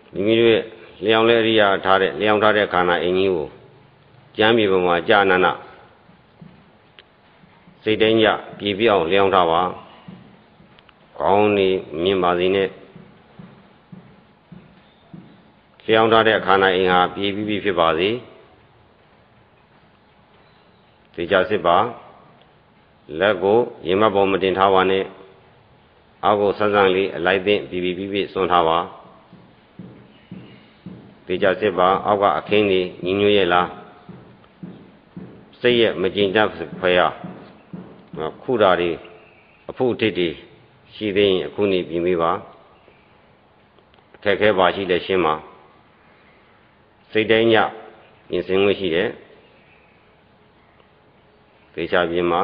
မိမိတို့လျောင်းလဲရိယာထားတဲ့လျောင်းထားတဲ့ခန္ဓာအင်ကြီးကိုကျမ်းမြေပေါ်မှာကြာနာနာစိတ်တိုင်းကြပြည်ပြောင်းလျောင်းထားပါကောင်းနေမြင်ပါစေနဲ့လျောင်းထားတဲ့ခန္ဓာအင်ဟာပြည်ပြီးဖြစ်ပါစေသိကြစစ်ပါလက်ကိုရင်မပေါ်မတင်ထားပါနဲ့အောက်ကိုဆန်းဆန်းလေးအလိုက်သိပြီးစွန့်ထားပါသိကြစစ်ပါအောက်ကအခင်းကြီးညီညွတ်ရဲ့လားစိတ်ရဲ့မကျင်တတ်ဖွယ်ရခုဓာတွေအဖို့အထစ်တွေရှိသေးရင်အခုနေပြင်ပေးပါအခက်ခဲပါရှိလဲရှင်းပါစိတ်တိုင်းညပြင်ဆင်ခွင့်ရှိတယ်သိချပြင်မှာ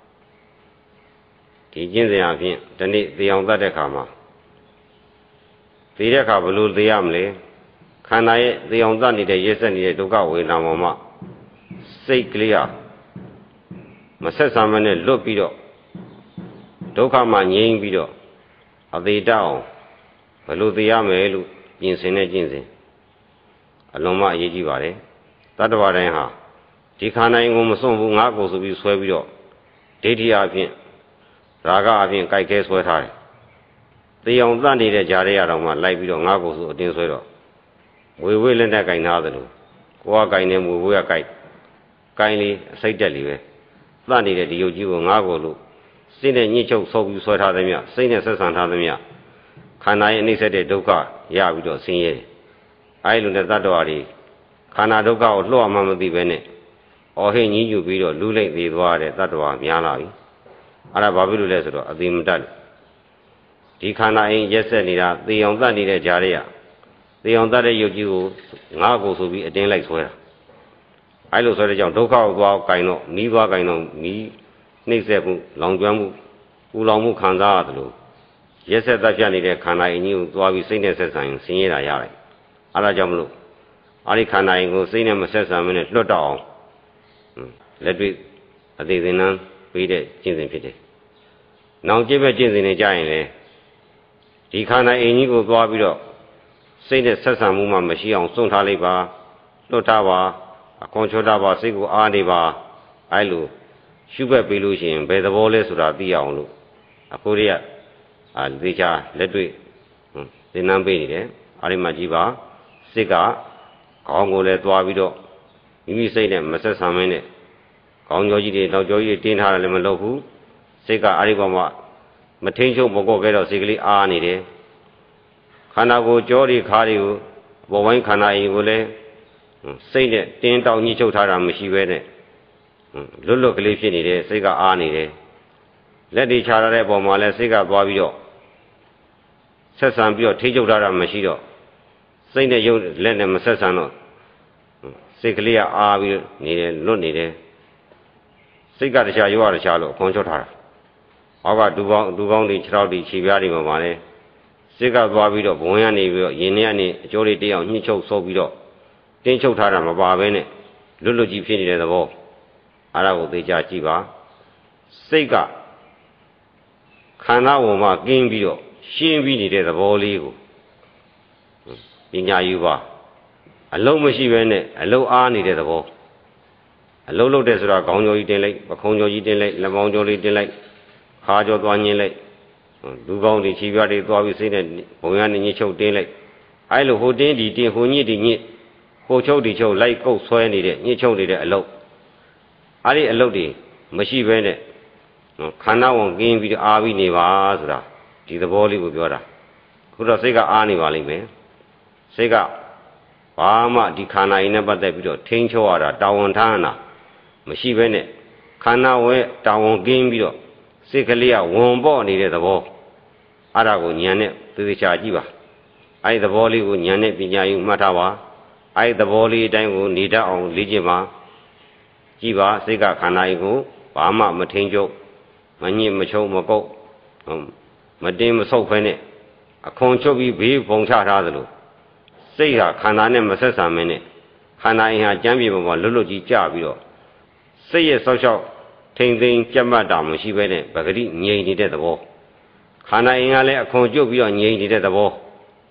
ဒီကျင့်စဉ်အပြင်ဒီနေ့သေအောင်တတ်တဲ့ခါမှာသေတဲ့ခါဘယ်လိုသေရမလဲခန္ဓာရဲ့သေအောင်တတ်နေတဲ့ရက်ဆက်နေတဲ့ဒုက္ခဝေဒနာပေါ်မှာစိတ်ကလေးဟာမဆက်ဆံမနဲ့လွတ်ပြီးတော့ဒုက္ခမှာငြိမ်းပြီးတော့အသေးတအောင်ဘယ်လိုသေရမယ်လို့ပြင်ဆင်တဲ့ကျင့်စဉ်အလုံးမအရေးကြီးပါတယ်တတ္တဝါတိုင်းဟာဒီခန္ဓာကိုမစွန့်ဘူးငါကိုဆိုပြီးဆွဲပြီးတော့ဒိဋ္ဌိအပြင်ရာဂအပြင်ကြိုက်ခဲဆွဲထားတယ်သေအောင်တတ်နေတဲ့ကြားထဲရတော့မှလိုက်ပြီးတော့ငါကိုဆိုအတင်းဆွဲတော့ဝေဝေးလက်နဲ့ကြိုင်သားသလိုကိုကကြိုင်နေဝေဝေးကကြိုင်လေးအစိတ်တက်လေးပဲတတ်နေတဲ့ဒီယုတ်ကြီးကိုငါကိုလို့စိတ်နဲ့ညှိချုပ်ဆုပ်ပြီးဆွဲထားသမျှစိတ်နဲ့ဆက်ဆံထားသမျှခန္ဓာရဲ့အနိစ္စတဲ့ဒုက္ခရပြီးတော့ဆင်းရဲအဲဒီလိုနဲ့တတ္တဝါတွေခန္ဓာဒုက္ခကိုလွှတ်မှမသိပဲနဲ့အော်ဟိညည်းညူပြီးတော့လူလိမ့်သေးသွားတဲ့တတ္တဝါများလာပြီအဲ့ဒါဘာဖြစ်လို့လဲဆိုတော့အသိမတတ်ဒီခန္ဓာအင်းရက်ဆက်နေတာသေအောင်တတ်နေတဲ့ကြားထဲရသေအောင်တတ်တဲ့ယုတ်ကြီးကိုငါ့ကိုဆိုပြီးအတင်းလိုက်ဆွဲတာအဲ့လိုဆိုတဲ့ကြောင့်ဒုက္ခကိုသွားကင်တော့နီးသွားကင်တော့နီးနှိမ့်ဆက်မှုလောင်ကျွမ်းမှုပူလောင်မှုခံစားရတယ်လို့ရက်ဆက်တတ်ပြနေတဲ့ခန္ဓာအင်းကြီးကိုသွားပြီးစိတ်နဲ့ဆက်ဆံရင်ဆင်းရဲတာရတယ်အဲ့ဒါကြောင့်မလို့အဲ့ဒီခန္ဓာအင်းကိုစိတ်နဲ့မဆက်ဆံမနဲ့လွတ်တော့အောင်လက်တွေ့အသေးသေးနန်းပေးတဲ့ကျင့်စဉ်ဖြစ်တယ်။နောင်ကျင့်မဲ့ကျင့်စဉ်တွေကြရင်လေဒီခန္ဓာအင်ကြီးကိုသွားပြီးတော့စိတ်နဲ့ဆက်ဆံမှုမှမရှိအောင်စွန့်ထားလိုက်ပါလွတ်ထားပါအခွန်ချောထားပါစိတ်ကိုအားနေပါအဲလိုရှုဘက်ပေးလို့ရှိရင်ဘယ်သဘောလဲဆိုတာသိအောင်လို့အခုတည်းကသေချာလက်တွေ့သင်္นานပေးနေတယ်အားဒီမှာကြည့်ပါစိတ်ကခေါင်းကိုလည်းသွားပြီးတော့မိမိစိတ်နဲ့မဆက်ဆံမင်းနဲ့ကောင်းကြောကြီးတွေနောက်ကြောကြီးတွေတင်းထားတယ်လည်းမလုပ်ဘူးစိတ်ကအဲဒီကောင်မှမထိန်ချုပ်မကော့ခဲ့တော့စိတ်ကလေးအားနေတယ်ခန္ဓာကိုယ်ကြောတွေခါးတွေကိုပေါ်ဝိုင်းခန္ဓာအင်ကိုလည်းစိတ်နဲ့တင်းတောက်ညှိချုပ်ထားတာမရှိပဲနဲ့လွတ်လွတ်ကလေးဖြစ်နေတယ်စိတ်ကအားနေတယ်လက်တွေခြားရတဲ့ပုံမှာလည်းစိတ်ကသွားပြီးတော့ဆက်ဆံပြီးတော့ထိချုပ်ထားတာမရှိတော့စိတ်နဲ့ရုပ်လက်နဲ့မဆက်ဆံတော့စိတ်ကလေးကအားပြီးနေတယ်လွတ်နေတယ်စိတ်ကတခြားရောတခြားလို့အခွန်ချောထားတာအောက်ကဒူကောင်းတွေခြေထောက်တွေခြေပြားတွေမှာလည်းစိတ်ကသွားပြီးတော့ဘဝင်ကနေပြီးတော့ရင်ထဲကနေအကျိုးတွေတရားညှိချုပ်ဆုပ်ပြီးတော့တင်းချုပ်ထားတာမပါဘဲနဲ့လွတ်လွတ်ကြီးဖြစ်နေတဲ့သဘောအဲ့ဒါကိုသိကြကြည့်ပါစိတ်ကခန္ဓာဝင်မှာကင်းပြီးတော့ရှင်းပြီးနေတဲ့သဘောလေးကိုပညာယူပါအလုံးမရှိဘဲနဲ့အလုံးအားနေတဲ့သဘောအလုံးလုံးတဲ့ဆိုတာခေါင်းကြောကြီးတင်လိုက်ပခုံးကြောကြီးတင်လိုက်လက်မောင်းကြောလေးတင်လိုက်ခါကြောသွားညင်းလိုက်လူကောင်းတွေခြေပြားတွေသွားပြီးစိတ်နဲ့ဘုံရနေညှိချုပ်တင်းလိုက်အဲလိုဟိုတင်းဒီတင်းဟိုညှစ်ဒီညှစ်ဟိုချုပ်ဒီချုပ်လိုက်ကုတ်ဆွဲနေတဲ့ညှိချုပ်နေတဲ့အလုံးအဲ့ဒီအလုံးတွေမရှိဘဲနဲ့ခန္ဓာဝင်ကင်းပြီးတော့အားပြီးနေပါဆိုတာဒီသဘောလေးကိုပြောတာခုတော့စိတ်ကအားနေပါလိမ့်မယ်စိတ်ကဘာမှဒီခန္ဓာရင်းနဲ့ပတ်သက်ပြီးတော့ထိန်းချုပ်ရတာတာဝန်ထမ်းတာမရှိဘဲနဲ့ခန္ဓာဝင်တာဝန်ကင်းပြီးတော့စိတ်ကလေးကဝင်ပေါ့နေတဲ့သဘောအဲ့ဒါကိုဉာဏ်နဲ့သေသေးချာကြည့်ပါအဲ့ဒီသဘောလေးကိုဉာဏ်နဲ့ပညာယူမှတ်ထားပါအဲ့ဒီသဘောလေးအတိုင်းကိုနေတတ်အောင်လေ့ကျင့်ပါကြည့်ပါစိတ်ကခန္ဓာရင်းကိုဘာမှမထိန်းချုပ်မညစ်မချုံမကုတ်မတင်းမဆုပ်ဖဲနဲ့အခွန်ချုပ်ပြီးဘေးပုံချထားသလိုစိတ်ဟာခန္ဓာနဲ့မဆက်ဆံမင်းနဲ့ခန္ဓာအင်ဟာကျမ်းပြေပေါ်မှာလွတ်လွတ်ကြီးကြပြီးတော့စိတ်ရဲ့ဆောက်ရှောက်ထိမ့်သိမ်းကြက်မှတ်တာမရှိဘဲနဲ့ပဂတိငြိမ်နေတဲ့သဘောခန္ဓာအင်ကလည်းအခွန်ကျုပ်ပြီးတော့ငြိမ်နေတဲ့သဘော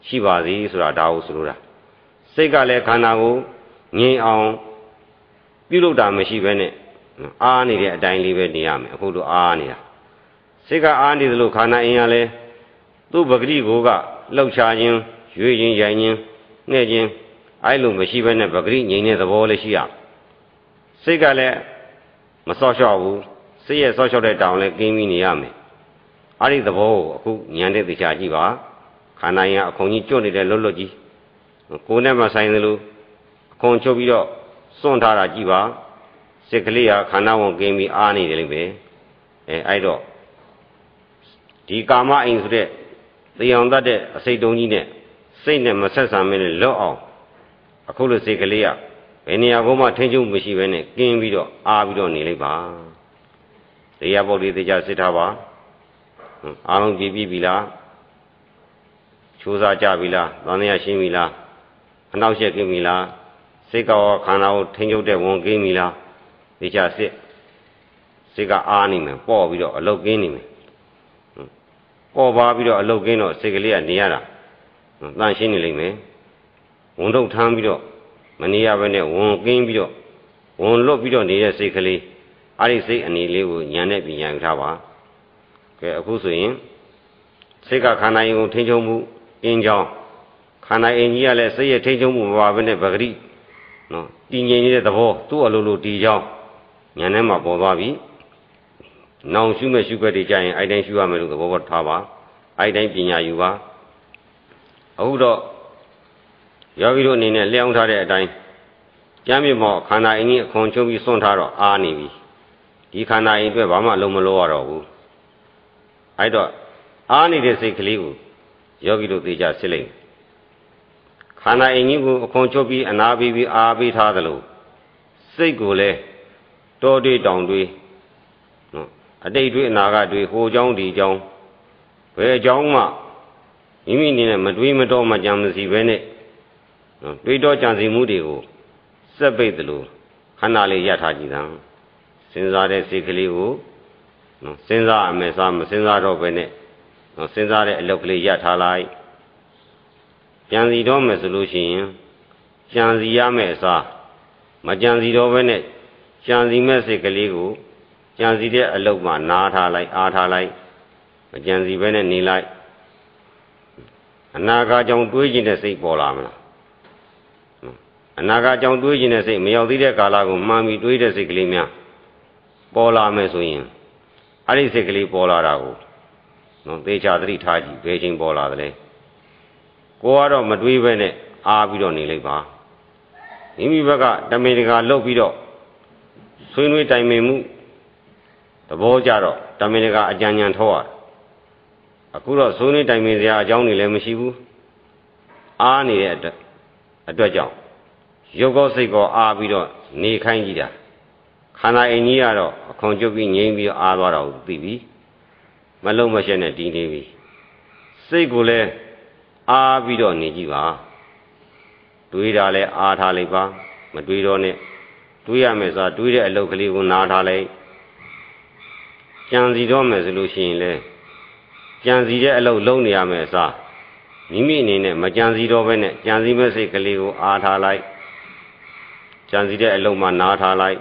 ရှိပါသည်ဆိုတာဒါကိုဆိုလိုတာစိတ်ကလည်းခန္ဓာကိုငြိမ်အောင်ပြုလုပ်တာမရှိဘဲနဲ့အားနေတဲ့အတိုင်းလေးပဲနေရမယ်အခုတို့အားနေတာစိတ်ကအားနေသလိုခန္ဓာအင်ကလည်းသူ့ပဂတိကိုကလှုပ်ရှားခြင်းရွေ့ခြင်းရိုင်ခြင်းငှဲ့ခြင်းအဲ့လိုမရှိဘဲနဲ့ပဂတိငြိမ်တဲ့သဘောလေးရှိရစိတ်ကလည်းမစော့ရှော့ဘူးစိတ်ရဲ့စော့ရှော့တဲ့တောင်လည်းကင်းပြီးနေရမယ်အဲ့ဒီသဘောကိုအခုဉာဏ်နဲ့သိချာကြည့်ပါခန္ဓာရင်အခုံကြီးကျွတ်နေတဲ့လွတ်လွတ်ကြီးကိုယ်နဲ့မဆိုင်သလိုအခုံချုပ်ပြီးတော့စွန့်ထားတာကြည့်ပါစိတ်ကလေးဟာခန္ဓာဝန်ကင်းပြီးအားနေတယ်လိမ့်မယ်အဲ့တော့ဒီကာမအိမ်ဆိုတဲ့တရားတတ်တဲ့အစိတ်တုံးကြီးနဲ့စိတ်နဲ့မဆက်ဆံမင်းနဲ့လွတ်အောင်အခုလိုစိတ်ကလေးကဘယ်နေရာကိုမှထိန်းချုပ်မရှိဘဲနဲ့ကင်းပြီးတော့အားပြီးတော့နေလိုက်ပါတရားပုဒ်လေးသိကြစစ်ထားပါအားလုံးကြည်ပြီးပြီလားချိုးစားကြပြီလားသံဃာရှင်းပြီလားအနှောက်အယှက်ကင်းပြီလားစိတ်ကောခန္ဓာကိုထိန်းချုပ်တဲ့ဝန်ကင်းပြီလားသိကြစစ်စိတ်ကအားနေမယ်ပေါ့ပြီးတော့အလုတ်ကင်းနေမယ်ပေါ့ပါပြီးတော့အလုတ်ကင်းတော့စိတ်ကလေးကနေရတာတန်ရှင်းနေလိမ့်မယ်ဝန်ထုတ်ထမ်းပြီးတော့မနေရဘဲနဲ့ဝန်ကင်းပြီးတော့ဝန်လွတ်ပြီးတော့နေတဲ့စိတ်ကလေးအဲ့ဒီစိတ်အနေလေးကိုဉာဏ်နဲ့ပြင်ယူထားပါကဲအခုဆိုရင်စိတ်ကခန္ဓာရင်ကိုထိန်းချုပ်မှုအင်းကြောင်းခန္ဓာအင်းကြီးကလည်းစိတ်ရဲ့ထိန်းချုပ်မှုမပါဘဲနဲ့ပဂတိနော်တည်ငြိမ်နေတဲ့သဘောသူ့အလိုလိုတည်ကြောင်းဉာဏ်နဲ့မှပေါ်သွားပြီနောင်ရှုမဲ့ရှုခွက်တွေကြရင်အဲ့တိုင်းရှုရမယ်လို့သဘောပေါက်ထားပါအဲ့တိုင်းပညာယူပါအခုတော့ယောဂီတို့အနေနဲ့လျှောင်းထားတဲ့အတိုင်းကျမ်းမြေမောခန္ဓာအင်းကြီးအခွန်ချုပ်ပြီးစွန့်ထားတော့အားနေပြီဒီခန္ဓာအင်းအတွက်ဘာမှလုံးမလို့ရတော့ဘူးအဲ့တော့အားနေတဲ့စိတ်ကလေးကိုယောဂီတို့သိကြစစ်လိုက်ခန္ဓာအင်းကြီးကိုအခွန်ချုပ်ပြီးအနာပြီးအားပေးထားသလိုစိတ်ကိုလည်းတောတွေးတောင်တွေးနော်အတိတ်တွေးအနာဂတ်တွေးဟိုเจ้าဒီเจ้าဘယ်เจ้าမှမိမိအနေနဲ့မတွေးမတော်မကြံမစီပဲနဲ့နော်တွေးတော်ကြံစီမှုတွေကိုစက်ပိတ်သလိုခန္ဓာလေးရထားကြည့်တာစဉ်းစားတဲ့စိတ်ကလေးကိုနော်စဉ်းစားအမယ်စားမစဉ်းစားတော့ပဲနဲ့နော်စဉ်းစားတဲ့အလုပ်ကလေးရထားလိုက်ကြံစီတော့မယ်ဆိုလို့ရှိရင်ကြံစီရမယ်အစားမကြံစီတော့ပဲနဲ့ကြံစီမဲ့စိတ်ကလေးကိုကြံစီတဲ့အလုပ်မှာနားထားလိုက်အားထားလိုက်မကြံစီပဲနဲ့နေလိုက်အနာဂတ်ကြောင့်တွေးခြင်းတဲ့စိတ်ပေါ်လာမလားအနာဂတ်ကြောင့်တွေးခြင်းတဲ့စိတ်မရောက်သေးတဲ့ကာလကိုမှန်ပြီးတွေးတဲ့စိတ်ကလေးများပေါ်လာမယ်ဆိုရင်အဲ့ဒီစိတ်ကလေးပေါ်လာတာကိုနော်သေချာသတိထားကြည့်ဘယ်ချိန်ပေါ်လာသလဲကိုကတော့မတွေးပဲနဲ့အားပြီးတော့နေလိုက်ပါမိမိဘက်ကတမင်တကာလှုပ်ပြီးတော့ဆွေးနွေးတိုင်ပင်မှုသဘောကြတော့တမင်တကာအကြံဉာဏ်ထောက်ရအခုတော့ဆွေးနွေးတိုင်ပင်စရာအကြောင်းတွေလည်းမရှိဘူးအားနေတဲ့အတွက်ကြောင့်ရုပ်ကောစိတ်ကောအားပြီးတော့နေခိုင်းကြည့်တာခန္ဓာအင်းကြီးကတော့အခွန်ကျုပ်ပြီးငြိမ်းပြီးအားသွားတာကိုသိပြီမလုံးမရှက်နဲ့တည်နေပြီစိတ်ကိုလည်းအားပြီးတော့နေကြည့်ပါတွေးတာလည်းအားထားလိုက်ပါမတွေးတော့နဲ့တွေးရမယ်ဆိုတွေးတဲ့အလုပ်ကလေးကိုနားထားလိုက်ကြံစီတော့မယ်ဆိုလို့ရှိရင်လည်းကြံစီတဲ့အလုပ်လုံးနေရမယ်အစားမိမိအနေနဲ့မကြံစီတော့ဘဲနဲ့ကြံစီမဲ့စိတ်ကလေးကိုအားထားလိုက်ကြံစီတဲ့အလုပ်မှာနားထားလိုက်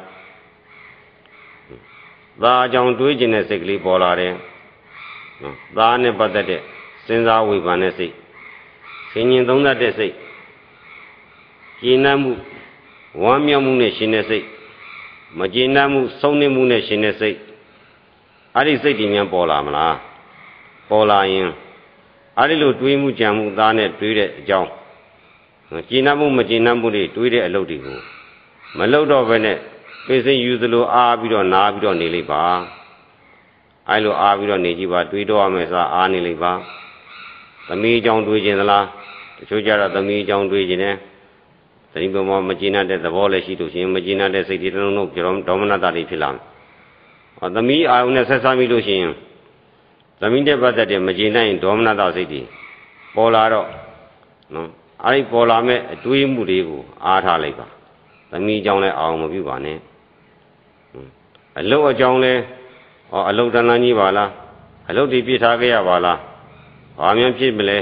သာအကြောင်းတွေးခြင်းတဲ့စိတ်ကလေးပေါ်လာတယ်နော်သာနဲ့ပတ်သက်တဲ့စဉ်းစားဝေဖန်တဲ့စိတ်ဆင်ញင်သုံးသပ်တဲ့စိတ်ကျေနပ်မှုဝမ်းမြောက်မှုနဲ့ရှင်တဲ့စိတ်မကျေနပ်မှုဆုံးနှိမ့်မှုနဲ့ရှင်တဲ့စိတ်အဲ့ဒီစိတ်တွေများပေါ်လာမလားပေါ်လာရင်အဲ့ဒီလိုတွေးမှုကြံမှုသားနဲ့တွေးတဲ့အကြောင်းကျေနပ်မှုမကျေနပ်မှုတွေတွေးတဲ့အလုပ်တွေကိုမလုပ်တော့ဘဲနဲ့သိစိတ်ယူသလိုအားပြီးတော့နားပြီးတော့နေလိုက်ပါအဲ့လိုအားပြီးတော့နေကြည့်ပါတွေးတော့ရမယ်ဆိုအားနေလိုက်ပါသမီးအကြောင်းတွေးခြင်းသလားတချို့ကြတော့သမီးအကြောင်းတွေးခြင်းနဲ့သတိပေါ်မှာမကျေနပ်တဲ့သဘောလည်းရှိလို့ရှိရင်မကျေနပ်တဲ့စိတ်တွေလုံးလုံးဒေါမနတာတွေဖြစ်လာမယ်သမီးအာယုန်နဲ့ဆက်စားမိလို့ရှိရင်သမီးတဲ့ပတ်သက်တဲ့မကျေနပ်ရင်ဒေါမနတာစိတ်တွေပေါ်လာတော့နော်အဲ့ဒီပေါ်လာမဲ့အတွေးမှုတွေကိုအားထားလိုက်ပါသမီးအကြောင်းလည်းအောင်မပြုပါနဲ့အလုတ်အကြောင်းလည်းအလုတ်တန်းတန်းကြီးပါလားအလုတ်တွေပြစ်ထားခဲ့ရပါလားဘာမှဖြစ်မလဲ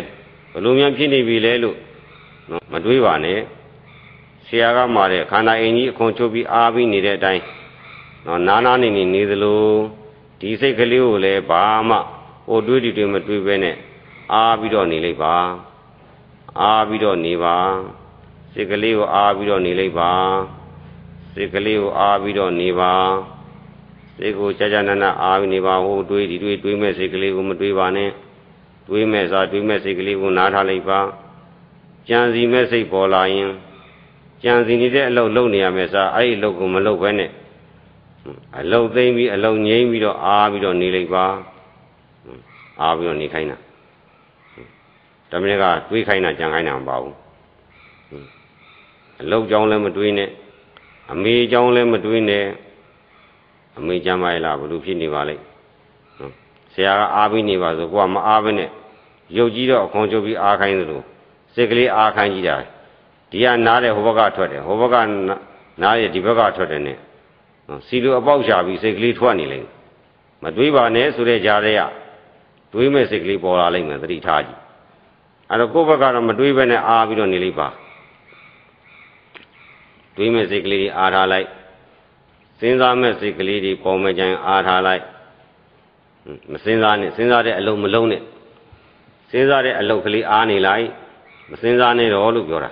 ဘလူမြန်ဖြစ်နေပြီလေလို့နော်မတွေးပါနဲ့ဆရာကမှာတဲ့ခန္ဓာအင်ကြီးအခွန်ချုပ်ပြီးအားပြီးနေတဲ့အတိုင်းနော်နာနေသလိုဒီစိတ်ကလေးကိုလည်းဘာမှဟိုတွေးတွေမတွေးပဲနဲ့အားပြီးတော့နေလိုက်ပါအားပြီးတော့နေပါစိတ်ကလေးကိုအားပြီးတော့နေလိုက်ပါစိတ်ကလေးကိုအားပြီးတော့နေပါစိတ်ကိုကြာနာအားပြီးနေပါဟိုတွေးဒီတွေးမဲ့စိတ်ကလေးကိုမတွေးပါနဲ့တွေးမဲ့စားတွေးမဲ့စိတ်ကလေးကိုနားထားလိုက်ပါကြံစီမဲ့စိတ်ပေါ်လာရင်ကြံစီနေတဲ့အလုပ်လုပ်နေရမယ်စားအဲ့ဒီအလုပ်ကိုမလုပ်ဘဲနဲ့အလုပ်သိမ့်ပြီးအလုပ်ငြိမ်းပြီးတော့အားပြီးတော့နေလိုက်ပါအားပြီးတော့နေခိုင်းတာတမင်းကတွေးခိုင်းတာကြံခိုင်းတာမပါဘူးအလုပ်ကြောင်းလည်းမတွေးနဲ့အမေကြောင်းလည်းမတွေးနဲ့အမေကြမ်းပါလားဘလို့ဖြစ်နေပါလိမ့်ဆရာကအားပြီးနေပါဆိုကိုကမအားဘဲနဲ့ရုပ်ကြီးတော့အခွန်ချုပ်ပြီးအားခိုင်းသလိုစိတ်ကလေးအားခိုင်းကြည့်တာဒီကနားတဲ့ဟိုဘက်ကထွက်တယ်ဟိုဘက်ကနားရဲ့ဒီဘက်ကထွက်တယ်နဲ့စီလိုအပေါက်ရှာပြီးစိတ်ကလေးထွက်နေလိမ့်မတွေးပါနဲ့ဆိုတဲ့ကြားထဲကတွေးမဲ့စိတ်ကလေးပေါ်လာလိမ့်မယ်သတိထားကြည့်အဲ့တော့ကိုယ့်ဘက်ကတော့မတွေးဘဲနဲ့အားပြီးတော့နေလိမ့်ပါတွေးမဲ့စိတ်ကလေးအားထားလိုက်စဉ်းစားမဲ့စိတ်ကလေးတွေပေါ်မဲ့ကြရင်အားထားလိုက်မစဉ်းစားနဲ့စဉ်းစားတဲ့အလုံးမလုံးနဲ့စဉ်းစားတဲ့အလုံးကလေးအားနေလိုက်မစဉ်းစားနဲ့တော့လို့ပြောတာ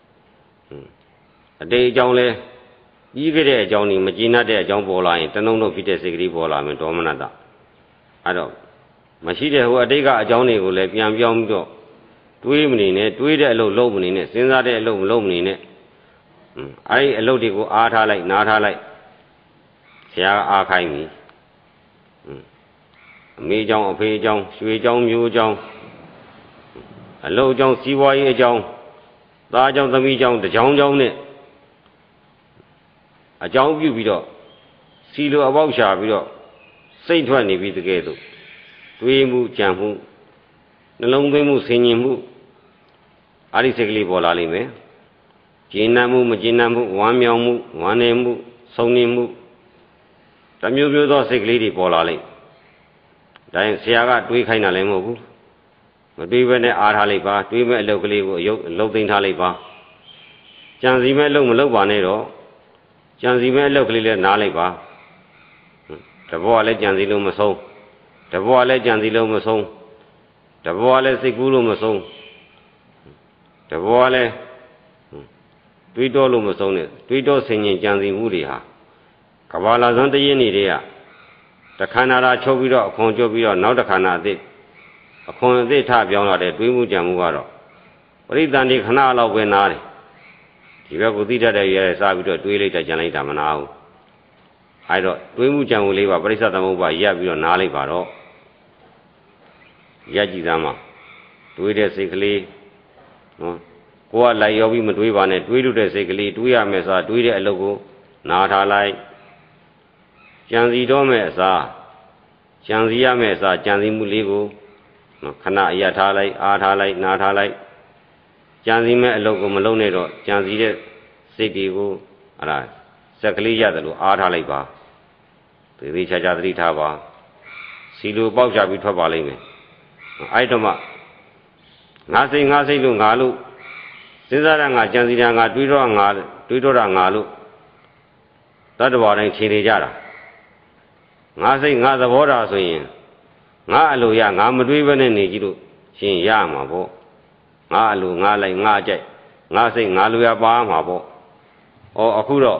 အတိတ်အကြောင်းလဲပြီးခဲ့တဲ့အကြောင်းนี่မကျေနပ်တဲ့အကြောင်းပေါ်လာရင်တနှုံတော့ဖြစ်တဲ့စိတ်ကလေးပေါ်လာမယ်ဒေါမနတအဲ့တော့မရှိတဲ့ဟိုအတိတ်ကအကြောင်းတွေကိုလည်းပြန်ပြောင်းပြီးတော့တွေးမနေနဲ့တွေးတဲ့အလုပ်လုပ်မနေနဲ့စဉ်းစားတဲ့အလုပ်မလုပ်မနေနဲ့အဲ့ဒီအလုပ်တွေကိုအားထားလိုက်နားထားလိုက်ဆရာအားခိုင်းပြီအမေเจ้าအဖေเจ้าရွှေเจ้าမျိုးเจ้าအလုပ်เจ้าစီးပွားရေးအကြောင်းသားเจ้าသမီးเจ้าတကြောင်เจ้าနဲ့အကြောင်းပြုပြီးတော့စီလိုအပေါက်ရှာပြီးတော့စိတ်ထွက်နေပြီတကယ်တော့တွေးမှုကြံမှုနှလုံးသွင်းမှုဆင်ញင်မှုအဲ့ဒီစိတ်ကလေးပေါ်လာလိမ့်မယ်ကျေနပ်မှုမကျေနပ်မှုဝမ်းမြောက်မှုဝမ်းနည်းမှုဆုံနေမှုတမျိုးမျိုးသောစိတ်ကလေးတွေပေါ်လာလိမ့်ဒါရင်ဆရာကတွေးခိုင်းတာလည်းမဟုတ်ဘူးမတွေးဘဲနဲ့အားထားလိုက်ပါတွေးမဲ့အလုပ်ကလေးကိုအလုပ်သိမ်းထားလိုက်ပါကြံစီမဲ့အလုပ်မလုပ်ပါနဲ့တော့ကြံစီမဲ့အလုပ်ကလေးလည်းနားလိုက်ပါတဘောကလည်းကြံစီလို့မဆုံးတဘောကလည်းကြံစီလို့မဆုံးတဘောကလည်းစိတ်ကူးလို့မဆုံးတဘောကလည်းတွေးတောလို့မဆုံးနဲ့တွေးတောဆင်ញင်ကြံစီမှုတွေဟာကဘာလာစွန်းတရင်နေတွေကတခန္ဓာရာချုပ်ပြီးတော့အခွန်ချုပ်ပြီးတော့နောက်တခန္ဓာအသစ်အခွန်အသစ်ထပြောင်းလာတဲ့တွေးမှုကြံမှုကတော့ပရိသန္တိခဏလောက်ပဲနားတယ်ဒီဘက်ကိုသိတတ်တဲ့ရဲစားပြီးတော့တွေးလိုက်တာကြံလိုက်တာမနာဘူးအဲဒါတွေးမှုကြံမှုလေးပါပရိစ္ဆသမုပ္ပါရပ်ပြီးတော့နားလိုက်ပါတော့ရပ်ကြည့်သမ်းမှာတွေးတဲ့စိတ်ကလေးနော်ကိုကလိုက်ရောပြီးမတွေးပါနဲ့တွေးလို့တဲ့စိတ်ကလေးတွေးရမယ်စားတွေးတဲ့အလုပ်ကိုနားထားလိုက်ကြံစီတော့မယ်အစားကြံစီရမယ်အစားကြံစီမှုလေးကိုနော်ခဏအရထားလိုက်အားထားလိုက်နားထားလိုက်ကြံစီမဲ့အလုပ်ကိုမလုပ်နဲ့တော့ကြံစီတဲ့စိတ်တွေကိုအဲ့ဒါစက်ကလေးရတယ်လို့အားထားလိုက်ပါသေသေးချာချာသတိထားပါစီလိုပေါက်ချပြီးထွက်ပါလိမ့်မယ်အဲ့တော့မှငါစိတ်လို့ငါလို့စဉ်းစားတာငါကြံစီတာငါတွေးတော့တာငါလို့တတ္တဝါတိုင်းခြေနေကြတာငါစိတ်ငါသဘောတာဆိုရင်ငါအလိုရငါမတွေးဘဲနဲ့နေကြည့်လို့ရှင်ရမှာပေါ့ငါအလိုငါလိုက်ငါကြိုက်ငါစိတ်ငါလိုရပါမှာပေါ့ဩအခုတော့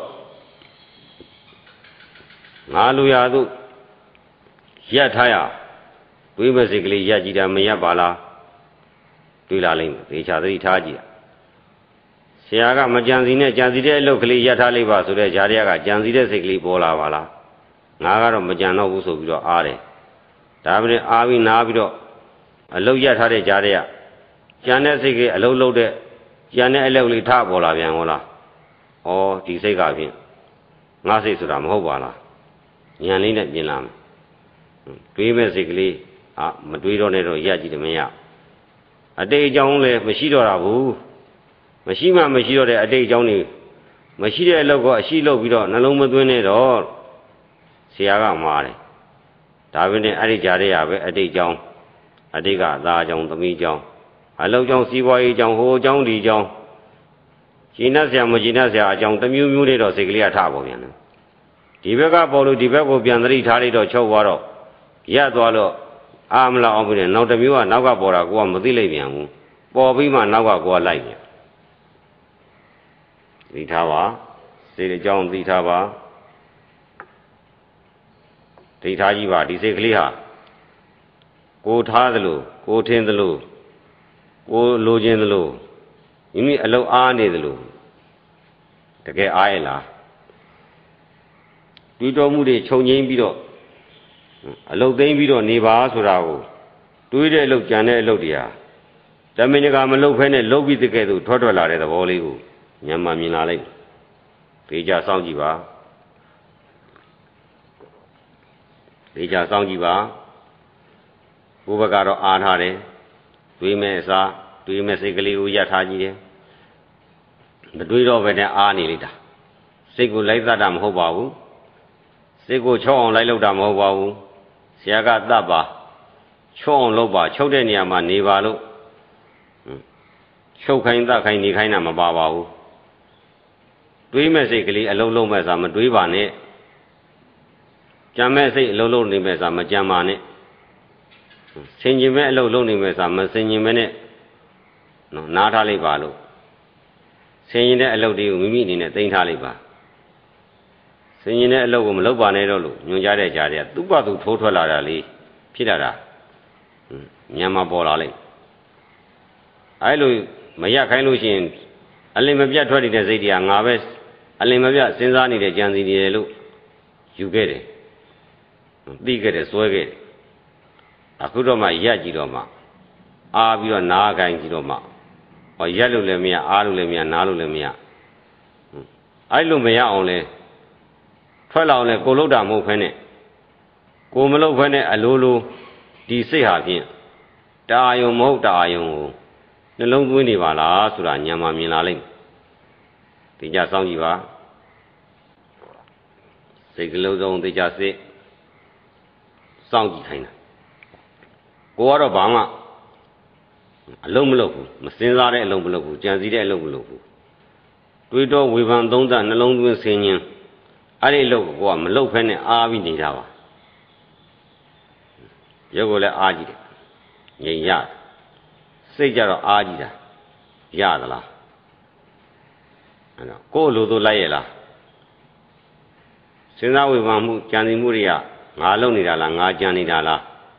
ငါလိုရသို့ရက်ထားရတွေးမစိတ်ကလေးရက်ကြည့်တာမရက်ပါလားတွေးလာလိမ့်မယ်သေချာသတိထားကြည့်ဆရာကမကြံစီနဲ့ကြံစီတဲ့အလုပ်ကလေးရက်ထားလိုက်ပါဆိုတဲ့ဂျာရီယာကကြံစီတဲ့စိတ်ကလေးပေါ်လာပါလားငါကတော့မကြံတော့ဘူးဆိုပြီးတော့အားတယ်ဒါပေမဲ့အားပြီးနားပြီးတော့အလုပ်ရက်ထားတဲ့ဂျာရီယာကြံတဲ့စိတ်ကအလုပ်လုပ်တဲ့ကြံတဲ့အလုပ်လေးထားပေါ်လာပြန်ဟောလားဩဒီစိတ်ကဖြင့်ငါစိတ်ဆိုတာမဟုတ်ပါလားဉာဏ်လေးနဲ့ပြင်လာမယ်တွေးမဲ့စိတ်ကလေးမတွေးတော့နဲ့တော့ရက်ကြည့်တယ်မရအတိတ်အကြောင်းလည်းမရှိတော့တာဘူးမရှိမှမရှိတော့တဲ့အတိတ်အကြောင်းတွေမရှိတဲ့အလုပ်ကအရှိလုပ်ပြီးတော့နှလုံးမသွင်းနဲ့တော့ဆရာကမှားတယ်ဒါပေမဲ့အဲ့ဒီကြားထဲရပဲအတိတ်အကြောင်းအတိတ်ကသားအကြောင်းသမီးအကြောင်းအလုံးကြောင့်စီးပွားရေးကြောင့်ဟိုကြောင့်ဒီကြောင့်ရှင်းနှက်ဆရာမရှင်းနှက်ဆရာအကြောင်းတစ်မျိုးမျိုးလေးတော့စိတ်ကလေးကထပေါ်ပြန်တယ်ဒီဘက်ကပေါ်လို့ဒီဘက်ကိုပြန်သတိထားလိုက်တော့ချုပ်သွားတော့ရက်သွားတော့အာမလာအောင်ပြီနောက်တစ်မျိုးကနောက်ကပေါ်တာကိုကမသိလိုက်ပြန်ဘူးပေါ်ပြီးမှနောက်ကကိုကလိုက်ပြန်သိထားပါစိတ်အကြောင်းသိထားပါသိထားကြည့်ပါဒီစိတ်ကလေးဟာကိုထားသလိုကိုထင်းသလိုကိုလိုချင်သလိုမိမိအလုံးအားနေသလိုတကယ်အားရလားတွေးတော်မှုတွေခြုံငိမ့်ပြီးတော့အလုတ်သိမ့်ပြီးတော့နေပါဆိုတာကိုတွေးတဲ့အလုတ်ကြံတဲ့အလုတ်တွေဟာတမင်ကမလုတ်ဖဲနဲ့လုတ်ပြီးတကယ်သူထွက်လာတဲ့သဘောလေးကိုညံမှမြင်လာလိုက်ဒေကြစောင့်ကြည့်ပါဒေကြစောင့်ကြည့်ပါဘုဘကတော့အားထားတယ်တွေးမဲ့အစားတွေးမဲ့စိတ်ကလေးကိုရထားကြည့်တယ်မတွေးတော့ဘဲနဲ့အားနေလိုက်တာစိတ်ကိုလိုက်သတ်တာမဟုတ်ပါဘူးစိတ်ကိုချုပ်အောင်လိုက်လုပ်တာမဟုတ်ပါဘူးဆရာကသတ်ပါချုပ်အောင်လုပ်ပါချုပ်တဲ့နေရာမှာနေပါလို့ချုပ်ခိုင်းသတ်ခိုင်းနေခိုင်းတာမပါပါဘူးတွေးမဲ့စိတ်ကလေးအလုံးလုံးမဲ့စားမတွေးပါနဲ့ကြံမဲ့စိတ်အလုံးလုံးနေမဲ့စားမကြံပါနဲ့ဆင်ញင်မဲ့အလုံးလုံးနေမဲ့စားမဆင်ញင်မဲ့နဲ့နော်နားထားလိုက်ပါလို့ဆင်ញင်တဲ့အလုံးတွေကိုမိမိအနေနဲ့သိမ်းထားလိုက်ပါဆင်ញင်တဲ့အလုပ်ကိုမလုပ်ပါနဲ့တော့လို့ညွှန်ကြားတဲ့ကြားတွေကသူ့ဘာသူထိုးထွက်လာတာလေးဖြစ်လာတာမြန်မာပေါ်လာလိုက်အဲလိုမရခိုင်းလို့ရှိရင်အလင်မပြတ်ထွက်နေတဲ့စိတ်တွေကငါပဲအလင်မပြတ်စဉ်းစားနေတဲ့ကြံစီနေတယ်လို့ယူခဲ့တယ်သိခဲ့တယ်စွဲခဲ့တယ်အခုတော့မှရက်ကြည့်တော့မှအားပြီးတော့နားခိုင်းကြည့်တော့မှဟောရက်လို့လည်းမရအားလို့လည်းမရနားလို့လည်းမရအဲလိုမရအောင်လဲထွက်လာအောင်လဲကိုလှုပ်တာမဟုတ်ဖ ೇನೆ ကိုမလှုပ်ဖ ೇನೆ အလိုလိုဒီစိတ်ဟာဖြင့်တာယုံမဟုတ်တာယုံကိုနှလုံးသွင်းနေပါလားဆိုတာညံမှာမြင်လာလိမ့်မယ်ဒီကြစောင့်ကြည့်ပါစိတ်ကလေးစုံဒီကြစိတ်စောင့်ကြည့်ခိုင်းတာကိုကတော့ဘာမှအလုံးမလုပ်ဘူးမစင်စားတဲ့အလုံးမလုပ်ဘူးကြံစည်တဲ့အလုံးမလုပ်ဘူးတွေးတော့ဝေဖန်သုံးသပ်နှလုံးသွင်းဆင်ញင်အဲ့ဒီအလုပ်ကိုကမလုပ်ဖ ೇನೆ အားပြီးနေတာပါရုပ်ကိုလည်းအားကြည့်တယ်ငြိမ်ရစိတ်ကြတော့အားကြည့်တာရသလားအဲ့တော့ကိုယ်လိုသို့လိုက်ရလားစဉ်းစားဝေဖန်မှုကြံစည်မှုတွေကငါလုပ်နေတာလားငါကြံနေတာလား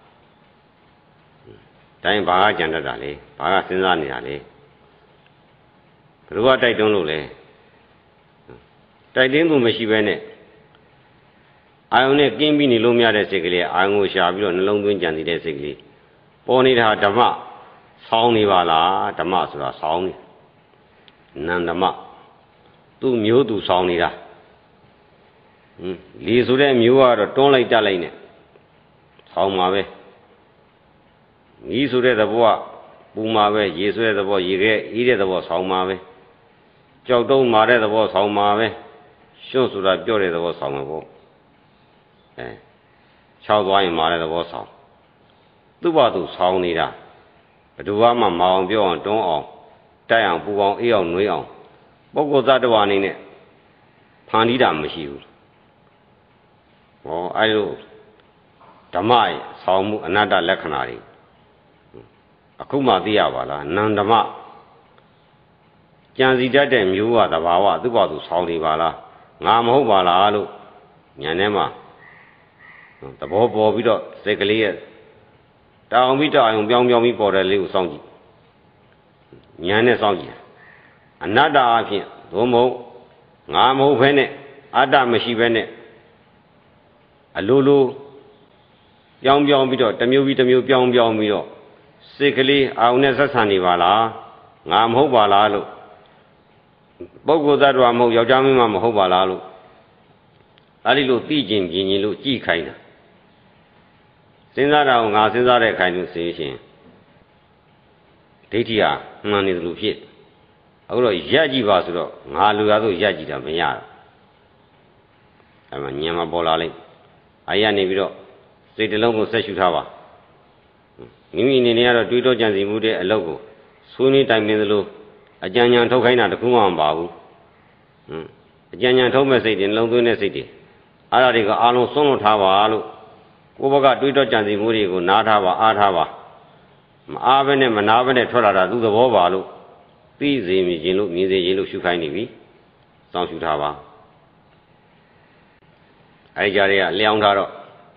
တိုင်းဘာကကြံတတ်တာလဲဘာကစဉ်းစားနေတာလဲဘယ်လိုကတိုက်တွန်းလို့လဲတိုက်တင်းသူမရှိဘဲနဲ့အာယုန်နဲ့ကင်းပြီးနေလို့မရတဲ့စိတ်ကလေးအာယုန်ကိုရှာပြီးတော့နှလုံးသွင်းကြံနေတဲ့စိတ်ကလေးပေါ်နေတာဓမ္မဆောင်းနေပါလားဓမ္မဆိုတာဆောင်းနေနန္ဓမ္မသူ့မျိုးသူဆောင်းနေတာလီဆိုတဲ့မျိုးကတော့တွန်းလိုက်တက်လိုက်နဲ့ဆောင်းမှာပဲဤဆိုတဲ့သဘောကပူမှာပဲရေဆိုတဲ့သဘောရေခဲအေးတဲ့သဘောဆောင်းမှာပဲကြောက်တုံးမာတဲ့သဘောဆောင်းမှာပဲရွှွန့်ဆိုတာပြော့တဲ့သဘောဆောင်းမှာပေါ့ခြောက်သွားရင်မာတဲ့သဘောဆောင်းသူ့ဘာသူဆောင်းနေတာဘယ်သူမှမအောင်ပြောအောင်တွန်းအောင်တိုက်အောင်ပူအောင်အေးအောင်နှွေးအောင်ပုဂ္ဂိုလ်သတ္တဝါအနေနဲ့ဖန်တီးတာမရှိဘူးဟောအဲလိုဓမ္မရဲ့ဆောင်းမှုအနတ္တလက္ခဏာတွေအခုမှသိရပါလားနန္ဓမ္မကြံစီတတ်တဲ့မျိုးကသဘာဝသူ့ဘာသူဆောင်းနေပါလားငါမဟုတ်ပါလားလို့ဉာဏ်ထဲမှာသဘောပေါ်ပြီးတော့စိတ်ကလေးရဲ့တောင်ပြီးတောင်ပြောင်းပြီးပေါ်တဲ့လေးကိုစောင့်ကြည့်ဉာဏ်နဲ့စောင့်ကြည့်အနတ္တအဖြစ်သို့မဟုတ်ငါမဟုတ်ဘဲနဲ့အတ္တမရှိဘဲနဲ့အလိုလိုပြောင်းပြီးတော့တစ်မျိုးပြီးတစ်မျိုးပြောင်းပြီးတော့စိတ်ကလေးအောင်နဲ့ဆက်ဆံနေပါလားငါမဟုတ်ပါလားလို့ပုဂ္ဂိုလ်သတ္တဝါမဟုတ်ယောက်ျားမင်းမဟုတ်ပါလားလို့အဲ့ဒီလိုသိကျင်မြင်လို့ကြည်ခိုင်းတာစဉ်းစားတာကိုငါစဉ်းစားတဲ့ခိုင်းလို့ဆိုရင်ဒိဋ္ဌိဟာမှန်နေတယ်လို့ဖြစ်အခုတော့ရက်ကြည့်ပါဆိုတော့ငါလူရသို့ရက်ကြည့်တာမရတော့အဲ့မှာညံမှာပေါ်လာလိုက်အာရနေပြီးတော့စိတ်တစ်လုံးကိုဆက်ရှုထားပါမိမိအနေနဲ့ကတော့တွေးတောကြံစီမှုတဲ့အလုပ်ကို Suni time in the loop. A Janyan Tokana to Kuman Babu. A Janyan Toma city in London City. Aradiga Alo Sono Tava Alu. Ubaga Twitter Janzi Muri, Natava, Atava. Avene Manavene Torada do the Vovalu. These images look near the yellow Shukani. Sounds you Tava. Ajaria, Leondaro.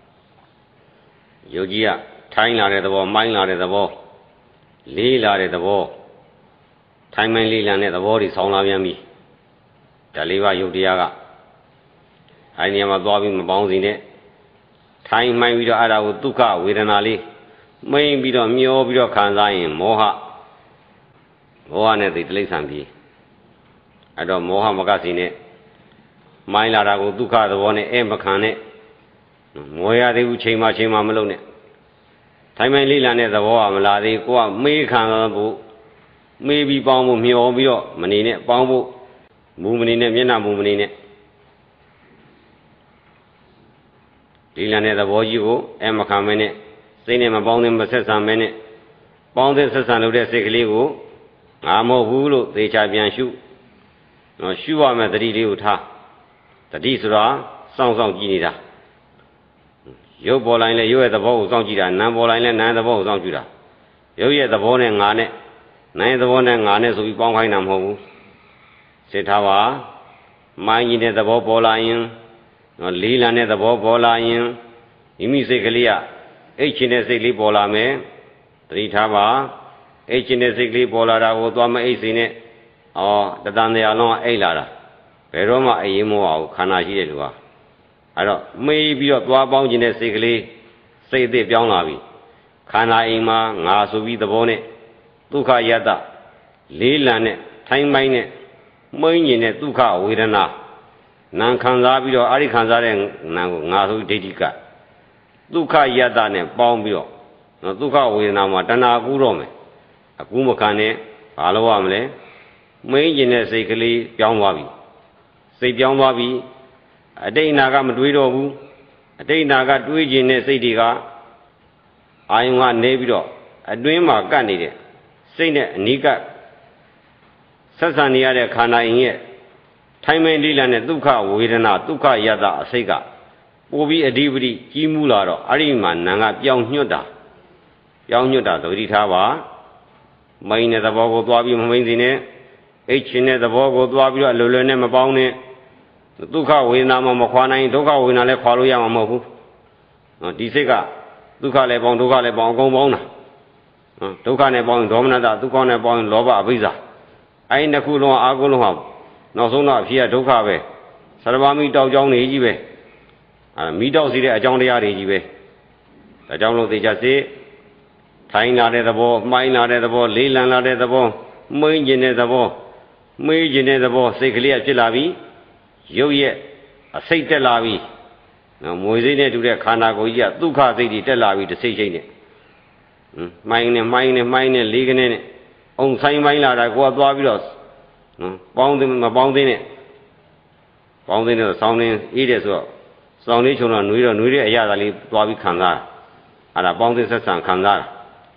Yogia, Time at the wall, mine at the wall. Leela at the wall. Time and Leela at the wall is all of me. Taliva Yudiaga. I never thought him bounds in it. Time my video ada Utuka with an ali. May be the Mio Video Kanzai Moha. Mohan at the Tlisambi. I don't Moha Magazine. My Lara Utuka the one Embakane. Moya de Uchema Chema Malone. Time and Leela at the wall, Maladi, Goa, May Kanbu. Maybe Bambu Mio, Manine, Bambu. Moving in Yena moving in it. Dilane the Voyu, Emma Kamene, Cinema Bounding Bassam Mene, Bounding Sassan of the Sekligo, Amo Hulu, the Chabian shoe. No shoe am at the Uta. The Disra, Songs on Ginida. Yo Boline, you at the Bows on Gida, Namboline, and the Bows on Judah. You at the Bone and Gane, nine the one and Gane, so we bound Hinam Ho. Setawa, mine in the Bopolion, or Leland at the Bopolion, Immisically, H.N.S.ly Bolame, Three Tava, H.N.S.ly Bolara, Otama Ace in it, or the Dande Alon Elara, Peroma Aimo, Kanaji. I don't maybe a bound in a sickly, say the Bianavi, Kana Ima, Nasubi the Bonnet, Tuka Yada, Leland, Time Mine. Moine Tuka Widana Nan Kanzabi or Arikanzare Nasu Dedica Tuka Yadane, Bombio, no Tuka Widana Matana Gurome, Akumakane, Aloamle, Moine Sekali, Pianwabi. Say Pianwabi, a day Naga Madrido, a day Naga Duijin Sediga, I want Nebido, a dreamer candidate, Saint Nika. Sasania Kana in it. Time and Dilan Duka, Widana, Duka Yada, Sega. Obi a DVD, Kimularo, Ariman, Nanga, Young Nuda. Young Nuda, the Ritava. Mine at the Bogo Dwabi Mavine, H in the Bogo Dwabi, Lulem Boune. The Duka Winama Makwana, Duka Winale Paluya Mahu. Disega, Duka Lebon, Duka Lebon, Gomona. Duka Nebon, Domina, Duka Nebon, Loba, Visa. I in the Kulo Agulham, no sooner here to Kave, Saravami Dog John Ejibe, and Mido City a John Ejibe. The John of the Jase, Tying not at the ball, mine not at the ball, Leland not at the ball, Mujin at the ball, Mujin at the ball, Sekli at Chilavi, you yet a Saint Telavi. Now Moisine to the Kanagoya, Duka City Telavi to say it. Mine, Ligan in it. On Saint Maila, I go up Babilos. Bound in it. Bound in the sounding, it is well. Sounding children, Nuri, Yadali, Babi Kanda, and a bounding Sassan Kanda.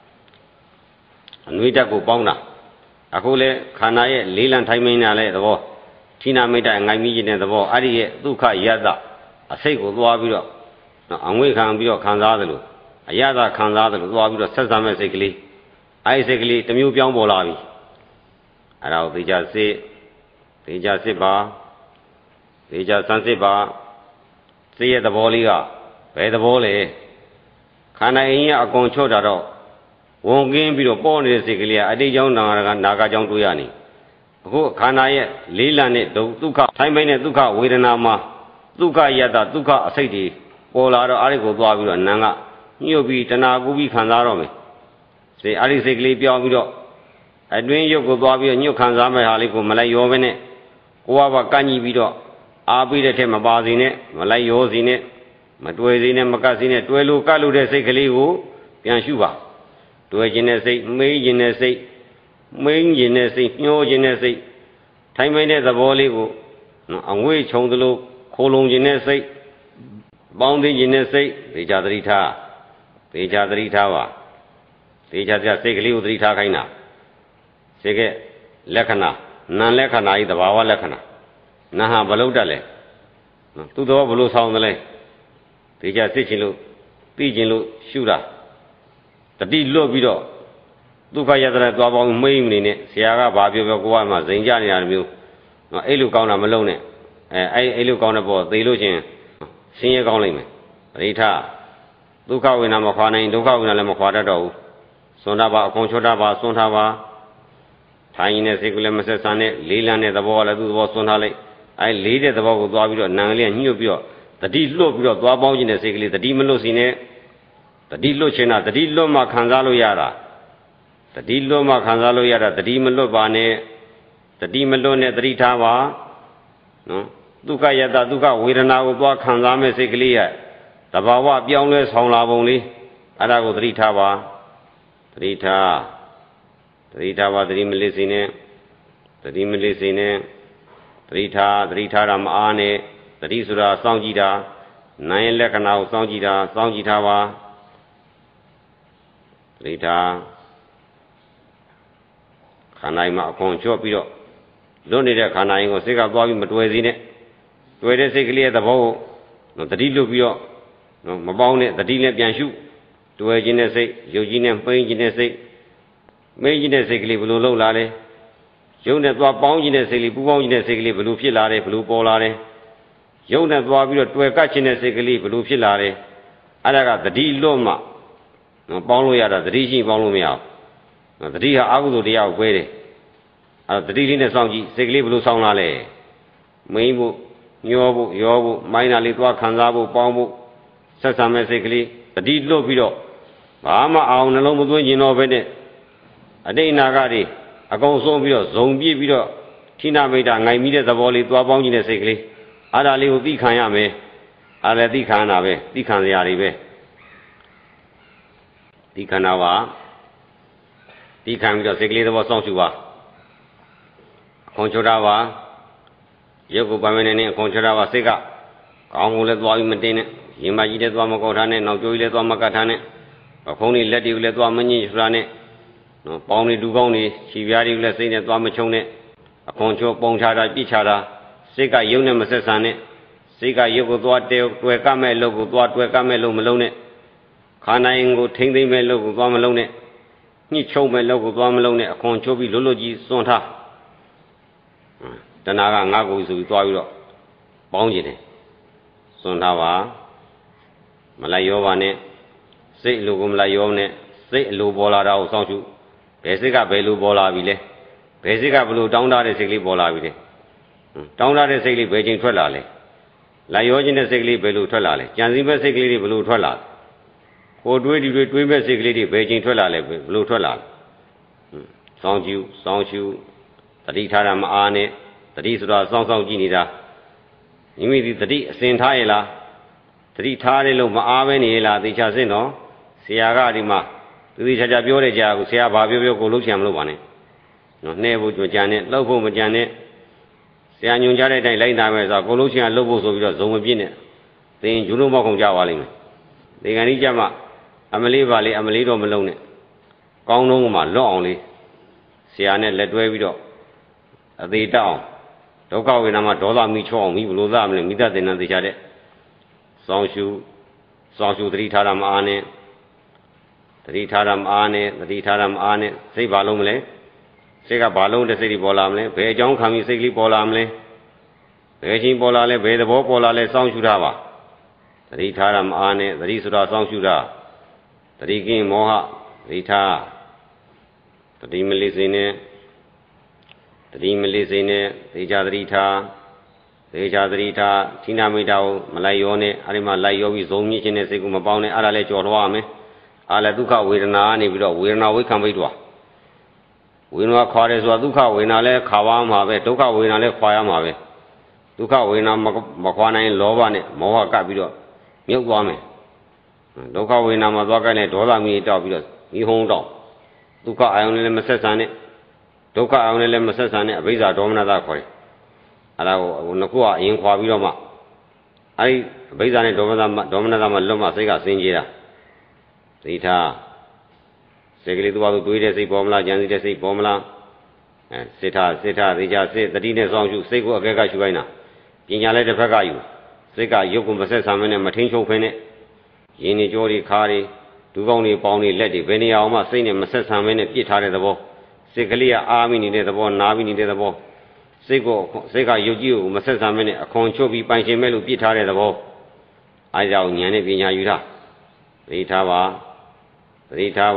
And we go Bouna. Akule, Kanae, Leland Timina, the war. Tina Meta and I meet in the war. Adi, Duka Yada, a Sego Babilo. And we can be a Kanzadalu. A Yada Kanzadalu, Babilo, Sassamesically. Isaac the Mu Biang Bolavi. Allow the Jasiba, the Jasansiba, see the Boliga, where the volley. Kana Ina a conchodado. Won't game be born in Siglia, a day young Naga Jong Tuyani. Who Kana Lilan, Duka, Time Duka, Widanama, Duka Yada, Duka, City, Polaro Arigo Babu and Nanga, Niobi, Tanagubi Kandaromi. Say Arisically Piavido. I dream you go Babi and you Kanzama Halico, Malayovene, Kuava Kani Vido, Abi the Temabazine, Malayozine, Matuazine, Macasine, Tuelu Kalu de Sekaliu, Pianshuba. To a genesi, May genesi, May genesi, no genesi. Time the Boligo, and we chong the look, Colon genesi, bounding genesi, the Jadrita, the Jadritawa. They just take a little 3 Takina. စိတ်ကလက္ခဏာနာလက္ခဏာဤသဘာဝလက္ခဏာနာဟာဘလို့တက်လဲသူတော်ဘလို့ဆောင်တယ်လဲဒီကြစစ်ချင်လို့သိချင်လို့ရှုတာတတိလွတ်ပြီးတော့ဒုက္ခယတနာသွားပေါင်းမိမ့်နေနဲ့ဆရာကဘာပြောကိုကမှဇိမ်ကြနေတာမျိုးအဲ့လိုကောင်းတာမလုံးနဲ့အဲ့လိုကောင်းတဲ့ပေါ်သိလို့ချင်းဆင်းရဲကောင်းလိမ့်မယ်ပရိထဒုက္ခဝေဒနာမခွာနိုင်ဒုက္ခဝေဒနာလည်းမခွာတတ်တော့ဘူးစွန့်တာပါအကုန်ချောတာပါစွန့်ထားပါထိုင်နေတဲ့စိတ်ကလည်းမဆက်ဆံနဲ့လေးလံတဲ့သဘောကလည်းသူ့သဘောစွန့်ထားလိုက်အဲ့လေးတဲ့သဘောကိုသွားပြီးတော့နံကလေးကညှို့ပြီးတော့တတိလွတ်ပြီးတော့သွားပေါင်းခြင်းတဲ့စိတ်ကလေးတတိမလွတ်စီနဲ့တတိလွတ်ခြင်းတာတတိလွတ်မှခံစားလို့ရတာတတိလွတ်မှခံစားလို့ရတာတတိမလွတ်ပါနဲ့တတိမလွတ်နဲ့တတိထားပါနော်ဒုက္ခယတဒုက္ခဝေဒနာကိုသွားခံစားမဲ့စိတ်ကလေးရဲ့တဘာဝပြောင်းလဲဆောင်လာပုံလေးအဲ့ဒါကိုတတိထားပါတတိထားပါတတိမလစ်စီနဲ့တတိမလစ်စီနဲ့တတိထားတာမအားနဲ့တတိဆိုတာစောင့်ကြည့်တာနိုင်ရဲ့လက္ခဏာကိုစောင့်ကြည့်တာစောင့်ကြည့်ထားပါတတိထားခန္ဓာမှာအကုန်ချော့ပြီးတော့လွတ်နေတဲ့ခန္ဓာရင်ကိုစိတ်ကသွားပြီးမတွေ့စီနဲ့တွေ့တဲ့စိတ်ကလေးရဲ့သဘောကိုတတိလွတ်ပြီးတော့မပေါင်းနဲ့တတိနဲ့ပြန်ရှုတွေ့ခြင်းတဲ့စိတ်ယုတ်ကြီးနဲ့ပိန်းခြင်းတဲ့စိတ်မိခြင်းတဲ့စိတ်ကလေးဘယ်လိုလှုပ်လာလဲယုတ်နဲ့သွားပေါင်းခြင်းတဲ့စိတ်လေးပူပေါင်းခြင်းတဲ့စိတ်ကလေးဘယ်လိုဖြစ်လာလဲဘယ်လိုပေါ်လာလဲယုတ်နဲ့သွားပြီးတော့တွေ့ကပ်ခြင်းတဲ့စိတ်ကလေးဘယ်လိုဖြစ်လာလဲအဲ့ဒါကတတိလွတ်မှပေါင်းလို့ရတာတတိရှိပေါင်းလို့မရဘူးတတိဟာအကုသိုလ်တရားကိုကွဲတယ်အဲ့တတိလေးနဲ့စောင့်ကြည့်စိတ်ကလေးဘယ်လိုစောင့်လာလဲမိမ့်ဖို့ညောဖို့ရောဖို့မိုင်းနာလေးသွားခံစားဖို့ပေါင်းဖို့ဆက်ဆံမဲ့စိတ်ကလေးတတိလွတ်ပြီးတော့ဘာမှအောင်နှလုံးမသွင်းကျင်တော့ဘဲနဲ့အတိတ်နာကတွေအကုန်ဆုံးပြီးတော့ဇုံပြည့်ပြီးတော့ဌိနမိတ်တာငိုင်မိတဲ့သဘောလေးသွားပေါင်းကြည့်တဲ့စိတ်ကလေးအားဒါလေးကိုသိခံရမယ်အားလည်းသိခံတာပဲသိခံစရာတွေပဲသိခံတာပါသိခံပြီးတော့စိတ်ကလေးသဘောစောင့်ရှုပါအကုန်ချောတာပါရုပ်ကိုပါမနေနဲ့အကုန်ချောတာပါစိတ်ကကောင်းကိုလည်းသွားပြီးမတင်းနဲ့ရင်မကြီးလည်းသွားမကောက်ထားနဲ့နောက်ကျိုးကြီးလည်းသွားမကတ်ထားနဲ့အခုံးလေးလက်တွေကိုလည်းသွားမညှိဆိုတာနဲ့နော်ပေါင်းနေဒူကောင်းနေခြေပြားတွေကိုလည်းစိတ်နဲ့သွားမချုံနဲ့အခွန်ချိုးပုံချတာပြစ်ချတာစိတ်ကယုံနဲ့မဆက်ဆံနဲ့စိတ်ကရုပ်ကိုသွားတွေ့ကမဲ့လို့ကိုသွားတွေ့ကမဲ့လို့မလုံးနဲ့ခန္ဓာရင်ကိုထိမ့်သိမ့်မဲ့လို့ကိုသွားမလုံးနဲ့ညှိချုံမဲ့လို့ကိုသွားမလုံးနဲ့အခွန်ချိုးပြီးလွတ်လွတ်ကြီးစွန့်ထားတဏှာကငါ့ကိုဆိုပြီးသွားပြီးတော့ပေါင်းကြည့်တယ်စွန့်ထားပါမလိုက်ရောပါနဲ့စိတ်အလိုကိုမလိုက်ရောနဲ့စိတ်အလိုပေါ်လာတာကိုစောင့်ရှုဘယ်စိတ်ကဘယ်လိုပေါ်လာပြီလဲဘယ်စိတ်ကဘယ်လိုတောင်းတတဲ့စိတ်လေးပေါ်လာပြီလဲတောင်းတတဲ့စိတ်လေးဘယ်ချိန်ထွက်လာလဲလိုက်ရောခြင်းတဲ့စိတ်ကလေးဘယ်လိုထွက်လာလဲကြံစည်မဲ့စိတ်ကလေးတွေဘယ်လိုထွက်လာလဲကိုတွေးဒီတွေးမဲ့စိတ်ကလေးတွေဘယ်ချိန်ထွက်လာလဲဘယ်လိုထွက်လာလဲစောင့်ရှုတတိထားတာမအားနဲ့တတိဆိုတာစောင့်ကြည့်နေတာမိမိဒီတတိအစဉ်ထားရလားတတိထားတယ်လို့မအားပဲနေလားသေချာစင်းတော့ဆရာကဒီမှာသေချာပြောတဲ့ကြာကိုဆရာဘာပြောကိုလုံးချင်မလို့ပါနဲ့နော်နှဲဖို့ကြံနဲ့လှုပ်ဖို့မကြံနဲ့ဆရာညွှန်ကြားတဲ့အတိုင်းလိုက်နာမယ်ဆိုတော့ကိုလုံးချင်လှုပ်ဖို့ဆိုပြီးတော့ဇုံမပြည့်နဲ့သင်ယူလို့မောက်ခုံကြပါလိမ့်မယ်ဒီကနေ့ကျမှအမလေးပါလေအမလေးတော့မလုံးနဲ့ကောင်းလုံးကမှလွတ်အောင်လေးဆရာနဲ့လက်တွဲပြီးတော့အသေးတောင်းဒုက္ခဝေဒနာမှာဒေါသမီးချောအောင်မိဘလို့သားမလဲမိသားတင်တဲ့သေချာတဲ့စောင့်ရှုသတိထားတာမအားနဲ့သတိထားတာမအားနဲ့စိတ်ဘာလုံးမလဲစိတ်ကဘာလုံးတဲ့စိတ်တွေပေါ်လာမလဲဘယ်အကြောင်းခံပြီးစိတ်ကလေးပေါ်လာမလဲဘယ်ချင်းပေါ်လာလဲဘယ်သဘောပေါ်လာလဲစောင့်ရှုတာပါသတိထားတာမအားနဲ့သတိဆိုတာစောင့်ရှုတာသတိကင်းမောဟသတိထားသတိမလေးစိနဲ့သေချာသတိထားဌိနမိတ်တာကိုမလိုက်ရောနဲ့အဲ့ဒီမှာလိုက်ရောပြီးဇုံမြင့်ခြင်းနဲ့စိတ်ကိုမပေါင်းနဲ့အဲ့ဒါလည်းကြော်တော့ရမယ်အားလည်းဒုက္ခဝေဒနာကနေပြီးတော့ဝေဒနာဝိခံပိတ်သွားဝေဒနာခွာတယ်ဆိုတာဒုက္ခဝေဒနာလည်းခါပါမှာပဲဒုက္ခဝေဒနာလည်းခွာရမှာပဲဒုက္ခဝေဒနာမခွာနိုင်လောဘနဲ့မောဟကပ်ပြီးတော့မြုပ်သွားမယ်ဒုက္ခဝေဒနာမှာသွားကြတဲ့ဒေါသမီးတောက်ပြီးတော့မိဟုံးတောက်ဒုက္ခအာယုန်လည်းမဆက်ဆံနဲ့ဒုက္ခအာယုန်လည်းမဆက်ဆံနဲ့အဘိဇာဒေါမနတာခေါ်တယ်အဲ့ဒါကိုနှစ်ခုကအရင်ခွာပြီးတော့မှအဲ့ဒီအဘိဇာနဲ့ဒေါမနတာမှာလွတ်မှစိတ်ကစင်ကြေးတာသိထားစိတ်ကလေးသူ့ဘာလို့တွေးတဲ့စိတ်ပေါ်မလားကြံစည်တဲ့စိတ်ပေါ်မလားစေထားသေးချာစေတတိနဲ့ဆောင်ရှုစိတ်ကိုအကဲကရှုခိုင်းတာပညာလည်းတစ်ဖက်ကယူစိတ်ကရုပ်ကိုမဆက်ဆံမနဲ့မထင်းချုပ်ဖ ೇನೆ ရင်းနေကြောတွေခါတွေဒူးကောင်းတွေပေါင်းတွေလက်တွေဘယ်နေရာအောင်မှစိတ်နဲ့မဆက်ဆံမနဲ့ပြစ်ထားတဲ့သဘောစိတ်ကလေးကအားမိနေတဲ့သဘောနားမိနေတဲ့သဘောစိတ်ကရုပ်ကြီးကိုမဆက်ဆံမနဲ့အခွန်ချုပ်ပြီးပိုင်ရှင်မဲ့လို့ပြစ်ထားတဲ့သဘောအားကြောင့်ဉာဏ်နဲ့ပညာယူတာသတိထားပါသတိထား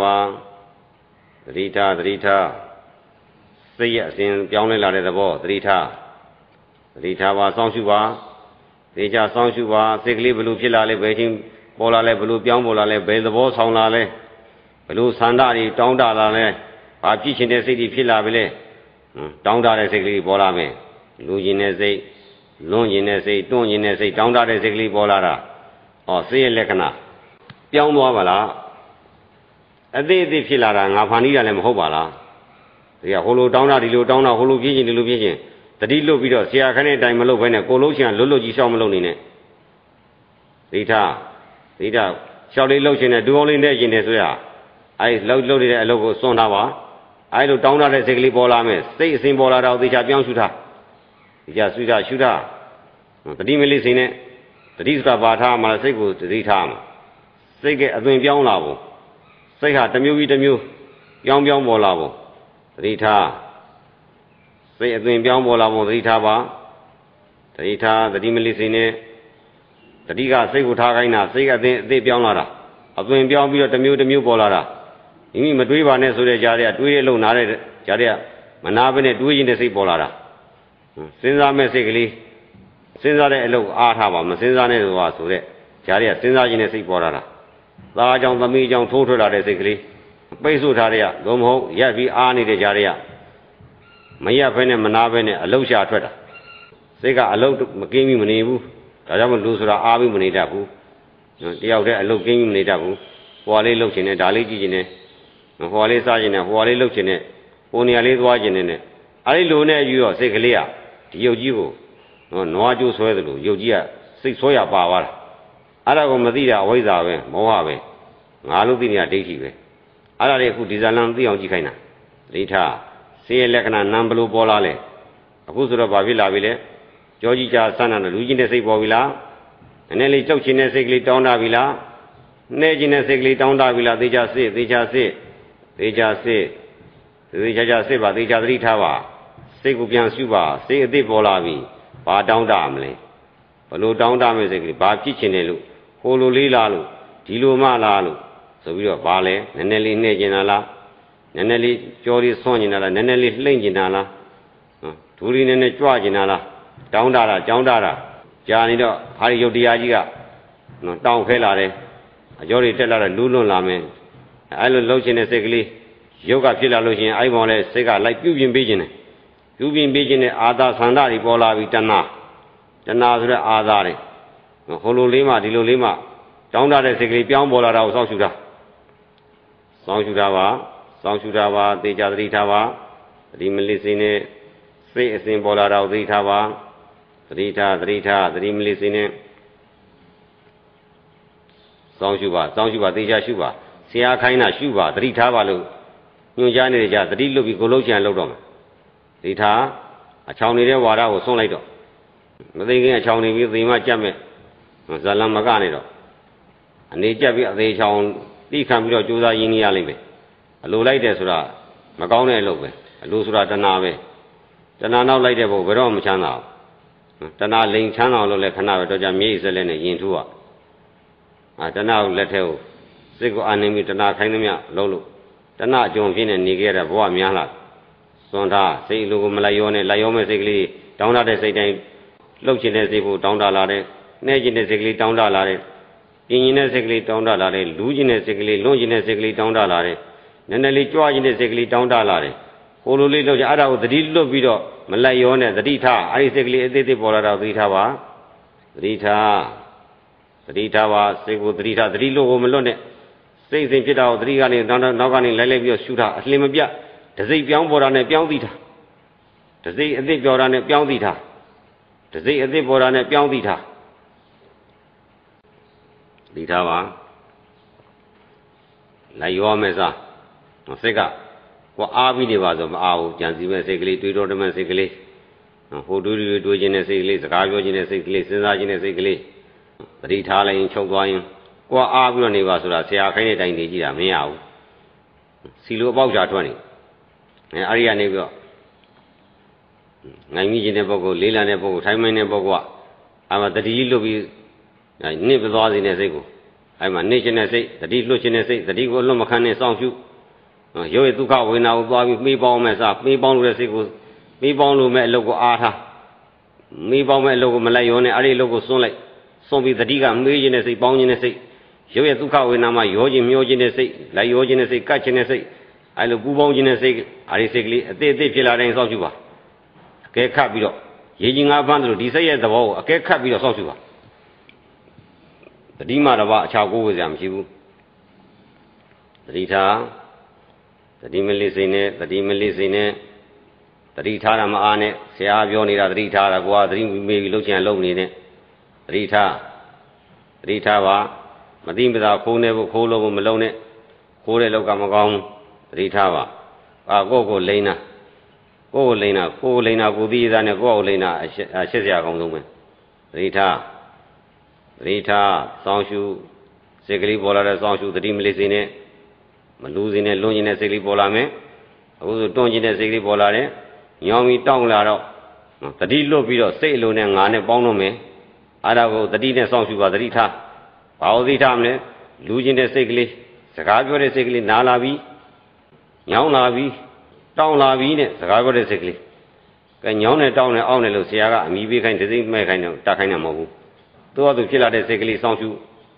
စိတ်ရဲ့အစဉ်ပြောင်းလဲလာတဲ့သဘောသတိထားပါစောင့်ရှုပါသေချာစောင့်ရှုပါစိတ်ကလေးဘလို့ဖြစ်လာလဲဘယ်ချင်းပေါ်လာလဲဘလို့ပြောင်းပေါ်လာလဲဘယ်သဘောဆောင်လာလဲဘလို့ဆန္ဒတွေတောင်းတလာလဲဘာဖြစ်ချင်တဲ့စိတ်တွေဖြစ်လာပြီလဲတောင်းတတဲ့စိတ်ကလေးပေါ်လာမယ်လူကျင်တဲ့စိတ်လွန်ကျင်တဲ့စိတ်တွန့်ကျင်တဲ့စိတ်တောင်းတတဲ့စိတ်ကလေးပေါ်လာတာစိတ်ရဲ့လက္ခဏာပြောင်းသွားပါလားအသေးဖြစ်လာတာငါဖန်တီးတာလည်းမဟုတ်ပါလားဒီကဟိုလိုတောင်းတာဒီလိုတောင်းတာဟိုလိုပြင်းချင်ဒီလိုပြင်းချင်တတိလွတ်ပြီးတော့ဆရာခနဲ့တိုင်မလုပ်ဘဲနဲ့ကိုလုံးချင်လွတ်ကြီးရှောက်မလုပ်နေနဲ့သီထားရှောက်လေးလှုပ်ချင်တဲ့ဒူအောင်လေးနဲ့ကျင်တယ်ဆိုရလှုပ်နေတဲ့အလုပ်ကိုစွန့်ထားပါလိုတောင်းတတဲ့စိတ်ကလေးပေါ်လာမယ်စိတ်အစဉ်ပေါ်လာတော့သေချာပြောင်းရှုထားသေချာရှုထားတတိမလေးစိနဲ့တတိဆိုတာပါထားမှစိတ်ကိုတတိထားမှာစိတ်ကအသွင်ပြောင်းလာဖို့စိတ်ဟာတစ်မျိုးပြီးတစ်မျိုးပြောင်းပေါ်လာဖို့သတိထားစိတ်အသွင်ပြောင်းပေါ်လာဖို့သတိထားပါသတိမလေးစိနဲ့တတိကစိတ်ကိုထားခိုင်းတာစိတ်ကအသေးပြောင်းလာတာအသွင်ပြောင်းပြီးတော့တစ်မျိုးပေါ်လာတာမိမိမတွေးပါနဲ့ဆိုတဲ့ကြားတွေကတွေးရလုံနာတဲ့ကြားတွေကမနာဘဲနဲ့တွေးရင်တဲ့စိတ်ပေါ်လာတာစဉ်းစားမဲ့စိတ်ကလေးစဉ်းစားတဲ့အလုပ်အားထားပါမစဉ်းစားနဲ့ဆိုတဲ့ကြားတွေကစဉ်းစားခြင်းနဲ့စိတ်ပေါ်လာတာသားကြောင့်သမီးကြောင့်ထိုးထွက်လာတဲ့စိတ်ကလေးပိတ်ဆို့ထားတဲ့ကမဟုတ်ရက်ပြီးအားနေတဲ့ကြားတွေကမရက်ဖဲနဲ့မနာဖဲနဲ့အလုရှာထွက်တာစိတ်ကအလုမကင်းပြီးမနေဘူးဒါကြောင့်မလူဆိုတာအားပြီးမနေတတ်ဘူးတယောက်တည်းအလုကင်းပြီးမနေတတ်ဘူးဟွာလေးလှုပ်ချင်တယ်ဒါလေးကြည့်ချင်တယ်ဟွာလေးစားချင်တယ်ဟွာလေးလှုပ်ချင်တယ်ဟိုနေရာလေးသွားချင်တယ်အဲ့ဒီလိုနဲ့ယူတော့စိတ်ကလေးကဒီရုပ်ကြီးကိုနွားကျိုးဆွဲသလိုရုပ်ကြီးကစိတ်ဆွဲရပါသွားတာအဲ့ဒါကိုမသိတာအဝိဇ္ဇာပဲမောဟပဲငါလို့သိနေတာဒိဋ္ဌိပဲအဲ့ဒါတွေအခုဒီဇာလံသိအောင်ကြည့်ခိုင်းတာဒိဋ္ဌာစိတ်ရဲ့လက္ခဏာနာမ်ဘလို့ပေါ်လာလဲအခုဆိုတော့ဘာဖြစ်လာပြီလဲကြောကြီးကြာဆန်းတာလူကြီးတဲ့စိတ်ပေါ်ပြီလားနည်းနည်းလေးကြောက်ချင်တဲ့စိတ်ကလေးတောင်းတပြီလားနှဲချင်တဲ့စိတ်ကလေးတောင်းတပြီလားသေချာစစ်ပါသေချာသတိထားပါစိတ်ကိုပြန်ရှုပါစိတ်အသေးပေါ်လာပြီဘာတောင်းတမလဲဘလို့တောင်းတမဲ့စိတ်ကလေးဘာဖြစ်ချင်တယ်လို့ဟိုလိုလေးလားလို့ဒီလိုမှလားလို့ဆိုပြီးတော့ဘာလဲနည်းနည်းလေးနှဲချင်တာလားနည်းနည်းလေးကြောလေးဆွန့်ချင်တာလားနည်းနည်းလေးလှိမ့်ချင်တာလားဒူရီနည်းနည်းကြွချင်တာလားတောင်းတတာကြောင်းတတာကြာနေတော့ဟာဒီရုပ်တရားကြီးကတောင်းခဲလာတယ်အကျော်တွေတက်လာတော့လူးလွန်လာမယ်အဲ့လိုလှုပ်ချင်တဲ့စိတ်ကလေးရုပ်ကဖြစ်လာလို့ရှိရင်အဲ့ပေါ်လဲစိတ်ကလိုက်ပြုပြင်ပေးခြင်းတယ်ပြုပြင်ပေးခြင်းနဲ့အာသာဆန္ဒတွေပေါ်လာပြီးတဏှာဆိုတဲ့အာသာတွေဟိုလိုလေးမှဒီလိုလေးမှတောင်းတတဲ့စိတ်ကလေးပြောင်းပေါ်လာတာကိုစောင့်ရှုတာပါသေချာသတိထားပါသတိမလေးစိနဲ့စိတ်အစဉ်ပေါ်လာတာကိုသတိထားပါသတိမလေးစိနဲ့စောင့်ရှုပါသေချာရှုပါဆရာခိုင်းတာရှုပါသတိထားပါလို့ညွှန်ကြားနေတဲ့ကြသတိလွတ်ပြီးကိုလုံးချင်လောက်တော့မှာသတိထားအချောင်နေတဲ့ဝါဒကိုဆွန့်လိုက်တော့မသိခင်အချောင်နေပြီးသေမကြက်မဲ့ဇာလံမကနေတော့အနေကြက်ပြီးအသေးချောင်တိခံပြီးတော့ကြိုးစားရင်းနေရလိမ့်မယ်အလိုလိုက်တယ်ဆိုတာမကောင်းတဲ့အလုပ်ပဲအလိုဆိုတာတဏှာပဲတဏှာနောက်လိုက်တဲ့ဘုဘယ်တော့မချမ်းသာဘူးတဏှာလိန်ချမ်းသာလို့လည်းခဏပဲတော့ကြမြေ့စက်လက်နဲ့ယင်ထူးတဏှာကိုလက်ထဲကိုစိတ်ကိုအာနေပြီးတဏှာခိုင်းသမျှလုံးလို့တဏှာအကျုံဖြစ်နေနေခဲ့တဲ့ဘဝများလားစွန့်ထားစိတ်လိုကိုမလိုက်ရောနဲ့လိုက်ရောမဲ့စိတ်ကလေးတောင်းတတဲ့စိတ်တိုင်းလှုပ်ချင်တဲ့စိတ်ကိုတောင်းတလာတယ်နှဲချင်တဲ့စိတ်ကလေးတောင်းတလာတယ်ပြင်းရင်တဲ့စိတ်ကလေးတောင်းတလာတယ်လူးချင်တဲ့စိတ်ကလေးလွန့်ချင်တဲ့စိတ်ကလေးတောင်းတလာတယ်နည်းနည်းလေးကြွားချင်တဲ့စိတ်ကလေးတောင်းတလာတယ်ဟိုလိုလေးလောက်ကြအဲ့ဒါကိုသတိလွတ်ပြီးတော့မလိုက်ရောနဲ့သတိထားအဲ့ဒီစိတ်ကလေးအသေးသေးပေါ်လာတာသတိထားပါသတိထားပါစိတ်ကိုသတိထားသတိလို့ကိုမလွတ်နဲ့စိတ်စဉ်ဖြစ်တာကိုသတိကနေနောက်ကနေလိုက်ပြီးတော့ရှုထားအလှင်မပြတ်တစိတ်ပြောင်းပေါ်တာနဲ့ပြောင်းသိထားတစိတ်အသေးပြောတာနဲ့ပြောင်းသိထားတစိတ်အသေးပေါ်တာနဲ့ပြောင်းသိထားသတိထားပါလိုက်ရောမယ်စားစိတ်ကကိုအားပြီးနေပါဆိုမအားဘူးကြံစီမဲ့စိတ်ကလေးတွေးတော်တမဲ့စိတ်ကလေးဟိုတွေးခြင်းတဲ့စိတ်ကလေးစကားပြောခြင်းတဲ့စိတ်ကလေးစဉ်းစားခြင်းတဲ့စိတ်ကလေးပရိထားလိုက်ရင်ချုပ်သွားရင်ကိုအားပြီးတော့နေပါဆိုတာဆရာခိုင်းတဲ့အတိုင်းနေကြည့်တာမရဘူးစီလိုအပေါက်ချာထွက်နေအဲ့ဒီကနေပြီးတော့ငိုင်မိခြင်းတဲ့ပုဂ္ဂိုလ်လေးလံတဲ့ပုဂ္ဂိုလ်ထိုင်းမိုင်းတဲ့ပုဂ္ဂိုလ်ကအမှတတိလွတ်ပြီးနစ်ပသွားစေတဲ့စိတ်ကိုအဲ့မှာနစ်ခြင်းတဲ့စိတ်တတိလွတ်ခြင်းတဲ့စိတ်တတိကိုလွတ်မခံနဲ့စောင့်ရှုရုပ်ရည်ဒုက္ခဝေဒနာကိုသွားပြီးမေးပေါင်းမဲ့စားမေးပေါင်းလို့တဲ့စိတ်ကိုမေးပေါင်းလို့မဲ့အလုပ်ကိုအားထားမေးပေါင်းမဲ့အလုပ်ကိုမလိုက်ရောနဲ့အဲ့ဒီအလုပ်ကိုစွန့်လိုက်စွန့်ပြီးတတိကမေးခြင်းတဲ့စိတ်ပေါင်းခြင်းတဲ့စိတ်ရုပ်ရည်ဒုက္ခဝေဒနာမှာရောခြင်းမျောခြင်းတဲ့စိတ်လိုက်ရောခြင်းတဲ့စိတ်ကတ်ခြင်းတဲ့စိတ်အဲ့လိုပူပေါင်းခြင်းတဲ့စိတ်အဲ့ဒီစိတ်ကလေးအသေးအဖြစ်လာတိုင်းစောင့်ရှုပါအကဲခတ်ပြီးတော့ရေကြီးငါးဖမ်းတယ်လို့ဒီစိတ်ရဲ့သဘောကိုအကဲခတ်ပြီးတော့စောင့်ရှုပါတတိမှတော့အခြားကိုယ်ဝေစရာမရှိဘူးတတိထားတတိမလေးစိနဲ့တတိမလေးစိနဲ့တတိထားတာမအားနဲ့ဆရာပြောနေတာတတိထားတာကွာတတိမေးပြီးလှုပ်ချင်လှုပ်နေတဲ့တတိထားပါမသိမသာခိုးနေဖို့ခိုးလို့မလုံးနဲ့ခိုးတဲ့လောက်ကမကောင်းတတိထားပါကိုလိမ့်နာကိုလိမ့်နာကိုသိရတာနဲ့ကိုလိမ့်နာအရှက်စရာအကောင်းဆုံးပဲတတိထားစောင်းရှုစိတ်ကလေးပေါ်လာတဲ့စောင်းရှုတတိမလေးစိနဲ့မလူစင်းနဲ့လွန်ကျင်တဲ့စိတ်ကလေးပေါ်လာမယ်အခုဆိုတွန်းကျင်တဲ့စိတ်ကလေးပေါ်လာတယ်ညောင်းပြီးတောင်းလာတော့တတိလွတ်ပြီးတော့စိတ်အလိုနဲ့ငါနဲ့ပေါင်းလို့မယ်အဲ့ဒါကိုတတိနဲ့စောင့်ရှုပါတတိထားဘာလို့တတိထားမလဲလူကျင်တဲ့စိတ်ကလေးစကားပြောတဲ့စိတ်ကလေးနားလာပြီးညောင်းလာပြီးတောင်းလာပြီးနဲ့စကားပြောတဲ့စိတ်ကလေးကဲညောင်းနဲ့တောင်းနဲ့အောင်းနဲ့လို့ဆရာကအမိပေးခိုင်းတစိမ့်မဲ့ခိုင်းတော့တတ်ခိုင်းတာမဟုတ်ဘူးသူ့အတူဖြစ်လာတဲ့စိတ်ကလေးစောင့်ရှု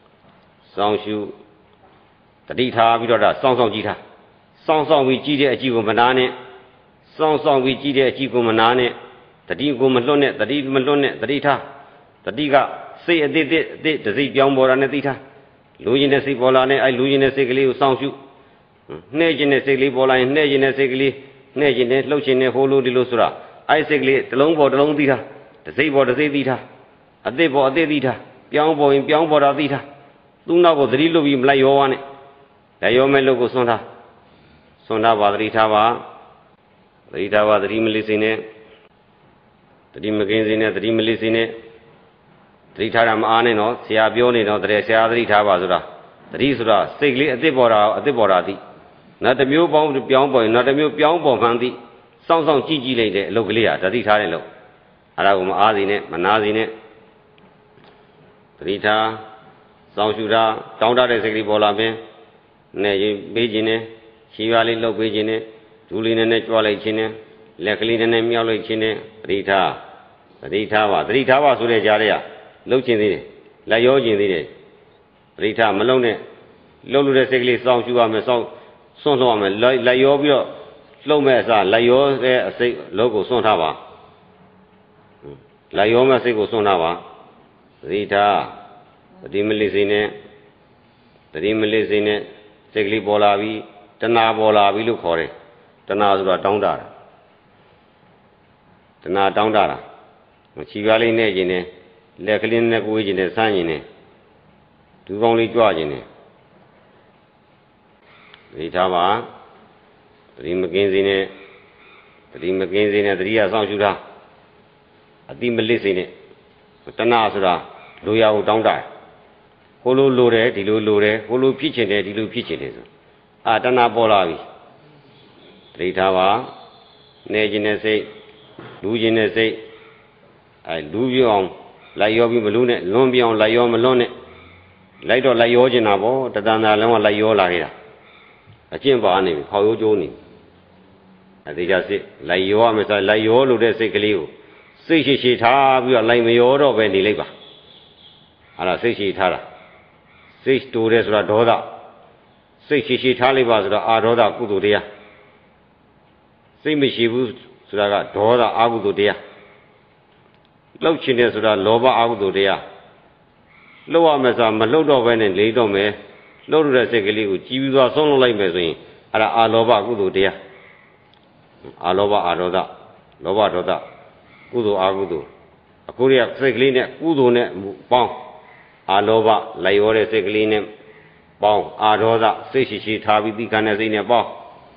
တတိထားပြီးတော့ဒါစောင့်ကြည့်ထားစောင့်ပြီးကြည့်တဲ့အကြည့်ကိုမနာနဲ့စောင့်ပြီးကြည့်တဲ့အကြည့်ကိုမနာနဲ့တတိကိုမလွတ်နဲ့တတိမလွတ်နဲ့တတိထားတတိကစိတ်အသေးတစိပြောင်းပေါ်တာနဲ့သိထားလူကျင်တဲ့စိတ်ပေါ်လာနဲ့အဲလူကျင်တဲ့စိတ်ကလေးကိုစောင့်ရှုနှဲ့ကျင်တဲ့စိတ်ကလေးပေါ်လာရင်နှဲ့ကျင်တဲ့စိတ်ကလေးနှဲ့ကျင်တဲ့လှုပ်ကျင်တဲ့ဟိုလိုဒီလိုဆိုတာအဲစိတ်ကလေးတစ်လုံးပေါ်တစ်လုံးသိထားတစိပေါ်တစိသိထားအသေးပေါ်အသေးသိထားပြောင်းပေါ်ရင်ပြောင်းပေါ်တာသိထားသူ့နောက်ကိုသတိလွတ်ပြီးမလိုက်ရောဝါနဲ့လက်ရောမဲ့လို့ကိုစွန့်ထားပါသတိထားပါသတိမလေးစိနဲ့သတိမကင်းစိနဲ့သတိမလေးစိနဲ့သတိထားတာမအားနဲ့နော်ဆရာပြောနေတော့တည်းဆရာသတိထားပါဆိုတာသတိဆိုတာစိတ်ကလေးအသစ်ပေါ်တာသိနောက်တစ်မျိုးပေါင်းပြောင်းပေါ်ရင်နောက်တစ်မျိုးပြောင်းပေါ်မှန်းသိစောင့်ကြည့်လိုက်တဲ့အလုပ်ကလေးဟာသတိထားတယ်လို့အဲ့ဒါကိုမအားစိနဲ့မနာစိနဲ့သတိထားစောင့်ရှုတာတောင်းတတဲ့စိတ်ကလေးပေါ်လာမယ်နဲ့ရေးပေးခြင်းနဲ့ခြေရွာလေးလှုပ်ပေးခြင်းနဲ့ဒူးလေးနဲ့ကြွားလိုက်ခြင်းနဲ့လက်ကလေးနဲ့မြောက်လိုက်ခြင်းနဲ့သတိထားပါဆိုတဲ့ကြားတွေကလှုပ်ခြင်းသေးတယ်လက်ရောခြင်းသေးတယ်သတိထားမလုံးနဲ့လှုပ်လို့တဲ့စိတ်ကလေးစောင့်ရှုရမယ်စွန့်ရမယ်လက်ရောပြီးတော့လှုပ်မဲ့အစားလက်ရောတဲ့အစိတ်လုံးကိုစွန့်ထားပါလက်ရောမဲ့စိတ်ကိုစွန့်ထားပါသတိမလေးစိနဲ့စိတ်ကလေးပေါ်လာပြီးတဏှာပေါ်လာပြီးလို့ခေါ်တယ်တဏှာဆိုတာတောင်းတတာချီကားလေးနဲ့ခြင်းနဲ့လက်ကလေးနဲ့ကိုယ်ခြင်းနဲ့ဆန်းခြင်းနဲ့ဒူးကောင်းလေးကြွခြင်းနဲ့ဒီထားပါသတိမကင်းစေနဲ့သတိရစောင့်ရှုတာအတိမလစ်စေနဲ့တဏှာဆိုတာလိုရာကိုတောင်းတဟိုလိုတယ်ဒီလိုတယ်ဟိုလိုဖြစ်ချင်တယ်ဒီလိုဖြစ်ချင်တယ်ဆိုတဏှာပေါ်လာပြီသတိထားပါနေခြင်းနဲ့စိတ်လူခြင်းနဲ့စိတ်လူပြောအောင်လိုက်ရောပြီးမလူနဲ့လွန်ပြောင်းလိုက်ရောမလွန်နဲ့လိုက်တော့လိုက်ရောခြင်းတာပေါ့တဏှာလုံးကလိုက်ရောလာနေတာအကျင့်ပါနေပြီခေါရိုးကျိုးနေအသေးချာစိတ်လိုက်ရောမယ်ဆိုလိုက်ရောလို့တဲ့စိတ်ကလေးကိုစိတ်ရှိထားပြီးတော့လိုက်မရောတော့ပဲနေလိုက်ပါအဲ့ဒါစိတ်ရှိထားတာစိတ်တူတယ်ဆိုတာဒေါသစိတ်ရှိထားလိုက်ပါဆိုတာအာဒေါသကုသိုလ်တရားစိတ်မရှိဘူးဆိုတာကဒေါသအာကုသိုလ်တရားလှုပ်ချင်တယ်ဆိုတာလောဘအာကုသိုလ်တရားလှုပ်ရမယ်ဆိုတာမလှုပ်တော့ဘဲနဲ့နေတော့မယ်လှုပ်ရတဲ့စိတ်ကလေးကိုကြည်ပြီးသွားဆုံးလုပ်လိုက်မယ်ဆိုရင်အဲ့ဒါအာလောဘကုသိုလ်တရားအာလောဘအာဒေါသလောဘဒေါသကုသိုလ်အာကုသိုလ်အခုရစိတ်ကလေးနဲ့ကုသိုလ်နဲ့ပေါင်းအာလောဘလိုက်ရောတဲ့စိတ်ကလေးနဲ့ပေါင်းအာဒေါသစိတ်ရှိထားပြီးသိခံတဲ့စိတ်နဲ့ပေါင်း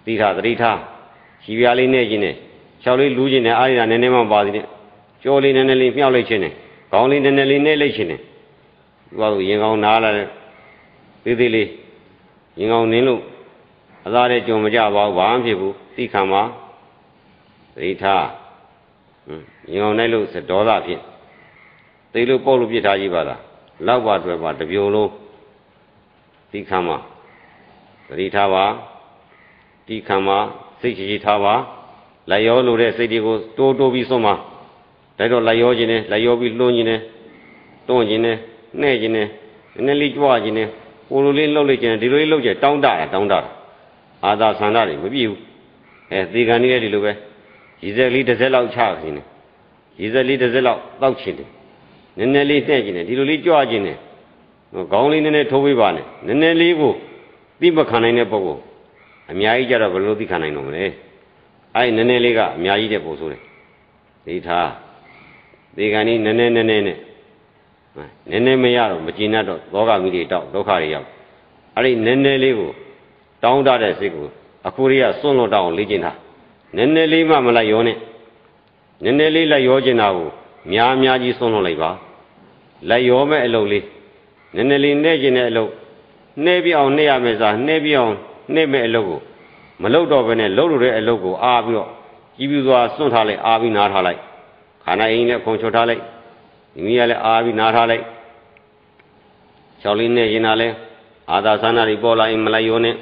သီထသတိထားခြေပြားလေးနဲ့ခြင်းနဲ့၆လေးလူးခြင်းနဲ့အားရနည်းနည်းမှပါသေးတယ်ကြောလေးနည်းနည်းလေးမြောက်လိုက်ခြင်းနဲ့ခေါင်းလေးနည်းနည်းလေးနှိမ့်လိုက်ခြင်းနဲ့သူကရင်ကောင်းနားလာတဲ့သေးသေးလေးရင်ကောင်းနင်းလို့အသားနဲ့ကြုံမကြပါဘူးဘာမှဖြစ်ဘူးသိခံပါသတိထားရင်ကောင်းနိုင်လို့ဒေါသဖြစ်သိလို့ပုတ်လို့ပြစ်ထားကြည့်ပါလားလောက်ပါတွေ့ပါတပြိုလုံးသိခံပါသတိထားပါသိခံပါစိတ်ရှိထားပါလက်ရောလို့တဲ့စိတ်တွေကိုတိုးပြီးစွန့်ပါဒါတော့လက်ရောခြင်းနဲ့လက်ရောပြီးလွှမ်းခြင်းနဲ့တွန်းခြင်းနဲ့နှဲ့ခြင်းနဲ့နည်းနည်းလေးကြွားခြင်းနဲ့ကိုလိုလေးလှုပ်လိုက်ခြင်းဒီလိုလေးလှုပ်ကြတောင်းတအာသာဆန္ဒတွေမပြည့်ဘူးသေကန်ကြီးလည်းဒီလိုပဲရည်စက်လေးတစ်စက်လောက်ချခြင်းနဲ့ရည်စက်လေးတစ်စက်လောက်တောက်ခြင်းနဲ့နည်းနည်းလေးနှဲ့ခြင်းနဲ့ဒီလိုလေးကြွားခြင်းနဲ့ခေါင်းလေးနည်းနည်းထိုးပေးပါနဲ့နည်းနည်းလေးကိုသိမခံနိုင်တဲ့ပုဂ္ဂိုလ်အများကြီးကြတော့ဘယ်လိုသိခံနိုင်တော့မလဲအဲ့နည်းနည်းလေးကအများကြီးတဲ့ပုံဆိုးတယ်ဒိဋ္ဌာသေကန်ကြီးနည်းနည်းမရတော့မကျင်တတ်တော့သောကမိတွေတောက်ဒုက္ခတွေရောက်အဲ့ဒီနည်းနည်းလေးကိုတောင်းတတဲ့စိတ်ကိုအခုရိယစွန့်လွတ်တောင်းလေ့ကျင့်တာနည်းနည်းလေးမှမလိုက်ရောနဲ့နည်းနည်းလေးလိုက်ရောကျင်တာကိုများကြီးစွန့်လွတ်လိုက်ပါလိုက်ရောမဲ့အလုပ်လေးနည်းနည်းလေးနှဲ့ကျင်တဲ့အလုပ်နှဲ့ပြအောင်နှဲ့ရမယ်စားနှဲ့ပြအောင်နှဲ့မဲ့အလုပ်ကိုမလုပ်တော့ဘဲနဲ့လှုပ်လို့တဲ့အလုပ်ကိုအားပြီးတော့ကြီးပြူစွာစွန့်ထားလိုက်အားပြီးနားထားလိုက်ခန္ဓာအိမ်နဲ့ခုံချွတ်ထားလိုက်ဒီမိရလည်းအားပြီးနားထားလိုက်၆လေးနဲ့ရင်နာလဲအာသာသနာတွေပေါ်လာရင်မလိုက်ရောနဲ့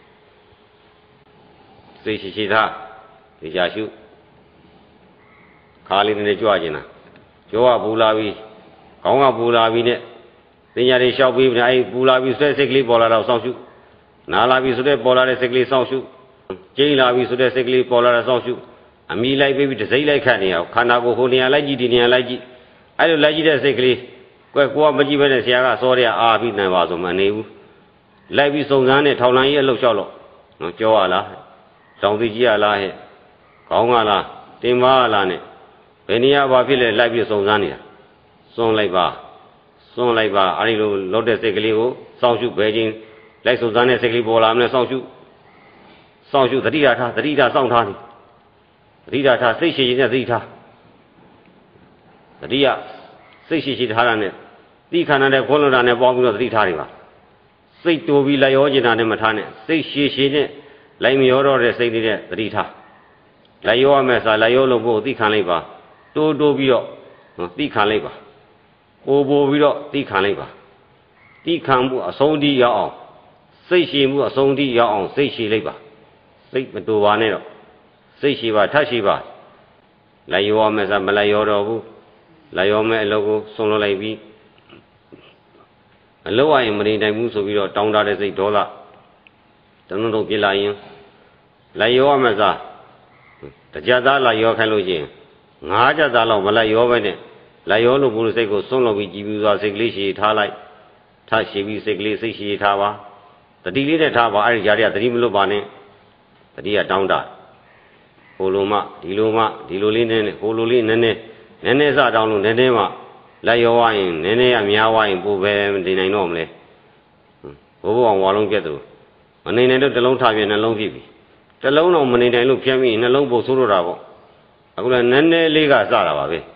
စိတ်ရှိထားဒီကြရှုခါလေးနဲ့ကြွကျင်တာကြောကပူလာပြီးခေါင်းကပူလာပြီးနဲ့သင်ညာတွေလျှောက်ပြီးအဲ့ပူလာပြီးဆွဲစိတ်ကလေးပေါ်လာတော့စောင့်ရှုနားလာပြီးဆိုတဲ့ပေါ်လာတဲ့စိတ်ကလေးစောင့်ရှုကျိန်းလာပြီးဆိုတဲ့စိတ်ကလေးပေါ်လာတဲ့စောင့်ရှုအမိလိုက်ပြီးတစိမ့်လိုက်ခတ်နေအောင်ခန္ဓာကိုယ်ဟိုနေရာလိုက်ကြည့်ဒီနေရာလိုက်ကြည့်အဲ့လိုလိုက်ကြည့်တဲ့စိတ်ကလေးကိုကမကြည့်ဘဲနဲ့ဆရာကစောရအားပြီးနိုင်ပါဆိုမနေဘူးလိုက်ပြီးစုံစမ်းနဲ့ထောင်လန်းကြီးအလုပ်လျှောက်လို့နော်ကြောရလားတောင်သိကြီးရလားဟဲ့ခေါင်းကလားတင်ပါလားနဲ့ဘယ်နေရာဘာဖြစ်လဲလိုက်ပြီးစုံစမ်းနေတာစွန့်လိုက်ပါအဲ့ဒီလိုလောက်တဲ့စိတ်ကလေးကိုစောင့်ရှုဘယ်ချင်းလိုက်စုံစမ်းတဲ့စိတ်ကလေးပေါ်လာမလဲစောင့်ရှုသတိထားစောင့်ထားနေသတိထားစိတ်ရှိရင်နဲ့သတိထားသတိရစိတ်ရှိထားတာနဲ့တိခန္ဓာနဲ့ခွန်းလွန်တာနဲ့ပေါင်းပြီးတော့သတိထားနေပါစိတ်တိုးပြီးလိုက်ရောကျင်တာနဲ့မထားနဲ့စိတ်ရှိနဲ့လိုက်မရောတော့တဲ့စိတ်လေးနဲ့သတိထားလိုက်ရောရမယ်ဆိုလိုက်ရောလို့ဖို့သိခံလိုက်ပါတိုးပြီးတော့သိခံလိုက်ပါပိုပြီးတော့သိခံလိုက်ပါသိခံမှုအဆုံးထိရောက်အောင်စိတ်ရှိမှုအဆုံးထိရောက်အောင်စိတ်ရှိလိုက်ပါစိတ်မတူပါနဲ့တော့စိတ်ရှိပါထပ်ရှိပါလိုက်ရောမယ်ဆိုမလိုက်ရောတော့ဘူးလိုက်ရောမယ်အလုပ်ကိုဆုံးလွတ်လိုက်ပြီးအလုပ်အရင်မနေနိုင်ဘူးဆိုပြီးတော့တောင်းတတဲ့စိတ်ဒေါသတုံပြစ်လာရင်လိုက်ရောမယ်ဆိုတကြသားလိုက်ရောခိုင်းလို့ရှိရင်၅ကြသားလောက်မလိုက်ရောပဲနဲ့လိုက်ရောလို့ဘုရားစိတ်ကိုဆုံးလို့ပြီးကြည်ပြူစွာစိတ်ကလေးရှိထားလိုက်ထားရှိပြီးစိတ်ကလေးစိတ်ရှိထားပါတတိလေးနဲ့ထားပါအဲ့ဒီကြားရတတိမလွတ်ပါနဲ့တတိကတောင်းတဟိုလိုမှဒီလိုလေးနဲ့ဟိုလိုလေးနည်းနည်းစတောင်းလို့နည်းနည်းမှလိုက်ရောဝိုင်းနည်းနည်းရများဝိုင်းပို့ပဲမနေနိုင်တော့မလဲဘိုးအောင်ဝါလုံးပြတ်သူမနေနိုင်တော့တစ်လုံးထားပြနှလုံးဖြစ်ပြီတစ်လုံးတော့မနေနိုင်လို့ဖြတ်ပြီးနှလုံးပို့ဆိုးတော့တာပေါ့အခုလည်းနည်းနည်းလေးကစတာပါပဲ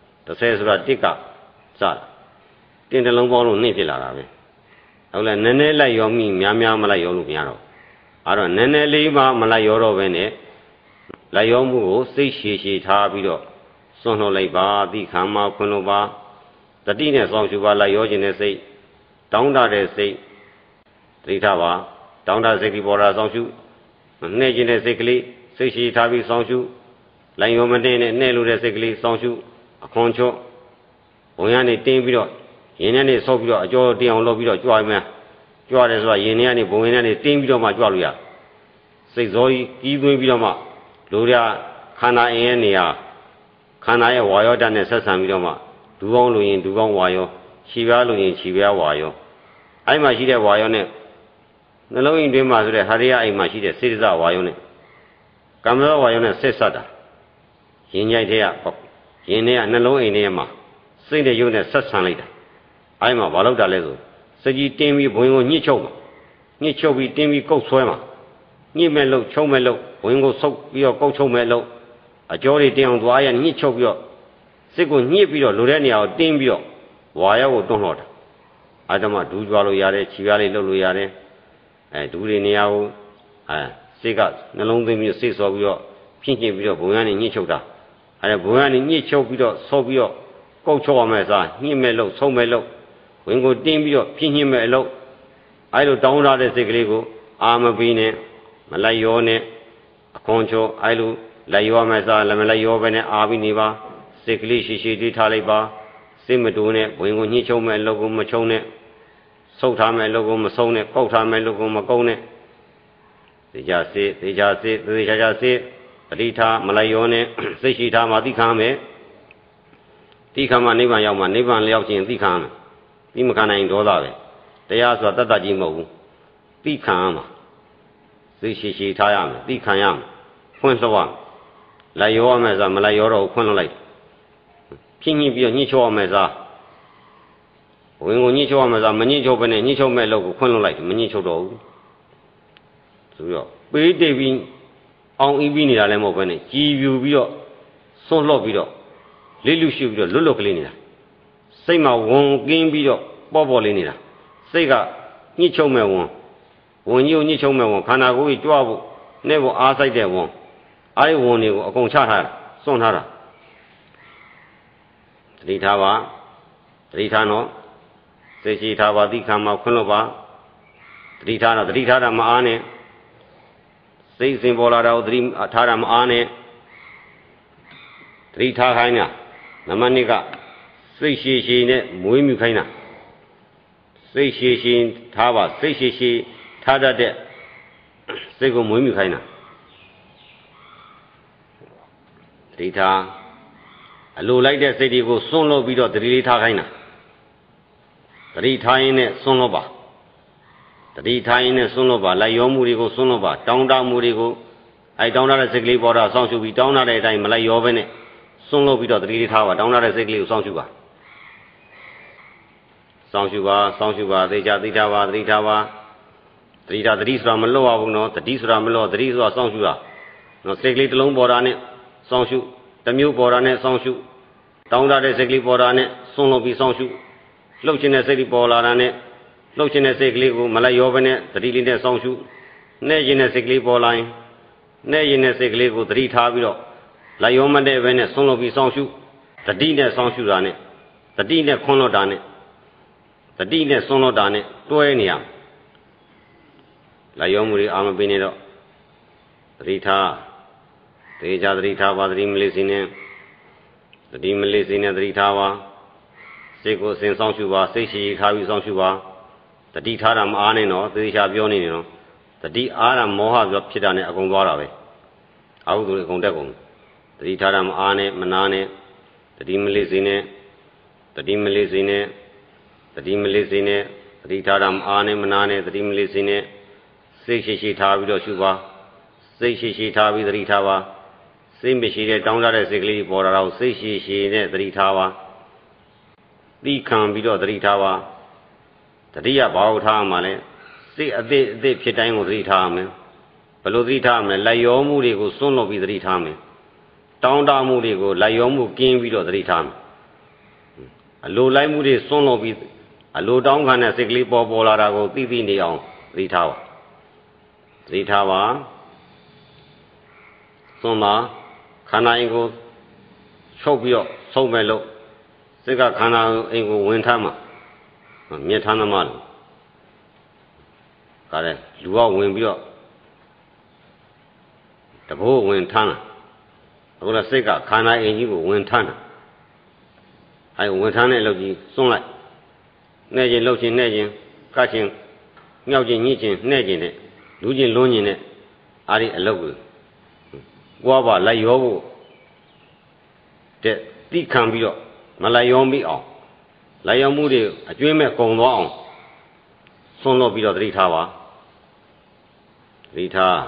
30ဆိုတာတစ်ကစတာတင်းတစ်လုံးပေါင်းလို့နှိမ့်ဖြစ်လာတာပဲအခုလည်းနည်းနည်းလိုက်ရောမိများမလိုက်ရောလို့မရတော့အဲ့တော့နည်းနည်းလေးမှမလိုက်ရောတော့ပဲနဲ့လိုက်ရောမှုကိုစိတ်ရှည်ထားပြီးတော့စွန့်လွတ်လိုက်ပါသိခံမှာခွင့်လို့ပါတတိနဲ့စောင့်ရှုပါလိုက်ရောခြင်းတဲ့စိတ်တောင်းတတဲ့စိတ်သတိထားပါတောင်းတစိတ်ဒီပေါ်တာစောင့်ရှုနှဲ့ခြင်းတဲ့စိတ်ကလေးစိတ်ရှည်ထားပြီးစောင့်ရှုလိုက်ရောမတင်နဲ့နှဲ့လို့တဲ့စိတ်ကလေးစောင့်ရှုအခွန်ချော့ဘုံရနေတင်းပြီးတော့ရင်ထဲနေဆုပ်ပြီးတော့အကျော်တင်အောင်လုပ်ပြီးတော့ကြွားမယ်ကြွားတယ်ဆိုတာရင်ထဲကနေဘုံရင်ထဲနေတင်းပြီးတော့မှကြွားလို့ရစိတ်ဇောကြီးသွင်းပြီးတော့မှလူရခန္ဓာအင်းရဲ့နေရာခန္ဓာရဲ့ဝါယောဓာတ်နဲ့ဆက်ဆံပြီးတော့မှဒူပေါင်းလို့ရင်ဒူပေါင်းဝါယောခြေပြားလို့ရင်ခြေပြားဝါယောအဲ့မှာရှိတဲ့ဝါယောနဲ့နှလုံးအိမ်တွင်းမှာဆိုတဲ့ဟာရိယအိမ်မှာရှိတဲ့စေတစဝါယောနဲ့ကမ္မဇဝါယောနဲ့ဆက်ဆက်တာရင်ကြိုက်တဲ့ကရင်ထဲကနှလုံးအိမ်ထဲမှာစိတ်တဲ့ရုပ်နဲ့ဆက်ဆံလိုက်တာအဲ့မှာဘာလို့တာလဲဆိုစကြီးတင်းပြီးဘဝင်ကိုညှစ်ချုပ်ပြီးတင်းပြီးကုတ်ဆွဲမှာညစ်မဲ့လို့ချုံမဲ့လို့ဝင်ကိုဆုပ်ပြီးတော့ကုတ်ချုံမဲ့လို့အကျော်တွေတင်အောင်သွားရညှစ်ချုပ်ပြီးတော့စစ်ကိုညှစ်ပြီးတော့လိုတဲ့နေရာကိုတင်းပြီးတော့ဝါရောက်ကိုတွန်းလှော်တာအဲဒါမှဒူးကြွားလို့ရတယ်ခြေပြားလေးလှုပ်လို့ရတယ်ဒူးတွေနေရာကိုစစ်ကနှလုံးသွင်းပြီးစစ်စောပြီးတော့ဖြင့်ကျင်ပြီးတော့ဘုံကနေညှစ်ချုပ်တာအဲဘုံကနေညှစ်ချုပ်ပြီးတော့ဆော့ပြီးတော့ကုတ်ချုပ်ရမယ်စားညှစ်မဲ့လို့ဆုံးမဲ့လို့ဝင်ကိုတင်းပြီးတော့ဖြင့်ညှစ်မဲ့အလုပ်အဲလိုတောင်းထားတဲ့စိတ်ကလေးကိုအာမပီးနဲ့မလိုက်ရောနဲ့အခွန်ချိုအဲလိုလိုက်ရောမယ်စားလည်းမလိုက်ရောပဲနဲ့အာပြီးနေပါစိတ်ကလေးရှိရှိတွေးထားလိုက်ပါစိတ်မတူနဲ့ဝင်ကိုညှစ်ချုပ်မဲ့အလုပ်ကိုမချုံနဲ့ဆုပ်ထားမဲ့အလုပ်ကိုမဆုံးနဲ့ကုတ်ထားမဲ့အလုပ်ကိုမကုန်းနဲ့သေချာစစ်သေချာစစ်သေချာစစ်ပရိထာမလိုက်ရောနဲ့စိတ်ရှိထားမှသိခံမယ်သိခံမှနိဗ္ဗာန်ရောက်မှနိဗ္ဗာန်လျောက်ခြင်းသိခံမယ်သိမခံနိုင်ဒေါသပဲတရားဆိုတာတတ်တတ်ကြီးမဟုတ်ဘူးသိခံရမှာစိတ်ရှိထားရမယ်သိခံရမယ်ဖွင့်လှော်ရမယ်လိုက်ရောရမယ်ဆိုတာမလိုက်ရောတော့ဖွင့်လှော်လိုက်ဖြင်းညှိပြီးတော့ညှိချုပ်ရမယ်ဆိုတာဝင်ကိုညှိချုပ်ရမယ်ဆိုတာမညှိချုပ်ဘဲနဲ့ညှိချုပ်မဲ့လို့ကိုဖွင့်လှော်လိုက်မညှိချုပ်တော့ဘူးဆိုပြီးတော့ပေးတိတ်ပြီးအောင်အီးပြီးနေတာလည်းမဟုတ်ဘဲနဲ့ကြည်ပြူပြီးတော့စွန့်လှော့ပြီးတော့လေးလူရှုပြီးတော့လွတ်လွတ်ကလေးနေတာစိတ်မှာဝန်ကင်းပြီးတော့ပေါ့လေးနေတာစိတ်ကညှိချုပ်မဲ့ဝန်ကြီးကိုညှိချုပ်မဲ့ဝန်ခန္ဓာကိုယ်ကြီးကြွားဖို့နဲ့ဖို့အားဆိုင်တဲ့ဝန်အဲဒီဝန်တွေကိုအကုန်ချထားတာစွန့်ထားတာသတိထားပါသတိထားနော်စိတ်ရှိထားပါသိခံမှာခွင့်လို့ပါသတိထားတော့သတိထားတာမအားနဲ့စိတ်စဉ်ပေါ်လာတာကိုသတိထားတာမအားနဲ့သတိထားခိုင်းတာနံပါတ်2ကစိတ်ရှိနဲ့မွေးမြူခိုင်းတာစိတ်ရှိထားပါစိတ်ရှိထားတတ်တဲ့စိတ်ကိုမွေးမြူခိုင်းတာသတိထားအလိုလိုက်တဲ့စိတ်တွေကိုစွန့်လို့ပြီးတော့သတိလေးထားခိုင်းတာသတိထားရင်နဲ့စွန့်လို့ပါတတိထားရင်နဲ့စွန့်လို့ပါလိုက်ရောမှုတွေကိုစွန့်လို့ပါတောင်းတမှုတွေကိုတောင်းတတဲ့စိတ်ကလေးပေါ်တာစောင့်ရှုပြီးတောင်းတတဲ့အတိုင်းမလိုက်ရောပဲနဲ့စွန့်လို့ပြီးတော့တတိလေးထားပါတောင်းတတဲ့စိတ်ကလေးကိုစောင့်ရှုပါစောင့်ရှုပါသိကြသိထားပါသတိထားပါသတိဆိုတာမလွတ်ရဘူးနော်တတိဆိုတာမလွတ်သတိဆိုတာစောင့်ရှုတာနော်စိတ်ကလေးတစ်လုံးပေါ်တာနဲ့စောင့်ရှုတစ်မျိုးပေါ်တာနဲ့စောင့်ရှုတောင်းတတဲ့စိတ်ကလေးပေါ်တာနဲ့စွန့်လို့ပြီးစောင့်ရှုလှုပ်ခြင်းတဲ့စိတ်ကလေးပေါ်လာတာနဲ့လှုပ်ခြင်းတဲ့စိတ်ကလေးကိုမလိုက်ရောပဲနဲ့သတိလေးနဲ့စောင့်ရှုနဲ့ရင်တဲ့စိတ်ကလေးပေါ်လာရင်နဲ့ရင်တဲ့စိတ်ကလေးကိုသတိထားပြီးတော့လိုက်ရောမတဲ့ပဲနဲ့ဆုံးလို့ပြီးစောင့်ရှုသတိနဲ့စောင့်ရှုတာနဲ့သတိနဲ့ခွန်းလွတ်တာနဲ့သတိနဲ့ဆုံးလွတ်တာနဲ့တွဲနေရလိုက်ရောမှုတွေအာမပေးနေတော့သတိထားသေချာသတိထားပါသတိမလေးစီနဲ့သတိမလေးစီနဲ့သတိထားပါစိတ်ကိုစဉ်စောင့်ရှုပါစိတ်ရှိထားပြီးစောင့်ရှုပါတတိထားတာမအားနဲ့တော့သေချာပြောနေနေတော့တတိအားတာမောဟပြောဖြစ်တာနဲ့အကုန်သွားတာပဲအာဟုသူတွေအကုန်တက်ကုန်တတိထားတာမအားနဲ့မနာနဲ့တတိမလေးစိနဲ့တတိမလေးစိနဲ့တတိမလေးစိနဲ့တတိထားတာမအားနဲ့မနာနဲ့တတိမလေးစိနဲ့စိတ်ရှိထားပြီးတော့ရှုပါစိတ်ရှိထားပြီးတတိထားပါစိတ်မရှိတဲ့တောင်းတတဲ့စိတ်ကလေးပေါ်လာတော့စိတ်ရှိနဲ့တတိထားပါသိခံပြီးတော့တတိထားပါတတိယဘာကိုထားရမှာလဲစိတ်အသစ်ဖြစ်တိုင်းကိုသတိထားရမယ်ဘယ်လိုသတိထားရမလဲလိုက်ရောမှုတွေကိုစွန့်လွတ်ပြီးသတိထားမယ်တောင်းတမှုတွေကိုလိုက်ရောမှုကင်းပြီးတော့သတိထားမယ်အလိုလိုက်မှုတွေစွန့်လွတ်ပြီးအလိုတောင်းခံတဲ့စိတ်ကလေးပေါ်လာတာကိုသိနေအောင်သတိထားပါသတိထားပါစွန့်ပါခန္ဓာအိမ်ကိုချုပ်ပြီးတော့ဆုံးမဲ့လို့စိတ်ကခန္ဓာအိမ်ကိုဝင်ထားမှာမြတ်ထမ်းသမားလို့ကဲလူကဝင်ပြီးတော့တဘိုးဝင်ထမ်းလာအခုလည်းစိတ်ကခန္ဓာအိမ်ကြီးကိုဝင်ထမ်းတာဝင်ထမ်းတဲ့အလုပ်ကြီးစွန့်လိုက်နဲ့ချင်းလှုပ်ချင်းနဲ့ချင်းကတ်ချင်းမြောက်ချင်းညှိချင်းနဲ့ချင်းနဲ့လူချင်းလွန်းချင်းနဲ့အားဒီအလုပ်ကိုကွာပါလိုက်ရောဖို့တဲ့တိခံပြီးတော့မလိုက်ရောမိအောင်လိုက်ရောမှုတွေအကျွင်းမဲ့ကုံသွားအောင်စွန့်လို့ပြီးတော့သတိထားပါသတိထား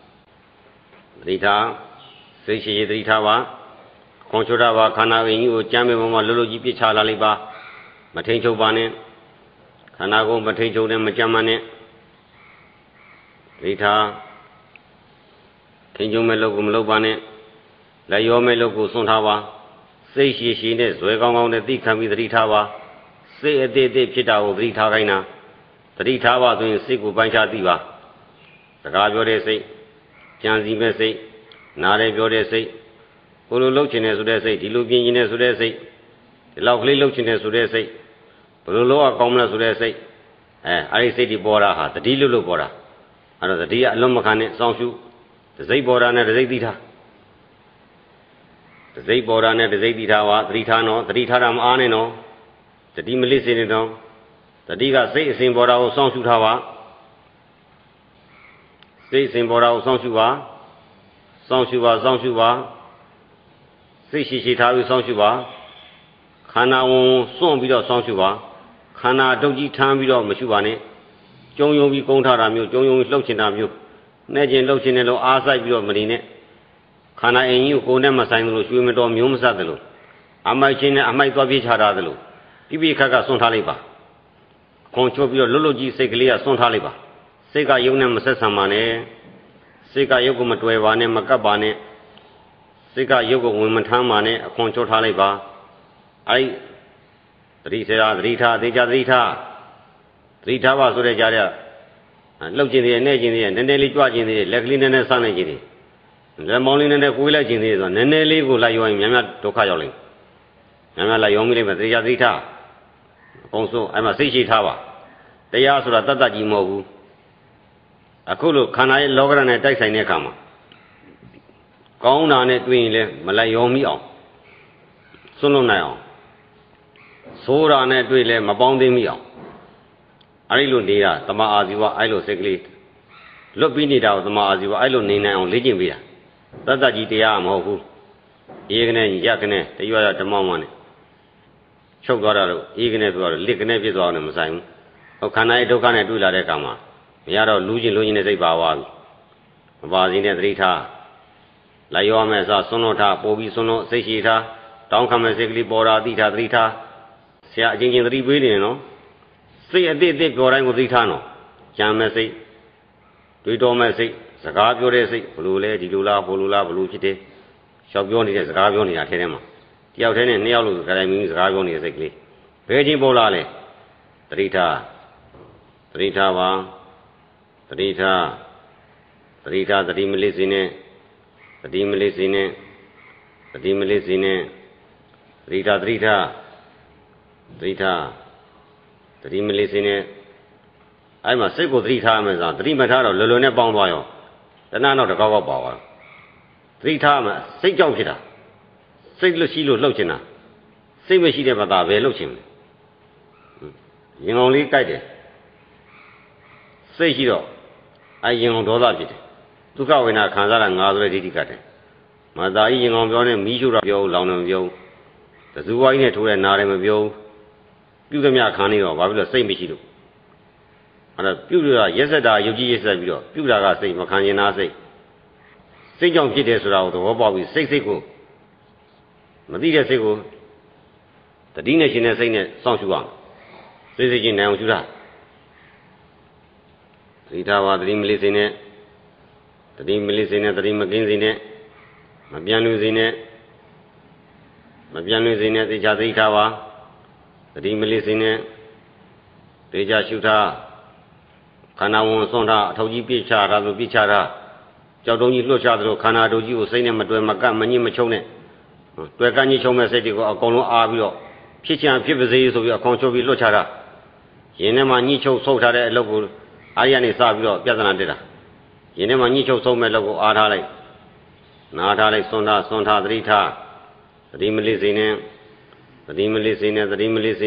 စိတ်ရှိသတိထားပါခွန်ချွတ်တာပါခန္ဓာကိုယ်ကြီးကိုကြမ်းမဲ့ပေါ်မှာလှုပ်လှုပ်ကြီးပြစ်ချလာလိုက်ပါမထိန်ချုပ်ပါနဲ့ခန္ဓာကိုယ်မထိန်ချုပ်နဲ့မကြမ်းမနဲ့သတိထားထိန်ကျုံမဲ့လုပ်ကိုမလုပ်ပါနဲ့လက်ရောမဲ့လုပ်ကိုစွန့်ထားပါစိတ်ရှိနဲ့ဇွဲကောင်းကောင်းနဲ့သိခံပြီးသတိထားပါစိတ်အသေးသေးဖြစ်တာကိုသတိထားခိုင်းတာသတိထားပါဆိုရင်စိတ်ကိုပိုင်းခြားသိပါစကားပြောတဲ့စိတ်ကြံစီမဲ့စိတ်နားတယ်ပြောတဲ့စိတ်ကိုလိုလှုပ်ချင်တယ်ဆိုတဲ့စိတ်ဒီလိုပြင်းချင်တယ်ဆိုတဲ့စိတ်ဒီလောက်ကလေးလှုပ်ချင်တယ်ဆိုတဲ့စိတ်ဘယ်လိုလုပ်အောင်ကောင်းမလဲဆိုတဲ့စိတ်အဲဒီစိတ်ဒီပေါ်တာဟာတတိလို့ပေါ်တာအဲ့တော့တတိကအလုံးမခံနဲ့စောင့်ရှုတစိတ်ပေါ်တာနဲ့တစိတ်သိထားတစိတ်ပေါ်တာနဲ့တစိတ်သိထားပါသတိထားနော်သတိထားတာမအားနဲ့နော်တတိမလစ်စေနဲ့နော်တတိကစိတ်အစဉ်ပေါ်တာကိုစောင့်ရှုထားပါစိတ်အစဉ်ပေါ်တာကိုစောင့်ရှုပါစောင့်ရှုပါစောင့်ရှုပါစိတ်ရှိထားပြီးစောင့်ရှုပါခန္ဓာဝင်စွန့်ပြီးတော့စောင့်ရှုပါခန္ဓာတုတ်ကြီးထမ်းပြီးတော့မရှုပါနဲ့ကျုံယုံပြီးကုန်းထားတာမျိုးကျုံယုံလှုပ်ချင်တာမျိုးနဲ့ကျင်လှုပ်ချင်တယ်လို့အားစိုက်ပြီးတော့မနေနဲ့ခန္ဓာအင်ကြီးကိုကိုယ်နဲ့မဆိုင်သလိုရွှေမတော်မျိုးမဆက်သလိုအမိုက်ချင်းနဲ့အမိုက်သွားပြေးချတာသလိုပြပြခက်ကစွန့်ထားလိုက်ပါခွန်ချုပ်ပြီးတော့လွတ်လွတ်ကြီးစိတ်ကလေးကစွန့်ထားလိုက်ပါစိတ်ကယုံနဲ့မဆက်ဆံပါနဲ့စိတ်ကယုတ်ကိုမတွေ့ပါနဲ့မကပ်ပါနဲ့စိတ်ကယုတ်ကိုဝင်မထမ်းပါနဲ့အခွန်ချုပ်ထားလိုက်ပါအဲ့သတိထားသတိထားသေချာသတိထားပါဆိုတဲ့ကြားတဲ့လှုပ်ခြင်းတွေနဲ့ခြင်းတွေနည်းနည်းလေးကြွခြင်းတွေလက်ကလေးနည်းနည်းစနိုင်ခြင်းတွေလက်မောင်းလေးနည်းနည်းကိုယ်လိုက်ခြင်းတွေဆိုတော့နည်းနည်းလေးကိုလိုက်ရောရင်များများဒုက္ခရောက်လိမ့်မယ်များများလိုက်ရောမိလိမ့်မယ်သေချာသတိထားအကုန်ဆုံးအဲ့မှာစိတ်ရှိထားပါတရားဆိုတာတတ်တတ်ကြီးမဟုတ်ဘူးအခုလိုခန္ဓာရဲ့လောကရနဲ့တိုက်ဆိုင်တဲ့အခါမှာကောင်းတာနဲ့တွေ့ရင်လည်းမလိုက်ရောမိအောင်စွန့်လွတ်နိုင်အောင်ဆိုးတာနဲ့တွေ့လဲမပေါင်းသိမိအောင်အဲ့လိုနေတာတမအာဇီဝအဲ့လိုစိတ်ကလေးလွတ်ပြီးနေတာကိုတမအာဇီဝအဲ့လိုနေနိုင်အောင်လေ့ကျင့်ပေးတာတတ်တတ်ကြီးတရားမဟုတ်ဘူးအေးကနေရက်ကနေတရွရဓမ္မမောနဲ့ချုပ်သွားတာလို့အေးကနေပြောတော့လစ်ကနေဖြစ်သွားအောင်လည်းမဆိုင်ဘူးဟောခန္ဓာရဲ့ဒုက္ခနဲ့တွေ့လာတဲ့အခါမှာမရတော့လူချင်းတဲ့စိတ်ပါသွားပြီမပါစင်းတဲ့သတိထားလိုက်ရောမယ်ဆိုစွန့်လွတ်ထားပို့ပြီးစွန့်လွတ်စိတ်ရှိထားတောင်းခံမဲ့စိတ်ကလေးပေါ်တာသိထားသတိထားဆရာအချင်းချင်းသတိပေးနေတယ်နော်စိတ်အတိတ်ပြောတိုင်းကိုသတိထားနော်ကြံမဲ့စိတ်တွေးတော်မဲ့စိတ်စကားပြောတဲ့စိတ်ဘလို့လဲဒီလိုလားဘလို့လားဘလို့ဖြစ်တယ်ရှောက်ပြောနေတဲ့စကားပြောနေတာထဲထဲမှာတယောက်တည်းနဲ့နှစ်ယောက်လို့ကြတိုင်းမင်းစကားပြောနေတဲ့စိတ်ကလေးဘယ်ချင်းပေါ်လာလဲသတိထားပါသတိထားသတိမလစ်စေနဲ့သတိမလစ်စေနဲ့သတိမလစ်စေနဲ့သတိထားသတိမလစ်စေနဲ့အဲ့မှာစိတ်ကိုသတိထားမယ်ဆိုသတိမထားတော့လွယ်လွယ်နဲ့ပေါင်းသွားရောတဏှာတော့တကောက်ကောက်ပါသွားသတိထားမယ်စိတ်ကြောင့်ဖြစ်တာစိတ်လို့ရှိလို့လှုပ်ချင်တာစိတ်မရှိတဲ့ဘာသာပဲလှုပ်ချင်တယ်ရင်ကောင်လေးကြိုက်တယ်စိတ်ရှိတော့ရင်ကောင်ဒေါသဖြစ်တယ်ဒုက္ခဝေဒနာခံစားတာငါဆိုတဲ့ဒိဋ္ဌိကတ်တယ်မသာကြီးရင်ကောင်ပြောနေမီးရှို့တာပြောလောင်တယ်မပြောတဇူဝိုင်းနဲ့ထိုးတဲ့နားတယ်မပြောပြုသမျှခံနေတော့ဘာဖြစ်လို့စိတ်မရှိလို့အဲ့ဒါပြုတာရက်ဆက်တာယုတ်ကြီးရက်ဆက်ပြီးတော့ပြုတာကစိတ်မခံရင်နာစိတ်ကြောင့်ဖြစ်တယ်ဆိုတာကိုသဘောပေါက်ပြီးစိတ်ကိုမသိတဲ့စိတ်ကိုတတိနဲ့ရှင်တဲ့စိတ်နဲ့စောင့်ရှုအောင်စိတ်ချင်းနိုင်အောင်ရှုတာသတိထားပါသတိမလစ်စေနဲ့သတိမကင်းစေနဲ့မပြန်လို့စေနဲ့သေချာသိထားပါသတိမလစ်စေနဲ့သေချာရှုထားခန္ဓာဝင်စွန့်ထားအထောက်ကြီးပြစ်ချတာဆိုပြစ်ချတာကြောက်တုံးကြီးလွှတ်ချသလိုခန္ဓာတို့ကြီးကိုစိတ်နဲ့မတွယ်မကပ်မညစ်မချုံနဲ့တွယ်ကန့်ကြီးချုံမဲ့စိတ်တွေကိုအကုန်လုံးအားပြီးတော့ဖြစ်ချင်ဖြစ်ပါစေဆိုပြီးအကောင်ချုပ်ပြီးလွှတ်ချတာရင်ထဲမှာညှိချုပ်ဆုပ်ထားတဲ့အလုပ်ကိုအားရနေစပြီးတော့ပြဿနာတက်တာရင်ထဲမှာညှိချုပ်ဆုပ်မဲ့အလုပ်ကိုအားထားလိုက်နားထားလိုက်စွန့်ထားသတိထားသတိမလစ်စေနဲ့သတိမကင်းစေနဲ့သ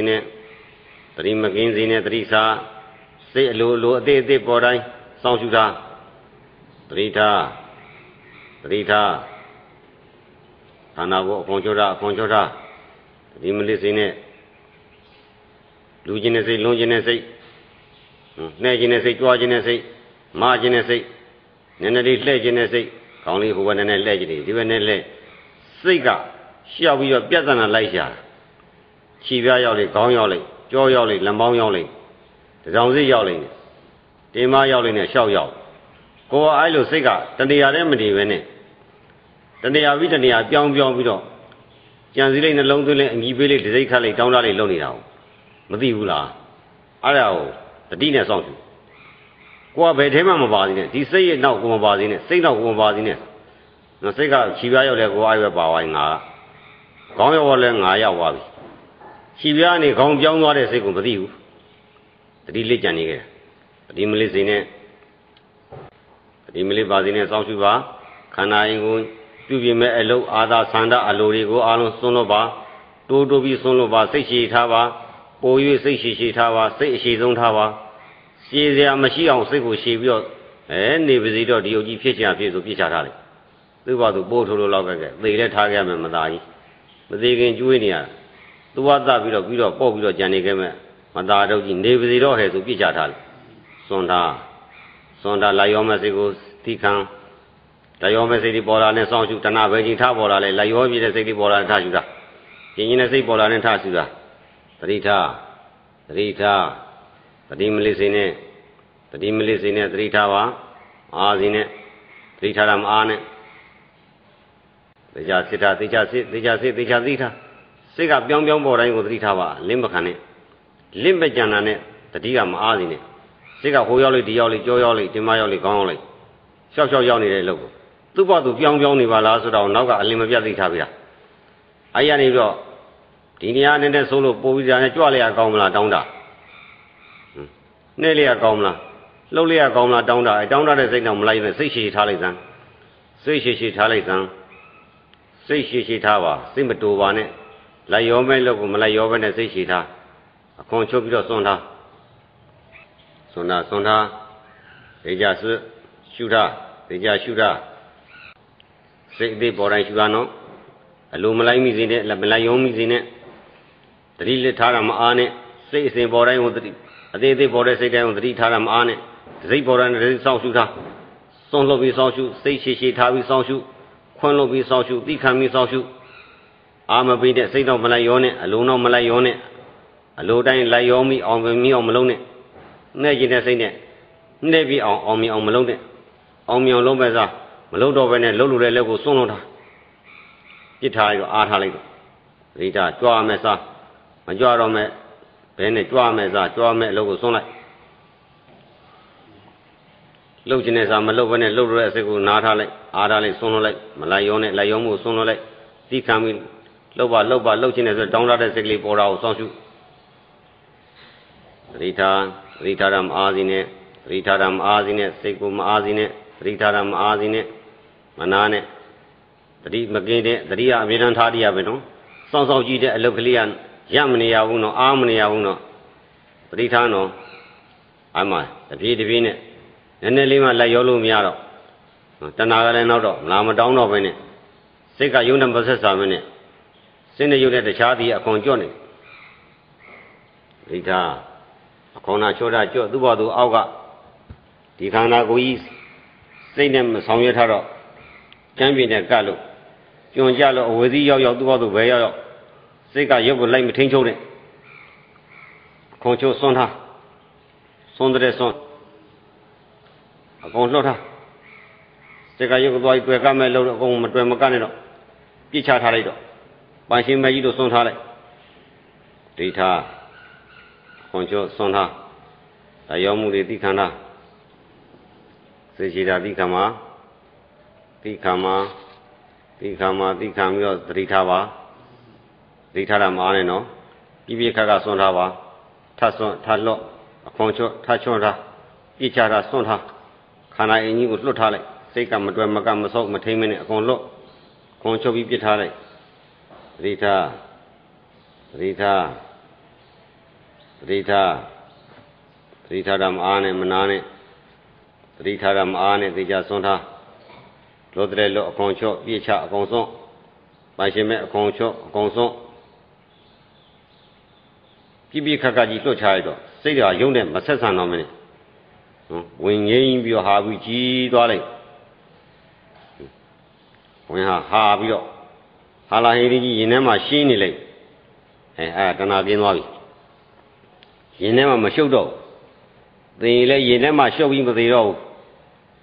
တိစားစိတ်အလိုအသေးပေါ်တိုင်းစောင့်ရှုတာသတိထားခန္ဓာကိုအခွန်ချောတာသတိမလစ်စေနဲ့လူချင်းတဲ့စိတ်လုံးချင်းတဲ့စိတ်နှဲ့ချင်းတဲ့စိတ်ကြွားချင်းတဲ့စိတ်မချင်းတဲ့စိတ်နည်းနည်းလေးလှဲ့ချင်းတဲ့စိတ်ခေါင်းလေးဟိုဘက်နည်းနည်းလှဲ့ကြည့်တယ်ဒီဘက်နဲ့လှဲ့စိတ်ကရှောက်ပြီးတော့ပြဿနာလိုက်ရှာခြေပြားရောက်လေခေါင်းရောက်လေကြောရောက်လေလက်ပေါင်းရောက်လေတစောင်းစိတ်ရောက်လေတင်မရောက်လေနဲ့ရှောက်ရောက်ကိုယ်အဲ့လိုစိတ်ကတဏှာနဲ့မတည်ပဲနဲ့တဏှာပြီးတဏှာပြောင်းပြီးတော့ကြံစည်လိုက်နှလုံးသွင်းလိုက်အမြည်ပေးလိုက်ဒစိတ်ခတ်လိုက်တောင်းတလိုက်လုပ်နေတာမသိဘူးလားအဲ့ဒါကိုတတိနဲ့စောင့်ကြည့်ကိုကဘယ်ထဲမှမပါသေးနဲ့ဒီစိတ်ရဲ့နောက်ကိုမပါသေးနဲ့စိတ်နောက်ကိုမပါသေးနဲ့နော်စိတ်ကခြေပြားရောက်လဲကိုအဲ့ပဲပါဝိုင်းငါခေါင်းရောက်လဲငါရောက်သွားပြီခြေပြားနေခေါင်းပြောင်းသွားတဲ့စိတ်ကိုမသိဘူးတတိလေးကြံနေခဲ့တတိမလေးစိနဲ့တတိမလေးပါစိနဲ့စောင့်ကြည့်ပါခန္ဓာရင်ကိုပြုပြင်မဲ့အလုပ်အာသာဆန္ဒအလိုတွေကိုအားလုံးစွန့်လို့ပါတိုးပြီးစွန့်လို့ပါစိတ်ရှိထားပါပို၍စိတ်ရှိထားပါစိတ်အရှိဆုံးထားပါရှည်စရာမရှိအောင်စိတ်ကိုရှည်ပြီးတော့နေပါစေတော့ဒီယုတ်ကြီးဖြစ်ချင်ဖြစ်ဆိုပြစ်ချထားလိုက်သူ့ဘာသူပို့ထိုးလို့လောက်ကဲသေလဲထားခဲ့မယ်မသားကြီးမသေးခင်ကျွေးနေရသူဝတ်သပြီးတော့ပေါ့ပြီးတော့ကြံနေခဲ့မယ်မသားတော့ကြီးနေပါစေတော့ဟဲ့ဆိုပြစ်ချထားလိုက်စွန့်တာလိုက်ရောမဲ့စိတ်ကိုသီခံတရောမဲ့စိတ်ဒီပေါ်လာနဲ့စောင့်ရှုတဏှာပဲကြီးထားပေါ်လာလဲလိုက်ရောပြည့်တဲ့စိတ်ဒီပေါ်လာနဲ့ထားရှုတာကျင်ကျင်တဲ့စိတ်ပေါ်လာနဲ့ထားရှုတာတတိထားတတိမလေးစိနဲ့တတိထားပါအာစိနဲ့တတိထားတာမအားနဲ့တရားစစ်တာတရားစစ်သိထားစိတ်ကပြောင်းပေါ်တိုင်းကိုတတိထားပါလင်းမခံနဲ့လင်းမကြံတာနဲ့တတိကမအားစိနဲ့စိတ်ကဟိုရောက်လိုက်ဒီရောက်လိုက်ကြောရောက်လိုက်တင်မရောက်လိုက်ခေါင်းရောက်လိုက်ရှောက်ရောက်နေတဲ့အလုပ်ကိုသူ့ဘာသူပြောင်းနေပါလားဆိုတော့နောက်ကအလင်းမပြတ်သိထားပြီလားအဲ့ရနေပြီးတော့ဒီနေရာနဲ့ဆိုလို့ပို့ပြီးတာနဲ့ကြွလိုက်ရကောင်းမလားတောင်းတာနှဲ့လိုက်ရကောင်းမလားလှုပ်လိုက်ရကောင်းမလားတောင်းတာတောင်းတတဲ့စိတ်တော့မလိုက်နဲ့စိတ်ရှိထားလိုက်စမ်းစိတ်ရှိထားလိုက်စမ်းစိတ်ရှိထားပါစိတ်မတူပါနဲ့လိုက်ရောမဲ့လို့ကိုမလိုက်ရောပဲနဲ့စိတ်ရှိထားအခွန်ချုပ်ပြီးတော့စွန့်ထားဒေကြရှုထားဒေကြရှုထားစိတ်အသေးပေါ်တိုင်းရှုရနော်အလိုမလိုက်မိစေနဲ့မလိုက်ရောမိစေနဲ့တတိလက်ထားတာမအားနဲ့စိတ်အစဉ်ပေါ်တိုင်းကိုတတိအသေးပေါ်တဲ့စိတ်တိုင်းကိုတတိထားတာမအားနဲ့စိတ်ပေါ်တိုင်းတတိစောင့်ရှုထားစွန့်လုပ်ပြီးစောင့်ရှုစိတ်ရှိထားပြီးစောင့်ရှုခွန်းလုပ်ပြီးစောင့်ရှုသိခံပြီးစောင့်ရှုအာမပိတဲ့စိတ်တော့မလိုက်ရောနဲ့အလုံးတော့မလိုက်ရောနဲ့အလိုတိုင်းလိုက်ရောမိအောင်မီအောင်မလုံးနဲ့နှဲ့ကျင်တဲ့စိတ်နဲ့နှဲ့ပြီးအောင်မီအောင်မလုံးနဲ့အောင်မြောင်လုံးပဲစားမလုံးတော့ပဲနဲ့လှုပ်လို့တဲ့လက်ကိုစွန့်လုံးထားပြစ်ထားလိုက်တော့အားထားလိုက်တော့ဒိဋ္ဌကြွားမယ်စားမကြွားတော့မဲ့ဘဲနဲ့ကြွားမယ်စားကြွားမဲ့အလုပ်ကိုစွန့်လိုက်လှုပ်ခြင်းနဲ့စားမလှုပ်ဘဲနဲ့လှုပ်လို့တဲ့အစိတ်ကိုနားထားလိုက်အားထားလိုက်စွန့်လို့လိုက်မလိုက်ရောနဲ့လိုက်ရောမှုစွန့်လို့လိုက်သိခံပြီးလှုပ်ပါလှုပ်ခြင်းနဲ့ဆိုတောင်းတတဲ့စိတ်ကလေးပေါ်တာကိုစောင့်ရှုဒိဋ္ဌရမအားစီနဲ့ဒိဋ္ဌရမအားစီနဲ့စိတ်ကိုမအားစီနဲ့ဒိဋ္ဌရမအားစီနဲ့မနာနဲ့တတိမကင်းတဲ့တတိယအမြဲတမ်းထားရပဲနော်စောင့်ကြည့်တဲ့အလုပ်ကလေးကရမနေရဘူးနော်အားမနေရဘူးနော်တတိထားနော်အမှတပြေးနဲ့နည်းနည်းလေးမှလိုက်ရောလို့မရတော့တဏှာကလည်းနောက်တော့လာမတောင်းတော့ပဲနဲ့စိတ်ကယုံတဲ့မဆက်စားမနဲ့စိတ်နဲ့ယုံတဲ့တခြားသည်အခွန်ကျွတ်နေဒိဋ္ဌအခွန်နာချောတာကျွတ်သူ့ဘာသူအောက်ကဒီခန္ဓာကိုယ်ကြီးစိတ်နဲ့မဆောင်ရွက်ထားတော့ကျမ်းပြင်နဲ့ကတ်လို့ကြွန်ကြလို့အဝေစီရောက်သူ့ဘာသူပဲရောက်စိတ်ကရုပ်ကိုလိုက်မထိန်ချုံနဲ့ခွန်ချိုးစွန့်ထားစွန့်တဲ့စွန့်အကုန်လှုပ်ထားစိတ်ကရုပ်ကိုသွားပြီးတွေ့ကမဲ့လို့အကုန်မတွေ့မကနဲ့တော့ပြစ်ချထားလိုက်တော့ပန်ရှင်မကြီးတို့စွန့်ထားလိုက်ဒိဋ္ဌခွန်ချိုးစွန့်ထားဒါရောမှုတွေသိခံတာစိတ်ရှိတာသိခံမှာပြီးတော့သတိထားပါသတိထားတာမအားနဲ့နော်ပြခါစွန့်ထားပါထလော့အခွန်ချွတ်ထချွတ်ထားပြချတာစွန့်ထားခန္ဓာအင်းကြီးကိုလွတ်ထားလိုက်စိတ်ကမတွယ်မကမဆောက်မထိမ့်မနဲ့အကုန်လွတ်ခွန်ချွတ်ပြီးပြထားလိုက်သတိထားတာမအားနဲ့မနာနဲ့သတိထားတာမအားနဲ့သိကြစွန့်ထားလို့တဲ့လို့အကုန်ချော့ပြချအကုန်စွန့်ပိုင်ရှင်မဲ့အကုန်ချော့အကုန်စွန့်ပြခါကြီးလွတ်ချရတော့စိတ်ကယုံနဲ့မဆက်ဆံတော့မနဲ့ဝင်ငိမ့်ပြီးတော့ဟာပြီးကြီးသွားလိုက်ဝင်ဟာပြီးတော့ဟာလာဟေဒီကြီးရင်ထဲမှာရှင်းနေလိုက်တဏှာကင်းသွားပြီရင်ထဲမှာမရှုပ်တော့သေလဲရင်ထဲမှာရှုပ်ပြီးမသေးတော့ဘူး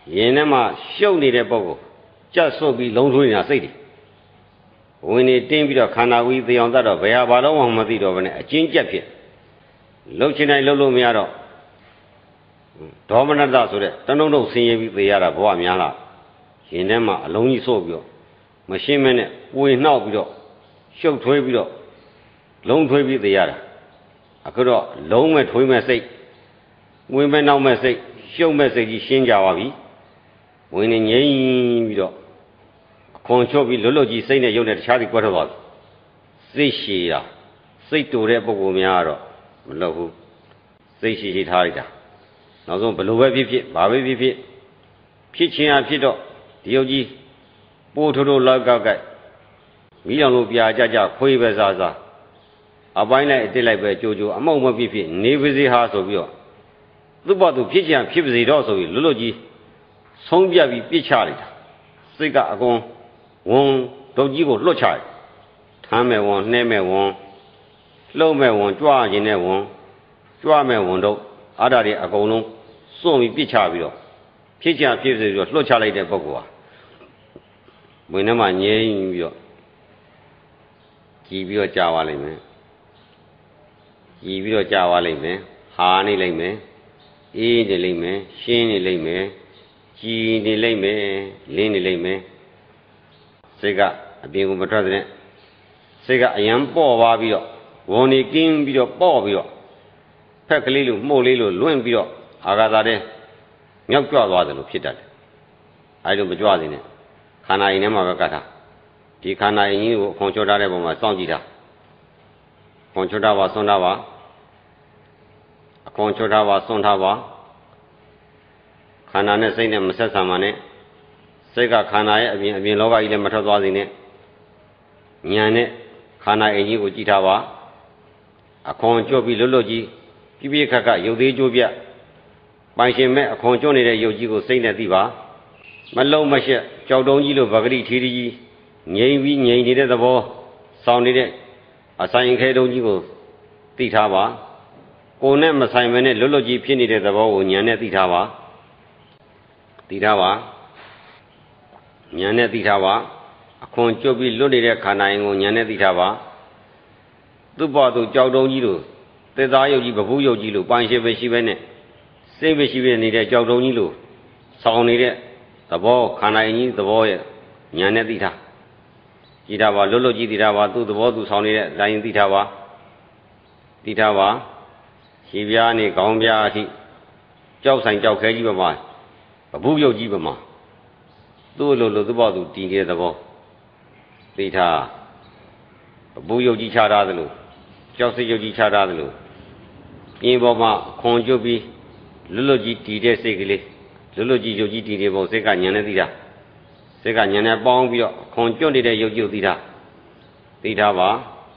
ရင်ထဲမှာရှုပ်နေတဲ့ပုဂ္ဂိုလ်ကြက်စွန့်ပြီးလုံးထွေးနေတာစိတ်တွေဝင်နေတင်းပြီးတော့ခန္ဓာဝီးသေအောင်တတ်တော့ဘယ်ဟာဘာလို့မှမသိတော့ဘဲနဲ့အကျဉ်းကျက်ဖြစ်လှုပ်ချင်တိုင်းလှုပ်လို့မရတော့ဒေါမနတဆိုတဲ့တနှုံဆင်းရဲပြီးသေရတာဘဝများလားရင်ထဲမှာအလုံးကြီးစို့ပြီးတော့မရှင်းမဲနဲ့ပွေနှောက်ပြီးတော့ရှုပ်ထွေးပြီးတော့လုံးထွေးပြီးသေရတာအခုတော့လုံးမဲ့ထွေးမဲ့စိတ်ဝင်မဲ့နောက်မဲ့စိတ်ရှုပ်မဲ့စိတ်ကြီးရှင်းကြပါပြီဝင်နေငြိမ်ပြီးတော့အခွန်ချော့ပြီးလွတ်လွတ်ကြီးစိတ်နဲ့ရုပ်နဲ့တခြားစီကွက်ထွက်သွားပြီစိတ်ရှည်တာစိတ်တူတဲ့ပုဂ္ဂိုလ်များတော့မလုပ်ဘူးစိတ်ရှည်ရှည်ထားလိုက်တာနောက်ဆုံးဘလို့ပဲဖြစ်ဖြစ်ဘာပဲဖြစ်ဖြစ်ဖြစ်ချင်းအဖြစ်တော့ဒီယုတ်ကြီးပိုးထိုးထိုးလောက်ကောက်ကမိအောင်လို့ပြာကြကြခွေးပဲစားစားအပိုင်းလိုက်အတစ်လိုက်ပဲကြိုကြိုအမောက်မဖြစ်ဖြစ်နေပါစေဟာဆိုပြီးတော့သူ့ဘသူဖြစ်ချင်းဖြစ်ပါစေတော့ဆိုပြီးလွတ်လွတ်ကြီးဆုံးပြပြီးပြစ်ချလိုက်တာစိတ်ကအကုန်ဝန်ဒုတ်ကြီးကိုလွတ်ချတယ်ထမ်းမဲ့ဝန်နှဲမဲ့ဝန်လှုပ်မဲ့ဝန်ကြွားခြင်းနဲ့ဝန်ကြွားမဲ့ဝန်တို့အားဓာတွေအကုန်လုံးစွန့်ပြီးပြစ်ချပြီးတော့ဖြစ်ချဖြစ်စေပြီးတော့လွတ်ချလိုက်တဲ့ပုဂ္ဂိုလ်ဟာဝင်ထဲမှာငြိမ်ပြီးတော့ကြည်ပြီးတော့ကြာသွားလိမ့်မယ်ကြည်ပြီးတော့ကြာသွားလိမ့်မယ်ဟာနေလိမ့်မယ်အေးနေလိမ့်မယ်ရှင်းနေလိမ့်မယ်ကြည်နေလိမ့်မယ်လင်းနေလိမ့်မယ်စိတ်ကအပြင်ကိုမထွက်တဲ့စိတ်ကအယံပေါ့သွားပြီးတော့ဝန်နေကင်းပြီးတော့ပေါ့ပြီးတော့ဖက်ကလေးလိုမှုတ်လေးလိုလွင့်ပြီးတော့အာဃာတတဲ့မြောက်ကြွသွားတယ်လို့ဖြစ်တတ်တယ်အဲလိုမကြွစေနဲ့ခန္ဓာရင်ထဲမှာပဲကတ်ထားဒီခန္ဓာရင်ကြီးကိုအခွန်ချောထားတဲ့ပုံမှာစောင့်ကြည့်တာခွန်ချောထားပါဆွန့်ထားပါအခွန်ချောထားပါဆွန့်ထားပါခန္ဓာနဲ့စိတ်နဲ့မဆက်ဆံပါနဲ့စိတ်ကခန္ဓာရဲ့အပြင်လောကကြီးလည်းမထွက်သွားစေနဲ့ဉာဏ်နဲ့ခန္ဓာအင်ကြီးကိုကြည့်ထားပါအခွန်ကျွတ်ပြီးလွတ်လွတ်ကြီးပြပြခက်ရုပ်သေးကျိုးပြပိုင်ရှင်မဲ့အခွန်ကျွတ်နေတဲ့ရုပ်ကြီးကိုစိတ်နဲ့သိပါမလုံးမရှက်ကြောက်တုံးကြီးလိုဗဂရိထီထီကြီးငြိမ်ပြီးငြိမ်နေတဲ့သဘောစောင်းနေတဲ့အဆိုင်ခဲတုံးကြီးကိုသိထားပါကိုယ်နဲ့မဆိုင်မနဲ့လွတ်လွတ်ကြီးဖြစ်နေတဲ့သဘောကိုဉာဏ်နဲ့သိထားပါသိထားပါဉာဏ်နဲ့သိထားပါအခွန်ကျွတ်ပြီးလွတ်နေတဲ့ခန္ဓာရင်ကိုဉာဏ်နဲ့သိထားပါသူ့ဘောသူကြောက်တုံးကြီးလိုသေသားယုတ်ကြီးပပူးယုတ်ကြီးလိုပိုင်ရှင်ပဲရှိပဲနဲ့စိတ်ပဲရှိပဲနေတဲ့ကြောက်တုံးကြီးလိုစောင်းနေတဲ့သဘောခန္ဓာရင်ကြီးသဘောရဲ့ဉာဏ်နဲ့သိထားကြည်ထားပါလွတ်လွတ်ကြီးသိထားပါသူ့သဘောသူဆောင်နေတဲ့အတိုင်းသိထားပါသိထားပါခြေပြားနေခေါင်းပြားအထိကြောက်ဆိုင်ကြောက်ခဲကြီးပါမှာပပူးယုတ်ကြီးပါမှာသူ့လိုသူ့ဘောသူတည်နေတဲ့သဘောသိထားပပူးယုတ်ကြီးချထားသလိုကြောက်စိတ်ယုတ်ကြီးချထားသလိုပြင်းပေါ်မှာခွန်ကျွတ်ပြီးလွတ်လွတ်ကြီးတည်တဲ့စိတ်ကလေးလွတ်လွတ်ကြီးယုတ်ကြီးတည်နေပုံစိတ်ကဉာဏ်နဲ့သိတာစိတ်ကဉာဏ်နဲ့ပေါင်းပြီးတော့ခွန်ကျွတ်နေတဲ့ယုတ်ကြီးကိုသိထားပါ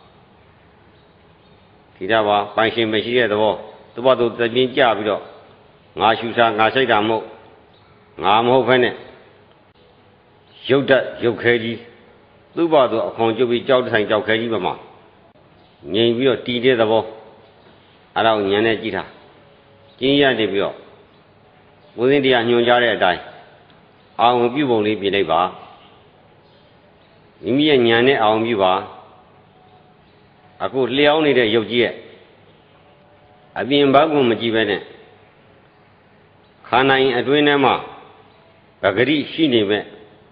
ပိုင်ရှင်မရှိတဲ့သဘောသူ့ဘာသူသပြင်းကြပြီးတော့ငါရှူစားငါစိတ်တာမဟုတ်ငါမဟုတ်ဖ ೇನೆ ရုပ်တတ်ရုပ်ခဲကြီးသူ့ဘာသူအခွန်ကျွတ်ပြီးကြောက်ဆိုင်ကြောက်ခဲကြီးပါမှာငြိမ်ပြီးတော့တည်တဲ့သဘောအဲ့ဒါကိုဉာဏ်နဲ့ကြည့်တာကျင်းရနေပြီးတော့ဘုရင်တရားညွှန်ကြားတဲ့အတိုင်းအာရုံပြုပုံလေးပြင်လိုက်ပါမိမိရဲ့ဉာဏ်နဲ့အာရုံပြုပါအခုလျှောင်းနေတဲ့ရုပ်ကြီးရဲ့အပြင်ဘက်ကမကြည့်ပဲနဲ့ခန္ဓာရင်အတွင်းထဲမှာပဂရိရှိနေမဲ့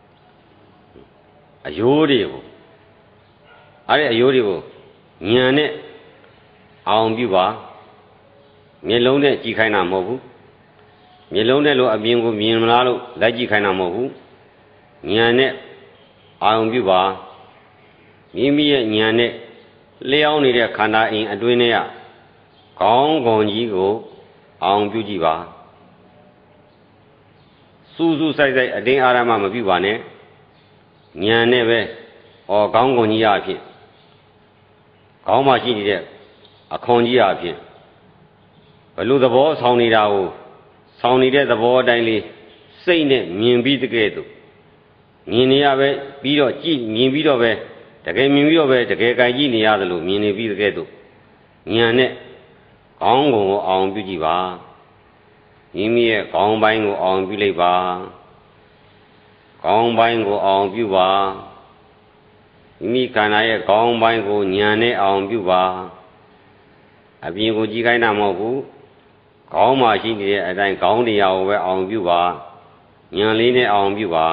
အယိုးတွေကိုအဲ့ဒီအယိုးတွေကိုဉာဏ်နဲ့အာရုံပြုပါမျက်လုံးနဲ့ကြည့်ခိုင်းတာမဟုတ်ဘူးမျက်လုံးနဲ့လို့အပြင်ကိုမြင်မလားလို့လိုက်ကြည့်ခိုင်းတာမဟုတ်ဘူးဉာဏ်နဲ့အာရုံပြုပါမိမိရဲ့ဉာဏ်နဲ့လျှောင်းနေတဲ့ခန္ဓာအိမ်အတွင်းထဲကခေါင်းကုံကြီးကိုအာရုံပြုကြည့်ပါစူးစူးဆိုင်ဆိုင်အတင်းအာရမမပြုပါနဲ့ဉာဏ်နဲ့ပဲခေါင်းကုံကြီးအဖြစ်ခေါင်းမှာရှိနေတဲ့အခွန်ကြီးအဖြစ်ဘလို့သဘောဆောင်နေတာကိုဆောင်နေတဲ့သဘောအတိုင်းလေးစိတ်နဲ့မြင်ပြီးတကယ်သူမြင်နေရပဲပြီးတော့ကြည့်မြင်ပြီးတော့ပဲတကယ်မြင်ပြီးတော့ပဲတကယ်ကြိုင်ကြည့်နေရတယ်လို့မြင်နေပြီးတကယ်သူဉာဏ်နဲ့ခေါင်းကုံကိုအောင်ပြုကြည့်ပါမိမိရဲ့ခေါင်းပိုင်းကိုအောင်ပြုလိုက်ပါခေါင်းပိုင်းကိုအောင်ပြုပါမိမိခန္ဓာရဲ့ခေါင်းပိုင်းကိုဉာဏ်နဲ့အောင်ပြုပါအပြင်ကိုကြည့်ခိုင်းတာမဟုတ်ဘူးခေါင်းမှာရှိနေတဲ့အတိုင်းခေါင်းတရားကိုပဲအောင်ပြုပါဉာဏ်လေးနဲ့အောင်ပြုပါ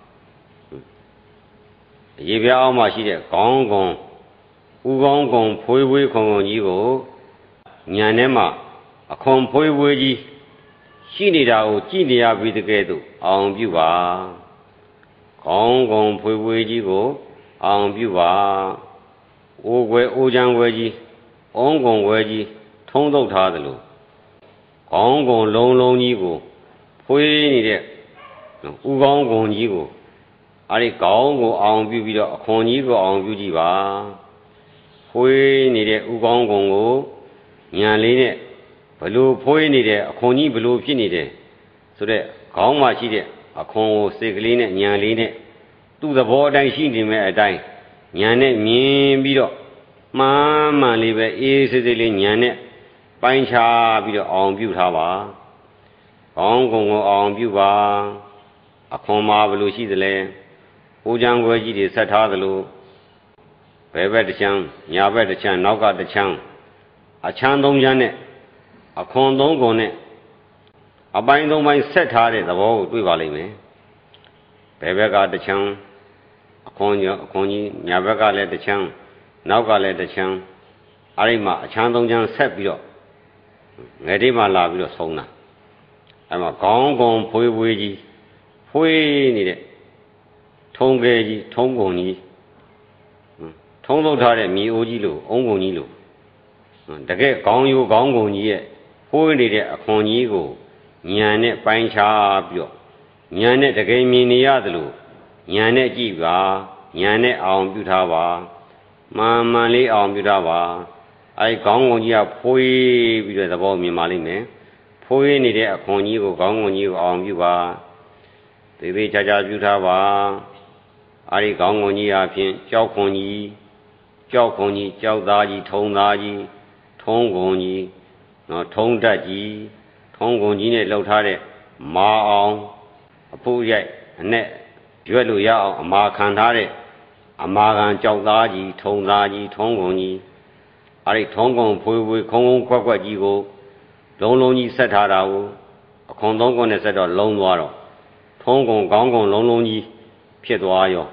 ရေပြားအောင်မှာရှိတဲ့ခေါင်းကုံဥကောင်းကုံဖွေးဖွေးခုံခုံကြီးကိုဉာဏ်နဲ့မှအခွန်ဖွေးဖွေးကြီးရှိနေတာကိုကြည့်နေရပြီးတကယ်တော့အောင်ပြုပါခေါင်းကုံဖွေးဖွေးကြီးကိုအောင်ပြုပါအိုးွယ်အိုးချမ်းွယ်ကြီးအုံးကုံွယ်ကြီးထုံးထုတ်ထားသလိုခေါင်းကုံလုံးလုံးကြီးကိုဖွေးနေတဲ့ဥကောင်းကုံကြီးကိုအဲဒီခေါင်းကိုအောင်ပြုပြီးတော့အခွန်ကြီးကိုအောင်ပြုကြည့်ပါဖွေးနေတဲ့ဥကောင်းကုံကိုဉာဏ်လေးနဲ့ဘလို့ဖွေးနေတယ်အခွန်ကြီးဘလို့ဖြစ်နေတယ်ဆိုတော့ခေါင်းမှာရှိတဲ့အခွန်ကိုစိတ်ကလေးနဲ့ဉာဏ်လေးနဲ့သူ့သဘောအတိုင်းရှိနေမဲ့အတိုင်းဉာဏ်နဲ့မြင်ပြီးတော့မှန်မှန်လေးပဲအေးဆေးဆေးလေးဉာဏ်နဲ့ပိုင်းခြားပြီးတော့အောင်ပြုထားပါခေါင်းကုံကိုအောင်ပြုပါအခွန်မှာဘလို့ရှိသလဲဦးချမ်းခွဲကြီးတွေဆက်ထားသလိုဘယ်ဘက်တစ်ချမ်းညာဘက်တစ်ချမ်းနောက်ကတစ်ချမ်းအချမ်းသုံးချမ်းနဲ့အခွန်သုံးခွန်နဲ့အပိုင်းသုံးပိုင်းဆက်ထားတဲ့သဘောကိုတွေ့ပါလိမ့်မယ်ဘယ်ဘက်ကတစ်ချမ်းအခွန်ကြီးညာဘက်ကလည်းတစ်ချမ်းနောက်ကလည်းတစ်ချမ်းအဲ့ဒီမှာအချမ်းသုံးချမ်းဆက်ပြီးတော့ငယ်တိမှလာပြီးတော့ဆုံးတာအဲ့မှာခေါင်းကုံဖွေးဖွေးကြီးဖွေးနေတဲ့ထုံးကဲကြီးထုံးကုံကြီးထုံးထုတ်ထားတဲ့မြေအိုးကြီးလို့အုံးကုံကြီးလို့တကယ်ခေါင်းရိုးခေါင်းကုံကြီးရဲ့ဖွေးနေတဲ့အခွန်ကြီးကိုဉာဏ်နဲ့ပိုင်းခြားပြီးတော့ဉာဏ်နဲ့တကယ်မြင်နေရသလိုဉာဏ်နဲ့ကြည့်ပါဉာဏ်နဲ့အောင်ပြုထားပါမှန်မှန်လေးအောင်ပြုထားပါအဲဒီခေါင်းကုံကြီးကဖွေးပြီးတော့သဘောမြင်ပါလိမ့်မယ်ဖွေးနေတဲ့အခွန်ကြီးကိုခေါင်းကုံကြီးကိုအောင်ပြုပါသေသေးချာချာပြုထားပါအဲဒီခေါင်းကုံကြီးအပြင်ကြောက်ခွန်ကြီးကြောက်သားကြီးထုံသားကြီးထုံးကုံကြီးနော်ထုံးတက်ကြီးထုံးကုံကြီးနဲ့လှုပ်ထားတဲ့မာအောင်အဖူးရိုက်အနဲ့ရွက်လို့ရအောင်အမာခံထားတဲ့အမာခံကြောက်သားကြီးထုံသားကြီးထုံးကုံကြီးအဲဒီထုံးကုံဖွေးဖွေးခုံခွက်ခွက်ကြီးကိုလုံးလုံးကြီးဆက်ထားတာကိုအခွန်သုံးခွန်နဲ့ဆက်တော့လုံးသွားတော့ထုံးကုံခေါင်းကုံလုံးလုံးကြီးဖြစ်သွားရော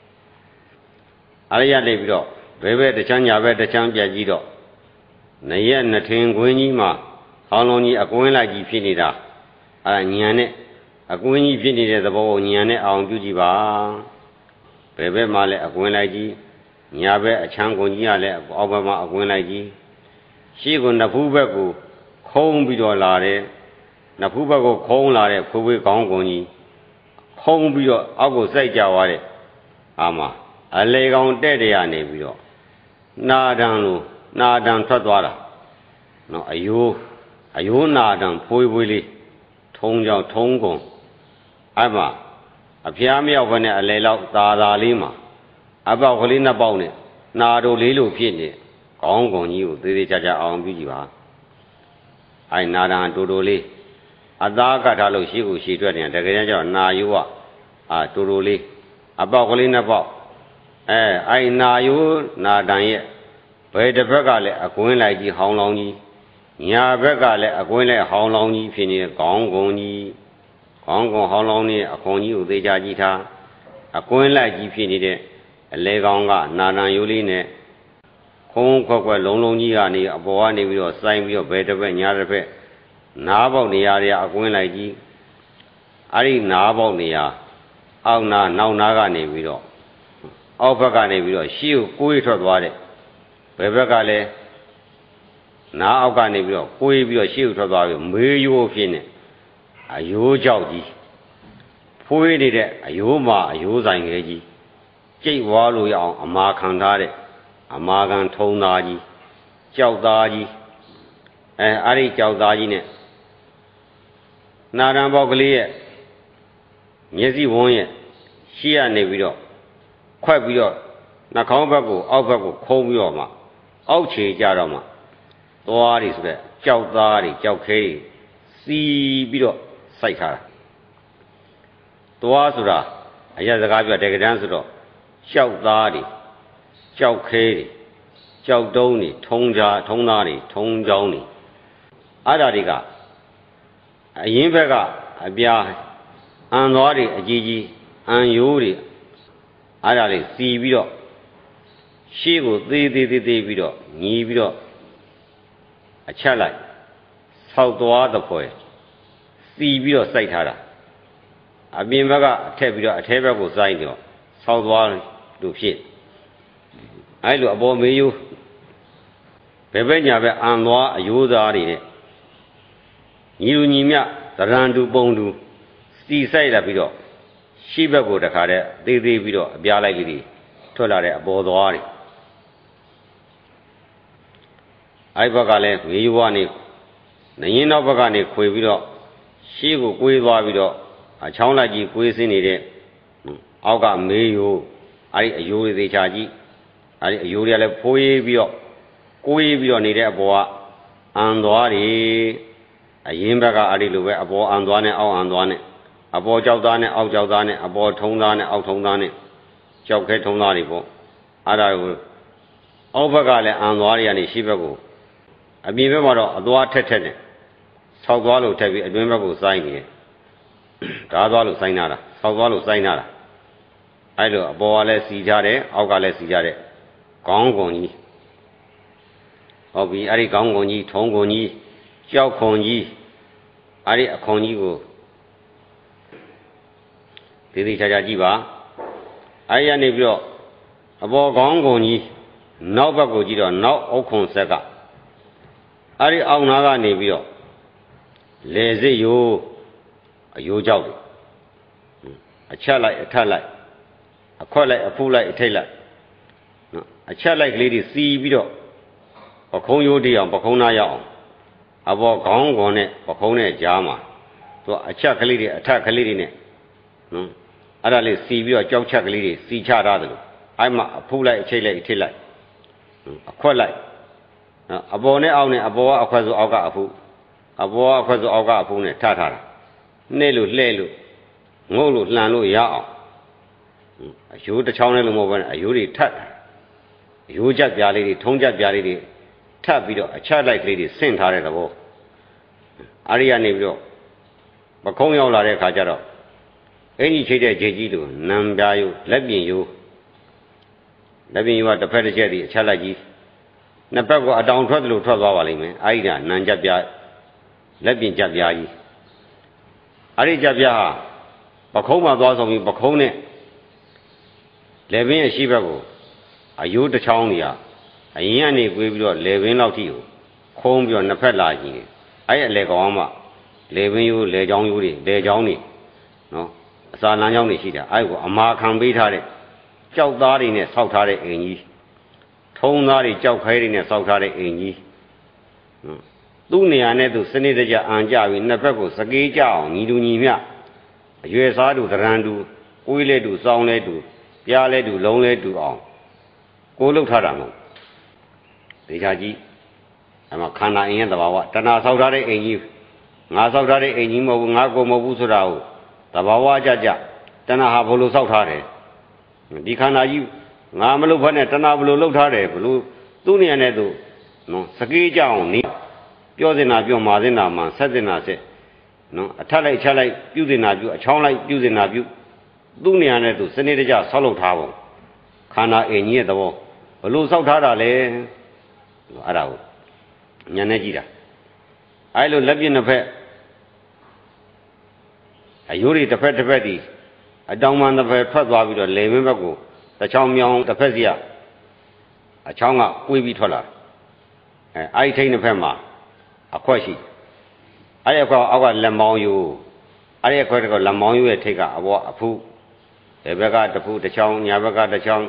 အဲ့ရနေပြီးတော့ဘယ်ဘက်တစ်ချမ်းညာဘက်တစ်ချမ်းပြက်ကြီးတော့နရက်နှထင်ကွင်းကြီးမှာဟောင်းလုံးကြီးအကွင်းလိုက်ကြီးဖြစ်နေတာအဲ့ညံနဲ့အကွင်းကြီးဖြစ်နေတဲ့သဘောကိုညံနဲ့အောင်ပြုကြည့်ပါဘယ်ဘက်မှာလဲအကွင်းလိုက်ကြီးညာဘက်အချမ်းကွန်ကြီးကလည်းအောက်ဘက်မှာအကွင်းလိုက်ကြီးရှေ့ကနဖူးဘက်ကိုခုံးပြီးတော့လာတယ်နဖူးဘက်ကိုခုံးလာတဲ့ဖွေးဖွေးခေါင်းကွန်ကြီးခုံးပြီးတော့အောက်ကိုစိုက်ကြသွားတဲ့အာမအလေကောင်တဲ့တရနေပြီးတော့နာဒံထွက်သွားတာနော်အယိုးနာဒံဖွေးဖွေးလေးထုံးကြောင်ထုံးကုန်အဲ့မှာအဖျားမြောက်ဘက်နဲ့အလေလောက်သာလေးမှာအပေါက်ကလေးနှစ်ပေါက်နဲ့နာတို့လေးလိုဖြစ်နေခေါင်းကုံကြီးကိုသေးသေးချာချာအောင်ပြုကြည့်ပါအဲ့နာဒံတိုလေးအသားကထားလို့ရှိကိုရှိထွက်တယ်တကယ်ကျတော့နာယိုးကတိုလေးအပေါက်ကလေးနှစ်ပေါက်အဲ့နာယိုးနာဒံရဲ့ဘယ်တစ်ဘက်ကလည်းအကွင်းလိုက်ကြီးဟောင်းလောင်းကြီးညာဘက်ကလည်းအကွင်းလိုက်ဟောင်းလောင်းကြီးဖြစ်နေတဲ့ခေါင်းကုံကြီးခေါင်းကုံဟောင်းလောင်းနေအခွန်ကြီးကိုသေးချာကြည့်ထားအကွင်းလိုက်ကြီးဖြစ်နေတဲ့အလဲကောင်ကနာဒံယိုးလေးနဲ့ခုံးခွက်ခွက်လုံးလုံးကြီးကနေအပေါ်ကနေပြီးတော့စိုင်းပြီးတော့ဘယ်တစ်ဘက်ညာတစ်ဘက်နားပေါက်နေရာတွေအကွင်းလိုက်ကြီးအဲ့ဒီနားပေါက်နေရာအောက်နာနောက်နာကနေပြီးတော့အောက်ဘက်ကနေပြီးတော့ရှေ့ကိုကိုယ်ထွက်သွားတဲ့ဘယ်ဘက်ကလဲနားအောက်ကနေပြီးတော့ကိုယ်ပြီးတော့ရှေ့ကိုထွက်သွားပြီးမေးရိုးဖြစ်နေအယိုးကြောက်ကြီးဖွေးနေတဲ့အယိုးမှာအယိုးဆိုင်ငယ်ကြီးကြိတ်ဝါလို့ရအောင်အမာခံထားတဲ့အမာခံထုံသားကြီးကြောက်သားကြီးအဲ့ဒီကြောက်သားကြီးနဲ့နာရံပေါက်ကလေးရဲ့မျက်စိဝန်းရဲ့ရှေ့ကနေပြီးတော့ခွက်ပြီးတော့နှာခေါင်းဘက်ကိုအောက်ဘက်ကိုခုံးပြီးတော့မှအောက်ခြေကြတော့မှသွားတွေဆိုတဲ့ကြောက်သားတွေကြောက်ခဲတွေစီပြီးတော့စိုက်ထားတာသွားဆိုတာအရာစကားပြောတယ်ကတန်းဆိုတော့ကြောက်သားတွေကြောက်ခဲတွေကြောက်တုံးတွေထုံသားတွေထုံချောင်းတွေအဲ့ဒါတွေကအရင်ဘက်ကအပြားအံသွားတွေအကြီးကြီးအံရိုးတွေအဲ့ဒါလေးစီပြီးတော့ရှေ့ကိုသေးပြီးတော့ညီးပြီးတော့အချက်လိုက်ဆောက်သွားတဲ့ဖွဲစီပြီးတော့စိုက်ထားတာအပြင်ဘက်ကအထက်ပြီးတော့အထဲဘက်ကိုစိုက်နေတော့ဆောက်သွားလို့ဖြစ်အဲ့လိုအပေါ်မေးယူဘယ်ဘက်ညာဘက်အံသွားအယိုးသားတွေနဲ့ညီလူညီမြသရံတူပုံတူစီစိုက်လာပြီးတော့ရှေ့ဘက်ကိုတခါတည်းသေးပြီးတော့အပြားလိုက်လေးတွေထွက်လာတဲ့အပေါ်သွားတွေအဲ့ဘက်ကလည်းမေးယူကနေနရင်နောက်ဘက်ကနေခွေပြီးတော့ရှေ့ကိုကွေးသွားပြီးတော့အချောင်းလိုက်ကြီးကွေးစင်းနေတဲ့အောက်ကမေးယူအဲ့ဒီအယိုးတွေသေးချာကြီးအဲ့ဒီအယိုးတွေကလည်းဖိုးပြီးတော့ကွေးပြီးတော့နေတဲ့အပေါ်ကအံသွားတွေအရင်ဘက်ကအဲ့ဒီလိုပဲအပေါ်အံသွားနဲ့အောက်အံသွားနဲ့အပေါ်ကြောက်သားနဲ့အောက်ကြောက်သားနဲ့အပေါ်ထုံသားနဲ့အောက်ထုံသားနဲ့ကြောက်ခဲထုံသားတွေပေါ့အဲ့ဒါကိုအောက်ဘက်ကလည်းအံသွားတွေကနေရှေ့ဘက်ကိုအပြင်ဘက်မှာတော့အသွားထက်နဲ့ဆောက်သွားလို့ထက်ပြီးအတွင်းဘက်ကိုစိုင်းနေတယ်ဓာသွားလို့စိုင်းနာတာဆောက်သွားလို့စိုင်းနာတာအဲ့လိုအပေါ်ကလည်းစီကြတယ်အောက်ကလည်းစီကြတယ်ခေါင်းကွန်ကြီးဟုတ်ပြီအဲ့ဒီခေါင်းကွန်ကြီးထုံကွန်ကြီးကြောက်ခွန်ကြီးအဲ့ဒီအခွန်ကြီးကိုသေးချာကြည့်ပါအဲ့ရနေပြီးတော့အပေါ်ခေါင်းကွန်ကြီးနောက်ဘက်ကိုကြည့်တော့နောက်အုတ်ခွန်ဆက်ကအဲ့ဒီအောက်နားကနေပြီးတော့လေစစ်ရိုးအယိုးကြောက်တယ်အချက်လိုက်အထက်လိုက်အခွက်လိုက်အဖူးလိုက်အထိတ်လိုက်နော်အချက်လိုက်ကလေးတွေစီးပြီးတော့ပခုံးရိုးတည်အောင်ပခုံးနာရအောင်အပေါ်ခေါင်းကွန်နဲ့ပခုံးနဲ့ကြားမှာသူအချက်ကလေးတွေအထက်ကလေးတွေနဲ့နော်အဲ့ဒါလေးစီးပြီးတော့ကြောက်ချက်ကလေးတွေစီချထားတယ်လို့အဲ့မှာအဖူးလိုက်အချိတ်လိုက်အထိတ်လိုက်အခွက်လိုက်အပေါ်နဲ့အောက်နဲ့အပေါ်ကအခွက်ဆိုအောက်ကအဖူးအပေါ်ကအခွက်ဆိုအောက်ကအဖူးနဲ့ထထားတာနှဲ့လို့လှဲ့လို့ငုတ်လို့လှန်လို့ရအောင်အယိုးတစ်ချောင်းနဲ့လို့မဟုတ်ဘဲနဲ့အယိုးတွေထပ်အယိုးကြက်ပြားလေးတွေထုံးကြက်ပြားလေးတွေထပ်ပြီးတော့အချလိုက်ကလေးတွေဆင့်ထားတဲ့သဘောအဲ့ဒီကနေပြီးတော့ပခုံးရောက်လာတဲ့အခါကျတော့အင်ကြီးချိတ်တဲ့ခြေကြီးလိုနံပြားယိုးလက်ပြင်ယိုးကတစ်ဖက်တစ်ချက်ဒီအချက်လိုက်ကြီးနှစ်ဘက်ကအတောင်ထွက်တယ်လို့ထွက်သွားပါလိမ့်မယ်အဲ့ဒီကနံကြက်ပြားလက်ပြင်ကြက်ပြားကြီးအဲ့ဒီကြက်ပြားဟာပခုံးမှာသွားဆောင်ပြီးပခုံးနဲ့လေပင်ရဲ့ရှိဘက်ကိုအယိုးတစ်ချောင်းကြီးအရင်ကနေကွေးပြီးတော့လေပင်လောက်ထိကိုခုံးပြီးတော့နှစ်ဖက်လာကြည့်တယ်အဲ့အလေကောင်မှလေပင်ယိုးလေချောင်းယိုးတွေလေချောင်းတွေနော်အစာလမ်းချောင်းတွေရှိတာအဲ့ကိုအမာခံပေးထားတဲ့ကြောက်သားတွေနဲ့ဆောက်ထားတဲ့အိမ်ကြီးထုံးသားတွေကြောက်ခဲတွေနဲ့ဆောက်ထားတဲ့အိမ်ကြီးသူ့နေရာနဲ့သူစနစ်တကျအံကြပြီးနှစ်ဘက်ကိုစကေးကြအောင်ညီလူညီမျှအရွယ်စားတူသရံတူကိုယ်လဲတူစောင်းလဲတူပြားလဲတူလုံးလဲတူအောင်ကိုလှုပ်ထားတာမဟုတ်ဒေချာကြီးအမှခန္ဓာအင်းရဲ့သဘာဝတဏှာဆောက်ထားတဲ့အိမ်ကြီးငါဆောက်ထားတဲ့အိမ်ကြီးမဟုတ်ဘူးငါကိုမဟုတ်ဘူးဆိုတာကိုသဘာဝကြတဏှာဟာဘလို့ဆောက်ထားတယ်ဒီခန္ဓာကြီးငါမလုပ်ဖက်နဲ့တဏှာဘလို့လှုပ်ထားတယ်ဘလို့သူ့နေရာနဲ့သူနော်စကေးကြအောင်နေပြောစင်တာပြောမာစင်တာမှာဆက်စင်တာဆက်နော်အထက်လိုက်ချက်လိုက်ပြုစင်တာပြုအချောင်းလိုက်ပြုစင်တာပြုသူ့နေရာနဲ့သူစနစ်တကျဆောက်လုပ်ထားပုံခန္ဓာအင်ကြီးရဲ့သဘောဘလို့ဆောက်ထားတာလဲအဲ့ဒါကိုညံနေကြည့်တာအဲ့လိုလက်ပြနှစ်ဖက်အယိုးတွေတစ်ဖက်ဒီအတောင်မှန်တစ်ဖက်ထွက်သွားပြီးတော့လေမင်းဘက်ကိုတစ်ချောင်းမြောင်းတစ်ဖက်စီကအချောင်းကကွေးပြီးထွက်လာအဲ့ဒီထိတ်နှစ်ဖက်မှာအခွက်ရှိအဲ့ဒီအခွက်အောက်ကလက်မောင်းယူအဲ့ဒီအခွက်ကလက်မောင်းယူရဲ့ထိတ်ကအပေါ်အဖူးဒီဘက်ကတစ်ဖူးတစ်ချောင်းညာဘက်ကတစ်ချောင်း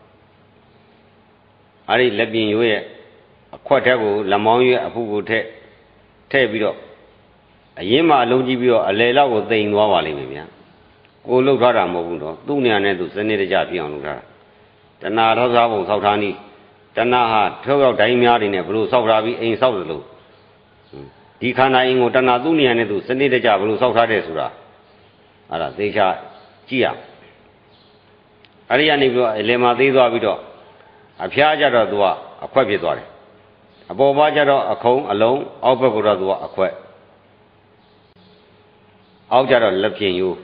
အဲ့ဒီလက်ပြင်ယူရဲ့အခွက်ထဲကိုလက်မောင်းယူရဲ့အဖူးကိုထည့်ပြီးတော့အရင်မှအလုံးကြီးပြီးတော့အလေလောက်ကိုသိမ်သွားပါလိမ့်မယ်ဗျာကိုလှုပ်ထားတာမဟုတ်ဘူးတော့သူ့နေရာနဲ့သူစနစ်တကျပြအောင်လုပ်ထားတာတဏှာထောက်စားပုံဆောက်ထားနည်းတဏှာဟာထောက်ရောက်တိုင်းများတွေနဲ့ဘလို့ဆောက်ထားပြီးအိမ်ဆောက်တယ်လို့ဒီဒီခန္ဓာအင်းကိုတဏှာသူ့နေရာနဲ့သူစနစ်တကျဘလို့စောက်ထားတယ်ဆိုတာအဲ့ဒါသေချာကြည့်ရအဲ့ဒီကနေပြီးတော့အလယ်မှာသေးသွားပြီးတော့အဖျားကြတော့သူကအခွက်ဖြစ်သွားတယ်အပေါ်ပါကြတော့အခုံးအလုံးအောက်ဘက်ကတော့သူကအခွက်အောက်ကြတော့လက်ပြင်ရိုး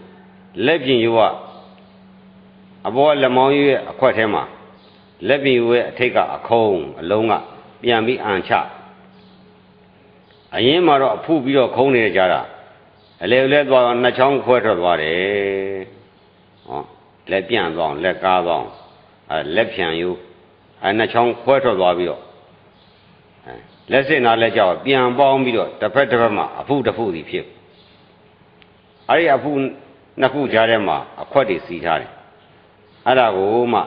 ကအပေါ်လက်မောင်းရိုးရဲ့အခွက်ထဲမှာလက်ပြင်ရိုးရဲ့အထိတ်ကအခုံးအလုံးကပြန်ပြီးအန်ချအရင်မှာတော့အဖုပြီးတော့ခုံးနေကြတာအလေလဲသွားတော့နှစ်ချောင်းခွဲထွက်သွားတယ်ဟောလက်ပြန့်သွားလက်ကားသွားလက်ဖြံရိုးနှစ်ချောင်းခွဲထွက်သွားပြီးတော့လက်စစ်နာလက်ကြောက်ပြန်ပေါင်းပြီးတော့တစ်ဖက်မှာအဖုတစ်ဖုစီဖြစ်အဲ့ဒီအဖုနှစ်ခုကြားထဲမှာအခွက်တွေစီထားတယ်အဲ့ဒါကိုမှ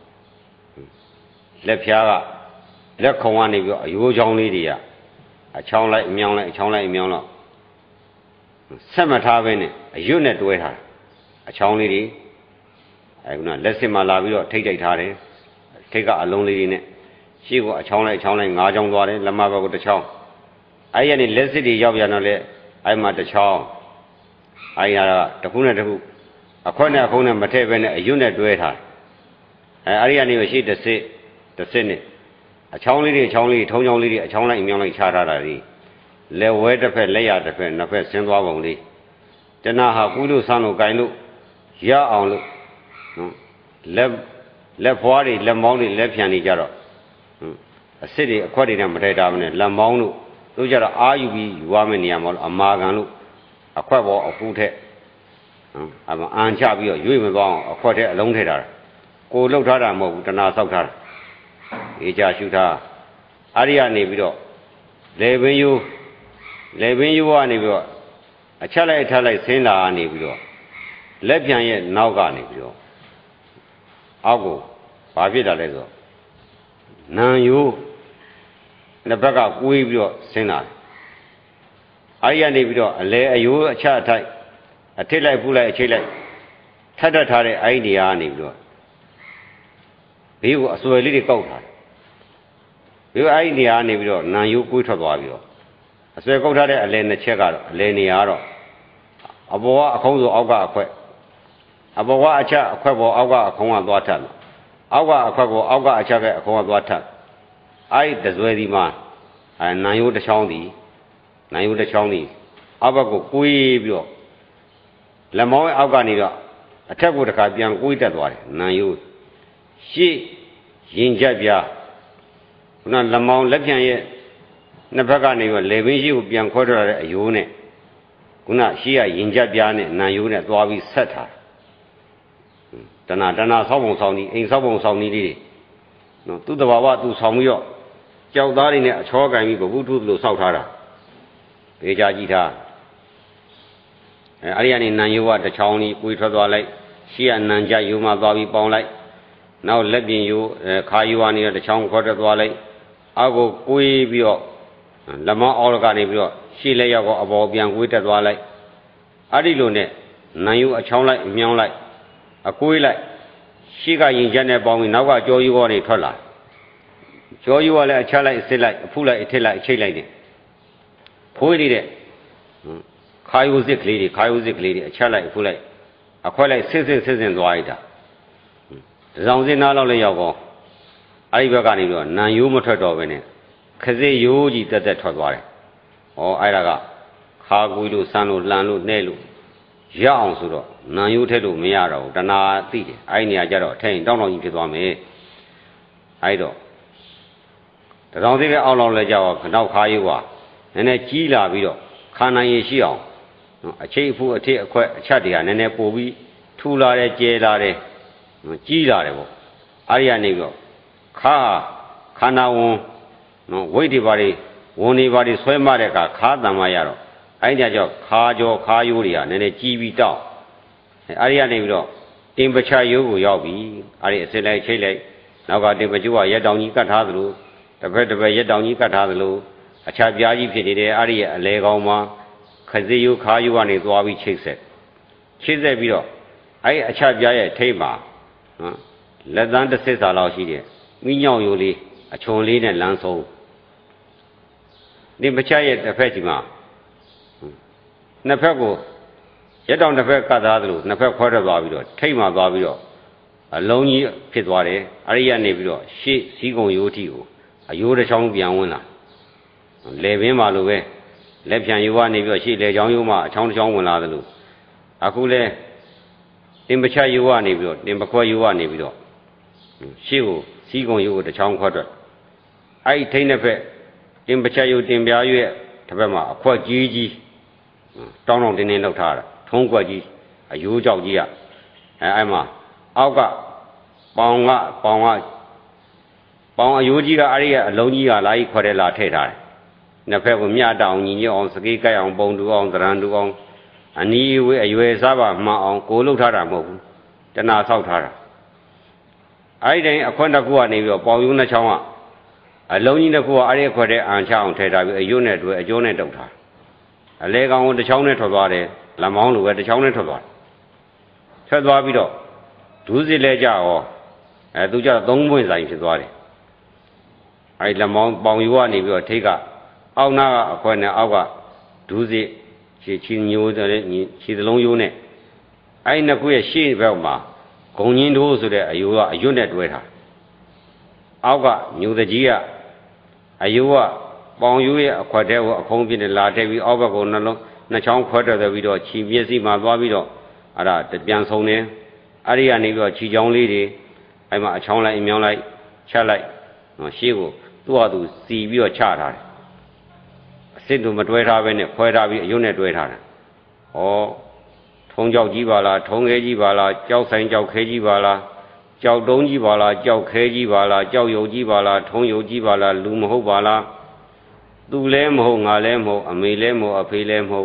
လက်ဖြားကလက်ခုံကနေပြီးတော့အယိုးချောင်းလေးတွေကအချောင်းလိုက်အမြောင်းလိုက်အချောင်းလိုက်အမြောင်းတော့ဆက်မထားဘဲနဲ့အရွတ်နဲ့တွဲထားအချောင်းလေးတွေခုနလက်စစ်မှာလာပြီးတော့ထိတ်ထားတယ်ထိတ်ကအလုံးလေးတွေနဲ့ရှေ့ကအချောင်းလိုက်၅ချောင်းသွားတယ်လက်မဘက်ကတစ်ချောင်းအဲ့ရနေလက်စစ်တွေရောက်ပြန်တော့လေအဲ့မှာတစ်ချောင်းအဲ့ရတာတစ်ခုနဲ့တစ်ခုအခွက်နဲ့အခုံးနဲ့မထည့်ဘဲနဲ့အရွတ်နဲ့တွဲထားအဲ့ဒီကနေရှေ့တစ်စစ်နဲ့အချောင်းလေးတွေထုံးချောင်းလေးတွေအချောင်းလိုက်အမြောင်းလိုက်ချထားတာလေလက်ဝဲတစ်ဖက်လက်ရတစ်ဖက်နှစ်ဖက်ဆင်းသွားပုံလေးတဏှာဟာကူးလို့ဆန်းလို့ဂိုင်းလို့ရအောင်လို့နော်လက်ဖွားတွေလက်မောင်းတွေလက်ဖြံတွေကြတော့အစစ်တွေအခွက်တွေနဲ့မထည့်တာမနဲ့လက်မောင်းတို့ကြတော့အာယူပြီးယူရမယ့်နေရာမှာလို့အမာခံလို့အခွက်ပေါ်အဖူးထက်အန်ချပြီးတော့ရွေ့မသွားအောင်အခွက်ထဲအလုံးထည့်ထားတာကိုလှုပ်ထားတာမဟုတ်ဘူးတဏှာဆောက်ထားတာအေးကြရှုထားအာရိယနေပြီးတော့လေပင်ယူကနေပြီးတော့အချက်လိုက်ထလိုက်ဆင်းလာနေပြီးတော့လက်ပြန်ရဲ့နောက်ကနေပြီးတော့အောက်ကိုဘာဖြစ်တာလဲဆိုတော့နံယူနှစ်ဘက်ကကွေးပြီးတော့ဆင်းလာတယ်အာရိယနေပြီးတော့အလဲအယိုးအချအထိုက်အထစ်လိုက်ဖူးလိုက်အချိတ်လိုက်ထပ်ထားတဲ့အိုင်ဒီယာကနေပြီးတော့ဘေးကိုအစွယ်လေးတွေကောက်ထားတယ်ဘေးအိုင်ဒီယာကနေပြီးတော့နံယူကွေးထွက်သွားပြီးတော့အစွဲကုတ်ထားတဲ့အလဲနှစ်ချက်ကတော့အလဲနေရာတော့အပေါ်ကအခုံးဆိုအောက်ကအခွက်အပေါ်ကအချက်အခွက်ပေါ်အောက်ကအခုံးကသွားထပ်အောက်ကအခွက်ပေါ်အောက်ကအချက်ကအခုံးကသွားထပ်အဲ့ဒီတစွဲဒီမှာနံရိုးတစ်ချောင်းဒီအောက်ဘက်ကိုကွေးပြီးတော့လက်မောင်းရဲ့အောက်ကနေတော့အထက်ကိုတစ်ခါပြန်ကွေးတက်သွားတယ်နံရိုးရှေ့ရင်ချက်ပြခုနလက်မောင်းလက်ပြန်ရဲ့နှစ်ဘက်ကနေပြီးလေပင်ရှိကိုပြန်ခွဲထွက်လာတဲ့အယိုးနဲ့ခုနရှေ့ကရင်ကြက်ပြားနဲ့နံယိုးနဲ့သွားပြီးဆက်ထားတဏှာဆောက်ပုံဆောင်းဒီအိမ်ဆောက်ပုံဆောင်းဒီလေးနော်သူ့တဘာဝသူဆောင်းပြီးတော့ကြောက်သားတွေနဲ့အချောကင်ပြီးဘုထုလို့ဆောက်ထားတာဘေးကြကြည့်ထားအဲ့ဒီကနေနံယိုးကတစ်ချောင်းကြီးကွေးထွက်သွားလိုက်ရှေ့ကနံကြက်ယိုးမှသွားပြီးပေါင်းလိုက်နောက်လက်ပြင်ယိုးခါယိုးကနေတစ်ချောင်းခွဲထွက်သွားလိုက်အောက်ကိုကွေးပြီးတော့လက်မောင်းအောက်ကနေပြီးတော့ရှေ့လက်ရောက်ကအပေါ်ပြန်ကွေးတက်သွားလိုက်အဲ့ဒီလိုနဲ့နံယူအချောင်းလိုက်အမြောင်းလိုက်အကွေးလိုက်ရှေ့ကရင်ချက်နဲ့ပေါင်းပြီးနောက်ကကြောယူကနေထွက်လာကြောယူကလည်းအချလိုက်အစစ်လိုက်အဖုလိုက်အထစ်လိုက်အချိတ်လိုက်နေဖိုးနေတဲ့ခါယူစစ်ကလေးတွေအချက်လိုက်အဖုလိုက်အခွက်လိုက်စစ်သွားလိုက်တာတစောင်းစင်းနားလောက်လည်းရောက်ကောအဲ့ဒီဘက်ကနေပြီးတော့နံယူမထွက်တော့ဘဲနဲ့ခစေးရိုးကြီးတက်ထွက်သွားတယ်။ဩအဲ့ဒါကခါကွေးလို့ဆန်းလို့လှန်လို့နှဲလို့ရအောင်ဆိုတော့နံရိုးထက်လို့မရတော့ဘူးတဏှာသိတယ်။အဲ့ဒီနေရာကျတော့အထက်ရင်တောင်းကြီးဖြစ်သွားမယ်။အဲ့တော့တထောင်သေးတဲ့အောက်လောက်လဲကြောက်နောက်ခါရိုးကနည်းနည်းကြီးလာပြီးတော့ခါနိုင်ရရှိအောင်အချိတ်အဖူးအထစ်အခွက်အချက်တွေကနည်းနည်းပို့ပြီးထူလာတယ်ကျဲလာတယ်ကြီးလာတယ်ပေါ့။အဲ့ဒီကနေပြီးတော့ခန္ဓာဝန်နော်ဝိတ်တွေပါတွေဝန်တွေပါတွေဆွဲမတဲ့အခါခါတန်မရတော့အဲ့ဒီကြောင့်ခါကြောခါယိုးတွေကနည်းနည်းကြီးပြီးတောက်အဲ့ဒီကနေပြီးတော့တင်ပချယိုးကိုရောက်ပြီအဲ့ဒီအစစ်လိုက်ချိတ်လိုက်နောက်ကတင်ပကျိုးကရက်တောင်ကြီးကတ်ထားသလိုတစ်ဖက်ရက်တောင်ကြီးကတ်ထားသလိုအခြားပြားကြီးဖြစ်နေတယ်အဲ့ဒီရဲ့အလဲကောင်းမှာခစေးယိုးခါယိုးကနေသွားပြီးချိတ်ဆက်ပြီးတော့အဲ့ဒီအခြားပြားရဲ့ထိတ်မှာနော်လက်သန်းတစ်စစ်စာလောက်ရှိတယ်မိညောင်ယိုးလေးအချွန်လေးနဲ့လမ်းဆုံးဒီမချရဲ့တစ်ဖက်ကြီးမှာနှစ်ဖက်ကိုရက်တောင်တစ်ဖက်ကတ်သားသလိုနှစ်ဖက်ခွဲထွက်သွားပြီးတော့ထိတ်မှသွားပြီးတော့အလုံးကြီးဖြစ်သွားတယ်အဲ့ဒီကနေပြီးတော့ရှေ့စီးကုံရိုးထီကိုအယိုးတစ်ချောင်းပြန်ဝင်လာလေပင်ပါလို့ပဲလက်ပြန်ရိုးကနေပြီးတော့ရှေ့လေချောင်းရိုးမှာအချောင်းတစ်ချောင်းဝင်လာသလိုအခုလဲတင်ပချက်ရိုးကနေပြီးတော့တင်ပခွက်ရိုးကနေပြီးတော့ရှေ့ကိုစီးကုံရိုးကိုတစ်ချောင်းခွက်ထွက်အဲ့ဒီထိတ်နှစ်ဖက်တင်ပချက်ရိုးတင်ပြားရွက်တစ်ဖက်မှာအခွက်ကြီးကြီးတောင်းတောင်းတင်းတင်းလောက်ထားတာထုံးခွက်ကြီးအယိုးကြောက်ကြီးကအဲ့မှာအောက်ကပေါင်အယိုးကြီးကအဲ့ဒီကအလုံးကြီးကလာကြီးခွက်တယ်လာထည့်ထားတယ်နှစ်ဖက်ကိုမြတ်တောင်ညီညွတ်အောင်စကေးကိုက်အောင်ပုံတူအောင်သရံတူအောင်အနီးဝေးအရွယ်စားပါမှအောင်ကိုလှုပ်ထားတာမဟုတ်ဘူးတဏှာဆောက်ထားတာအဲ့ဒီတိုင်းအခွက်တစ်ခုကနေပြီးတော့ပေါင်ယုံနှစ်ချောင်းကအလုံးကြီးတစ်ခုကအဲ့ဒီအခွက်တဲ့အန်ချအောင်ထည့်ထားပြီးအယွတ်နဲ့တွဲအကျိုးနဲ့တုပ်ထားအလဲကောင်ကိုတစ်ချောင်းနဲ့ထွက်သွားတယ်လက်မောင်းလိုပဲတစ်ချောင်းနဲ့ထွက်သွားပြီးတော့ဒူးစစ်လဲကြရောသူကြတော့သုံးပွင့်ဆိုင်ဖြစ်သွားတယ်အဲ့ဒီလက်မောင်းပေါင်ယူကနေပြီးတော့ထိတ်ကအောက်နာကအခွက်နဲ့အောက်ကဒူးစစ်ချီညိုးတဲ့ခြေသလုံးရိုးနဲ့အဲ့ဒီနှစ်ခုရဲ့ရှေ့ဘက်မှာဂုံညင်းထိုးဆိုတဲ့အယိုးကအယွတ်နဲ့တွဲထားအောက်ကညိုတကြီးကအယိုးကပေါင်ယူရဲ့အခွက်တဲကိုအခုံးပြင်းနဲ့လာထည့်ပြီးအောက်ဘက်ကိုနှစ်ချောင်းခွဲထွက်ပြီးတော့ခြီမျက်စိမှာသွားပြီးတော့အဲ့ဒါပြန်ဆုံးတယ်အဲ့ဒီကနေပြီးတော့ခြီချောင်းလေးတွေအဲ့မှာအချောင်းလိုက်အမြောင်းလိုက်ချက်လိုက်ရှေ့ကိုသူ့ဟာသူစီပြီးတော့ချထားတယ်အစစ်တို့မတွဲထားပဲနဲ့ခွဲထားပြီးအယွတ်နဲ့တွဲထားတယ်ဩထုံးကြောက်ကြီးပါလားထုံးခဲကြီးပါလားကြောက်ဆိုင်ကြောက်ခဲကြီးပါလားကြောက်တုံးကြီးပါလားကြောက်ခဲကြီးပါလားကြောက်ရုပ်ကြီးပါလားထုံးရုပ်ကြီးပါလားလူမဟုတ်ပါလားသူလည်းမဟုတ်ငါလည်းမဟုတ်အမေလည်းမဟုတ်အဖေလည်းမဟုတ်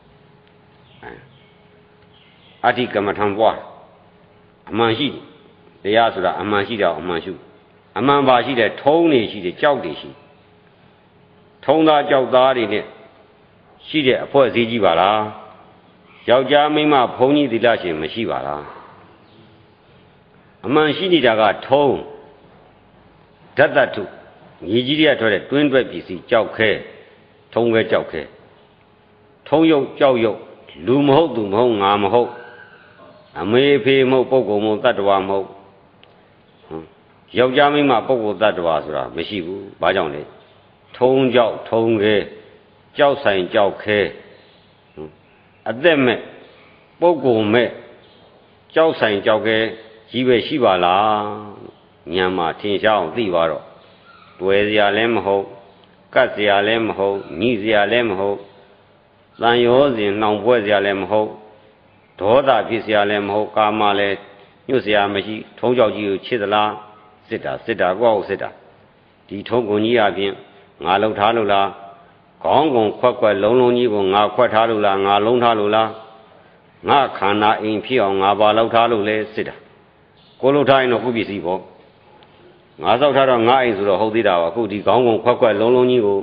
အဋ္ဌိကမ္မထံပွားအမှန်ရှိတရားဆိုတာအမှန်ရှိတာအမှန်ရှုအမှန်ပါရှိတယ်ထုံးနေရှိတယ်ကြောက်တွေရှိထုံးသားကြောက်သားတွေနဲ့ရှိတဲ့အဖွဲ့အစည်းကြီးပါလားယောက်ျားမိန်းမဘုန်းကြီးသီလရှင်မရှိပါလားအမှန်ရှိနေတာကထုံးဓာတ်တတုညီကြီးတွေကထွက်တဲ့တွင်းတွက်ပစ္စည်းကြောက်ခဲထုံးခဲကြောက်ခဲထုံးရုပ်ကြောက်ရုပ်လူမဟုတ်သူမဟုတ်ငါမဟုတ်အမေဖေမဟုတ်ပုဂ္ဂိုလ်မဟုတ်တ attva မဟုတ်ယောက်ျားမိန်းမပုဂ္ဂိုလ်တ attva ဆိုတာမရှိဘူးဘာကြောင့်လဲထုံးကြောက်ထုံးခဲကြောက်ဆိုင်ကြောက်ခဲအသက်မဲ့ပုဂ္ဂိုလ်မဲ့ကြောက်ဆိုင်ကြောက်ခဲကြီးပဲရှိပါလားညံမှာထင်ရှားအောင်သိပါတော့တွေ့စရာလည်းမဟုတ်ကတ်စရာလည်းမဟုတ်ညှိစရာလည်းမဟုတ်တန်ရောစဉ်နှောင်ပွဲစရာလည်းမဟုတ်ဒေါသဖြစ်စရာလည်းမဟုတ်ကာမလည်းညှို့စရာမရှိထုံးကြောက်ကြီးကိုချစ်သလားစစ်တာကိုယ့်ကိုစစ်တာဒီထုံးကုန်ကြီးအပြင်ငါလှုပ်ထားလို့လားခေါင်းကုံခွက်လုံးလုံးကြီးကိုငါခွက်ထားလို့လားငါလုံးထားလို့လားငါခန္ဓာအိမ်ဖြစ်အောင်ငါပါလောက်ထားလို့လဲစစ်တာကိုလှုပ်ထားရင်တော့ခုပစ္စည်းပေါ့ငါစောက်ထားတော့ငါအိမ်ဆိုတော့ဟုတ်သေးတာပါအခုဒီခေါင်းကုံခွက်လုံးလုံးကြီးကို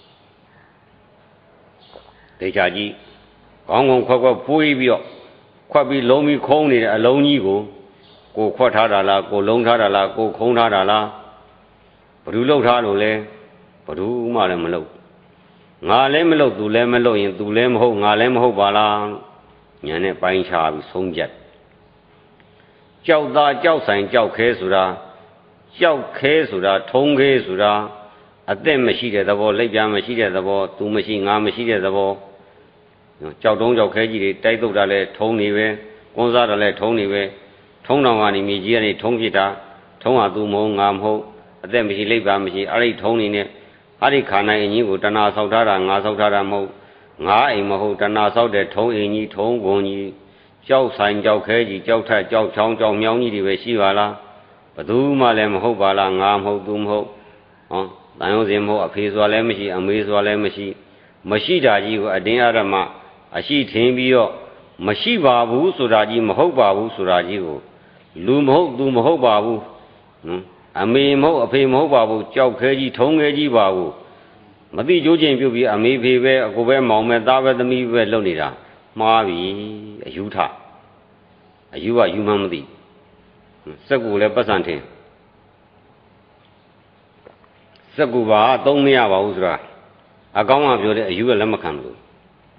ဒေချာကြီးခေါင်းကုံခွက်ပွေးပြီးတော့ခွက်ပြီးလုံးပြီးခုံးနေတဲ့အလုံးကြီးကိုခွက်ထားတာလားကိုလုံးထားတာလားကိုခုံးထားတာလားဘယ်သူလှုပ်ထားလို့လဲဘယ်သူမှလည်းမလှုပ်ငါလည်းမလှုပ်သူလည်းမလှုပ်ရင်သူလည်းမဟုတ်ငါလည်းမဟုတ်ပါလားညာနဲ့ပိုင်းခြားပြီးဆုံးဖြတ်ကြောက်သားကြောက်ဆိုင်ကြောက်ခဲဆိုတာကြောက်ခဲဆိုတာထုံးခဲဆိုတာအသက်မရှိတဲ့သဘောလက်ပြမရှိတဲ့သဘောသူမရှိငါမရှိတဲ့သဘောကြောက်တုံးကြောက်ခဲကြီးတွေတိုက်တုတ်တာလဲထုံးနေပဲကွန်းစားတာလဲထုံးနေပဲထုံးတော်ကနေမြေကြီးကနေထုံးဖြစ်တာထုံးဟာသူမဟုတ်ငါမဟုတ်အသက်မရှိလက်ပြမရှိအဲ့ဒီထုံးနေနဲ့အဲ့ဒီခန္ဓာအင်းကြီးကိုတဏှာဆောက်ထားတာငါဆောက်ထားတာမဟုတ်ငါအိမ်မဟုတ်တဏှာဆောက်တဲ့ထုံးအင်းကြီးထုံးကုန်ကြီးကြောက်ဆိုင်ကြောက်ခဲကြီးကြောက်ထက်ကြောက်ချောင်းကြောက်မြောင်းကြီးတွေပဲရှိပါလားဘယ်သူမှလည်းမဟုတ်ပါလားငါမဟုတ်သူမဟုတ်တန်ရုံးစင်မဟုတ်အဖေဆိုတာလည်းမရှိအမေဆိုတာလည်းမရှိတာကြီးကိုအတင်းအဓမ္မအရှိထင်ပြီးတော့မရှိပါဘူးဆိုတာကြီးမဟုတ်ပါဘူးဆိုတာကြီးကိုလူမဟုတ်သူမဟုတ်ပါဘူးအမေမဟုတ်အဖေမဟုတ်ပါဘူးကြောက်ခဲကြီးထုံးခဲကြီးပါဘူးမသိကြိုးချင်းပြုတ်ပြီးအမေဖေပဲအကိုပဲမောင်ပဲသားပဲသမီးပဲလုပ်နေတာမှားပြီအယူထအယူကယူမှမသိစက်ကူလည်းပတ်စံထင်စက်ကူပါသုံးမရပါဘူးဆိုတာအကောင်းမှပြောတဲ့အယူကလက်မခံဘူး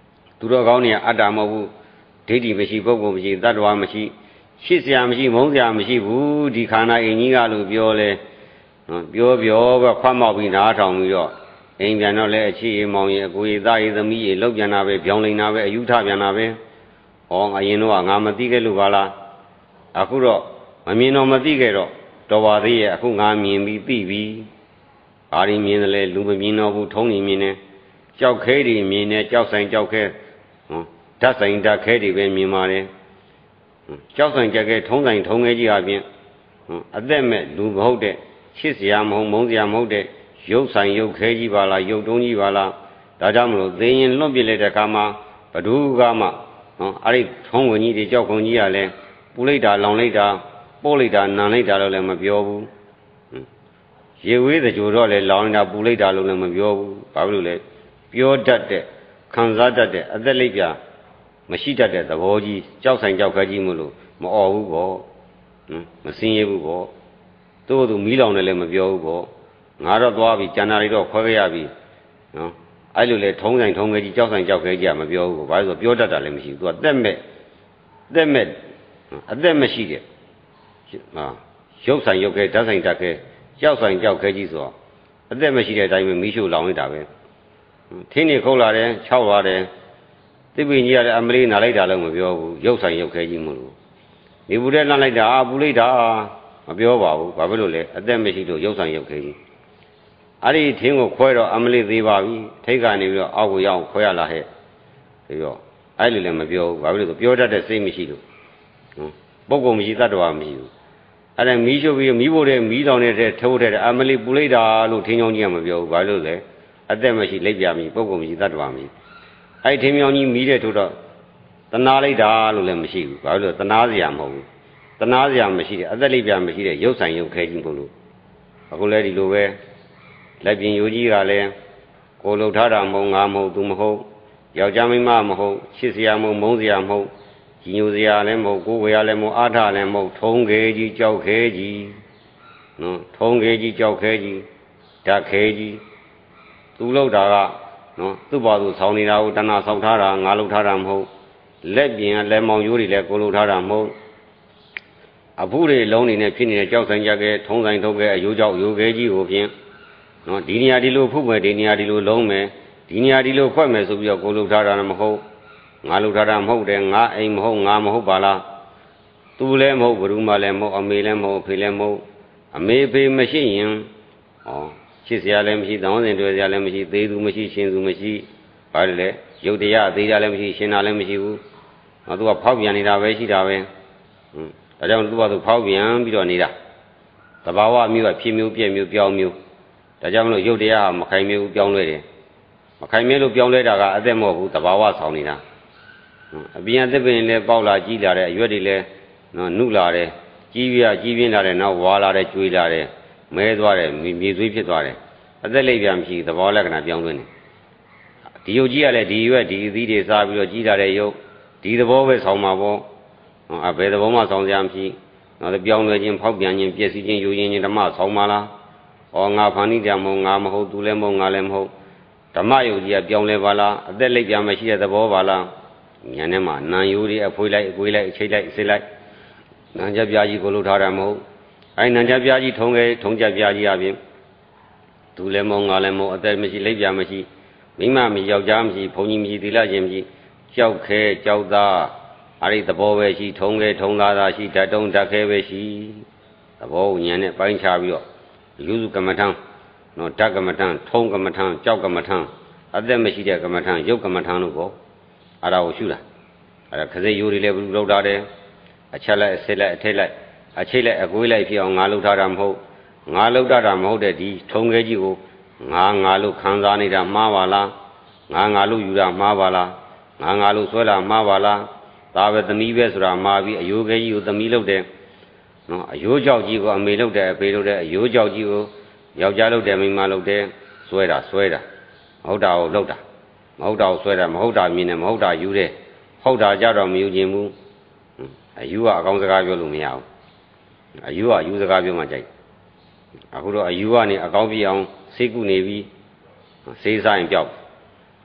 သူတော်ကောင်းတွေကအတ္တမဟုတ်ဘူးဒိဋ္ဌိမရှိပုဂ္ဂိုလ်မရှိတတ္တဝါမရှိရှစ်စရာမရှိမုန်းစရာမရှိဘူးဒီခန္ဓာအင်ကြီးကလို့ပြောလဲပြောပဲခွတ်မောက်ပြီးနားထောင်ပြီးတော့အိမ်ပြန်တော့လဲအချီအမောင်ရဲ့အကိုရဲ့သားရဲ့သမီးရဲ့လောက်ပြန်တာပဲပြောင်းလိန်တာပဲအယူထပြန်တာပဲဩအရင်တော့ငါမသိခဲ့လို့ပါလားအခုတော့မမြင်တော့မသိခဲ့တော့တော်ပါသေးရဲ့အခုငါမြင်ပြီးသိပြီဘာတွေမြင်တယ်လဲလူမမြင်တော့ဘူးထုံးနေမြင်တယ်ကြောက်ခဲတွေမြင်တယ်ကြောက်ဆိုင်ကြောက်ခဲဓာတ်ဆိုင်ဓာတ်ခဲတွေပဲမြင်ပါတယ်ကြောက်ဆိုင်ကြက်ခဲထုံးဆိုင်ထုံးခဲကြီးအပြင်အသက်မဲ့လူမဟုတ်တဲ့ချစ်စရာမဟုတ်မုန်းစရာမဟုတ်တဲ့ရုပ်ဆိုင်ရုပ်ခဲကြီးပါလားရုပ်တုံးကြီးပါလားဒါကြောင့်မလို့သေရင်လွတ်ပြလိုက်တဲ့အခါမှာဘဒုကမှအဲ့ဒီထုံးဝင်ကြီးတွေကြောက်ခွန်ကြီးကလည်းပူလိုက်တာလောင်လိုက်တာပို့လိုက်တာနံလိုက်တာလို့လည်းမပြောဘူးရေဝေးတကြိုတော့လည်းလောင်နေတာပူလိုက်တာလို့လည်းမပြောဘူးဘာဖြစ်လို့လဲပြောတတ်တဲ့ခံစားတတ်တဲ့အသက်လိပ်ပြမရှိတတ်တဲ့သဘောကြီးကြောက်ဆိုင်ကြောက်ခဲကြီးမလို့မអော်ဘူးပေါ့မစင်းရဘူးပေါ့သူ့သူမီးလောင်တယ်လည်းမပြောဘူးပေါ့ငါတော့သွားပြီကျန်တာတွေတော့ခွဲခဲ့ရပြီနော်အဲ့လိုလေထုံးဆိုင်ထုံးခဲကြီးကြောက်ဆိုင်ကြောက်ခဲကြီးကမပြောဘူးပေါ့ဘာလို့ဆိုပြောတတ်တာလည်းမရှိဘူးသူကတက်မဲ့အသက်မရှိတဲ့ရုပ်ဆိုင်ရုပ်ခဲဓာတ်ဆိုင်ဓာတ်ခဲကြောက်ဆိုင်ကြောက်ခဲကြီးဆိုတော့အသက်မရှိတဲ့အတိုင်းပဲမီးရှို့လောင်နေတာပဲထင်းနေခုတ်လာတယ်ခြောက်လာတယ်သစ်ပင်ကြီးကလည်းအမလေးနာလိုက်တာလည်းမပြောဘူးရုပ်ဆိုင်ရုပ်ခဲကြီးမလို့နေဘူးတဲ့လှမ်းလိုက်တာပူလိုက်တာမပြောပါဘူးဘာဖြစ်လို့လဲအသက်မရှိလို့ရုပ်ဆိုင်ရုပ်ခဲကြီးအဲ့ဒီထင်းကိုခွဲတော့အမလေးသေးပါပြီထိတ်ကနေပြီးတော့အောက်ကိုရောက်ခွဲရလာဟဲ့ပြီးတော့အဲ့လိုလည်းမပြောဘူးဘာဖြစ်လို့ဆိုပြောတတ်တဲ့စိတ်မရှိလို့ပုဂ္ဂိုလ်မရှိတတ္တဝါမရှိဘူးအဲ့ဒါမီးရှို့ပြီးမီးဖို့တဲ့မီးတောင်နေတဲ့ထိုးတဲ့အမလေးပူလိုက်တာလို့ထင်းချောင်းကြီးကမပြောဘူးဘာလို့လဲအသက်မရှိလက်ပြမရှိပုဂ္ဂိုလ်မရှိတတ္တဝါမရှိအဲ့ထင်းချောင်းကြီးမီးတဲ့ထိုးတော့တနာလိုက်တာလို့လည်းမရှိဘူးဘာလို့လဲတနာစရာမဟုတ်ဘူးတနာစရာမရှိတဲ့အသက်လက်ပြမရှိတဲ့ရုပ်ဆိုင်ရုပ်ခဲကြီးမလို့အခုလည်းဒီလိုပဲလက်ပြင်ယူကြီးကလည်းကိုလှုပ်ထားတာမဟုတ်ငါမဟုတ်သူမဟုတ်ယောက်ျားမိန်းမမဟုတ်ချစ်စရာမဟုတ်မုန်းစရာမဟုတ်ကြီးညိုစရာလည်းမဟုတ်ကိုယ်ဝေရလည်းမဟုတ်အားထလည်းမဟုတ်ထုံးခဲကြီးကြောက်ခဲကြီးနော်ထုံးခဲကြီးကြောက်ခဲကြီးဓာတ်ခဲကြီးသူလှုပ်တာကနော်သူ့ဘာသူဆောင်းနေတာကိုတဏှာဆောက်ထားတာငါလှုပ်ထားတာမဟုတ်လက်ပြင်ကလက်မောင်ရိုးတွေလည်းကိုလှုပ်ထားတာမဟုတ်အဖူးတွေလုံးနေနဲ့ဖြစ်နေတဲ့ကြောက်ဆိုင်ကြခဲထုံးဆိုင်ထုတ်ခဲအယိုးကြောက်ရိုးခဲကြီးကိုဖြင့်နော်ဒီနေရာဒီလိုဖုတ်မယ်ဒီနေရာဒီလိုလုံးမယ်ဒီနေရာဒီလိုခွက်မယ်ဆိုပြီးတော့ကိုလှုပ်ထားတာမဟုတ်ငါလှုပ်ထားတာမဟုတ်တယ်ငါအိမ်မဟုတ်ငါမဟုတ်ပါလားသူလည်းမဟုတ်ဘယ်သူမှလည်းမဟုတ်အမေလည်းမဟုတ်အဖေလည်းမဟုတ်အမေဖေမရှိရင်ချစ်စရာလည်းမရှိတောင်းစင်တွေ့စရာလည်းမရှိသေးသူမရှိရှင်သူမရှိဘာလဲလဲရုပ်တရားသေးတာလည်းမရှိရှင်တာလည်းမရှိဘူးသူကဖောက်ပြန်နေတာပဲရှိတာပဲဒါကြောင့်သူကသူဖောက်ပြန်ပြီးတော့နေတာသဘာဝမျိုးကဖြစ်မျိုးပြည့်မျိုးပြောင်းမျိုးဒါကြောင့်မလို့ရုပ်တရားမခိုင်မျိုးပြောင်းလဲတယ်မခိုင်မြဲလို့ပြောင်းလဲတာကအသက်မဟုတ်ဘူးသဘာဝဆောင်နေတာအပြင်အသက်ပင်လည်းပေါက်လာကြီးလာတဲ့အရွက်တွေလည်းနုလာတယ်ကြီးပြင်းလာတယ်နောက်ဝါလာတယ်ကျွေးလာတယ်မဲသွားတယ်မြေသွေးဖြစ်သွားတယ်အသက်လိပ်ပြမရှိသဘောလက္ခဏာပြောင်းလဲနေဒီရုပ်ကြီးကလည်းဒီရွက်ဒီအသီးတွေစားပြီးတော့ကြီးလာတဲ့ရုပ်ဒီသဘောပဲဆောင်မှာပေါ့ဘယ်သဘောမှဆောင်စရာမရှိနောက်ပြောင်းလဲခြင်းဖောက်ပြန်ခြင်းပျက်စီးခြင်းယူခြင်းဓမ္မဆောင်ပါလားငါဖန်တီးကြမဟုတ်ငါမဟုတ်သူလည်းမဟုတ်ငါလည်းမဟုတ်ဓမ္မယုတ်ကြီးကပြောင်းလဲပါလားအသက်လိပ်ပြမရှိတဲ့သဘောပါလားဉာဏ်ထဲမှာနာယိုးတွေအဖွေးလိုက်အကွေးလိုက်အချိတ်လိုက်စစ်လိုက်နံကြပြားကြီးကိုလှုပ်ထားတာမဟုတ်အဲနံကြပြားကြီးထုံကြပြားကြီးအပြင်သူလည်းမဟုတ်ငါလည်းမဟုတ်အသက်မရှိလိပ်ပြမရှိမိမမရှိယောက်ျားမရှိဘုံကြီးမရှိသီလရှင်မရှိကြောက်ခဲကြောက်သားအဲ့ဒီသဘောပဲရှိထုံသားသာရှိဓာတ်တုံးဓာတ်ခဲပဲရှိသဘောဉာဏ်နဲ့ပိုင်းခြားပြီးတော့ယူစုကမ္မထံနော်ဓာတ်ကမ္မထံထုံကမ္မထံကြောက်ကမ္မထံအသက်မရှိတဲ့ကမ္မထံရုပ်ကမ္မထံလို့ပေါ့အဲ့ဒါကိုရှုတာအဲ့ဒါခစိတ်ရိုးတွေလည်းဘယ်လိုလုပ်ထားတယ်အချက်လိုက်အစစ်လိုက်အထိတ်လိုက်အချိတ်လိုက်အကွေးလိုက်ဖြစ်အောင်ငါလှုပ်ထားတာမဟုတ်ငါလှုပ်ထားတာမဟုတ်တဲ့ဒီထုံခဲကြီးကိုငါလို့ခံစားနေတာမှားပါလားငါလို့ယူတာမှားပါလားငါလို့ဆွဲတာမှားပါလားဒါပဲသမီးပဲဆိုတာမှားပြီးအယိုးခဲကြီးကိုသမီးလှုပ်တယ်နော်အယိုးကြောက်ကြီးကိုအမေလှုပ်တယ်အဖေလှုပ်တယ်အယိုးကြောက်ကြီးကိုယောက်ျားလှုပ်တယ်မိန်းမလှုပ်တယ်ဆွဲတာမဟုတ်တာကိုလှုပ်တာမဟုတ်တာကိုဆွဲတာမဟုတ်တာမြင်တယ်မဟုတ်တာယူတယ်ဟုတ်တာကြတော့မယူခြင်းဘူးအယူကအကောင်းစကားပြောလို့မရဘူးအယူကယူစကားပြောမှကြိုက်အခုတော့အယူကနေအကောင်းပြအောင်စိတ်ကူနေပြီးစေးစားရင်ပြောက်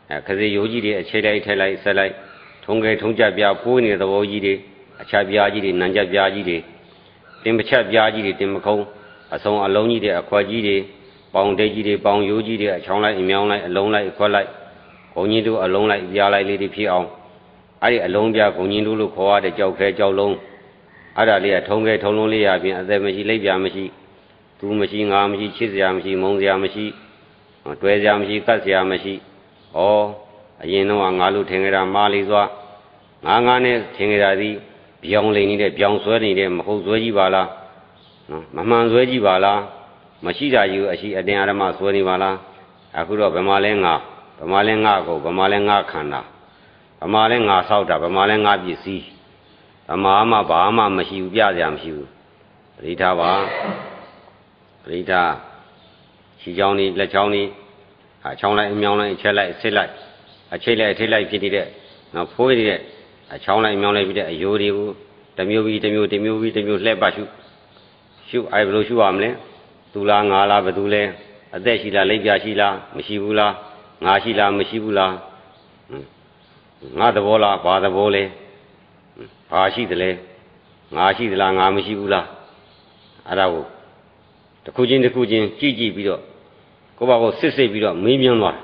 ခစီယိုကြီးတွေအခြေလိုက်ထဲလိုက်ဆက်လိုက်ထုံငယ်ထုံကြပြပိုးနေတဲ့သဘောကြီးတွေအခြားပြားကြီးတွေနံကြပြားကြီးတွေတင်ပချက်ပြားကြီးတွေတင်မခုံးအစုံအလုံးကြီးတွေအခွက်ကြီးတွေပေါင်တိတ်ကြီးတွေပေါင်ယိုးကြီးတွေအချောင်းလိုက်အမြောင်းလိုက်အလုံးလိုက်အခွက်လိုက်ဂုံကြီးတို့အလုံးလိုက်ပြားလိုက်လေးတွေဖြစ်အောင်အဲ့ဒီအလုံးပြဂုံကြီးတို့လို့ခေါ်ရတဲ့ကြောက်ခဲကြောက်လုံးအဲ့ဒါလေးကထုံငယ်ထုံလုံးလေးရပြင်အသက်မရှိလက်ပြမရှိသူမရှိငါမရှိချစ်စရာမရှိမုန်းစရာမရှိတွဲစရာမရှိကတ်စရာမရှိဩအရင်တော့ငါလို့ထင်ကြတာမာလီစွာငါနဲ့ထင်ကြတာဒီပြောင်းလိမ့်နေတဲ့ပြောင်းဆွဲနေတဲ့မဟုတ်ဆွဲကြီးပါလားနော်မမှန်ဆွဲကြီးပါလားမရှိတာယူအရှိအတင်အဓမ္မဆွဲနေပါလားအခုတော့ဗမာလဲငါဗမာလဲငါကိုဗမာလဲငါခန္ဓာဗမာလဲငါဆောက်တာဗမာလဲငါပစ္စည်းဗမာမှဘာမှမရှိဘူးပြစရာမရှိဘူးပရိထားပါပရိထားခြေချောင်းလေးလက်ချောင်းလေးအချောင်းလိုက်အမြောင်းလိုက်အချက်လိုက်ဆစ်လိုက်အချိတ်လိုက်အထိတ်လိုက်ဖြစ်နေတဲ့နော်ဖိုးရည်တဲ့အချောင်းလိုက်အမြောင်းလိုက်ဖြစ်တဲ့အယိုးတွေကိုတစ်မျိုးပြီးတစ်မျိုးတစ်မျိုးပြီးတစ်မျိုးလှည့်ပတ်ရှုအဲ့ဘယ်လိုရှုရမလဲသူလားငါလားဘယ်သူလဲအသက်ရှိလားလက်ပြရှိလားမရှိဘူးလားငါရှိလားမရှိဘူးလားငါသဘောလားဘာသဘောလဲဘာရှိသလဲငါရှိသလားငါမရှိဘူးလားအဲ့ဒါကိုတစ်ခုချင်းတစ်ခုချင်းကြည့်ပြီးတော့ကိုယ့်ဘာကိုစစ်ပြီးတော့မေးမြန်းသွား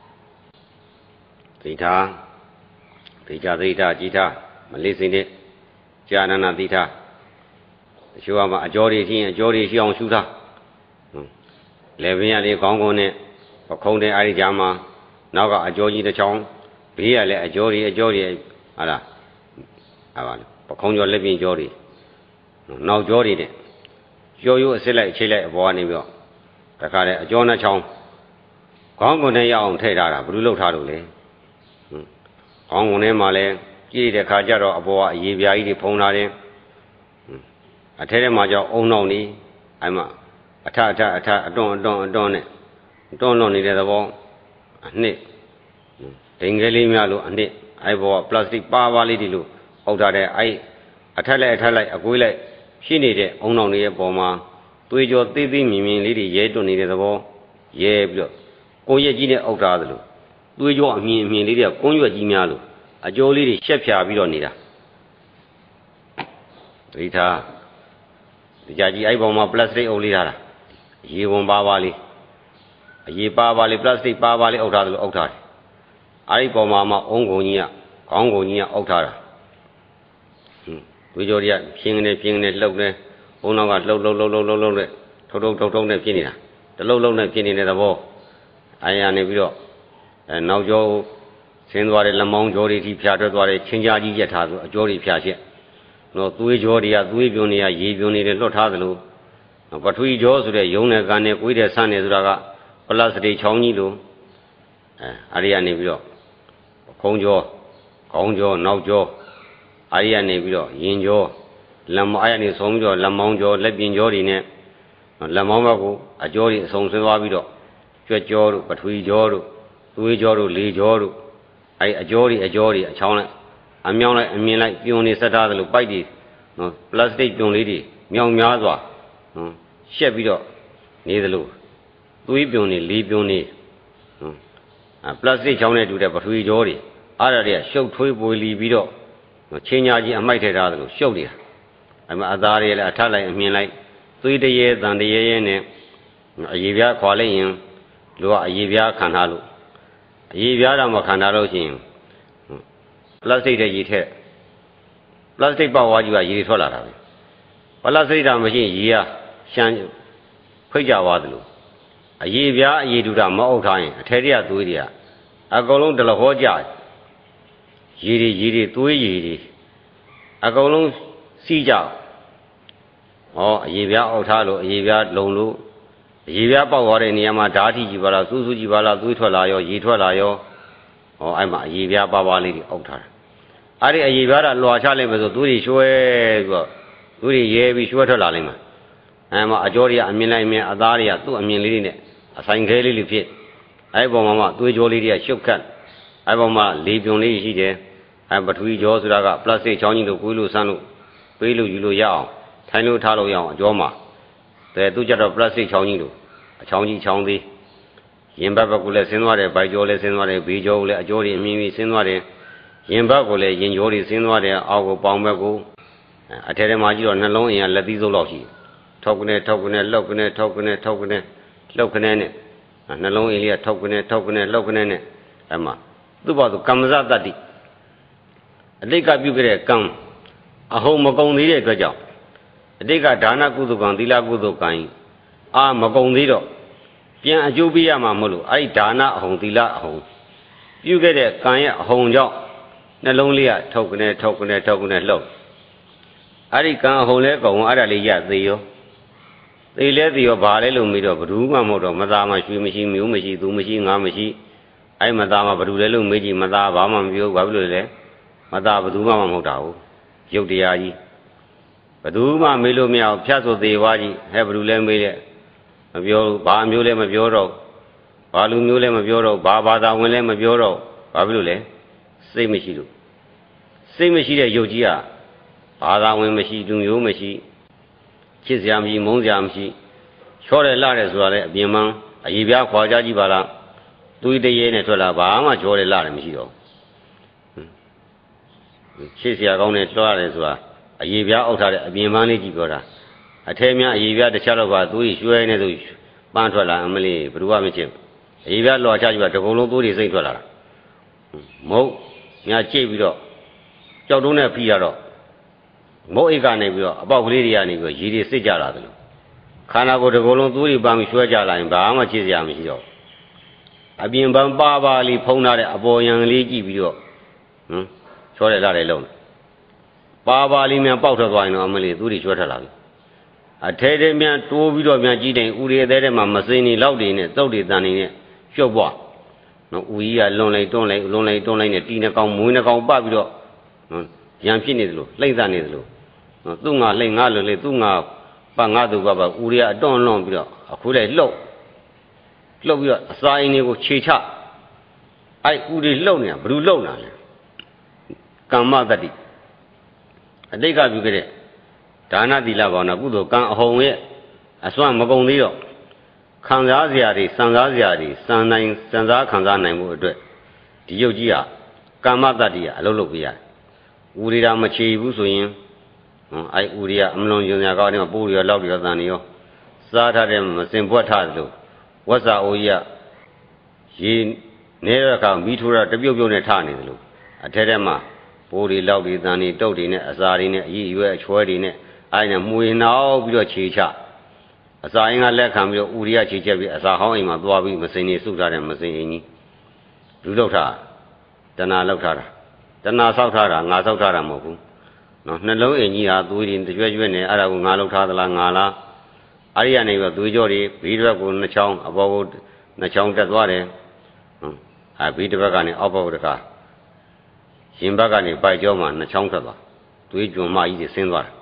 သိထားသိကြသိထားကြည်ထားမလေးစင်တဲ့ကြာနာနာသိထားတချို့ကမှအကျော်တွေရှိရင်အကျော်တွေရှိအောင်ရှုထားလေပင်ရလေးကောင်းကောင်းနဲ့ပခုံးတဲ့အားဒီကြားမှာနောက်ကအကျော်ကြီးတစ်ချောင်းဘေးရလည်းအကျော်တွေဟာလားဟာပါပခုံးကျော်လက်ပြင်ကျော်တွေနောက်ကျော်တွေနဲ့ရိုးရိုးအစစ်လိုက်ချိတ်လိုက်အပေါ်ကနေပြီးတော့တခါတည်းအကျော်နှချောင်းခေါင်းကုန်နဲ့ရအောင်ထည့်ထားတာဘယ်လိုလုပ်ထားလို့လဲခေါင်းကုန်ထဲမှာလည်းကြည့်တဲ့ခါကျတော့အပေါ်ကအရေပြားကြီးတွေဖုံးထားတယ်အထဲထဲမှာကြောက်အုံနောက်နေအဲ့မှာအထအတွန်းနဲ့တွန်းလွန်နေတဲ့သဘောအနှစ်ဒိန်ကလေးများလို့အနှစ်အဲ့ဘောကပလတ်စတစ်ပါလေးဒီလိုအောက်ထားတဲ့အဲ့အထက်လိုက်အကွေးလိုက်ရှိနေတဲ့အုံနောက်နေရဲ့ပေါ်မှာသွေးကြောသေးသေးမြင်လေးတွေရဲတွန်းနေတဲ့သဘောရဲပြီးတော့ကိုရက်ကြီးနဲ့အောက်ထားသလိုသွေးကြောအမြင်လေးတွေကကွန်းရွက်ကြီးများလို့အကျော်လေးတွေရှက်ဖြာပြီးတော့နေတာဒိဋ္ဌာဒီကြကြီးအဲ့ပေါ်မှာပလတ်စတစ်အုပ်လေးထားတာရေဝန်ပါလေးအရေပါလေးပလတ်စတစ်ပါလေးအုပ်ထားသလိုအုပ်ထားတယ်အဲ့ဒီပေါ်မှာအုံကုန်ကြီးကခေါင်းကုန်ကြီးကအုပ်ထားတာသွေးကြောတွေကဖြင်းနေလှုပ်နေဘုံနောက်ကလှုပ်နဲ့ထုံနဲ့ဖြစ်နေတာတလုံးနဲ့ဖြစ်နေတဲ့သဘောအဲ့ရနေပြီးတော့နောက်ကျောဆင်းသွားတဲ့လက်မောင်းကြောတွေထိဖြာထွက်သွားတဲ့ချင်းကြားကြီးရက်ထားဆိုအကျောတွေဖြာချက်နော်သွေးကြောတွေကသွေးပြွန်တွေကရေပြွန်တွေလွတ်ထားသလိုပထဝီကြောဆိုတဲ့ယုံနဲ့ကန်နဲ့ကိုယ်တဲ့ဆန်းနေဆိုတာကပလတ်စတစ်ချောင်းကြီးလိုအဲ့ဒီကနေပြီးတော့ခုံးကြောခေါင်းကြောနောက်ကြောအဲ့ဒီကနေပြီးတော့ရင်ကြောလက်မောင်းအဲ့ဒီဆုံးပြီးတော့လက်မောင်းကြောလက်ပြင်ကြောတွေနဲ့လက်မောင်းဘက်ကိုအကျောတွေအဆုံဆွဲသွားပြီးတော့ကြွက်ကြောတို့ပထဝီကြောတို့သွေးကြောတို့လေကြောတို့အဲ့အကျောတွေအချောင်းလိုက်အမြောင်းလိုက်အမြင်လိုက်ပြွန်နေဆက်ထားသလိုပိုက်တွေနော်ပလတ်စတစ်ပြွန်လေးတွေမြောင်များစွာနော်ရှက်ပြီးတော့နေသလိုသွေးပြွန်နေလေပြွန်နေနော်ပလတ်စတစ်ချောင်းနဲ့တူတဲ့ပထဝီကြောတွေအားရတဲ့ရှုပ်ထွေးပွေလီပြီးတော့ချင်းညာကြီးအမိုက်ထည့်ထားသလိုရှုပ်နေတာအဲ့မှာအသားတွေလည်းအထလိုက်အမြင်လိုက်သွေးတရေတန်တရေနဲ့အရေပြားခွာလိုက်ရင်လူကအရေပြားခံထားလို့အရေပြားတော့မခံထားလို့ရှိရင်ပလတ်စတစ်တဲ့ရေထက်ပလတ်စတစ်ပေါက်ဝါးကြီးကရေထွက်လာတာပဲပလတ်စတစ်တာမရှိရင်ရေကရှမ်းဖိတ်ကြသွားသလိုအရေပြားအရေတူတာမအုပ်ထားရင်အထဲတည်းကသွေးတွေကအကုန်လုံးတလဟောကြရေတွေသွေးရေတွေအကုန်လုံးစီးကြဟောအရေပြားအုပ်ထားလို့အရေပြားလုံလို့အရေပြားပေါက်သွားတဲ့နေရာမှာဓာတ်ထိကြီးပါလားစူးကြီးပါလားသွေးထွက်လာရောရေထွက်လာရောဟောအဲ့မှာအရေပြားပါလေးတွေအုပ်ထားတာအဲ့ဒီအရေပြားကလွှာချလိုက်မယ်ဆိုသွေးတွေရွှဲပြီးတော့သွေးတွေရဲပြီးရွှဲထွက်လာလိမ့်မယ်အဲ့မှာအကျော်တွေကအမြင်လိုက်မြင်အသားတွေကသူ့အမြင်လေးတွေနဲ့အဆိုင်ခဲလေးတွေဖြစ်အဲ့ပေါ်မှာသွေးကြောလေးတွေကရှုပ်ခတ်အဲ့ပေါ်မှာလေပြွန်လေးရှိတယ်အဲ့ပထဝီကြောဆိုတာကပလတ်စတစ်ချောင်းကြီးလို့ကိုယ်လို့ဆန်းလို့ပေးလို့ယူလို့ရအောင်ထိုင်လို့ထားလို့ရအောင်အကျော်မှာသူကြတော့ပလတ်စတစ်ချောင်းကြီးလို့အချောင်းကြီးချောင်းသေးရင်ဘတ်ဘက်ကိုလည်းဆင်းသွားတယ်ဗိုက်ကြောလည်းဆင်းသွားတယ်ဘေးကြောကိုလည်းအကြောတွေအမြင်မြင်ဆင်းသွားတယ်ရင်ဘတ်ကိုလည်းရင်ကြောတွေဆင်းသွားတယ်အောက်ကိုပေါင်ဘက်ကိုအထက်ထဲမှာကြည့်တော့နှလုံးအင်ကလက်သီးစုပ်လောက်ရှိထောက်ကနေထောက်ကနေလောက်ကနေထောက်ကနေထောက်ကနေလောက်ကနေနဲ့နှလုံးအင်လေးကထောက်ကနေထောက်ကနေလောက်ကနေနဲ့အဲ့မှာသူ့ဘာသူကမ္မဇတတ္တိအတိတ်ကပြုခဲ့တဲ့ကံအဟုံမကုံသေးတဲ့အတွက်ကြောင့်အတိတ်ကဒါနကုသိုလ်ကံသီလကုသိုလ်ကံအာမကုံသေးတော့ပြန်အကျိုးပေးရမှာမဟုတ်လို့အဲ့ဒီဒါနအဟုံသီလအဟုံပြုခဲ့တဲ့ကံရဲ့အဟုံကြောင့်နှလုံးလေးကထောက်ကနေထောက်ကနေထောက်ကနေလှုပ်အဲ့ဒီကံအဟုံလဲကုံအဲ့ဒါလေးရသေးရောသေလဲသေရောဘာလဲလို့မေးတော့ဘ누구မှမဟုတ်တော့မသားမှရွှေမရှိမျိုးမရှိသူမရှိငါမရှိအဲ့မသားမှဘ누구လဲလို့မေးကြည့်မသားဘာမှမပြောဘာဖြစ်လို့လဲမသားဘ누구မှမဟုတ်တာဟုတ်ရုပ်တရားကြီးဘ누구မှမေးလို့မရအောင်ဖြတ်ဆိုသေးွားကြီးဟဲ့ဘ누구လဲမေးတဲ့မပြောဘာမျိုးလဲမပြောတော့ဘာလူမျိုးလဲမပြောတော့ဘာဘာသာဝင်လဲမပြောတော့ဘာဖြစ်လို့လဲစိတ်မရှိလို့စိတ်မရှိတဲ့ရုပ်ကြီးကဘာသာဝင်မရှိလူမျိုးမရှိချစ်စရာမရှိမုန်းစရာမရှိချောတယ်လှတယ်ဆိုတာလေအပြင်မှအရေးပြားခွာကြကြည့်ပါလားသွေးတရေနဲ့ထွက်လာဘာမှချောတယ်လှတယ်မရှိတော့ချစ်စရာကောင်းတယ်လွှားတယ်ဆိုတာအရေးပြားအောက်ထားတဲ့အပြင်မှလေးကြည့်ပြောတာအထဲများအရေးပြားတစ်ခြားတော့ပါသွေးရွှဲနေသူပန်းထွက်လာအမလေးဘယ်သူမှမချစ်အရေးပြားလွှာချကြည့်ပါတကုံလုံးသွေးတွေစိတ်ထွက်လာတာမဟုတ်ညာကြိတ်ပြီးတော့ကြောက်တုံးနဲ့ဖိရတော့မုတ်အိတ်ကနေပြီးတော့အပေါက်ကလေးတွေကနေပြီးတော့ရေတွေစစ်ကြလာတယ်လို့ခန္ဓာကိုယ်တစ်ကိုယ်လုံးသွေးတွေပန်းပြီးရွှဲကြလာရင်ဘာမှချစ်စရာမရှိတော့အပြင်ပန်းပါပါလေးဖုံးထားတဲ့အပေါ်ယံလေးကြည့်ပြီးတော့ချောတယ်လာတယ်လုံးပါပါလေးမြန်ပေါက်ထွက်သွားရင်တော့အမလေးသွေးတွေရွှဲထွက်လာပြီအထဲထဲမြန်တိုးပြီးတော့မြန်ကြည့်တယ်ဥရီအသေးထဲမှာမစိမ့်နေလောက်တွေနဲ့တုတ်တွေတန်နေနဲ့ရှုပ်ပွားနော်ဥကြီးကလွန်လိုက်တွန်းလိုက်လွန်လိုက်တွန်းလိုက်နဲ့တီနှကောင်မွေးနှကောင်ပတ်ပြီးတော့ရံဖြစ်နေသလိုလှိမ့်စားနေသလိုသူ့ငါလှိမ့်ငါလို့လေသူ့ငါပတ်ငါသူပတ်ပါဥရီကအတွန်းလွန်ပြီးတော့အခုလည်းလှုပ်ပြီးတော့အစာအိမ်တွေကိုခြေချအဲ့ဥရီလှုပ်နေတာဘယ်လိုလှုပ်လာလဲကမ္မတတ္တိအတိတ်ကပြုခဲ့တဲ့ဒါနသီလဘာဝနာကုသိုလ်ကံအဟုံရဲ့အစွမ်းမကုန်သေးတော့ခံစားစရာတွေစံစားစရာတွေစံစားခံစားနိုင်မှုအတွက်ဒီယုတ်ကြီးကကမ္မတတ္တိကအလုပ်လုပ်ပေးရတယ်ဥရိတာမချေဘူးဆိုရင်အဲ့ဥရိယအမလွန်ညံညာကောင်းတယ်ပိုးရလောက်ရတန်နေရောစားထားတဲ့မစင်ပွက်ထားသလိုဝက်စာအိုကြီးကရေနေတဲ့အခါမိထိုးတာတပြုတ်ပြုတ်နဲ့ထနေသလိုအထက်ထဲမှာပိုးတွေလောက်တွေတန်တွေတုတ်တွေနဲ့အစာတွေနဲ့အရည်ရွယ်အချွဲတွေနဲ့အဲ့နဲ့မှွေနောက်ပြီးတော့ခြေချအစာအင်းကလက်ခံပြီးတော့ဥရိယခြေချက်ပြီးအစာဟောင်းအိမ်မှာသွားပြီးမစင်နေစုထားတဲ့မစင်အင်းကြီးလူလောက်ထားတဏှာလောက်ထားတာတဏှာဆောက်ထားတာငါဆောက်ထားတာမဟုတ်ဘူးနော်နှလုံးအင်းကြီးဟာသွေးတွေကြွဲကြွဲနေအဲ့ဒါကိုငါလောက်ထားသလားငါလားအဲ့ဒီကနေပြီးတော့သွေးကြောတွေဘေးတစ်ဘက်ကိုနှစ်ချောင်းအပေါ်ကိုနှစ်ချောင်းတက်သွားတယ်အဲ့ဘေးတစ်ဘက်ကနေအောက်ဘက်တကားရင်ဘက်ကနေပိုက်ကြောမှာနှစ်ချောင်းထွက်သွားသွေးကြွံမကြီးတွေဆင်းသွားတယ်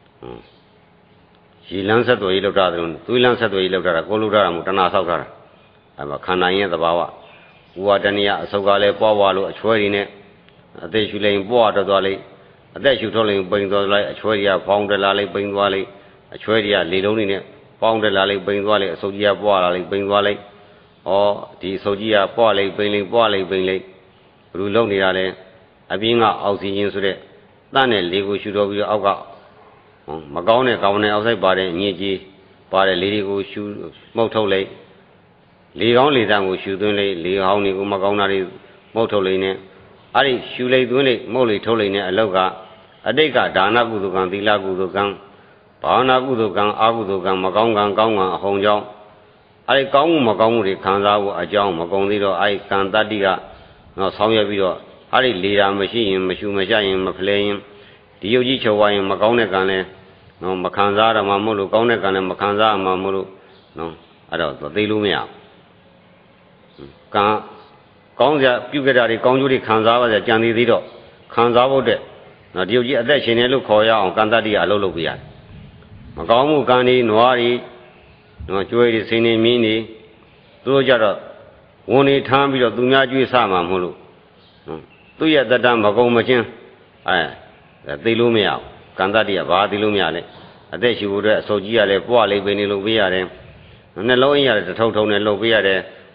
ရေလန်းဆက်သွေးလောက်ထားတယ်သွေးလန်းဆက်သွေးလောက်ထားတာကိုလောက်ထားတာမဟုတ်တဏှာဆောက်ထားတာအဲ့မှာခန္ဓာရဲ့သဘာဝဥပါဒဏိယအစုပ်ကလည်းပွားွားလို့အချွဲတွေနဲ့အသက်ရှူလိုက်ပွားတော့သွားလိုက်အသက်ရှူထုတ်လိုက်ပိန်သွားလိုက်အချွဲတွေကဖောင်းတက်လာလိုက်ပိန်သွားလိုက်အချွဲတွေကလေလုံးတွေနဲ့ပေါင်းတက်လာလိုက်ပိန်သွားလိုက်အစုပ်ကြီးကပွားလာလိုက်ပိန်သွားလိုက်ဩဒီအစုပ်ကြီးကပွားလိုက်ပိန်လိုက်ပွားလိုက်ပိန်လိုက်ဘယ်လိုလုပ်နေတာလဲအပြင်းကအောက်ဆီဂျင်ဆိုတဲ့တန့်တဲ့လေကိုရှူတော့ပြီးတော့အောက်ကမကောင်းတဲ့ကာဗွန်ဒိုင်အောက်ဆိုက်ပါတဲ့အညစ်အကြေးပါတဲ့လေတွေကိုရှူမှုတ်ထုတ်လိုက်လေကောင်းလေသန့်ကိုရှူသွင်းလိုက်လေဟောင်းတွေကိုမကောင်းတာတွေမှုတ်ထုတ်လိုက်နဲ့အဲ့ဒီရှူလိုက်သွင်းလိုက်မှုတ်လိုက်ထုတ်လိုက်နဲ့အလောကအတိတ်ကဒါနကုသိုလ်ကံသီလကုသိုလ်ကံဘာဝနာကုသိုလ်ကံအာကုသိုလ်ကံမကောင်းကံကောင်းကံအဟုန်ကြောင့်အဲ့ဒီကောင်းမှုမကောင်းမှုတွေခံစားဖို့အကြောင်းမကုန်သေးတော့အဲ့ဒီကံတတ္တိကတော့ဆောင်းရပြီးတော့အဲ့ဒီလေတာမရှိရင်မရှူမရှရင်မဖလဲရင်ဒီယုတ်ကြီးချုပ်သွားရင်မကောင်းတဲ့ကံလဲနော်မခံစားရမှာမဟုတ်လို့ကောင်းတဲ့ကံလဲမခံစားရမှာမဟုတ်လို့နော်အဲ့တော့သိလို့မရဘူးကံကောင်းကြပြုကြတာတွေကောင်းကျိုးတွေခံစားပါကြကြံသေးသေးတော့ခံစားဖို့တဲ့နော်ဒီယုတ်ကြီးအသက်ရှင်နေလို့ခေါ်ရအောင်ကံတတ္တိကအလုပ်လုပ်ပြရတယ်မကောင်းမှုကံတွေနွားတွေနော်ကျွဲတွေစိန်နေမြင်းတွေသူတို့ကြတော့ဝန်တွေထမ်းပြီးတော့သူများကျွေးစားမှာမဟုတ်လို့သူ့ရဲ့တတ္တမကုန်မချင်းသိလို့မရဘူးကံတတ္တိကဘာသိလို့မရလဲအသက်ရှူဖို့အတွက်အစုပ်ကြီးကလည်းပွားလေးပင်နေလို့ပေးရတယ်နှလုံးအင်းရတယ်တထုံထုံနဲ့လှုပ်ပေးရတယ်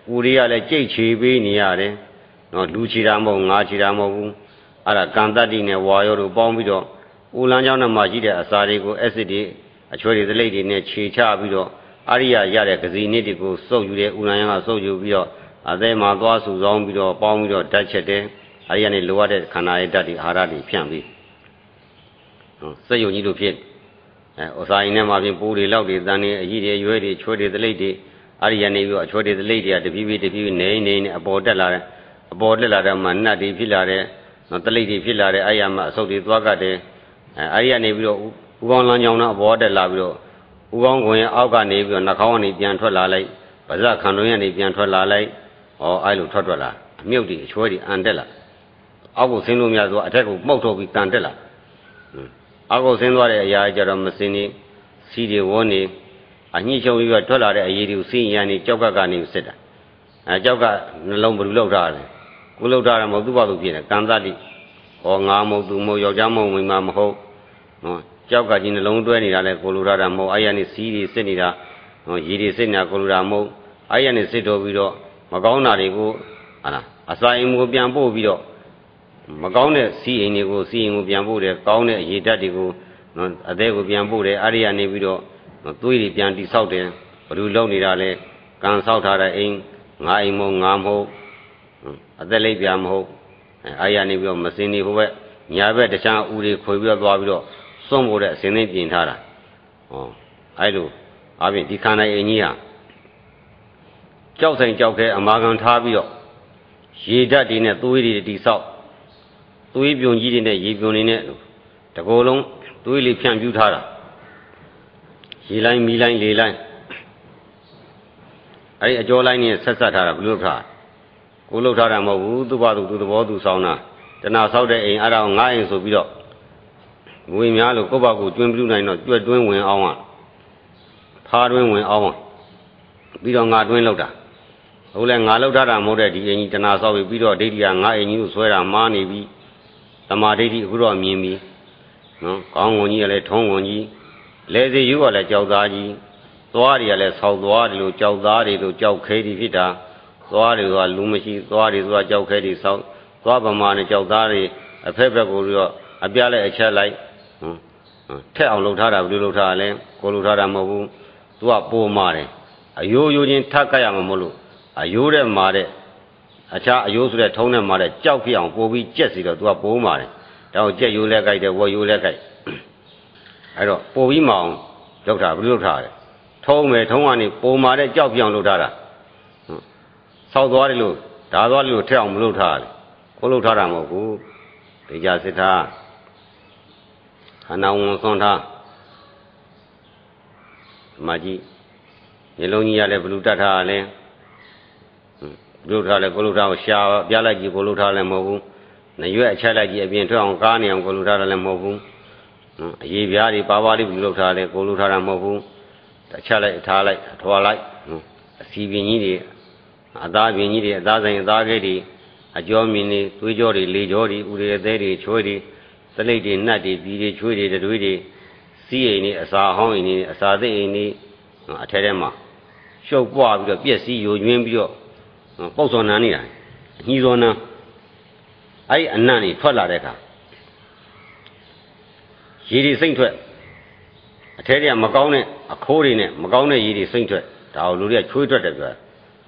ဦးရီကလည်းကြိတ်ချေပေးနေရတယ်နော်လူချီတာမဟုတ်ငါချီတာမဟုတ်ဘူးအဲ့ဒါကံတတ္တိနဲ့ဝါရောတို့ပေါင်းပြီးတော့ဦးလန်းကျောင်းထဲမှာရှိတဲ့အစာတွေကိုအက်ဆစ်တွေအချွဲတွေသလိပ်တွေနဲ့ခြေချပြီးတော့အရိယာရတဲ့ကစီနစ်တွေကိုစုပ်ယူတဲ့ဦးလန်းကျောင်းကစုပ်ယူပြီးတော့အသေးမှာသွားစုဆောင်းပြီးတော့ပေါင်းပြီးတော့ဓာတ်ချက်တယ်အရိယာနဲ့လိုအပ်တဲ့ခန္ဓာရဲ့ဓာတ်တွေအာဟာရတွေဖြန့်ပြီးစက်ယုံကြီးတို့ဖြစ်ဥစာရင်ထဲမှာပြင်ပိုးတွေလောက်တွေတန်တွေအကြီးတွေရွဲတွေချွဲတွေသလိပ်တွေအရိယာနေပြီးတော့အချွဲတွေသလိပ်တွေကတဖြည်းဖြည်းနေအပေါ်တက်လာတယ်အပေါ်တက်လာတဲ့မှာနတ်တွေဖြစ်လာတယ်နော်တလိပ်တွေဖြစ်လာတယ်အဲ့ရမှာအဆုပ်တွေသွားကတ်တယ်အဲ့ရနေပြီးတော့ဥကောင်းလမ်းကြောင်းတော့အပေါ်တက်လာပြီးတော့ဥကောင်းခွင်ရဲ့အောက်ကနေပြီးတော့နှာခေါင်းကနေပြန်ထွက်လာလိုက်ပါးစပ်ခန္ဓာကနေပြန်ထွက်လာလိုက်ဩအဲ့လိုထွက်လာအမြုပ်တွေအချွဲတွေအန်တက်လာအောက်ကိုဆင်းလို့မရဆိုအထက်ကိုမှုတ်ထုတ်ပြီးကန်တက်လာအောက်ကိုဆင်းသွားတဲ့အရာကြတော့မစင်းနေစီးတွေဝန်းနေအညှိချုံပြီးတော့ထွက်လာတဲ့အရေးတွေကိုစီးရန်နေကြောက်ကကနေစစ်တာကြောက်ကနှလုံးဘယ်လိုလောက်ထားလဲကိုလောက်ထားတယ်မဟုတ်သူ့ဘာသူဖြစ်နေကံတတ္တိဟောငါမဟုတ်သူမဟုတ်ယောက်ျားမဟုတ်မိန်းမမဟုတ်နော်ကြောက်ကကြီးနှလုံးတွဲနေတာလဲကိုလိုထားတာမဟုတ်အဲ့ရနေစီးတွေစစ်နေတာနော်ရည်တွေစစ်နေတာကိုလိုတာမဟုတ်အဲ့ရနေစစ်တော်ပြီးတော့မကောင်းတာတွေကိုဟာလားအစာအိမ်ကိုပြန်ပို့ပြီးတော့မကောင်းတဲ့စီးအိမ်တွေကိုစီးအိမ်ကိုပြန်ပို့တယ်ကောင်းတဲ့အရေးဓာတ်တွေကိုနော်အသေးကိုပြန်ပို့တယ်အဲ့ဒီကနေပြီးတော့သွေးတွေပြန်တိဆောက်တယ်ဘယ်လိုလုပ်နေတာလဲကံဆောက်ထားတဲ့အိမ်ငါအိမ်မဟုတ်ငါမဟုတ်အသက်လိပ်ပြမဟုတ်အဲ့ရနေပြီးတော့မစင်းနေဟိုဘက်ညာဘက်တခြားဦးတွေခွေပြီးတော့သွားပြီးတော့စွန့်ဖို့တဲ့အစင်းသိပြင်ထားတာဟောအဲ့လိုအပြင်ဒီခန္ဓာအိမ်ကြီးဟာကြောက်ဆိုင်ကြောက်ခဲအမာခံထားပြီးတော့ရေဓာတ်တွေနဲ့သွေးတွေတိဆောက်သွေးပြုံကြီးတွေနဲ့ရေပြုံတွေနဲ့တကိုယ်လုံးသွေးလေးဖြန့်ပြူးထားတာရေလိုင်းမီလိုင်းလေလိုင်းအဲ့ဒီအကျော်လိုင်းနဲ့ဆက်ဆက်ထားတာဘယ်လိုထားကိုလှုပ်ထားတာမဟုတ်ဘူးသူ့ဘာသူသဘောသူဆောင်းတာတဏှာဆောက်တဲ့အိမ်အဲ့ဒါကိုငါအိမ်ဆိုပြီးတော့ငွေများလို့ကိုယ့်ဘာကိုကျွင်းပြူးနိုင်တော့ကြွက်တွင်းဝင်အောင်ဖားတွင်းဝင်အောင်ပြီးတော့ငါတွင်းလောက်တာဟုတ်လဲငါလောက်ထားတာမဟုတ်တဲ့ဒီအိမ်ကြီးတဏှာဆောက်ပြီးတော့ဒိဋ္ဌိကငါအိမ်ကြီးကိုဆွဲတာမားနေပြီသမာဓိဋ္ဌိအခုတော့မြင်ပြီနော်ကောင်းဝင်ကြီးကလည်းထုံးဝင်ကြီးလဲစီယူကလည်းကြောက်သားကြီးသွားတွေကလည်းဆောက်သွားတယ်လို့ကြောက်သားတွေလို့ကြောက်ခဲတွေဖြစ်တာသွားတွေကလူမရှိသွားတွေဆိုတာကြောက်ခဲတွေဆောက်သွားဗမာနဲ့ကြောက်သားတွေအဖက်ဖက်ကိုပြီးတော့အပြလိုက်အချက်လိုက်ထက်အောင်လှုပ်ထားတာဘယ်လိုလှုပ်ထားလဲကိုလှုပ်ထားတာမဟုတ်ဘူးသူကပိုမာတယ်အယိုးယိုးချင်းထပ်ကရမှာမလို့အယိုးတဲ့မာတဲ့အခြားအယိုးဆိုတဲ့ထုံးတဲ့မာတဲ့ကြောက်ဖြစ်အောင်ပို့ပြီးကြက်စီတော့သူကပိုးမာတယ်ဒါကိုကြက်ယိုးလဲကြိုက်တယ်ဝက်ယိုးလဲကြိုက်အဲ့တော့ပို့ပြီးမအောင်လှုပ်ထားဘယ်လိုလှုပ်ထားလဲထုံးမယ်ထုံးကနေပိုမာတဲ့ကြောက်ပြောင်လှုပ်ထားတာဆောက်သွားတယ်လို့ဓာသွားလို့ထက်အောင်မလှုပ်ထားလေကိုလှုပ်ထားတာမဟုတ်ဘူးဒေကြစစ်ထားခန္ဓာဝန်ဆွမ်းထားမကြီးမျက်လုံးကြီးရလဲဘလူတတ်ထားလဲဘလူထားလဲကိုလှုပ်ထားကိုရှာပြလိုက်ကြီးကိုလှုပ်ထားလဲမဟုတ်ဘူးနရွက်အချက်လိုက်ကြီးအပြင်ထွက်အောင်ကားနေအောင်ကိုလှုပ်ထားတယ်လည်းမဟုတ်ဘူးအရေးပြားတွေပါပါလေးဘလူလှုပ်ထားလဲကိုလှုပ်ထားတာမဟုတ်ဘူးတစ်ချက်လိုက်ထားလိုက်ထွာလိုက်အစီပင်ကြီးတွေအသားပင်ကြီးတွေအသားဆိုင်အသားခဲတွေအကျော်မြင်တွေသွေးကြောတွေလေကြောတွေဥရသေးတွေချွေးတွေသလိပ်တွေနှက်တွေပြည်တွေချွေးတွေတွေတွေစီးအိမ်တွေအစာဟောင်းအိမ်တွေအစာသိအိမ်တွေအထဲထဲမှာရှုပ်ပွားပြီးတော့ပြက်စီးယိုညွင်းပြီးတော့ပုတ်စော်နန်းနေတာအညီစော်နန်းအဲ့ဒီအနံ့တွေထွက်လာတဲ့အခါရေတွေစိမ့်ထွက်အထဲတွေကမကောင်းတဲ့အခိုးတွေနဲ့မကောင်းတဲ့ရေတွေစိမ့်ထွက်ဒါကိုလူတွေကချွေးထွက်တယ်ပြော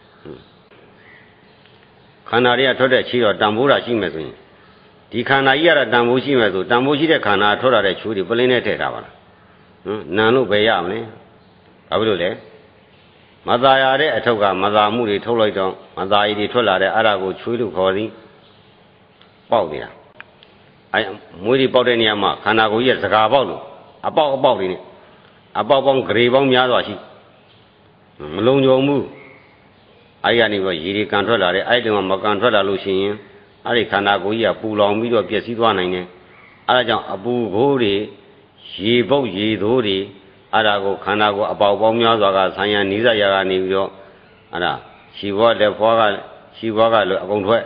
ခန္ဓာတွေကထွက်တဲ့ချီတော့တန်ဖိုးတာရှိမယ်ဆိုရင်ဒီခန္ဓာကြီးကတော့တန်ဖိုးရှိမယ်ဆိုတန်ဖိုးရှိတဲ့ခန္ဓာထွက်လာတဲ့ချွေးတွေပလင်းနဲ့ထည့်ထားပါလားနံလို့ပဲရမလဲဘာဖြစ်လို့လဲမသာရတဲ့အထုပ်ကမသာမှုတွေထုတ်လိုက်တော့မသာရည်တွေထွက်လာတဲ့အဲ့ဒါကိုချွေးလို့ခေါ်သည်ပေါက်နေတာအဲမွေးတွေပေါက်တဲ့နေရာမှာခန္ဓာကိုယ်ကြီးကစကားပေါက်လို့အပေါက်တွေနဲ့အပေါက်ပေါင်းဂရေပေါင်းများစွာရှိမလုံးကြုံဘူးအဲ့ရနေပြီးရေတွေကန်ထွက်လာတယ်အဲ့ဒီမှာမကန်ထွက်လာလို့ရှိရင်အဲ့ဒီခန္ဓာကိုယ်ကြီးကပူလောင်ပြီးတော့ပျက်စီးသွားနိုင်တယ်အဲ့ဒါကြောင့်အပူဂိုးတွေရေပုတ်ရေသိုးတွေအဲ့ဒါကိုခန္ဓာကိုယ်အပေါက်ပေါင်းများစွာကဆံရံနီးစပ်ရာကနေပြီးတော့အဲ့ဒါရှီဘွားလက်ဖွားကရှီဘွားကလို့အကုန်ထွက်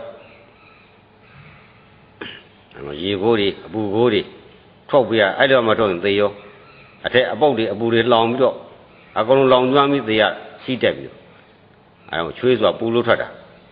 ရေကိုးတွေအပူကိုးတွေထုတ်ပြရအဲ့တော့မထုတ်ရင်သေရောအထက်အပုတ်တွေအပူတွေလောင်ပြီးတော့အကုန်လုံးလောင်ကျွမ်းပြီးသေရရှိတက်ပြီးချွေးဆိုတာပူလို့ထွက်တာ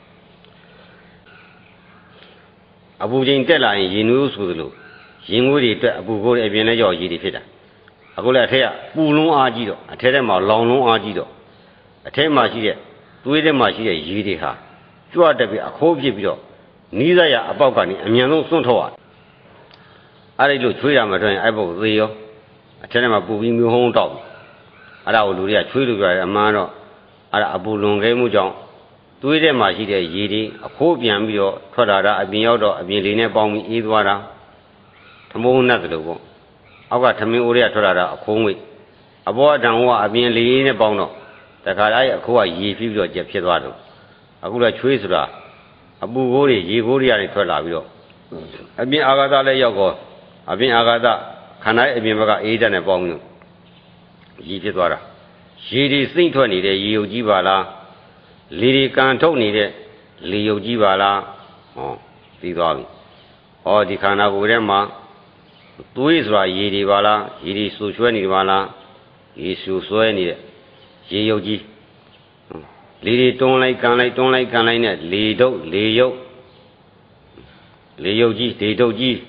အပူချိန်တက်လာရင်ရေနွေးဆိုသလိုရင်ငွေးတွေအတွက်အပူကိုယ်အပြင်လဲကြောက်ရည်တွေဖြစ်တာအခုလည်းအထက်ကပူလုံးအားကြီးတော့အထက်ထဲမှာလောင်လုံးအားကြီးတော့အထက်မှာရှိတဲ့သွေးထဲမှာရှိတဲ့ရေတွေဟာကြွတက်ပြီးအခိုးဖြစ်ပြီးတော့နီးစပ်ရအပေါက်ကနေအမြန်ဆုံးစွန့်ထုတ်ရအဲ့ဒီလိုချွေးရမှာတော့အဲ့ပုတ်သေရောအထက်ထဲမှာပူပြီးမျိုးဟုံးတောက်အဲ့ဒါကိုလူတွေကချွေးလို့ပြောတယ်အမှန်တော့အဲ့ဒါအပူလွန်ခဲမှုကြောင့်သွေးထဲမှာရှိတဲ့ရေတွေအခိုးပြန်ပြီးတော့ထွက်လာတာအပြင်ရောက်တော့အပြင်လေးနဲ့ပေါင်းပြီးအေးသွားတာထမုန်းနဲ့တလို့ပေါ့အောက်ကထမင်းအိုးတွေကထွက်လာတာအခိုးငွေအပေါ်အတန်ကအပြင်လေးနဲ့ပေါင်းတော့တခါတိုင်းအခိုးကရေပြီးတော့ကျက်ဖြစ်သွားတော့အခုလည်းချွေးဆိုတာအပူကိုးတွေရေကိုးတွေကနေထွက်လာပြီးတော့အပြင်အာဃာတလည်းရောက်တော့အပြင်အာဃာတခန္ဓာရဲ့အပြင်ဘက်ကအေးဓာတ်နဲ့ပေါင်းပြီးရေဖြစ်သွားတာရေတွေစိမ့်ထွက်နေတဲ့ရေယုတ်ကြီးပါလားလေတွေကန်ထုတ်နေတဲ့လေယုတ်ကြီးပါလားဟောပြီးသွားပြီဟောဒီခန္ဓာကိုယ်ထဲမှာသွေးဆိုတာရေတွေပါလားရေတွေဆူဆွဲနေပါလားရေဆူဆွဲနေတဲ့ရေယုတ်ကြီးလေတွေတွန်းလိုက်ကန်လိုက်တွန်းလိုက်ကန်လိုက်နဲ့လေတုပ်လေယုတ်လေယုတ်ကြီးဒေတုပ်ကြီး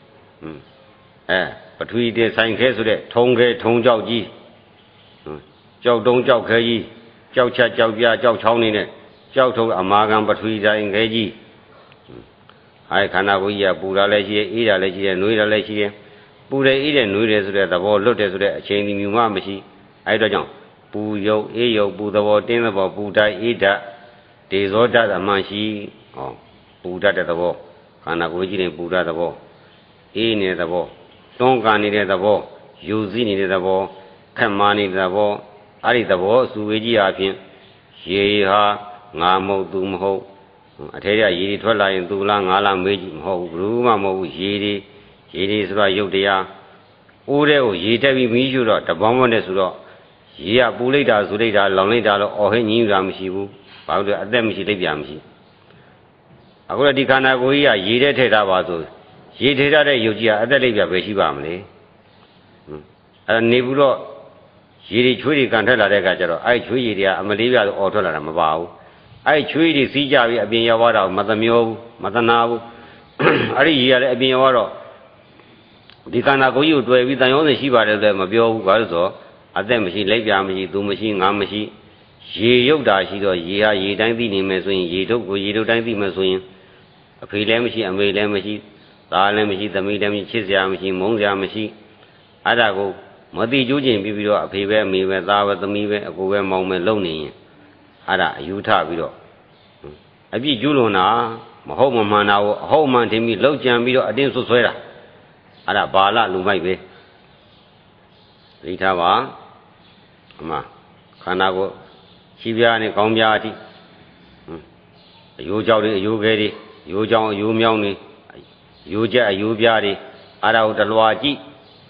ပထဝီတဲ့ဆိုင်ခဲဆိုတဲ့ထုံခဲထုံကြောက်ကြီးကြောက်တုံးကြောက်ခဲကြီးကြောက်ချက်ကြောက်ပြကြောက်ချောင်းနေနဲ့ကြောက်ထုံအမာခံပထဝီဆိုင်ခဲကြီးအဲ့ခန္ဓာကိုယ်ကြီးကပူတာလည်းရှိတယ်အေးတာလည်းရှိတယ်နှွေးတာလည်းရှိတယ်ပူတယ်အေးတယ်နှွေးတယ်ဆိုတဲ့သဘောလွတ်တယ်ဆိုတဲ့အချိန်ဒီမြူမှမရှိအဲ့တော့ကြောင့်ပူယုတ်အေးယုတ်ပူသဘောတင်းသဘောပူတိုင်းအေးဓာတ်ဒေဇောဓာတ်အမှန်ရှိဟောပူတတ်တဲ့သဘောခန္ဓာကိုယ်ကြီးတွေပူတတ်တဲ့သဘောအေးနေတဲ့သဘောတွန်းကန်နေတဲ့သဘောယူစည်းနေတဲ့သဘောခက်မာနေတဲ့သဘောအဲ့ဒီသဘောအစူဝေးကြီးအပြင်ရေဟာငါမဟုတ်သူမဟုတ်အထဲကရေတွေထွက်လာရင်သူလားငါလားမေးကြည့်မဟုတ်ဘူးမှမဟုတ်ဘူးရေတွေဆိုတာရုပ်တရားအိုးတဲ့ကိုရေတက်ပြီးမီးရှို့တော့တပေါင်းပေါင်းနဲ့ဆိုတော့ရေကပူလိုက်တာဆိုလိုက်တာလောင်လိုက်တာလို့အော်ဟင်းညင်းတာမရှိဘူးဘာလို့လဲအသက်မရှိလက်ပြမရှိအခုလည်းဒီခန္ဓာကိုယ်ကြီးကရေထဲထည့်ထားပါဆိုရေထည့်ထားတဲ့ရုပ်ကြီးကအသက်လက်ပြပဲရှိပါမလဲအဲ့နေဘူးတော့ရေတွေချွေးတွေကန်ထွက်လာတဲ့အခါကျတော့အဲ့ချွေးရည်တွေကအမလေးပြဆိုအော်ထွက်လာတာမပါဘူးအဲ့ချွေးတွေစီးကြပြီးအပြင်ရောက်သွားတာမသမျောဘူးမသနာဘူးအဲ့ဒီရေကလည်းအပြင်ရောက်တော့ဒီခန္ဓာကိုယ်ကြီးကိုတွေ့ပြီးတန်ရုံးစင်ရှိပါတယ်လည်းမပြောဘူးဘာလို့ဆိုအသက်မရှိလက်ပြမရှိသူမရှိငါမရှိရေရုပ်တာရှိတော့ရေဟာရေတိုင်းသိနေမယ်ဆိုရင်ရေထုတ်ကိုရေထုတ်တိုင်းသိမယ်ဆိုရင်အဖေလည်းမရှိအမေလည်းမရှိသားလည်းမရှိသမီးလည်းမရှိချစ်စရာမရှိမုန်းစရာမရှိအဲ့ဒါကိုမတိကျူးကျင်ပြီးတော့အဖေပဲအမေပဲသားပဲသမီးပဲအကိုပဲမောင်ပဲလုံနေရင်အဲ့ဒါအယူထပြီးတော့အပြစ်ကျူးလွန်တာမဟုတ်မမှန်တာကိုအဟုတ်မှန်ထင်ပြီးလှုပ်ကြံပြီးတော့အတင်းဆွဆွဲတာအဲ့ဒါဘာလလူမိုက်ပဲသိထားပါအမခန္ဓာကိုရှိပြားနဲ့ကောင်းပြားအထိအယိုးကြောက်တွေအယိုးခဲတွေအယိုးကြောင်အယိုးမြောင်းတွေအယိုးကျက်အယိုးပြားတွေအဲ့ဒါကိုတလွာကြည့်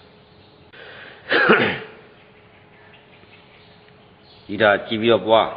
ဒီဒါကြည့်ပြီးတော့ပွား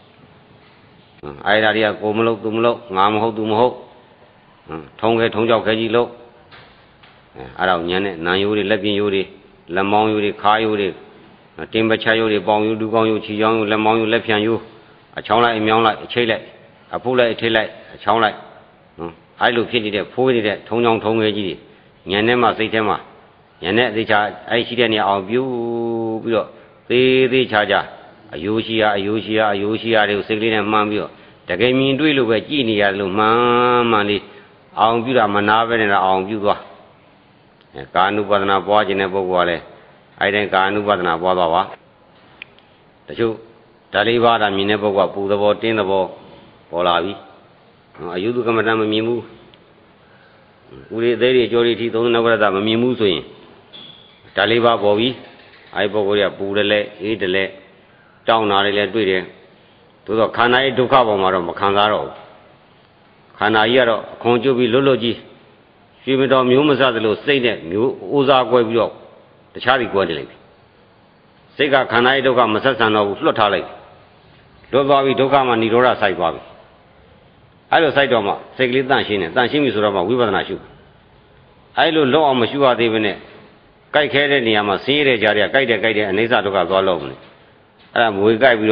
အဲ့ဒါတွေကကိုမလို့သူမလို့ငါမဟုတ်သူမဟုတ်ထုံခဲထုံကြောက်ခဲကြီးလို့အဲ့ဒါညံနဲ့နံရိုးတွေလက်ပြင်ရိုးတွေလက်မောင်းရိုးတွေခါရိုးတွေတင်းပချရိုးတွေပေါင်ရိုးဒူးကောင်းရိုးခြေချောင်းရိုးလက်မောင်းရိုးလက်ဖြံရိုးအချောင်းလိုက်အမြောင်းလိုက်အချိတ်လိုက်အဖုတ်လိုက်အထိတ်လိုက်အချောင်းလိုက်အဲ့လိုဖြစ်နေတဲ့ဖိုးနေတဲ့ထုံချောင်းထုံခဲကြီးတွေညံထဲမှာစိတ်ထဲမှာညံနဲ့အသေးချာအဲ့ရှိတဲ့နေရာအောင်ပြုပြီးတော့သေးသေးချာချာအယိုးရှိရတွေကိုစိတ်ကလေးနဲ့မှန်းပြီးတော့တကယ်မြင်တွေ့လို့ပဲကြည်နေရတယ်လို့မှန်လေးအောင်ပြုတာမနာပဲနဲ့အောင်ပြုသွားကာနုပါဒနာပွားခြင်းတဲ့ပုဂ္ဂိုလ်ကလည်းအဲ့တိုင်းကာနုပါဒနာပွားသွားပါတချို့ဒါလေးပါးတာမြင်တဲ့ပုဂ္ဂိုလ်ကပူသဘောတင်းသဘောပေါ်လာပြီအယုဒုကမ္မတမမြင်ဘူးဦးလေးသေးတွေကြောတွေအထိသုံးနဝရတမမြင်ဘူးဆိုရင်ဒါလေးပါးပေါ်ပြီအဲ့ပုဂ္ဂိုလ်ကပူတယ်လဲအေးတယ်လဲတောင်းတာတွေလည်းတွေ့တယ်သို့သောခန္ဓာရဲ့ဒုက္ခပေါ်မှာတော့မခံစားတော့ဘူးခန္ဓာကြီးကတော့အခွန်ကျုပ်ပြီးလွတ်လွတ်ကြီးရွှေမတော်မျိုးမစသလိုစိတ်နဲ့မျိုးအိုးစားကွဲပြီးတော့တခြားစီကွဲနေလိုက်ပြီစိတ်ကခန္ဓာရဲ့ဒုက္ခမဆက်ဆံတော့ဘူးလွတ်ထားလိုက်လွတ်သွားပြီးဒုက္ခမှာនិရောဓစိုက်သွားပြီအဲ့လိုစိုက်တော့မှစိတ်ကလေးတန့်ရှင်းတယ်တန့်ရှင်းပြီဆိုတော့မှဝိပဿနာရှုအဲ့လိုလောက်အောင်မရှုရသေးဘဲနဲ့ကြိုက်ခဲတဲ့နေရာမှာဆင်းရဲတဲ့ကြားတွေကကြိုက်တယ်အနိစ္စဒုက္ခသွားလို့မလဲအဲ့ဒါမွေကြိုက်ပြီးတော့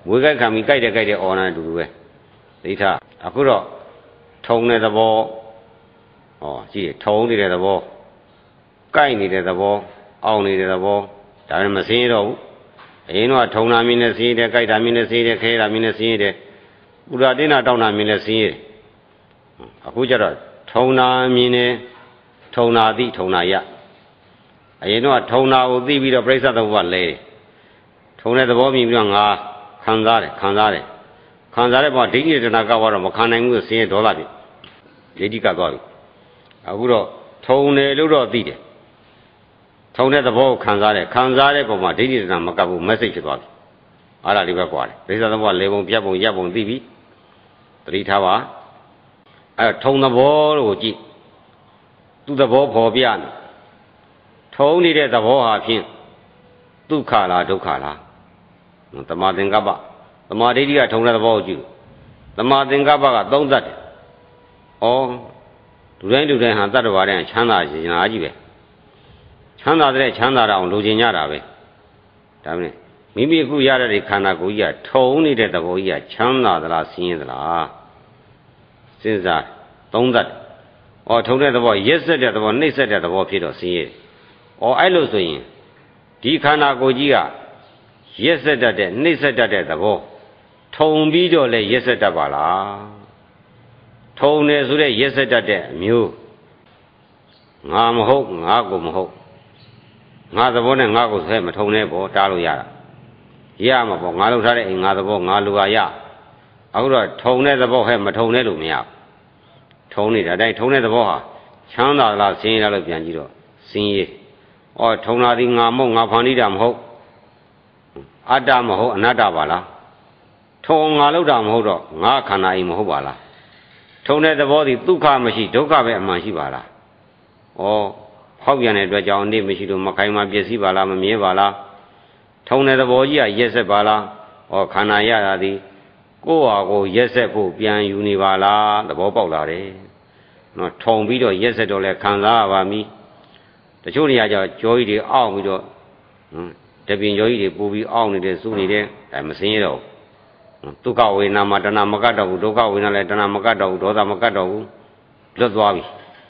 ဝေကခံပြီးကြိုက်တဲ့အော်နာတူတူပဲဒိဋ္ဌအခုတော့ထုံတဲ့သဘောကြည့်ထုံနေတဲ့သဘောကြိုက်နေတဲ့သဘောအောင်နေတဲ့သဘောဒါလည်းမစင်းရတော့ဘူးအရင်တော့ထုံတာမြင်နဲ့စင်းရတယ်ကြိုက်တာမြင်နဲ့စင်းရတယ်ခဲတာမြင်နဲ့စင်းရတယ်ပူတာတင်းတာတောင်းတာမြင်နဲ့စင်းရတယ်အခုကျတော့ထုံတာမြင်နဲ့ထုံတာသိထုံတာရအရင်တော့ထုံတာကိုသိပြီးတော့ပြိဿသဘောကလဲထုံတဲ့သဘောမြင်ပြီးတော့ငါခံစားတယ်ပေါ့ဒိဋ္ဌိတဏှာကတော့မခံနိုင်ဘူးဆိုစင်းရဒေါသဖြစ်ဒိဋ္ဌိကသွားပြီအခုတော့ထုံတယ်လို့တော့သိတယ်ထုံတဲ့သဘောကိုခံစားတဲ့ပုံမှာဒိဋ္ဌိတဏှာမကပ်ဘူး message ဖြစ်သွားပြီအားဒါလေးပဲကွာတယ်ပြိဿသဘောကလေပုံပြတ်ပုံရပ်ပုံသိပြီသတိထားပါအဲထုံသဘောလို့ကြည့်သူ့သဘောပေါ်ပြနေထုံနေတဲ့သဘောဟာဖြင့်ဒုက္ခလားဒုက္ခလားသမာသင်္ကပ္ပသမာဓိဋ္ဌိကထုံတဲ့သဘောကိုကြည့်သမာသင်္ကပ္ပကသုံးသတ်တယ်လူတိုင်းဟာတတ္တဝါတိုင်းချမ်းသာခြင်းအားကြီးပဲချမ်းသာတဲ့ချမ်းသာတာအောင်လိုချင်ကြတာပဲဒါမင်းမိမိအခုရတဲ့ခန္ဓာကိုယ်ကြီးကထုံနေတဲ့သဘောကြီးကချမ်းသာသလားဆင်းရဲသလားစဉ်းစားသုံးသတ်ထုံတဲ့သဘောရက်ဆက်တဲ့သဘောနှိမ့်ဆက်တဲ့သဘောဖြစ်တော့ဆင်းရဲအဲ့လိုဆိုရင်ဒီခန္ဓာကိုယ်ကြီးကရက်ဆက်တတ်တဲ့နှိမ့်ဆက်တတ်တဲ့သဘောထုံပြီးတော့လဲရက်ဆက်တတ်ပါလားထုံတယ်ဆိုတဲ့ရက်ဆက်တတ်တဲ့အမျိုးငါမဟုတ်ငါကိုမဟုတ်ငါသဘောနဲ့ငါကိုဆိုမထုံနဲ့ပေါ့တားလို့ရတာရမှာပေါ့ငါလောက်ထားတဲ့အိမ်ငါသဘောငါလူဟာရအခုတော့ထုံတဲ့သဘောမထုံနဲ့လို့မရထုံနေတာတိုင်းထုံတဲ့သဘောဟာချမ်းသာလားဆင်းရဲလားလို့ပြန်ကြည့်တော့ဆင်းရဲထုံတာဒီငါမဟုတ်ငါဖန်တီးတာမဟုတ်အတ္တမဟုတ်အနတ္တပါလားထုံငါလောက်တာမဟုတ်တော့ငါခန္ဓာအိမ်မဟုတ်ပါလားထုံတဲ့သဘောဒီဒုက္ခမရှိဒုက္ခပဲအမှန်ရှိပါလားဖောက်ပြန်တဲ့အတွက်ကြောင့်အနေမရှိလို့မခိုင်မှပြည့်စည်ပါလားမမြဲပါလားထုံတဲ့သဘောကြီးကရက်ဆက်ပါလားခန္ဓာရတာဒီကိုယ့်ဟာကိုရက်ဆက်ဖို့ပြန်ယူနေပါလားသဘောပေါက်လာတယ်ထုံပြီးတော့ရက်ဆက်တော့လဲခံစားရပါမည်တချို့နေရာကျကြောကြီးတွေအောင့်ပြီးတော့တပင်ကြောကြီးတွေပူပြီးအောင့်နေတယ်စူးနေတယ်ဒါမစင်းရတော့ဒုက္ခဝေဒနာမှာတဏှာမကတ်တော့ဘူးဒုက္ခဝေဒနာလည်းတဏှာမကတ်တော့ဘူးဒေါသမကတ်တော့ဘူးလွတ်သွားပြီ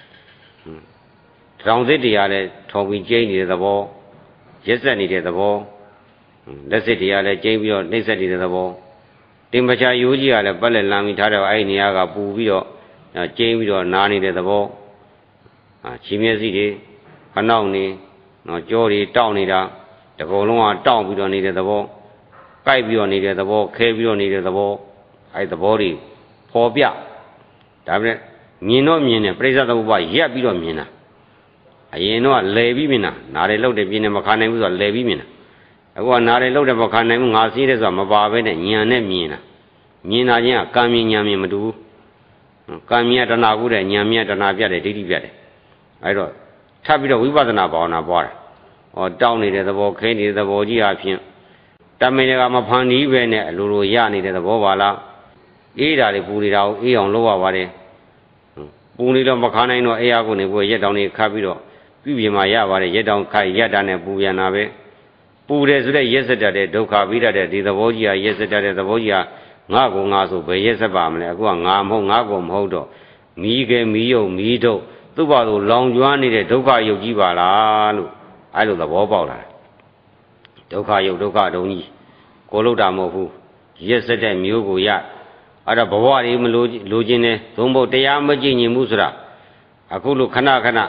တောင်စစ်တရားလည်းထုံပြီးကျိန်းနေတဲ့သဘောရက်ဆက်နေတဲ့သဘောလက်စစ်တရားလည်းကျိန်းပြီးတော့နှိမ့်ဆက်နေတဲ့သဘောတင်ပချာရိုးကြီးကလည်းပတ်လက်လမ်းပြီးထားတော့အဲ့ဒီနေရာကပူပြီးတော့ကျိန်းပြီးတော့နားနေတဲ့သဘောခြေမျက်စိတွေခဏောက်နေကြောတွေတောက်နေတာတကုံလုံးကတောက်ပြီးတော့နေတဲ့သဘောကြိုက်ပြီးတော့နေတဲ့သဘောခဲပြီးတော့နေတဲ့သဘောအဲ့သဘောတွေပေါ်ပြဒါပေမဲ့မြင်တော့မြင်တယ်ပြိဿသမုပ္ပါရက်ပြီးတော့မြင်တာအရင်တော့လဲပြီးမြင်တာနားတယ်လှုပ်တယ်ပြင်းတယ်မခံနိုင်ဘူးဆိုတော့လဲပြီးမြင်တာအခုကနားတယ်လှုပ်တယ်မခံနိုင်ဘူးငါစီးတယ်ဆိုတာမပါဘဲနဲ့ညံနဲ့မြင်တာချင်းကကံမြင်ညာမြင်မတူဘူးကံမြင်တဏှာကုတဲ့ညံမြင်တဏှာပြတ်တယ်ဒိဋ္ဌိပြတ်တယ်အဲ့တော့ထပ်ပြီးတော့ဝိပဿနာဘာဝနာပွားတယ်တောင်းနေတဲ့သဘောခဲနေတဲ့သဘောကြီးအဖြစ်တမင်ကမဖန်တီးပဲနဲ့အလိုလိုရနေတဲ့သဘောပါလားအေးတာတွေပူနေတာကိုအေးအောင်လုပ်ရပါတယ်ပူနေတော့မခါနိုင်တော့အေးရကိုနေကိုရက်တောင်နေခတ်ပြီးတော့ပြုပြင်มาရပါတယ်ရက်တောင်ခိုက်ရက်တာနဲ့ပူပြန်တာပဲပူတယ်ဆိုတဲ့ရက်စက်တဲ့ဒုက္ခပြီးတတ်တဲ့ဒီသဘောကြီးဟာရက်စက်တဲ့သဘောကြီးဟာငါကိုငါဆိုဘယ်ရက်စက်ပါမလဲအခုကငါမဟုတ်ငါကိုမဟုတ်တော့မီးကဲမီးယုံမီးထုတ်သူ့ဘာလို့လောင်ကျွမ်းနေတဲ့ဒုက္ခယုတ်ကြီးပါလားလို့အဲ့လိုသဘောပေါက်လာဒုက္ခယုတ်ဒုက္ခဒုံကြီးကိုလို့တာမဟုတ်ဘူးရက်စက်တဲ့မျိုးကိုရအဲ့တော့ဘဝတွေမလိုချင်တယ်သုံးဖို့တရားမကြည်ညင်ဘူးဆိုတာအခုလိုခဏ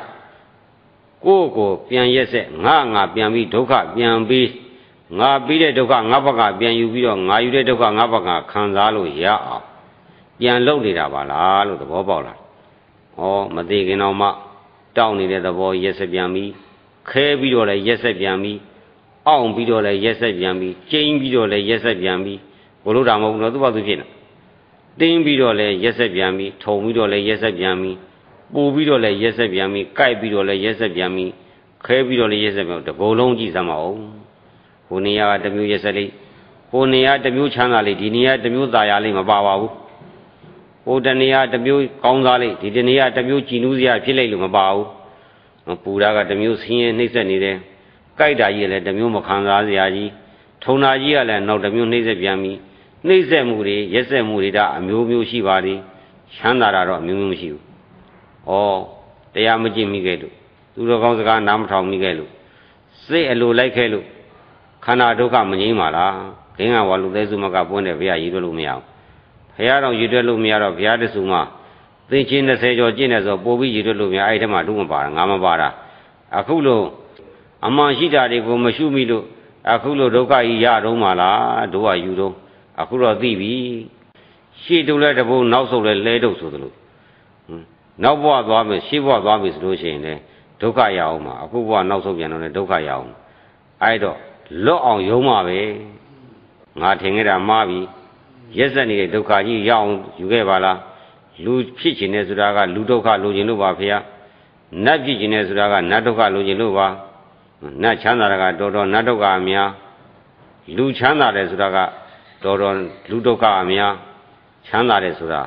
ကိုပြန်ရက်ဆက်ငါပြန်ပြီးဒုက္ခပြန်ပြီးငါပြီးတဲ့ဒုက္ခငါဘက်ကပြန်ယူပြီးတော့ငါယူတဲ့ဒုက္ခငါဘက်ကခံစားလို့ရအောင်ပြန်လုပ်နေတာပါလားလို့သဘောပေါက်လာမသိခင်တော့မှတောင်းနေတဲ့သဘောရက်ဆက်ပြန်ပြီးခဲပြီးတော့လည်းရက်ဆက်ပြန်ပြီးအောင့်ပြီးတော့လည်းရက်ဆက်ပြန်ပြီးကျိန်းပြီးတော့လည်းရက်ဆက်ပြန်ပြီးဘလို့တာမဟုတ်ဘူးနော်သူ့ဘာသူဖြစ်နေတင်းပြီးတော့လည်းရက်ဆက်ပြန်ပြီးထုံပြီးတော့လည်းရက်ဆက်ပြန်ပြီးပူပြီးတော့လည်းရက်ဆက်ပြန်ပြီးကြိုက်ပြီးတော့လည်းရက်ဆက်ပြန်ပြီးခဲပြီးတော့လည်းရက်ဆက်ပြန်တကုံလုံးကြည့်စမ်းပါဦးဟိုနေရာကတစ်မျိုးရက်ဆက်လေးဟိုနေရာတစ်မျိုးချမ်းသာလေးဒီနေရာတစ်မျိုးသာယာလေးမပါပါဘူးဟိုတနေရာတစ်မျိုးကောင်းစားလေးဒီတနေရာတစ်မျိုးကြည်နူးစရာဖြစ်လိုက်လို့မပါဘူးပူတာကတစ်မျိုးဆင်းရဲနှိမ့်ဆက်နေတယ်ကြိုက်တာကြီးလည်းတစ်မျိုးမခံစားစရာကြီးထုံတာကြီးကလည်းနောက်တစ်မျိုးနှိမ့်ဆက်ပြန်ပြီးနှိမ့်ဆက်မှုတွေရက်ဆက်မှုတွေဒါအမျိုးမျိုးရှိပါသည်ချမ်းသာတာတော့အမျိုးမျိုးမရှိဘူးဩတရားမကြည့်မိခဲ့လို့သူတော်ကောင်းစကားနားမထောင်မိခဲ့လို့စိတ်အလိုလိုက်ခဲ့လို့ခန္ဓာဒုက္ခမငြိမ်းပါလားဂင်းကဝါလူသေးစုမကပွင့်တယ်ဘုရားရည်တွက်လို့မရဘူးဘုရားတော်ရည်တွက်လို့မရတော့ဘုရားတဆူမှာသင်ချင်း20ကျော်ကျင့်တယ်ဆိုပို့ပြီးရည်တွက်လို့မရအဲ့ဒီထဲမှာတို့မပါတာငါမပါတာအခုလို့အမှန်ရှိတာတွေကိုမရှုမိလို့အခုလို့ဒုက္ခကြီးရတော့မှလားတို့ကယူတော့အခုတော့သိပြီရှေ့တုပ်လဲတဘုံနောက်ဆုတ်လဲလဲတုပ်ဆိုသလိုနောက်ဘဝသွားမယ်ရှေ့ဘဝသွားပြီဆိုလို့ရှိရင်လေဒုက္ခရအောင်မှာအခုဘဝနောက်ဆုတ်ပြန်တော့လေဒုက္ခရအောင်အဲ့တော့လွတ်အောင်ယုံမှာပဲငါထင်ခဲ့တာမှားပြီရက်ဆက်နေတဲ့ဒုက္ခကြီးရအောင်ယူခဲ့ပါလားလူဖြစ်ခြင်းနဲ့ဆိုတာကလူဒုက္ခလိုချင်လို့ပါဖေ။နတ်ဖြစ်ခြင်းနဲ့ဆိုတာကနတ်ဒုက္ခလိုချင်လို့ပါ။နတ်ချမ်းသာတာကတော်တော်နတ်ဒုက္ခအများလူချမ်းသာတယ်ဆိုတာကတော်တော်လူဒုက္ခအများချမ်းသာတယ်ဆိုတာ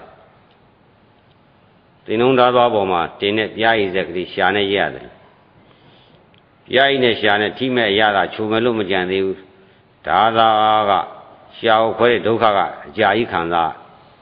တင်လုံးသားသွားပေါ်မှာတင်တဲ့ပြားရည်စက်ကလေးရှာနေရတယ်။ပြားရည်နဲ့ရှာနေထိမဲ့အရသာခြုံမဲ့လို့မကြံသေးဘူး။ဒါသာကရှာကိုခွဲတဲ့ဒုက္ခကအကြာကြီးခံစား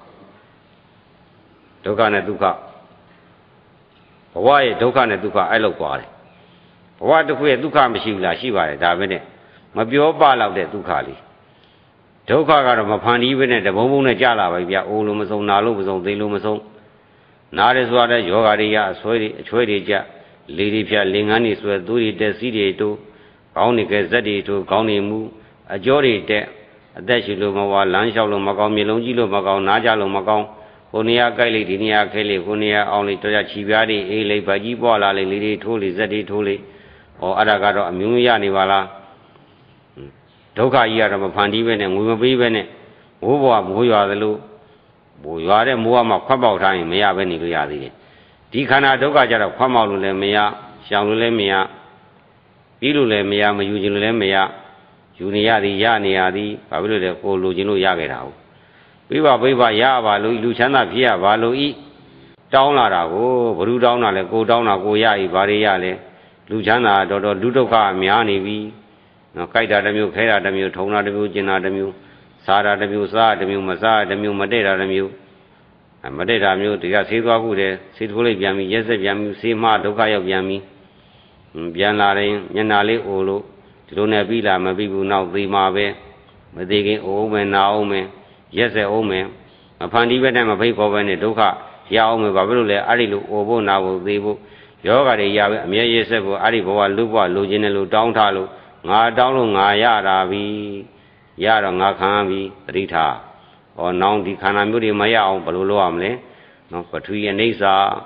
ဒုက္ခနဲ့ဒုက္ခဘဝရဲ့ဒုက္ခနဲ့ဒုက္ခအဲ့လောက်သွားတယ်ဘဝတစ်ခုရဲ့ဒုက္ခမရှိဘူးလားရှိပါတယ်ဒါပဲနဲ့မပြောပလောက်တဲ့ဒုက္ခလေးဒုက္ခကတော့မဖန်တီးပဲနဲ့တဘုံဘုံနဲ့ကြာလာပါပြီဗျအိုးလို့မဆုံးနာလို့မဆုံးသိလို့မဆုံးနားရဆိုတဲ့ယောဂတွေရအဆွဲတွေအချွဲတွေကြလေတွေဖြတ်လင်ငန်းတွေဆွဲသွေးတွေတက်စီးတွေတို့ကောင်းတွေကဇက်တွေတို့ကောင်းနေမှုအကျော်တွေတက်အသက်ရှူလို့မဝါလမ်းလျှောက်လို့မကောင်းမျက်လုံးကြည့်လို့မကောင်းနားကြလို့မကောင်းဟိုနေရာကြိုက်လိုက်ဒီနေရာခဲလိုက်ဟိုနေရာအောင်လိုက်တော့ချီပြားတွေအေးလိုက်ဗကြီးပွားလာလိုက်လေးတွေထိုးလိုက်ဇက်တွေထိုးလိုက်ဩအဲ့ဒါကတော့အမျိုးမျိုးရနေပါလားဒုက္ခကြီးကတော့မဖန်တီးပဲနဲ့ငွေမပေးပဲနဲ့မိုးဘွားမိုးရွာသလိုမိုးရွာတဲ့မိုးကမှခွက်ပေါက်ထားရင်မရပဲနေလို့ရသေးတယ်ဒီခန္ဓာဒုက္ခကြတော့ခွက်ပေါက်လို့လည်းမရရှောင်လို့လည်းမရပြီးလို့လည်းမရမယူခြင်းလို့လည်းမရယူနေရသည်ရနေရသည်ဘာဖြစ်လို့လဲကိုလိုခြင်းလို့ရခဲ့တာဟုတ်ပြပရပါလို့လူချမ်းသာဖြစ်ရပါလို့ဤတောင်းလာတာကိုဘ누구တောင်းတာလဲကိုတောင်းတာကိုရဤဘာတွေရလဲလူချမ်းသာတော်တော်လူဒုက္ခများနေပြီနော်ကြိုက်တာတစ်မျိုးခဲတာတစ်မျိုးထုံတာတစ်မျိုးကျင်တာတစ်မျိုးစားတာတစ်မျိုးစားတာတစ်မျိုးမစားတာတစ်မျိုးမတည့်တာတစ်မျိုးမတည့်တာမျိုးဒီကဆေးသွားခုတယ်ဆေးထိုးလိုက်ပြန်ပြီရက်ဆက်ပြန်ပြီဆေးမဒုက္ခရောက်ပြန်ပြီပြန်လာရင်မျက်နာလေးအိုလို့ဒီလိုနဲ့ပြီးလာမပြီးဘူးနောက်သေးမှာပဲမသေးခင်အိုးမယ်နာအောင်မယ်ရက်ဆက်အောင်မယ်မဖန်တီးပဲနဲ့မဖိတ်ခေါ်ပဲနဲ့ဒုက္ခရအောင်မယ်ဘာဖြစ်လို့လဲအဲ့ဒီလိုအိုဖို့နာဖို့သေးဖို့ယောဂတွေရပဲအမြဲရက်ဆက်ဖို့အဲ့ဒီဘဝလူဘဝလိုချင်တယ်လို့တောင်းထားလို့ငါတောင်းလို့ငါရတာပြီရတော့ငါခံပြီတတိထားဟောနောင်ဒီခန္ဓာမျိုးတွေမရအောင်ဘယ်လိုလုပ်ရမလဲနော်ပထဝီအနိစ္စ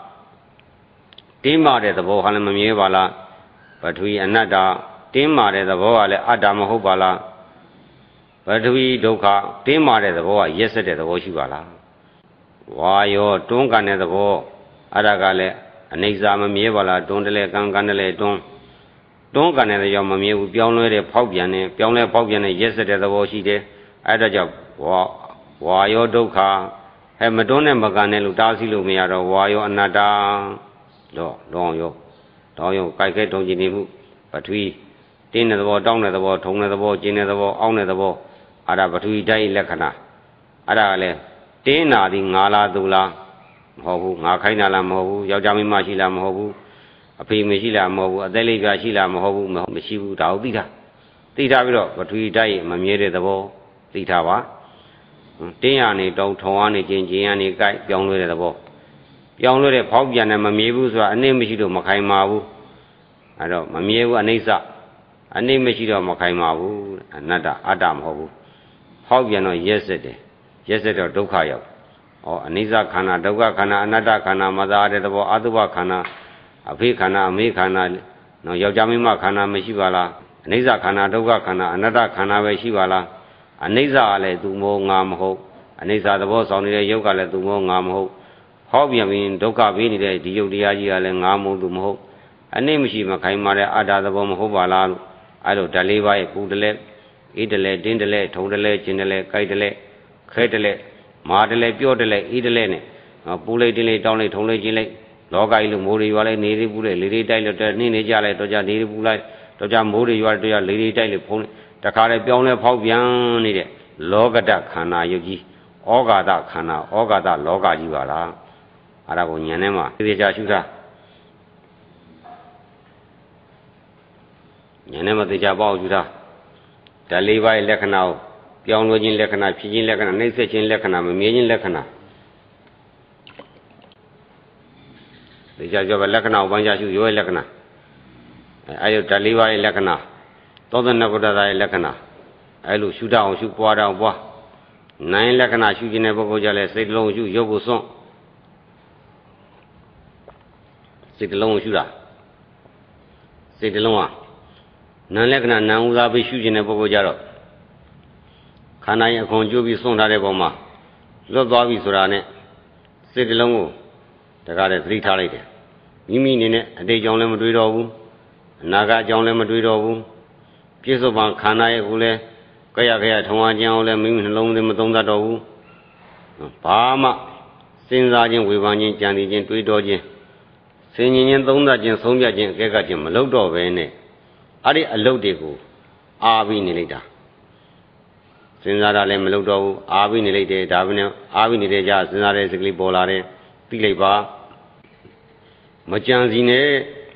တင်းမာတဲ့သဘောဟာလည်းမမြဲပါလားပထဝီအနတ္တတင်းမာတဲ့သဘောကလည်းအတ္တမဟုတ်ပါလားပထဝီဒုက္ခတင်းမာတဲ့သဘောကရက်ဆက်တဲ့သဘောရှိပါလားဝါယောတွန်းကန်တဲ့သဘောအဲ့ဒါကလည်းအနိစ္စမမြဲပါလားတွန်းတယ်လေကံကန်တယ်လေတွန်းကန်တဲ့ကြောင့်မမြဲဘူးပြောင်းလဲတဲ့ဖောက်ပြန်တဲ့ပြောင်းလဲဖောက်ပြန်တဲ့ရက်ဆက်တဲ့သဘောရှိတယ်အဲ့ဒါကြောင့်ဝါယောဒုက္ခမတွန်းနဲ့မကန်နဲ့လို့တားဆီးလို့မရတော့ဝါယောအနတ္တတော့လောင်းယောတောင်းယောကြိုက်ခဲတုံကျင်နေမှုပထဝီတင်းတဲ့သဘောတောင်းတဲ့သဘောထုံတဲ့သဘောကျင်းတဲ့သဘောအောင်းတဲ့သဘောအဲ့ဒါပထဝီတိုင်းလက္ခဏာအဲ့ဒါကလည်းတင်းနာသည်ငါလားသူလားမဟုတ်ဘူးငါခိုင်းတာလားမဟုတ်ဘူးယောက်ျားမိန်းမရှိလားမဟုတ်ဘူးအဖေမရှိလားမဟုတ်ဘူးအသက်လေးပြရှိလားမဟုတ်ဘူးမရှိဘူးဒါကိုသိထားပြီးတော့ပထဝီတိုင်းမမြဲတဲ့သဘောသိထားပါတင်းရနေတုံထုံရနေချင်းရနေကြိုက်ပြောင်းလဲတဲ့သဘောပြောင်းလဲတဲ့ဖောက်ပြန်တယ်မမြဲဘူးဆိုတာအနည်းမရှိတော့မခိုင်ပါဘူးအဲ့တော့မမြဲဘူးအနိစ္စအနည်းမရှိတော့မခိုင်ပါဘူးအနတ္တအတ္တမဟုတ်ဘူးဖောက်ပြန်တော့ရက်ဆက်တယ်ရက်ဆက်တော့ဒုက္ခရောက်အနိစ္စခန္ဓာဒုက္ခခန္ဓာအနတ္တခန္ဓာမသာတဲ့သဘောအတုပခန္ဓာအဖေခန္ဓာအမေခန္ဓာနော်ယောက်ျားမိန်းမခန္ဓာမရှိပါလားအနိစ္စခန္ဓာဒုက္ခခန္ဓာအနတ္တခန္ဓာပဲရှိပါလားအနိစ္စကလည်းသူမောငါမဟုတ်အနိစ္စသဘောဆောင်နေတဲ့ယုတ်ကလည်းသူမောငါမဟုတ်ဟောပြန်ပြီးဒုက္ခပေးနေတဲ့ဒီယုတ်တရားကြီးကလည်းငါမဟုတ်သူမဟုတ်အနိမရှိမခိုင်မာတဲ့အတ္တသဘောမဟုတ်ပါလားလို့အဲ့လိုဓာတ်လေးပါးရဲ့ပူတလဲအေးတလဲတင်းတလဲထုံတလဲကျင်တလဲကြိုက်တလဲခဲတလဲမာတလဲပြောတလဲအေးတလဲနဲ့ပူလိုက်တင်းလိုက်တောင်းလိုက်ထုံလိုက်ကျင်လိုက်လောကကြီးလိုမိုးတွေရွာလိုက်နေတွေပူလိုက်လေတွေတိုက်လို့နှင်းနေကြလိုက်တော့ကြနေတွေပူလိုက်တော့ကြမိုးတွေရွာတော့ကြလေတွေတိုက်လို့ဖုံးတခါလဲပြောင်းလဲဖောက်ပြန်နေတဲ့လောကတခန္ဓာယုတ်ကြီးဩဃာတခန္ဓာဩဃာတလောကကြီးပါလားအဲ့ဒါကိုဉာဏ်ထဲမှာသိကြရှုထားဉာဏ်ထဲမှာသိကြပေါ့ရှုထားဓာတ်လေးပါးရဲ့လက္ခဏာကိုပြောင်းလဲခြင်းလက္ခဏာဖြစ်ခြင်းလက္ခဏာနှိမ့်ဆက်ခြင်းလက္ခဏာမမြဲခြင်းလက္ခဏာသိကြကြောပဲလက္ခဏာကိုပိုင်းခြားရှုရောရဲ့လက္ခဏာအဲ့ဒီဓာတ်လေးပါးရဲ့လက္ခဏာ32ခုဓာတ်ရဲ့လက္ခဏာအဲ့လိုရှုတတ်အောင်ရှုပွားတတ်အောင်ပွားနိုင်လက္ခဏာရှုခြင်းတဲ့ပုဂ္ဂိုလ်ကြလဲစိတ်တလုံးရှုရုပ်ကိုစွန့်စိတ်တလုံးကိုရှုတာစိတ်တလုံးဟာနာလက္ခဏာနာဥသာပြီးရှုခြင်းတဲ့ပုဂ္ဂိုလ်ကြတော့ခန္ဓာရဲ့အခွန်ကျိုးပြီးစွန့်ထားတဲ့ပုံမှာလွတ်သွားပြီဆိုတာနဲ့စိတ်တလုံးကိုတကားတဲ့သတိထားလိုက်တယ်မိမိအနေနဲ့အတိတ်ကြောင့်လည်းမတွေးတော့ဘူးအနာဂတ်ကြောင့်လည်းမတွေးတော့ဘူးပြစ္ဆုတ်ပံခန္ဓာရဲ့ကိုလည်းကြရကြရထုံအားခြင်းအောင်လည်းမိမိနှလုံးသွင်းမသုံးသတ်တော့ဘူးဘာမှစဉ်းစားခြင်းဝေဖန်ခြင်းကြံစည်ခြင်းတွေးတောခြင်းဆင်ញင်ခြင်းသုံးသတ်ခြင်းဆုံးဖြတ်ခြင်းအကဲကခြင်းမလုပ်တော့ဘဲနဲ့အဲ့ဒီအလုပ်တွေကိုအားပြီးနေလိုက်တာစဉ်းစားတာလည်းမလုပ်တော့ဘူးအားပြီးနေလိုက်တယ်ဒါပဲနဲ့အားပြီးနေတဲ့ကြစဉ်းစားတဲ့စကလေးပေါ်လာတယ်သိလိုက်ပါမကြံစည်နဲ့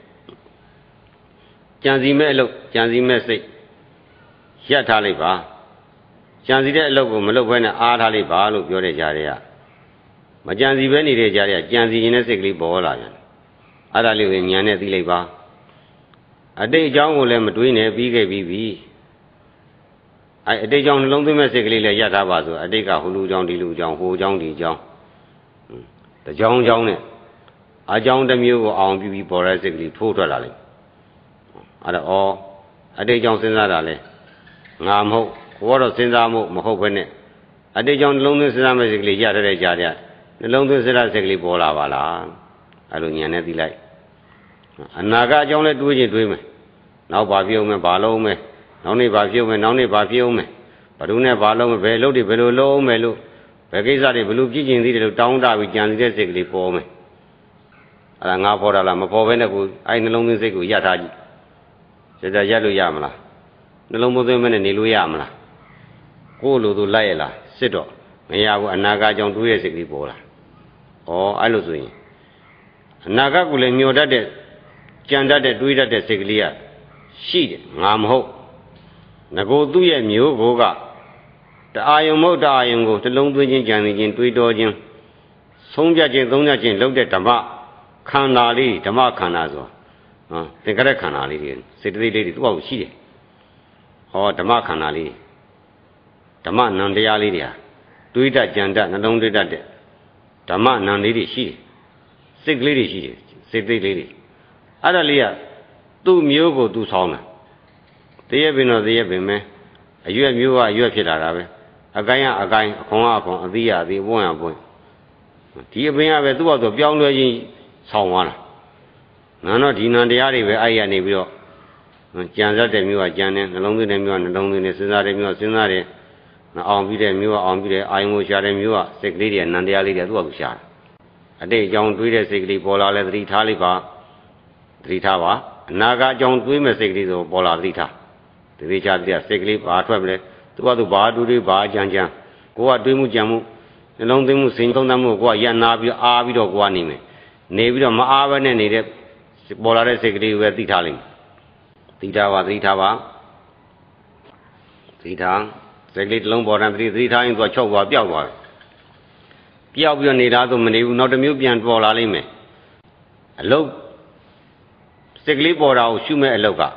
ကြံစည်မဲ့အလုပ်ကြံစည်မဲ့စိတ်ရပ်ထားလိုက်ပါကြံစည်တဲ့အလုပ်ကိုမလုပ်ဘဲနဲ့အားထားလိုက်ပါလို့ပြောတဲ့ကြားတွေကမကြံစည်ပဲနေတဲ့ကြားတွေကကြံစည်ခြင်းနဲ့စိတ်ကလေးပေါ်လာပြန်အဲ့ဒါလေးကိုဉာဏ်နဲ့သိလိုက်ပါအတိတ်အကြောင်းကိုလည်းမတွေးနဲ့ပြီးခဲ့ပြီးပြီအဲ့အတိတ်အကြောင်းနှလုံးသွင်းမဲ့စိတ်ကလေးလည်းရပ်ထားပါဆိုအတိတ်ကဟိုလူအကြောင်းဒီလူအကြောင်းဟိုအကြောင်းဒီအကြောင်းတကြောင်းကြောင်းနဲ့အကြောင်းတစ်မျိုးကိုအောင်ပြုပြီးပေါ်တဲ့စိတ်ကလေးထိုးထွက်လာလိမ့်အဲ့တော့အတိတ်အကြောင်းစဉ်းစားတာလဲငါမဟုတ်ကိုကတော့စဉ်းစားမှုမဟုတ်ဘဲနဲ့အတိတ်ကြောင့်နှလုံးသွင်းစဉ်းစားမဲ့စိတ်ကလေးရတဲ့ကြားတဲ့နှလုံးသွင်းစဉ်းစားစိတ်ကလေးပေါ်လာပါလားအဲ့လိုဉာဏ်နဲ့သိလိုက်အနာဂတ်အကြောင်းလဲတွေးခြင်းတွေးမယ်နောက်ဘာဖြစ်အောင်မယ်ဘာလုပ်မယ်နောက်နေ့ဘာဖြစ်အောင်မယ်နောက်နေ့ဘာဖြစ်အောင်မယ်ဘယ်သူနဲ့ဘာလုပ်မယ်ဘယ်လုပ်တွေဘယ်လိုလုပ်အောင်မယ်လို့ဘယ်ကိစ္စတွေဘယ်လိုပြည့်ကျင်သေးတယ်လို့တောင်းတပြီးကြံနေတဲ့စိတ်ကလေးပေါ်မယ်အဲ့ဒါငါပေါ်တာလားမပေါ်ဘဲနဲ့ကိုအဲ့နှလုံးသွင်းစိတ်ကိုရထားကြည့်စကြရက်လို့ရမလားနှလုံးသွင်းမနဲ့နေလို့ရမလားကိုယ်လိုသူလိုက်ရလားစစ်တော့မရဘူးအနာဂတ်ကြောင့်တွေးရစိတ်ကလေးပေါ်လာဩအဲ့လိုဆိုရင်အနာဂတ်ကိုလည်းမျောတတ်တဲ့ကြံတတ်တဲ့တွေးတတ်တဲ့စိတ်ကလေးကရှိတယ်ငါမဟုတ်ငကိုသူ့ရဲ့မျိုးကိုကတအာယုံမဟုတ်တအာယုံကိုတလုံးသွင်းခြင်းကြံနေခြင်းတွေးတောခြင်းဆုံးဖြတ်ခြင်းသုံးဖြတ်ခြင်းလုပ်တဲ့ဓမ္မခန္ဓာလေးဓမ္မခန္ဓာဆိုသင်္ကရခန္ဓာလေးတွေစေတသိက်လေးတွေသူ့အောက်ရှိတယ်ဟောဓမ္မခန္ဓာလေးဓမ္မနံတရားလေးတွေဟာတွေးတတ်ကြံတတ်နှလုံးတွေးတတ်တဲ့ဓမ္မနံလေးတွေရှိတယ်စိတ်ကလေးတွေရှိတယ်စိတ်သိက်လေးတွေအဲ့ဒါလေးကသူ့မျိုးကိုသူဆောင်းတာတရက်ပင်တော့တရက်ပင်ပဲအရွက်မျိုးကအရွက်ဖြစ်လာတာပဲအကိုင်းကအကိုင်းအခွန်ကအခွန်အသီးကအသီးပွင့်အပွင့်ဒီအပင်ကပဲသူ့အောက်ဆိုပြောင်းလဲခြင်းဆောင်းသွားတာငါတော့ဒီနံတရားတွေပဲအဲ့ရနေပြီးတော့ကြံစားတဲ့မျိုးကကြံတယ်နှလုံးသွင်းတဲ့မျိုးကနှလုံးသွင်းတယ်စဉ်းစားတဲ့မျိုးကစဉ်းစားတယ်အောင်ပြီးတဲ့မျိုးကအောင်ပြီးတဲ့အာယုံကိုရှာတဲ့မျိုးကစိတ်ကလေးတွေနံတရားလေးတွေသူ့အောက်ရှာတယ်အတိတ်အကြောင်းတွေးတဲ့စိတ်ကလေးပေါ်လာလဲသတိထားလိုက်ပါသတိထားပါအနာဂတ်အကြောင်းတွေးမဲ့စိတ်ကလေးဆိုပေါ်လာသတိထားသတိချတဲ့စိတ်ကလေးဘာထွက်မလဲသူကသူဘာတွေးဘာကြံကြံကိုကတွေးမှုကြံမှုနှလုံးသွင်းမှုစိတ်သုံးသပ်မှုကိုကရနာပြီးအားပြီးတော့ကိုကနေမယ်နေပြီးတော့မအားဘဲနဲ့နေတဲ့ပေါ်လာတဲ့စိတ်ကလေးကိုပဲသိထားလိုက်သတိထားပါသတိထားပါသတိထားစိတ်ကလေးတစ်လုံးပေါ်တယ်သတိထားရင်သူကချုပ်သွားပျောက်သွားတယ်ပျောက်ပြီးတော့နေတာဆိုမနေဘူးနောက်တစ်မျိုးပြန်ပေါ်လာလိမ့်မယ်အလုတ်စိတ်ကလေးပေါ်တာကိုရှုမဲ့အလုတ်က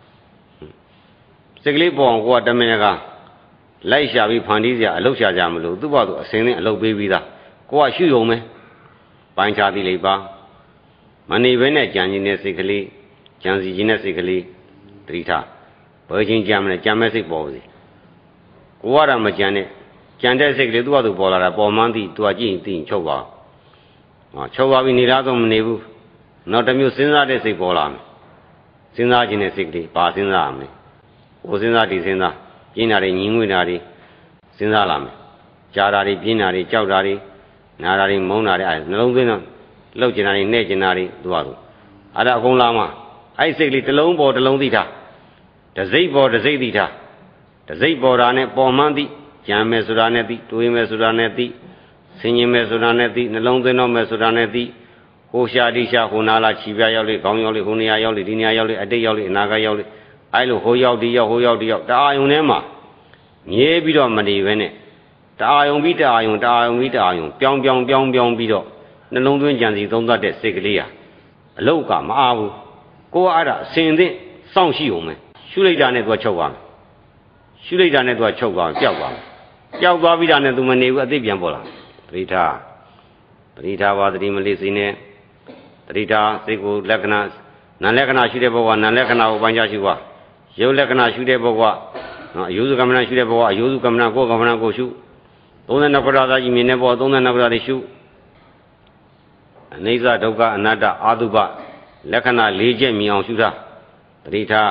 စိတ်ကလေးပေါ်အောင်ကိုကတမင်ကလိုက်ရှာပြီးဖန်တီးစရာအလုတ်ရှာကြမလို့သူ့ဘာသူအစင်းနဲ့အလုတ်ပေးပြီးသားကိုကရှုရုံပဲပိုင်းခြားသိလိုက်ပါမနေဘဲနဲ့ကြံခြင်းနဲ့စိတ်ကလေးကြံစီခြင်းနဲ့စိတ်ကလေးသတိထားဘယ်ချင်းကြံမလဲကြံမဲ့စိတ်ပေါ်စီကိုကတော့မကြံနဲ့ကြံတဲ့စိတ်ကလေးသူ့ဘာသူပေါ်လာတာပေါ်မှန်းသိသူကကြည့်ရင်သိရင်ချုပ်ပါချုပ်ပါပြီနေလားဆိုမနေဘူးနောက်တစ်မျိုးစဉ်းစားတဲ့စိတ်ပေါ်လာမယ်စဉ်းစားခြင်းနဲ့စိတ်ကလေးပါစဉ်းစားရမယ်ကိုစဉ်းစားဒီစဉ်းစားပြင်းတာတွေညီငွေတာတွေစဉ်းစားလာမယ်ကြားတာတွေပြင်းတာတွေကြောက်တာတွေနာတာတွေမုန်းတာတွေအဲနှလုံးသွင်းတော့လှုပ်ကျင်တာတွေနှဲ့ကျင်တာတွေသူကသူအဲ့ဒါအကုန်လာမှအဲ့စိတ်ကလေးတစ်လုံးပေါ်တစ်လုံးသိထားတစိမ့်ပေါ်တစိမ့်သိထားတစိမ့်ပေါ်တာနဲ့ပေါ်မှန်းသိကြံမယ်ဆိုတာနဲ့သိတွေးမယ်ဆိုတာနဲ့သိဆင်ញင်မယ်ဆိုတာနဲ့သိနှလုံးသွင်းတော့မယ်ဆိုတာနဲ့သိဟိုရှာဒီရှာဟိုနာလာခြိပြရောက်လေခေါင်းရောက်လေဟိုနေရာရောက်လေဒီနေရာရောက်လေအတိတ်ရောက်လေအနာဂတ်ရောက်လေအဲ့လိုဟိုရောက်ဒီရောက်ဟိုရောက်ဒီရောက်တအာယုံထဲမှာငြေးပြီးတော့မနေဘဲနဲ့တအာယုံပြီးတအာယုံတအာယုံပြီးတအာယုံပြောင်းပြီးတော့နှလုံးသွင်းကြံစီသုံးသပ်တဲ့စိတ်ကလေးဟာအလုတ်ကမအားဘူးကိုကအဲ့ဒါအစင်သင့်စောင့်ရှိအောင်မယ်ရှုလိုက်တာနဲ့သူကချုပ်သွားမယ်ရှုလိုက်တာနဲ့သူကချုပ်သွားပျောက်သွားမယ်ပျောက်သွားပြီးတာနဲ့သူမနေဘူးအသိပြန်ပေါ်လာပရိထားပါသတိမလေးစိနဲ့တတိတာစိတ်ကိုလက္ခဏာနာလက္ခဏာရှိတဲ့ဘဝနာလက္ခဏာကိုပိုင်းခြားရှိပါရုပ်လက္ခဏာရှိတဲ့ဘဝနော်အယုစုကမ္မနာရှိတဲ့ဘဝအယုစုကမ္မနာကိုယ်ကမ္မနာကိုရှု32ခုရသာကြီးမြင်တဲ့ဘဝ32ခုရသည်ရှုအနိစ္စဒုက္ခအနတ္တအာတုပလက္ခဏာ၄ချက်မြင်အောင်ရှုတာတတိတာ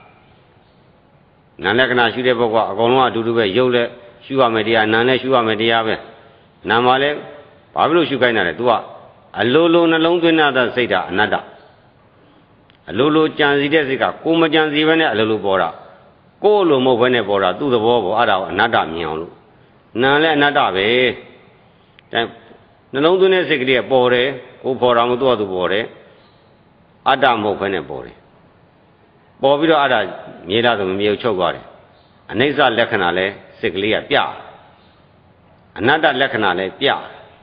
နာလက္ခဏာရှိတဲ့ဘဝအကုန်လုံးအတူတူပဲရုပ်လည်းရှုရမယ်တရားနာလည်းရှုရမယ်တရားပဲနာမှာလည်းဘာဖြစ်လို့ရှုခိုင်းတာလဲ तू ကအလိုလိုနှလုံးသွင်းတဲ့စိတ်ဓာတ်အနတ္တအလိုလိုကြံစီတဲ့စိတ်ကကိုမကြံစီဘဲနဲ့အလိုလိုပေါ်တာကိုလိုမဟုတ်ဘဲနဲ့ပေါ်တာသူ့သဘောပေါ်အဲ့ဒါကိုအနတ္တမြင်အောင်လို့နာလည်းအနတ္တပဲအဲနှလုံးသွင်းတဲ့စိတ်ကလေးကပေါ်တယ်ကိုပေါ်တာမသူ့အတူပေါ်တယ်အတ္တမဟုတ်ဘဲနဲ့ပေါ်တယ်ပေါ်ပြီးတော့အဲ့ဒါမြေတာဆိုမမြေချုပ်သွားတယ်အနိစ္စလက္ခဏာလဲစိတ်ကလေးကပြအနတ္တလက္ခဏာလဲပြ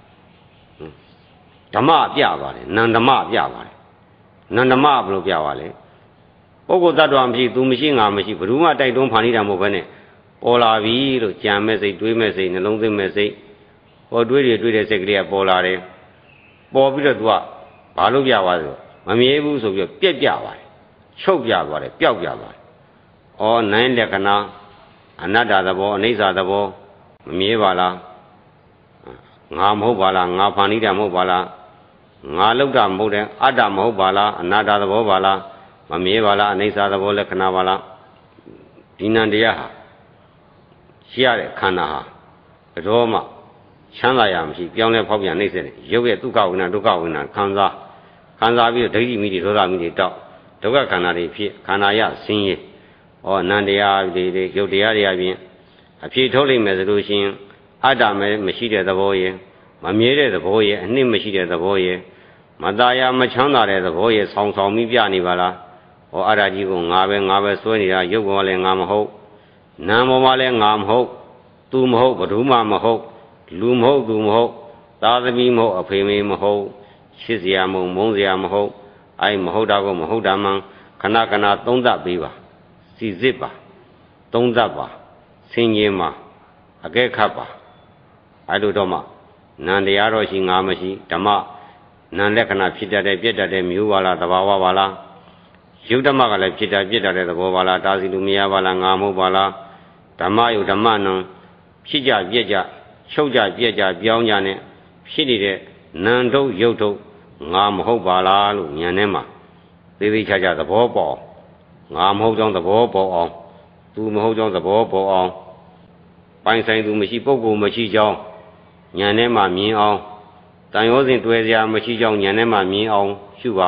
ဓမ္မပြပါတယ်နန္ဓမပြပါတယ်နန္ဓမဘယ်လိုပြပါလဲပုဂ္ဂိုလ်တ attva မရှိသူမရှိငါမရှိဘယ်သူမှတိုက်တွန်းဖန်တီးတာမဟုတ်ဘဲနဲ့ပေါ်လာပြီလို့ကြံမဲ့စိတ်တွေးမဲ့စိတ်နှလုံးသွင်းမဲ့စိတ်ဟောတွေးတဲ့စိတ်ကလေးကပေါ်လာတယ်ပေါ်ပြီးတော့ तू ကဘာလို့ပြပါဆိုမမြဲဘူးဆိုပြီးတော့ပြက်ပြပါတယ်ချုပ်ပြသွားတယ်ပျောက်ပြသွားတယ်ဩနိုင်လက္ခဏာအနတ္တသဘောအနိစ္စသဘောမမြဲပါလားငါမဟုတ်ပါလားငါဖန်တီးတာမဟုတ်ပါလားငါလောက်တာမဟုတ်တယ်အတ္တမဟုတ်ပါလားအနာတ္တသဘောပါလားမမြဲပါလားအနိစ္စသဘောလက္ခဏာပါလားဒီနံတရားဟာရှိရတဲ့ခန္ဓာဟာဘယ်တော့မှချမ်းသာရမရှိပြောင်းလဲဖောက်ပြန်နှိမ့်ဆက်တယ်ရုပ်ရဲ့ဒုက္ခဝိညာဉ်ဒုက္ခဝိညာဉ်ခံစားပြီးတော့ဒိဋ္ဌိမိတွေဒေါသမိတွေတောက်ဒုက္ခခန္ဓာတွေဖြစ်ခန္ဓာရဆင်းရဲဩနံတရားတွေရုပ်တရားတွေအပြင်အဖြစ်ထုတ်လိုက်မယ်ဆိုလို့ရှိရင်အတ္တမရှိတဲ့သဘောရဲ့မမြဲတဲ့သဘောရဲ့အနှစ်မရှိတဲ့သဘောရဲ့မตายမချမ်းသာတဲ့သဘောရဲ့ဆောင်ပြီးပြနေပါလားဟောအရာကြီးကိုငါပဲစွဲနေတာရုပ်ပေါ်လည်းငါမဟုတ်နာမ်ပေါ်မှာလည်းငါမဟုတ်သူမဟုတ်ဘယ်သူမှမဟုတ်လူမဟုတ်သူမဟုတ်သာသမီမဟုတ်အဖေမေမဟုတ်ချစ်စရာမဟုတ်မုန်းစရာမဟုတ်အဲ့မဟုတ်တာကိုမဟုတ်တာမှခဏသုံးသပ်ပေးပါစီစစ်ပါသုံးသပ်ပါဆင်ခြင်ပါအကဲခတ်ပါအဲ့လိုတော့မှနံတရားတော့ရှိငါမရှိဓမ္မနံလက္ခဏာဖြစ်တတ်တဲ့ပြတ်တတ်တဲ့မျိုးပါလားသဘာဝပါလားယုတ်ဓမ္မကလည်းဖြစ်တတ်ပြတ်တတ်တဲ့သဘောပါလားတာစီလူမရပါလားငါမဟုတ်ပါလားဓမ္မယုတ်ဓမ္မနံဖြစ်ကြပြက်ကြချုပ်ကြပြက်ကြပြောင်းကြနဲ့ဖြစ်နေတဲ့နံထုတ်ယုတ်ထုတ်ငါမဟုတ်ပါလားလို့ဉာဏ်ထဲမှာသေးသေးချာချာသဘောပေါက်ငါမဟုတ်ကြောင်းသဘောပေါက်အောင်သူမဟုတ်ကြောင်းသဘောပေါက်အောင်ပိုင်ဆိုင်သူမရှိပုဂ္ဂိုလ်မရှိကြောင်းဉာဏ်ထဲမှာမြင်အောင်တန်ရောစဉ်တွေ့စရာမရှိကြောင်းဉာဏ်ထဲမှာမြင်အောင်ရှုပါ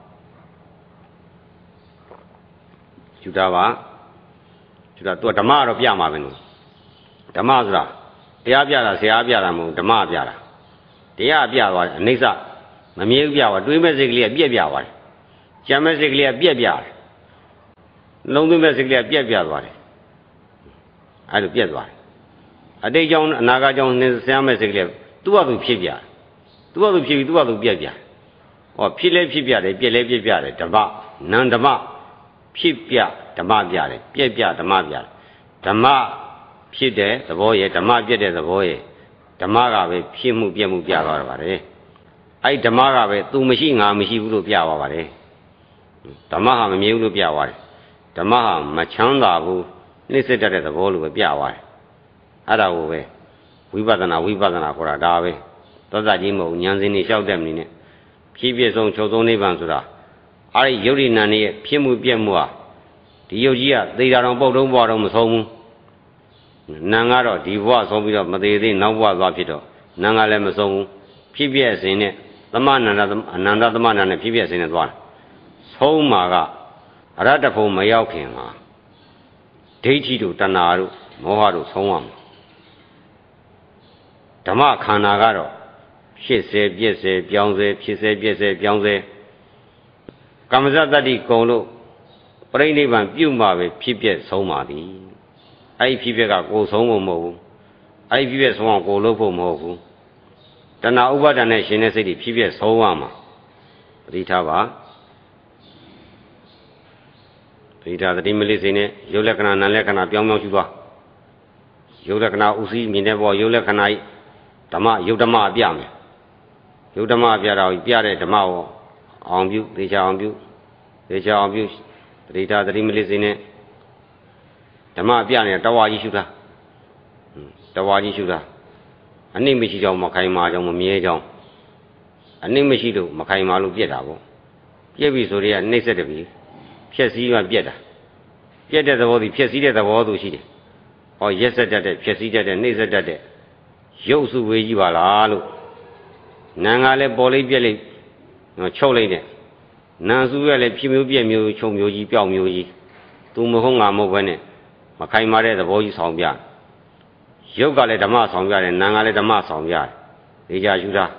ရှုတာပါရှုတာသူကဓမ္မတော့ပြမှာပဲနော်ဓမ္မဆိုတာတရားပြတာဆရာပြတာမဟုတ်ဓမ္မပြတာတရားပြသွားတယ်အနိစ္စမမြဲဘူးပြသွားတွေးမဲ့စိတ်ကလေးကပြက်ပြသွားတယ်ကြံမဲ့စိတ်ကလေးကပြက်ပြတယ်လုံးသွင်းမဲ့စိတ်ကလေးကပြက်ပြသွားတယ်အဲ့လိုပြက်သွားတယ်အတိတ်ကြောင့်အနာဂတ်ကြောင့်ဆရာမဲ့စိတ်ကလေးသူ့ဟာသူဖြစ်ပြတယ်သူ့ဟာသူဖြစ်ပြီးသူ့ဟာသူပြက်ပြတယ်ဟောဖြစ်လဲဖြစ်ပြတယ်ပြက်လဲပြက်ပြတယ်ဓမ္မနံဓမ္မဖြစ်ပြဓမ္မပြတယ်ပြက်ပြဓမ္မပြတယ်ဓမ္မဖြစ်တဲ့သဘောရဲ့ဓမ္မပြက်တဲ့သဘောရဲ့ဓမ္မကပဲဖြစ်မှုပြက်မှုပြသွားတာပါတယ်အဲ့ဓမ္မကပဲသူမရှိငါမရှိဘူးလို့ပြသွားပါတယ်ဓမ္မဟာမမြဲဘူးလို့ပြသွားတယ်ဓမ္မဟာမချမ်းသာဘူးနှိမ့်ဆက်တတ်တဲ့သဘောလို့ပဲပြသွားတယ်အဲ့ဒါကိုပဲဝိပဿနာခေါ်တာဒါပဲသောတာကြီးမဟုတ်ဉာဏ်စဉ်နေလျှောက်တဲ့မနေနဲ့ဖြည်းဖြည်းဆုံးချုပ်ဆုံးနိဗ္ဗာန်ဆိုတာအဲ့ဒီယုတ်ရိနံရဲ့ဖြစ်မှုပြက်မှုဟာဒီယုတ်ကြီးကသေတာတော့ပုတ်တုံးပွားတော့မဆုံးဘူးနံကတော့ဒီဘဝဆုံးပြီးတော့မသေးသေးနောက်ဘဝသွားဖြစ်တော့နံကလည်းမဆုံးဘူးဖြစ်ပြက်စဉ်နဲ့သမဏန္ဒအနန္တသမဏနဲ့ဖြစ်ပြက်စဉ်နဲ့သွားတယ်ဆုံးမှာကအရတ္တဖုံမရောက်ခင်မှာဒိဋ္ဌိတို့တဏှာတို့မောဟတို့ဆုံးရမှာ Dhamma Khanagaro, she said, yes, Beyonce, she said, yes, Beyonce. Kamazadi Kolo, Brainivan, Puma, Pipet, Somadi. I Pipeka go Somo, I Pipet Swan go Lopo Movu. Tana over the nation city, Pipet Sowama. Ritava Rita the Dimilis in it, Yolakana, Nalekana, Pyomojuba. Yolakana, Uzi, Minevo, Yolakanai, Tama, Yodama, Biam. Yodama, Biara, Biare, Tamao, on you, they shall on you, they shall on you. Rita the Dimilis in it. Tama, Biana, Tawa Yishuda. Tawa Yishuda. A name is Makaima, Miejong. A name is Makaima Lupietavo. Yevisoria, Nesedavi. Piesi and Pieta. Pieta the body, Piesi the Vodu City. Or yesterday, Piesi and Nesedade. Yosu Vivala. Nangale Boli Bieli, Cholene. Nanzuele Pimu, Chomuji, Piamuji. Tumahonga Movene. Makaimare the voice on Bian. Yoga let a mass on Bian and Nangale the mass on Bian. Eja Judah.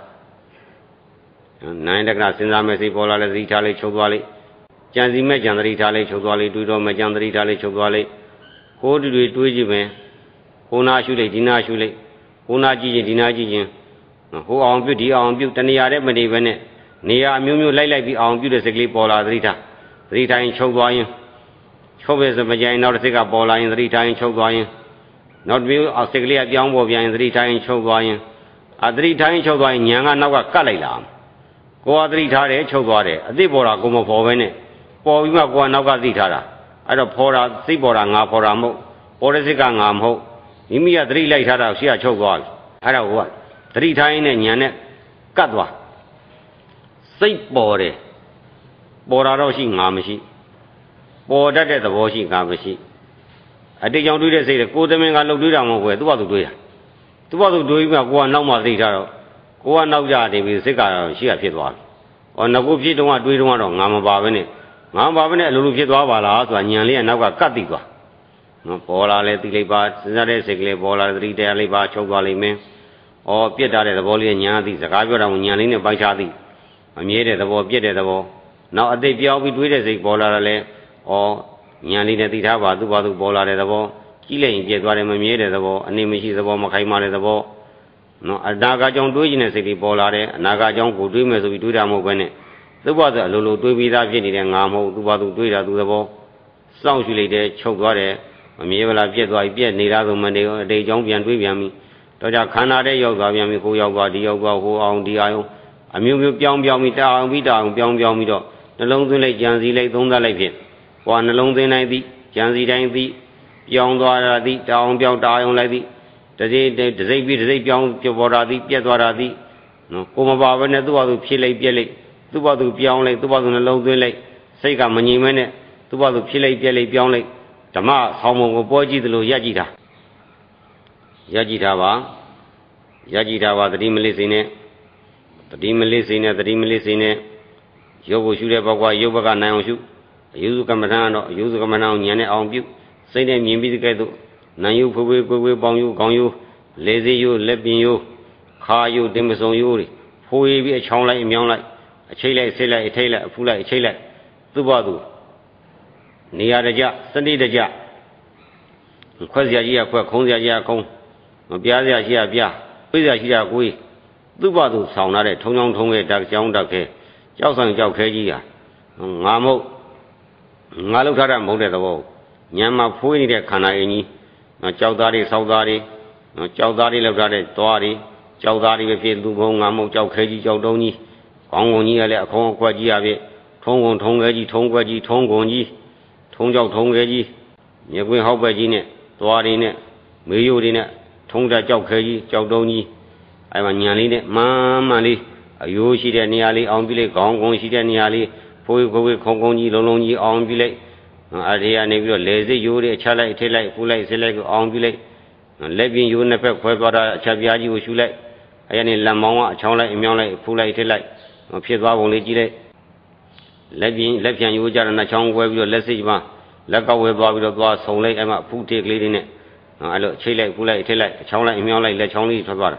9 degrees in the Messi Pola, the Italy Chogwali. Janzi Majandri Tale Chogwali, Dudo Majandri Tale Chogwali. Who do it to Jime? Huna Shule, Dina Shule, Huna Gigi, Dina Gigi. Who on beauty on Butania Remedy when near Mumu Lay on beautifully Pola Rita. Rita in Chogwai. Chobes the Majay, not a cigar Pola in Rita in Chogwai. Not view or sickly at young Wobia in Rita in Chogwai. At Rita in Chogwai, Yanga Naga Kalalam. Go at Rita Chogware, a Debora Gomo for Vene. For we might go Naga Zitara. I don't pour out Sibora Naporamo, or a Zigangamo. Imia 3 later, she a Chogwal. I don't want 3 times and Yanet Katwa. Say Bore Boraroshi Ngamashi. Or that at the washing Gamashi. I think young do say the Kodaman I look to them where to what to do. To what to do, you go on no more later. Go on now, Yadi with Sika, she appeared one. On the good you don't want to do one on Mamma Bavene. Mamma Bavene, Lukitua, and Yanli and Naga Katigua. No Pola let the Liba, Zare Sikle, Pola, Rita Liba, Chogwali me, or Pieta the Voli and Yadi, the Gavra, and Yanina Bajadi. I made it the war, Pieta the war. Now a day beyond we do it as a Pola or Yanina the Tava, the Badu Pola the war, Killing Pietware Mamie the war, and Nimishi the war, Makaima the war. No, a Naga John doing a city Polare, Naga John could dream as we do them when the water Lulu do without Jenny and Gamo, do what to do that to the ball. Sounds related, Chogware, a Mievala Pietwa, Piet, Nidado Monday, a day John Pian Viviami, Toja Canada Yoga, Yami, who Yoga, the Yoga, who on the Io, a Miu Pion Piomita, and Vita, Pion Piomito, the long lake Janzi Lake on the lake. One along the night, Janzi Dandy, Pion Dora, down Pion Dion Lady. The day be the day beyond Pioradi, Pietwaradi, no, Comaba, Netua, Pile, Piele, Tuba to Pion Lake, Tuba to the Low Lake, Sega Manimene, Tuba to Pile, Piele, Pion Lake, Tama, Homo, Boji, the Yajita. Yajita, the Dimilis in it, the Dimilis in it, the Dimilis in it, Yogo Shudaba, Yoga Naoshu, Yuzukamanano, Yuzukamanao, Yane on you, say them Yimbi. Now you will bomb you, gone you, lazy you, lepping you, car you, dimison you, who will be a chong like young like a chile, sailor, a tailor, a fool like a chile, Tubadu. Near the jar, Sunday the jar. Quasia Gia, Quaconsia Giacon, Biazia Gia Bia, Quizia Gia Gui, Tubadu, Saunare, Tongon Tongue, Duck, Young Duck, Josan Jaukegia, Mamo, Malutara Modet of all. Yama Pui de Canaini. Chaudari, Saudari, Chaudari Lagare, Tori, Chaudari with Lubong, Chau Keji, Chaudoni, Kongoni, Kong Quaji, Tongon Tongaji, Tongwaji, Tongoni, Tongjao Tongaji, Yagu Hobajine, Toarine, Muyurine, Tonga Chau Keji, Chaudoni, Ivanyaline, Mamali, Ayushi Niali, Ambile, Kongong Shidaniali, Pui Kongoni, Loloni, Ambile. Adia Nebula, lazy, Yuri, Chala, Tele, Fulai, Select, Ambulate, Levin, you never Quebara, Chaviaji, Ushule, Ayani Lamama, Chola, Imiola, Fulai, Tele, Piedwa, only Gile, Levin, Lepian, Ujar, and a chong web your Lesima, Laka web of the Sole, Emma, Puti, leading it. I look Chile, Fulai, Tele, Chola, Imiola, Lechonli, Tavara.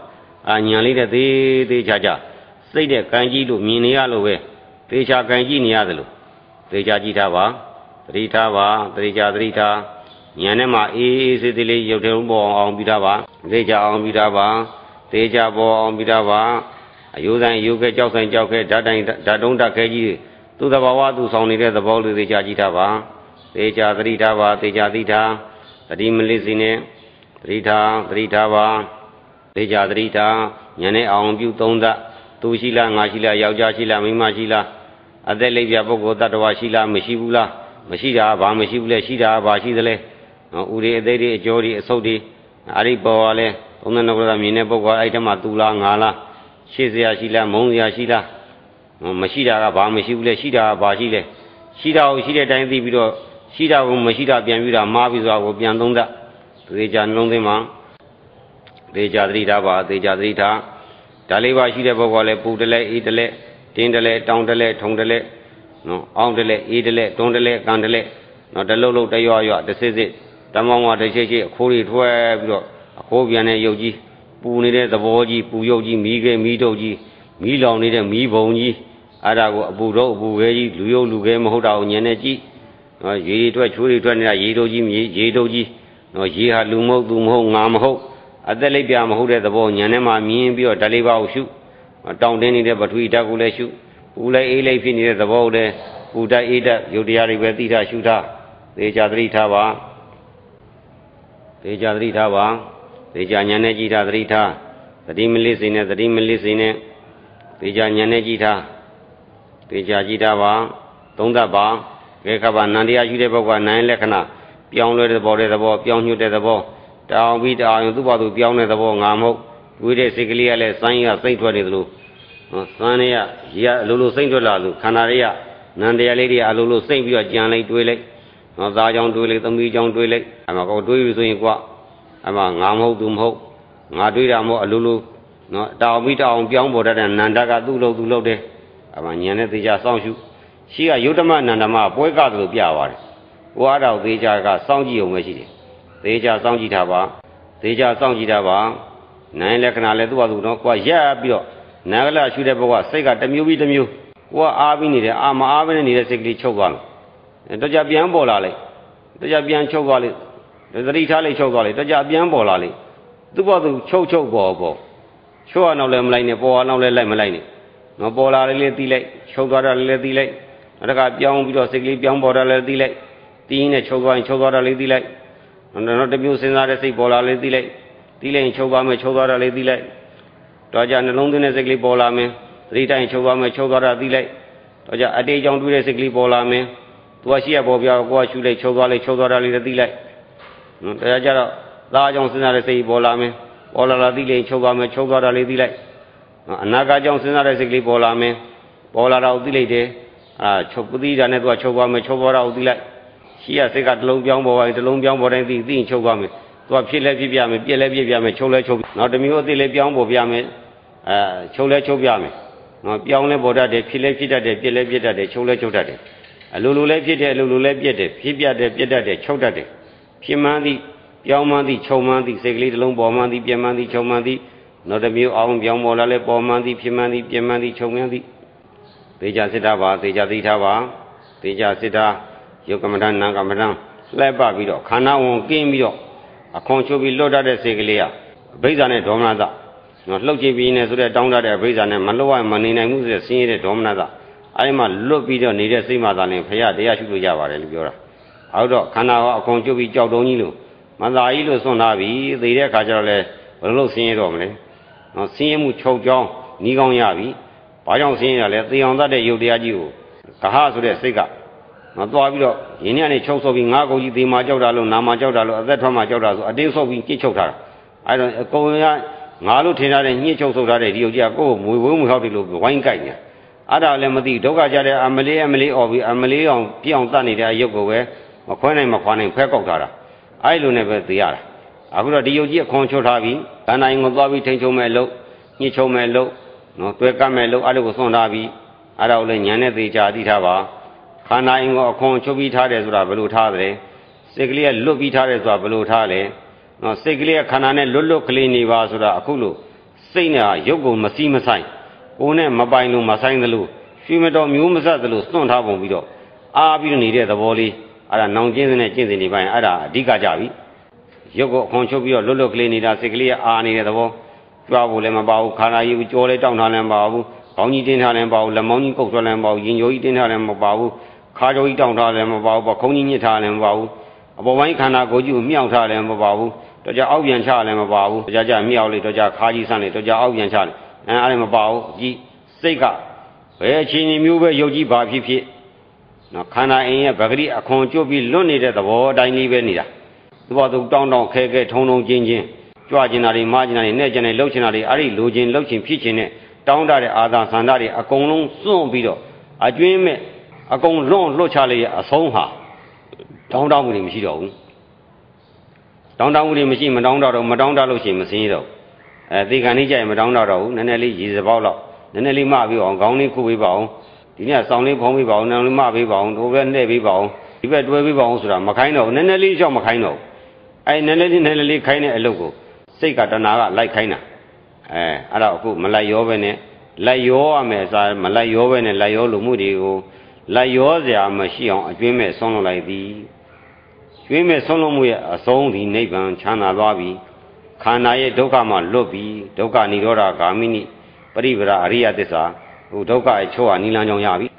ညာလေးတဲ့သေးချာစိတ်တဲ့ကံကြီးလို့မြင်နေရလို့ပဲသေချာကံကြီးနေရတယ်လို့သေချာကြည့်ထားပါသတိထားပါသေချာသတိထားဉာဏ်နဲ့မှအေးစေးသေးလေးရုပ်ထဲပေါ်အောင်ပြီးထားပါသေချာအောင်ပြီးထားပါသေချာပေါ်အောင်ပြီးထားပါအယိုးဆိုင်ယိုးခဲကြောက်ဆိုင်ကြောက်ခဲဓာတ်တိုင်းဓာတ်တုံးဓာတ်ခဲကြီးသူ့သဘာဝသူဆောင်နေတဲ့သဘောလေးသေချာကြည့်ထားပါသေချာသတိထားပါသေချာသိထားသတိမလေးစီနဲ့သတိထားပါသေချာသတိထားဉာဏ်နဲ့အောင်ပြုသုံးသပ်သူရှိလားငါရှိလားယောက်ျားရှိလားမိန်းမရှိလားအသက်လိပ်ပြပုဂ္ဂိုလ်တ attva ရှိလားမရှိဘူးလားမရှိတာဘာမရှိဘူးလဲရှိတာဘာရှိသလဲဥရိအသေးတွေအကျော်တွေအဆုတ်တွေအဲ့ဒီပေါ်ကလဲ32ခုကမြင်တဲ့ပုဂ္ဂိုလ်အဲ့တမှာသူလားငါလားရှေ့စရာရှိလားမုန်းစရာရှိလားမရှိတာကဘာမရှိဘူးလဲရှိတာကဘာရှိလဲရှိတာကိုရှိတဲ့အတိုင်းသိပြီးတော့ရှိတာကိုမရှိတာပြန်ပြီးတာမှားပြီးဆိုတာကိုပြန်သုံးသပ်သေချာနှလုံးသွင်းမှာသေချာသတိထားပါသေချာသတိထားဒါလေးပါရှိတဲ့ပုဂ္ဂိုလ်ကလည်းပူတလဲအေးတလဲတင်းတလဲတောင်းတလဲထုံတလဲနော်အောင်းတလဲအေးတလဲတွန်းတလဲကန်တလဲနော်တလုံးလုံးတရွတစစ်စစ်တမောင်းဝတရှိအခိုးတွေထွက်ပြီးတော့အခိုးပြန်တဲ့ရုပ်ကြီးပူနေတဲ့သဘောကြီးပူရုပ်ကြီးမီးခဲမီးတုပ်ကြီးမီးလောင်နေတဲ့မီးဘုံကြီးအဲ့ဒါကိုအပူတော့အပူခဲကြီးလူရုပ်လူခဲမဟုတ်တာကိုညံနေကြည့်နော်ရေတွေထွက်ချိုးတွေထွက်နေတာရေတုပ်ကြီးရေတုပ်ကြီးနော်ရေဟာလူမဟုတ်သူမဟုတ်ငါမဟုတ်အသက်လိပ်ပြမဟုတ်တဲ့သဘောညံထဲမှာမြင်ပြီးတော့ဓာတ်လေးပါးကိုရှုတောင်းတင်းနေတဲ့ပထဝီဓာတ်ကိုလည်းရှုပူလိုက်အေးလိုက်ဖြစ်နေတဲ့သဘောကိုလည်းပူဓာတ်အေးဓာတ်ယုတ်တရားတွေပဲသိထားရှုထားသေချာသတိထားပါသေချာသတိထားပါသေချာဉာဏ်နဲ့ကြည့်ထားသတိထားသတိမလစ်စေနဲ့သတိမလစ်စေနဲ့သေချာဉာဏ်နဲ့ကြည့်ထားသေချာကြည့်ထားပါသုံးသပ်ပါခေခပါနန္တရားရှိတဲ့ပုဂ္ဂိုလ်နိုင်လက္ခဏာပြောင်းလဲတဲ့သဘောပြောင်းညွတ်တဲ့သဘောတောင်းပြီးတောင်းရင်သူ့ဘာသူပြောင်းတဲ့သဘောငါမဟုတ်ဝိတဲ့စိတ်ကလေးကလည်းစိုင်းရစိတ်ထွက်နေသလိုစမ်းနေရရေအလိုလိုစိတ်ထွက်လာလို့ခန္ဓာတွေကနန္တရားလေးတွေအလိုလိုစိတ်ပြီးတော့ကြံလိုက်တွေးလိုက်သားကြောင့်တွေးလိုက်သမီးကြောင့်တွေးလိုက်အမှကောတွေးပြီဆိုရင်ကွာအမှငါမဟုတ်သူမဟုတ်ငါတွေးတာမဟုတ်အလိုလိုနော်တောင်းပြီးတောင်းပြောင်းပေါ်တတ်တဲ့နန္ဒကသူ့လို့တယ်အမှဉာဏ်နဲ့သေချာစောင့်ရှုရှိကယုတ္တမနန္ဒမပွဲကသလိုပြပါတယ်ဘုရားတော်သေချာကစောင့်ကြည့်ုံပဲရှိတယ်သေချာစောင့်ကြည့်တာပါသေချာစောင့်ကြည့်တာပါနိုင်လက္ခဏာလည်းသူ့ဘာသူတော့ကိုကရက်ပြီးတော့နာဂလရှုတဲ့ဘုရားစိတ်ကတစ်မျိုးပြီးတစ်မျိုးကိုကအားပြီးနေတယ်အာမအားပြီးနေတဲ့စိတ်ကလေးချုပ်သွားတယ်တကြပြန်ပေါ်လာလိုက်တကြပြန်ချုပ်သွားလိုက်သတိထားလိုက်ချုပ်သွားလိုက်တကြပြန်ပေါ်လာလိုက်သူ့ဘာသူချုပ်ပေါ်ချုပ်အောင်လည်းမလိုက်နဲ့ပေါ်အောင်လည်းလိုက်မလိုက်နဲ့နော်ပေါ်လာလေးတီးလိုက်ချုပ်သွားတာလေးတီးလိုက်တခါပြောင်းပြီးတော့စိတ်ကလေးပြောင်းပေါ်တာလေးတီးလိုက်တီးနဲ့ချုပ်သွားရင်ချုပ်သွားတာလေးတီးလိုက်နော်တစ်မျိုးစဉ်းစားတဲ့စိတ်ပေါ်လာလေးတီးလိုက်တီးလိုက်ရင်ချုပ်သွားမယ်ချုပ်သွားတာလေးတီးလိုက်တော့ကြနှလုံးသွင်းတဲ့စိတ်ကလေးပေါ်လာမယ်သတိတိုင်းချုပ်သွားမယ်ချုပ်သွားတာတီးလိုက်တော့ကြအတေးကြောင့်တွေးတဲ့စိတ်ကလေးပေါ်လာမယ်သူကရှိရပေါ်ပြကိုကရှုလိုက်ချုပ်သွားတာလေးတီးလိုက်နော်တရားကြတော့သားကြောင့်စဉ်းစားတဲ့စိတ်ပေါ်လာမယ်ပေါ်လာတီးလိုက်ချုပ်သွားမယ်ချုပ်သွားတာလေးတီးလိုက်အနာဂတ်ကြောင့်စဉ်းစားတဲ့စိတ်ကလေးပေါ်လာမယ်ပေါ်လာတော့တီးလိုက်တယ်ချုပ်ပတိတာနဲ့သူကချုပ်သွားမယ်ချုပ်သွားတာကိုတီးလိုက်ရှိရစိတ်ကတစ်လုံးပြောင်းပေါ်သွားပြီတစ်လုံးပြောင်းပေါ်တိုင်းသိရင်ချုပ်သွားမယ်သူကဖြစ်လဲဖြစ်ပြမယ်ပြက်လဲပြက်ပြမယ်ချုပ်လဲချုပ်နောက်တစ်မျိုးအသေးလေးပြောင်းပေါ်ပြမယ်ချုပ်လဲချုပ်ပြမယ်နော်ပြောင်းလဲပေါ်တတ်တယ်ဖြစ်လဲဖြစ်တတ်တယ်ပြက်လဲပြက်တတ်တယ်ချုပ်လဲချုပ်တတ်တယ်အလိုလိုလဲဖြစ်တယ်အလိုလိုလဲပြက်တယ်ဖြစ်ပြတယ်ပြက်တတ်တယ်ချုပ်တတ်တယ်ဖြစ်မှန်းသည်ပြောင်းမှန်းသည်ချုပ်မှန်းသည်စိတ်ကလေးတစ်လုံးပေါ်မှန်းသည်ပြက်မှန်းသည်ချုပ်မှန်းသည်နောက်တစ်မျိုးအောင်ပြောင်းပေါ်လာလဲပေါ်မှန်းသည်ဖြစ်မှန်းသည်ပြက်မှန်းသည်ချုပ်မှန်းသည်သေချာစစ်တာပါသေချာသိထားပါသေချာစစ်တာယုတ်ကမ္မဋ္ဌာန်းနာကမ္မဋ္ဌာန်းလှည့်ပပြီးတော့ခန္ဓာဝန်ကင်းပြီးတော့အခွန်ချုပ်ပြီးလွတ်တတ်တဲ့စိတ်ကလေးကအဘိဇာနဲ့ဒေါမနတနော်လှုပ်ကြည့်ပြီးနေဆိုတဲ့တောင်းတတဲ့အဘိဇာနဲ့မလှုပ်ရမနေနိုင်မှုဆိုတဲ့ဆင်းရဲတဲ့ဒေါမနတအဲဒီမှာလွတ်ပြီးတော့နေတဲ့စိတ်မှသာလင်ဖရာတရားရှုလို့ရပါတယ်လို့ပြောတာအောက်တော့ခန္ဓာကအခွန်ချုပ်ပြီးကြောက်တုံးကြီးလို့မသာကြီးလို့ဆွန့်ထားပြီးသိတဲ့အခါကျတော့လေဘယ်လိုဆင်းရဲတော့မလဲနော်ဆင်းရဲမှုချုပ်ကြောင်းနီးကောင်းရပြီဘာကြောင့်ဆင်းရဲရလဲသေအောင်တတ်တဲ့ယုတ်တရားကြီးကိုကဟဆိုတဲ့စိတ်ကနော်သွားပြီးတော့ရင်းနဲ့ချုပ်ဆုပ်ပြီးငါးကုန်ကြီးသေမှာကြောက်တာလို့နာမှာကြောက်တာလို့အသက်ထွက်မှာကြောက်တာဆိုအတင်းဆုပ်ပြီးကြိတ်ချုပ်ထားတာအဲဒါအကုန်ရငါလို့ထင်ထားတဲ့ညှစ်ချုပ်ဆုပ်ထားတဲ့ဒီယုတ်ကြီးကကိုယ်မွေဝင်းမွေဟောက်တယ်လို့ဝိုင်းကြိုက်နေတာအဲ့ဒါလည်းမသိဒုက္ခကြတဲ့အမလေးអော်ပြီးအမလေးအောင်ပြောင်းတတ်နေတဲ့အယုတ်ကိုပဲမခွဲနိုင်မခွာနိုင်ဖဲကောက်ထားတာအဲ့လိုနဲ့ပဲသိရတာအခုတော့ဒီယုတ်ကြီးအခွန်ချုပ်ထားပြီးခန္ဓာရင်ကိုသွားပြီးထိန်ချုံမဲ့လို့ညှစ်ချုံမဲ့လို့နော်တွဲကပ်မဲ့လို့အဲ့လိုကိုဆွန့်ထားပြီးအဲ့ဒါကိုလည်းညာနဲ့သေချာသိထားပါခန္ဓာရင်ကိုအခွန်ချုပ်ပြီးထားတယ်ဆိုတာဘယ်လိုထားသလဲစိတ်ကလေးကလွတ်ပြီးထားတယ်ဆိုတာဘယ်လိုထားလဲနော်စိတ်ကလေးကခန္ဓာနဲ့လွတ်ကလေးနေပါဆိုတာအခုလို့စစိတ်နဲ့ရုပ်ကိုမစီးမဆိုင်ကိုယ်နဲ့မပိုင်လို့မဆိုင်သလိုရွှေမတော်မျိုးမဆက်သလိုစွန့်ထားပုံပြီးတော့အားပြီးနေတဲ့သဘောလေးအဲ့ဒါနောင်ကျင်းစနဲ့ကျင့်စဉ်နေပိုင်းအဲ့ဒါအဓိကကြပြီရုပ်ကိုအခွန်ချုပ်ပြီးတော့လွတ်လွတ်ကလေးနေတာစိတ်ကလေးအားနေတဲ့သဘောကြွားဖို့လည်းမပါဘူးခန္ဓာရည်ကြောလည်းတောင့်ထားလည်းမပါဘူးခေါင်းကြီးတင်းထားလည်းမပါဘူးလက်မောင်းကြီးကုတ်ထွက်လည်းမပါဘူးရင်ကြိုကြီးတင်းထားလည်းမပါဘူးခါကြိုကြီးတောင့်ထားလည်းမပါဘူးခုံးကြီးညစ်ထားလည်းမပါဘူးအပေါ်ပိုင်းခန္ဓာကိုယ်ကြီးကိုမြှောက်ထားလည်းမပါဘူးတော့ကြအောက်ပြန်ချလည်းမပါဘူးတော့ကြမြှောက်လိုက်တော့ကြခါကြီးဆန်းလိုက်တော့ကြအောက်ပြန်ချလိုက်အဲ့ဒါမပါဘူးကြည့်စိတ်ကဘယ်အချိန်မျိုးပဲယုတ်ကြီးပါဖြစ်ဖြစ်နော်ခန္ဓာအိမ်ရဲ့ဗဂရိအခွန်ကျွတ်ပြီးလွတ်နေတဲ့သဘောအတိုင်းလေးပဲနေတာဒီဘောသူတောင်းတောင်းခဲခဲထုံထုံချင်းချင်းကြွကျင်တာတွေမာကျင်တာတွေနဲ့ကျင်တယ်လှုပ်ချင်တာတွေအဲ့ဒီလိုချင်လှုပ်ချင်ဖြစ်ချင်နဲ့တောင်းတတဲ့အာသာဆန္ဒတွေအကုန်လုံးစွန့်ပြီးတော့အကျွင်းမဲ့အကုန်လွတ်ချလိုက်ရအဆုံးဟာတောင်းတမှုတွေမရှိတော့ဘူးတောင်းတမှုတွေမရှိမတောင်းတော့မတောင်းတလို့ရှိရင်မစင်းရတော့သေခံနေကြရင်မတောင်းတော့ဘူးနည်းနည်းလေးရေစပေါက်လောက်နည်းနည်းလေးမပြီးအောင်ခေါင်းလေးခုပေးပါအောင်ဒီနေ့ဆောင်းလေးဖုံးပေးပါအောင်နည်းနည်းလေးမပေးပါအောင်ဒိုဘက်နှဲ့ပေးပါအောင်ဒီဘက်တွဲပေးပါအောင်ဆိုတာမခိုင်းတော့နည်းနည်းလေးကြောက်မခိုင်းတော့အဲနည်းနည်းလေးခိုင်းတဲ့အလုပ်ကိုစိတ်ကတဏှာကလိုက်ခိုင်းတာအဲ့တော့အခုမလိုက်ရောပဲနဲ့လိုက်ရောရမယ်ဆိုမလိုက်ရောပဲနဲ့လိုက်ရောလူမှုတွေကိုလိုက်ရောစရာမရှိအောင်အကျွင်းမဲ့ဆုံးလုပ်လိုက်သည်ကျွင်းမဲ့ဆုံးလုပ်မှုရဲ့အဆုံးဒီနိဗ္ဗာန်ချမ်းသာသွားပြီခန္ဓာရဲ့ဒုက္ခမှလွတ်ပြီဒုက္ခនិရောဓဂာမိနိပရိပရာအရိယသစ္စာဟိုဒုက္ခအချို့ဟာနိလန်းကြောင့်ရပြီ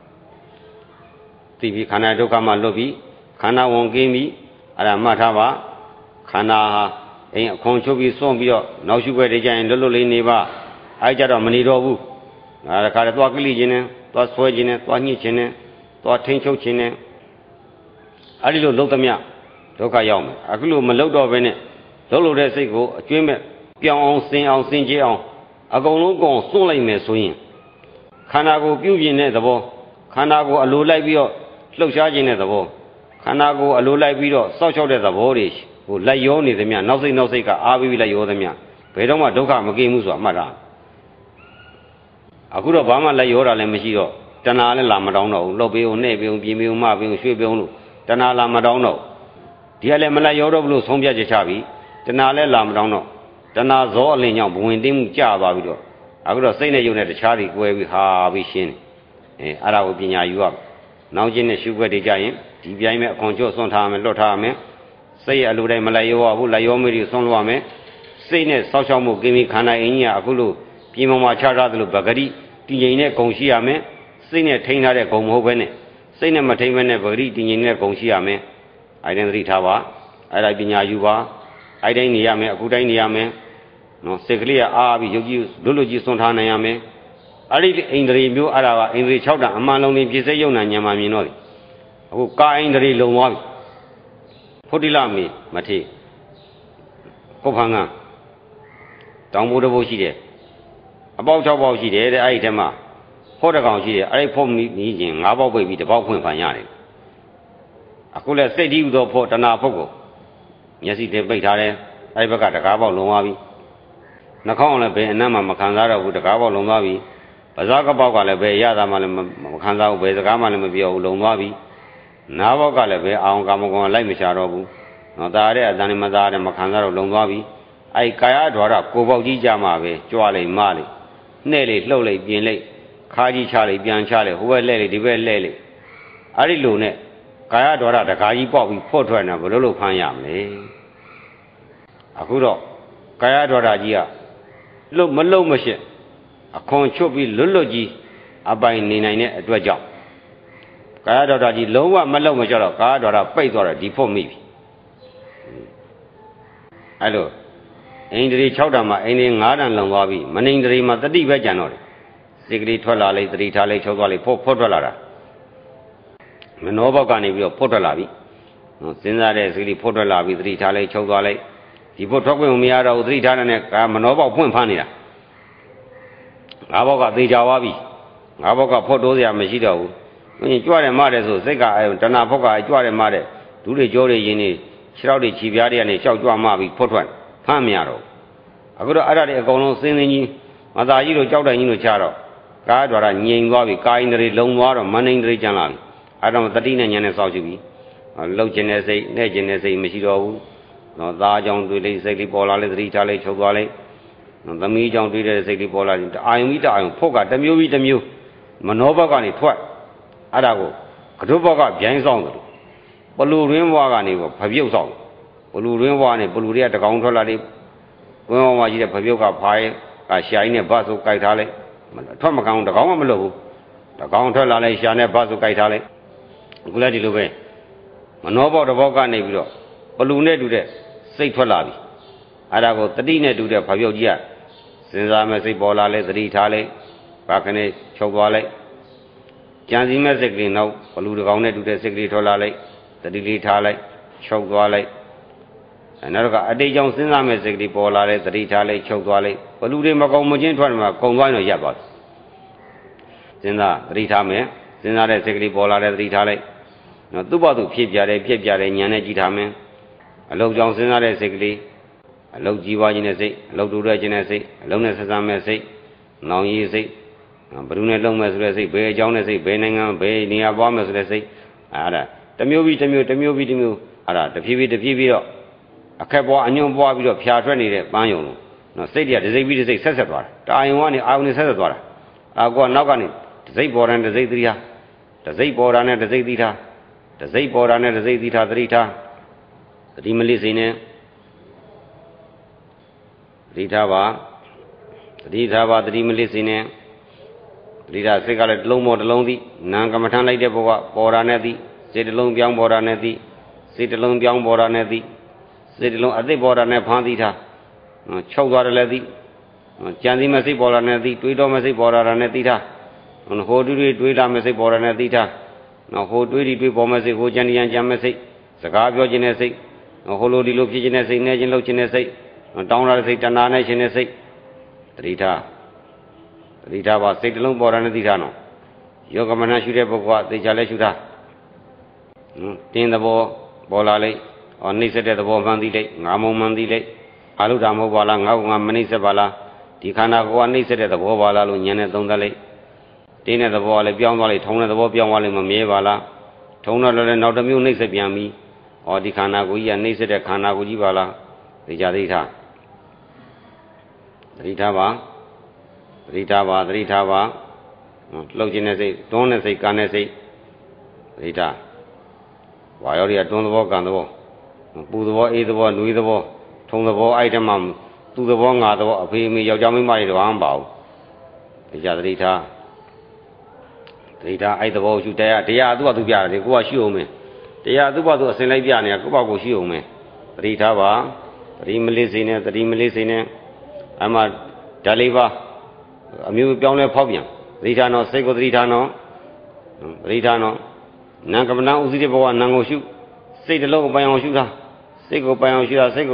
သိပြီခန္ဓာဒုက္ခမှလွတ်ပြီခန္ဓာဝန်ကင်းပြီအဲ့ဒါမှတ်ထားပါခန္ဓာဟာအိမ်အခွန်ချုပ်ပြီးစွန့်ပြီးတော့နောက်ရှုွက်တွေကြရင်လွတ်လွတ်လေးနေပါအဲ့ကြတော့မနေတော့ဘူးအဲ့ဒါခါတော့သွားကိလိခြင်းနဲ့သွားဆွဲခြင်းနဲ့သွားညှစ်ခြင်းနဲ့သွားထိန်ချုပ်ခြင်းနဲ့အဲ့ဒီလိုလုံးသမျှဒုက္ခရောက်မယ်အခုလိုမလုံးတော့ဘဲနဲ့လုံးတဲ့စိတ်ကိုအကျွင်းမဲ့ပြောင်းအောင်စင်အောင်စင်ကြဲအောင်အကုန်လုံးစွန့်လိုက်မယ်ဆိုရင်ခန္ဓာကိုယ်ပြုပြင်တဲ့သဘောခန္ဓာကိုယ်အလိုလိုက်ပြီးတော့လှုပ်ရှားခြင်းတဲ့သဘောခန္ဓာကိုယ်အလိုလိုက်ပြီးတော့စောက်ချောက်တဲ့သဘောတွေဟိုလိုက်ရောနေသမျှနောက်စိတ်ကအားပြီးလိုက်ရောသမျှဘယ်တော့မှဒုက္ခမကင်းဘူးဆိုတာအမှတ်တာအခုတော့ဘာမှလိုက်ရောတာလည်းမရှိတော့တဏှာလည်းလာမတောင်းတော့ဘူးလှုပ်ပေးအောင်နှဲ့ပေးအောင်ပြင်ပေးအောင်မပေးအောင်ရွှေ့ပေးအောင်လို့တဏှာလာမတောင်းတော့ဒီကလည်းမလိုက်ရောတော့ဘူးလို့ဆုံးဖြတ်ချက်ချပြီတဏှာလည်းလာမတောင်းတော့တဏှာဇောအလင်းကြောင့်ဘဝင်သိမှုကျသွားပြီးတော့အခုတော့စိတ်နဲ့ယုံနဲ့တခြားတွေကွဲပြီးဟာပြီးရှင်းတယ်အဲ့ဒါကိုပညာယူရနောက်ချင်းနဲ့ရှုွက်တွေကြရင်ဒီပြိုင်မဲ့အခွန်ချော့စွန့်ထားမယ်လွတ်ထားမယ်စိတ်ရဲ့အလိုတိုင်းမလိုက်ရောဘူးလိုက်ရောမေးတွေစွန့်လို့ရမယ်စိတ်နဲ့စောက်ရှောက်မှုကိမိခန္ဓာအင်းကြီးကအခုလို့ပြင်ပေါ်မှာချထားသလိုဗဂရိတည်ငြိမ်တဲ့ဂုံရှိရမယ်စိတ်နဲ့ထိန်းထားတဲ့ဂုံမဟုတ်ဘဲနဲ့စိတ်နဲ့မထိန်းဘဲနဲ့ဗဂရိတည်ငြိမ်တဲ့ဂုံရှိရမယ်အဲ့ဒါသတိထားပါအဲ့ဒါပညာယူပါအဲ့တိုင်းနေရမယ်အခုတိုင်းနေရမယ်နော်စိတ်ကလေးကအားပြီးယုတ်ကြီးလွတ်လွတ်ကြီးစွန့်ထားနိုင်ရမယ်အဲ့ဒီအိန္ဒြေမျိုးအဲ့ဒါကအိန္ဒြေ6တန်အမှန်လုံးပြည့်စိတ်ယုံနာဉာဏ်မှမြင်တော့တယ်အခုကာအိန္ဒြေလုံသွားပြီဖုဒ္ဓိလမေမထေကုပ္ပံကတောင်ဘုဒ္ဓဘုရှိတယ်အပေါက်6ပေါက်ရှိတယ်တဲ့အဲ့ဒီထဲမှာဖို့တကောင်ရှိတယ်အဲ့ဒီဖို့နီးချင်း5ပေါက်ပိတ်ပြီးတစ်ပေါက်ဖွင့်ဖန်ရတယ်အခုလဲစိတ်တည်းဟူသောဖို့တဏှာဖို့ကိုမျက်စိတင်ပိတ်ထားတယ်အဲ့ဒီဘက်ကတကားပေါက်လုံသွားပြီနှာခေါင်းလည်းဘယ်အနံ့မှမခံစားတော့ဘူးတကားပေါက်လုံသွားပြီပါးစပ်ကပေါက်ကလည်းဘယ်ရတာမှလည်းမခံစားဘူးဘယ်စကားမှလည်းမပြောဘူးလုံသွားပြီနားပေါက်ကလည်းဘယ်အောင်ကာမဂုဏ်လိုက်မချတော့ဘူးနော်ဒါတဲ့အတန်နဲ့မသားတဲ့မခံစားတော့လုံသွားပြီအဲ့ကာယဓာရကိုပေါက်ကြီးကြမှာပဲကြွားလိုက်မလိုက်နှဲ့လိုက်လှုပ်လိုက်ပြင်လိုက်ခါကြီးချလိုက်ပြန်ချလိုက်ဟိုဘက်လှဲ့လိုက်ဒီဘက်လှဲ့လိုက်အဲ့ဒီလိုနဲ့ကာယဓာရတကားကြီးပေါက်ပြီးဖော့ထွက်နေဘယ်လိုလုပ်ဖမ်းရမလဲအခုတော့ကာယဓာရကြီးကလှုပ်မလှုပ်မရှက်အခွန်ချွတ်ပြီးလွတ်လွတ်ကြီးအပိုင်နေနိုင်တဲ့အတွက်ကြောင့်ကာယဓာရကြီးလုံးဝမလှုပ်မရှက်တော့ကာယဓာရပိတ်သွားတယ်ဒီဖို့မိပြီအဲ့လိုအိန္ဒြေ6တန်မှာအိန္ဒြေ9တန်လုံသွားပြီမနိန္ဒြေမှာတတိပဲကြံတော့တယ်စိတ်ကလေးထွက်လာလိုက်တတိထားလိုက်ချုပ်သွားလိုက်ဖို့ထွက်လာတာမနောဘောက်ကနေပြီးတော့ဖို့ထွက်လာပြီစဉ်းစားတဲ့စိတ်လေးဖို့ထွက်လာပြီတတိထားလိုက်ချုပ်သွားလိုက်ဒီဖို့ထွက်ခွင့်မရတော့ဘူးတတိထားတဲ့ကမနောဘောက်ဖွင့်ဖမ်းနေတာ5ဘောက်ကသေချာသွားပြီ5ဘောက်ကဖို့တိုးစရာမရှိတော့ဘူးကြွတယ်မတယ်ဆိုစိတ်ကတဏှာဘောက်ကကြွတယ်မတယ်ဒူးတွေကြောတွေရင်းနေခြေထောက်တွေခြေပြားတွေကနေရှောက်ကြွမှပြီးဖို့ထွက်ဖမ်းမရတော့အခုတော့အဲ့ဒါတွေအကုန်လုံးစင်းစင်းကြီးမသားကြီးတို့ကြောက်တိုင်ကြီးတို့ချတော့ကားဓာရငြိမ်သွားပြီကာယိန္ဒြေလုံသွားတော့မနိန္ဒြေကျန်လာပြီအဲ့တော့တတိနဲ့ဉာဏ်နဲ့စောင့်ကြည့်ပြီလှုပ်ခြင်းနဲ့စိတ်နဲ့ခြင်းနဲ့စိတ်မရှိတော့ဘူးနော်သားကြောင့်တွေ့လိစိတ်လေးပေါ်လာလေသတိထားလေချုပ်သွားလေသမီးကြောင့်တွေ့တဲ့စိတ်လေးပေါ်လာရင်အာယုံပြီးတအာယုံဖို့ကတစ်မျိုးပြီးတစ်မျိုးမနောဘက်ကနေထွက်အဲ့ဒါကိုကတုဘက်ကဗျိုင်းဆောင်တယ်ပလူရင်းဘွားကနေဖပြုတ်ဆောင်ပလူရင်းဘွားနဲ့ပလူတွေကတကောင်ထွက်လာတယ်ဝင်းဝါကြီးတဲ့ဖပြုတ်ကဖားရဲ့ရှာကြီးနဲ့ဘတ်ဆိုကြိုက်ထားလိုက်ထွက်မကောင်းတကောင်မှမလုပ်ဘူးတကောင်ထွက်လာလိုက်ရှာနဲ့ဘတ်ဆိုကြိုက်ထားလိုက်အခုလည်းဒီလိုပဲမနောဘောက်တစ်ဘောက်ကနေပြီးတော့ပလူနဲ့တူတဲ့စိတ်ထွက်လာပြီအဲ့ဒါကိုတတိနဲ့တူတဲ့ဖပြုတ်ကြီးကစဉ်းစားမဲ့စိတ်ပေါ်လာလဲသတိထားလိုက်ဘာခနဲ့ချုပ်သွားလိုက်ကြံစည်မဲ့စိတ်ကလေးနောက်ဘလူတကောင်နဲ့တူတဲ့စိတ်ကလေးထွက်လာလိုက်တတိလေးထားလိုက်ချုပ်သွားလိုက်နောက်တော့ကအတိတ်ကြောင့်စဉ်းစားမဲ့စိတ်ကလေးပေါ်လာလဲသတိထားလိုက်ချုပ်သွားလိုက်ဘလူတွေမကုံမချင်းထွက်မှာကုံသွားရင်တော့ရပ်သွားစဉ်းစားသတိထားမယ်စဉ်းစားတဲ့စိတ်ကလေးပေါ်လာတဲ့သတိထားလိုက်နော်သူ့ဘာသူဖြစ်ပြတယ်ညံနဲ့ကြည့်ထားမယ်အလုံးကြောင့်စဉ်းစားတဲ့စိတ်ကလေးအလုံးကြီးပွားခြင်းနဲ့စိတ်အလုံးတူတဲ့ခြင်းနဲ့စိတ်အလုံးနဲ့ဆက်ဆံမဲ့စိတ်နောင်ရည်စိတ်ဘယ်သူနဲ့လုံးမဲ့ဆိုတဲ့စိတ်ဘယ်အကြောင်းနဲ့စိတ်ဘယ်နိုင်ငံဘယ်နေရာပွားမဲ့ဆိုတဲ့စိတ်အဲ့ဒါတစ်မျိုးပြီးတစ်မျိုးအဲ့ဒါတဖြည်းဖြည်းတော့အခက်ပွားအညွန့်ပွားပြီးတော့ဖြာထွက်နေတဲ့ပန်းယုံလို့နော်စိတ်တွေကတစ်စိတ်ပြီးတစ်စိတ်ဆက်သွားတာတာယုံကနေအာယုံနဲ့ဆက်သွားတာကောနောက်ကနေတစ်စိတ်ပေါ်တယ်တစ်စိတ်သတိထားတစ်စိတ်ပေါ်တာနဲ့တစ်စိတ်သတိထားတစ်စိတ်ပေါ်တာနဲ့တစ်စိတ်သတိထားသတိမလိစိနဲ့သတိထားပါသတိမလိစိနဲ့သတိထားစိတ်ကလည်းတစ်လုံးပေါ်တစ်လုံးသိနာကမ္မထမ်းလိုက်တဲ့ဘဝပေါ်တာနဲ့သိစိတ်တစ်လုံးပြောင်းပေါ်တာနဲ့သိစိတ်တစ်လုံးပြောင်းပေါ်တာနဲ့သိစိတ်တစ်လုံးအသိပေါ်တာနဲ့ဖမ်းသိထားချုပ်သွားတယ်လည်းသိကြံစည်မစိတ်ပေါ်တာနဲ့သိတွေးတော်မစိတ်ပေါ်တာနဲ့သိထားဟိုတွေးလာမစိတ်ပေါ်တာနဲ့သိထားနော်ဟိုတွေးပေါ်မစိတ်ဟိုကြံကြံမစိတ်စကားပြောခြင်းနဲ့စိတ်ဟိုလိုဒီလိုဖြစ်ခြင်းနဲ့စိတ်နဲ့ခြင်းလှုပ်ခြင်းနဲ့စိတ်တောင်းလာတဲ့စိတ်တဏှာနဲ့ခြင်းနဲ့စိတ်သတိထားပါစိတ်တစ်လုံးပေါ်တာနဲ့သိထားနော်ယောဂမနရှုတဲ့ပုဂ္ဂိုလ်ကသိချလဲရှုထားတင်းသဘောပေါ်လာလိုက်နှိမ့်ဆက်တဲ့သဘောမှန်သိလိုက်ငါမုံမှန်သိလိုက်အာလုတာမဟုတ်ပါလားငါ့ကမနှိမ့်ဆက်ပါလားဒီခန္ဓာကိုယ်ကနှိမ့်ဆက်တဲ့သဘောပါလားလို့ဉာဏ်နဲ့သုံးသပ်လိုက်တင်းတဲ့သဘောကလည်းပြောင်းသွားလိုက်ထုံတဲ့သဘောပြောင်းသွားလိုက်မမြဲပါလားထုံတော့လည်းနောက်တစ်မျိုးနှိမ့်ဆက်ပြန်ပြီဒီခန္ဓာကိုယ်ကြီးကနှိမ့်ဆက်တဲ့ခန္ဓာကိုယ်ကြီးပါလားသိကြသိထားပါလှုပ်ခြင်းနဲ့စိတ်တွန်းတဲ့စိတ်ကန်တဲ့စိတ်သတိထားဝါရောတွေကတွန်းသဘောကန်သဘောပူသဘောအေးသဘောနွေးသဘောထုံသဘောအဲ့တည်းမှသူ့သဘောငါသဘောအဖေအမေယောက်ျားမိန်းမတွေတော့မပါဘူးသတိထားအဲ့သဘောရှုတရားသူ့ဘာသူပြတယ်ကိုကရှုအောင်မယ်တရားသူ့ဘာသူအစဉ်လိုက်ပြနေတာကိုယ့်ဘာကိုရှုအောင်မယ်သတိထားပါသတိမလေးစိနဲ့အမှဓာလေးပါအမျိုးပြောင်းလဲဖောက်ပြန်သတိထားနော်စိတ်ကိုသတိထားနော်နာကမ္မနာဥသိတဲ့ဘဝနာကိုရှုစိတ်တစ်လုံးကိုပိုင်အောင်ရှုတာစိတ်ကိုပိုင်အောင်ရှုတာဓာ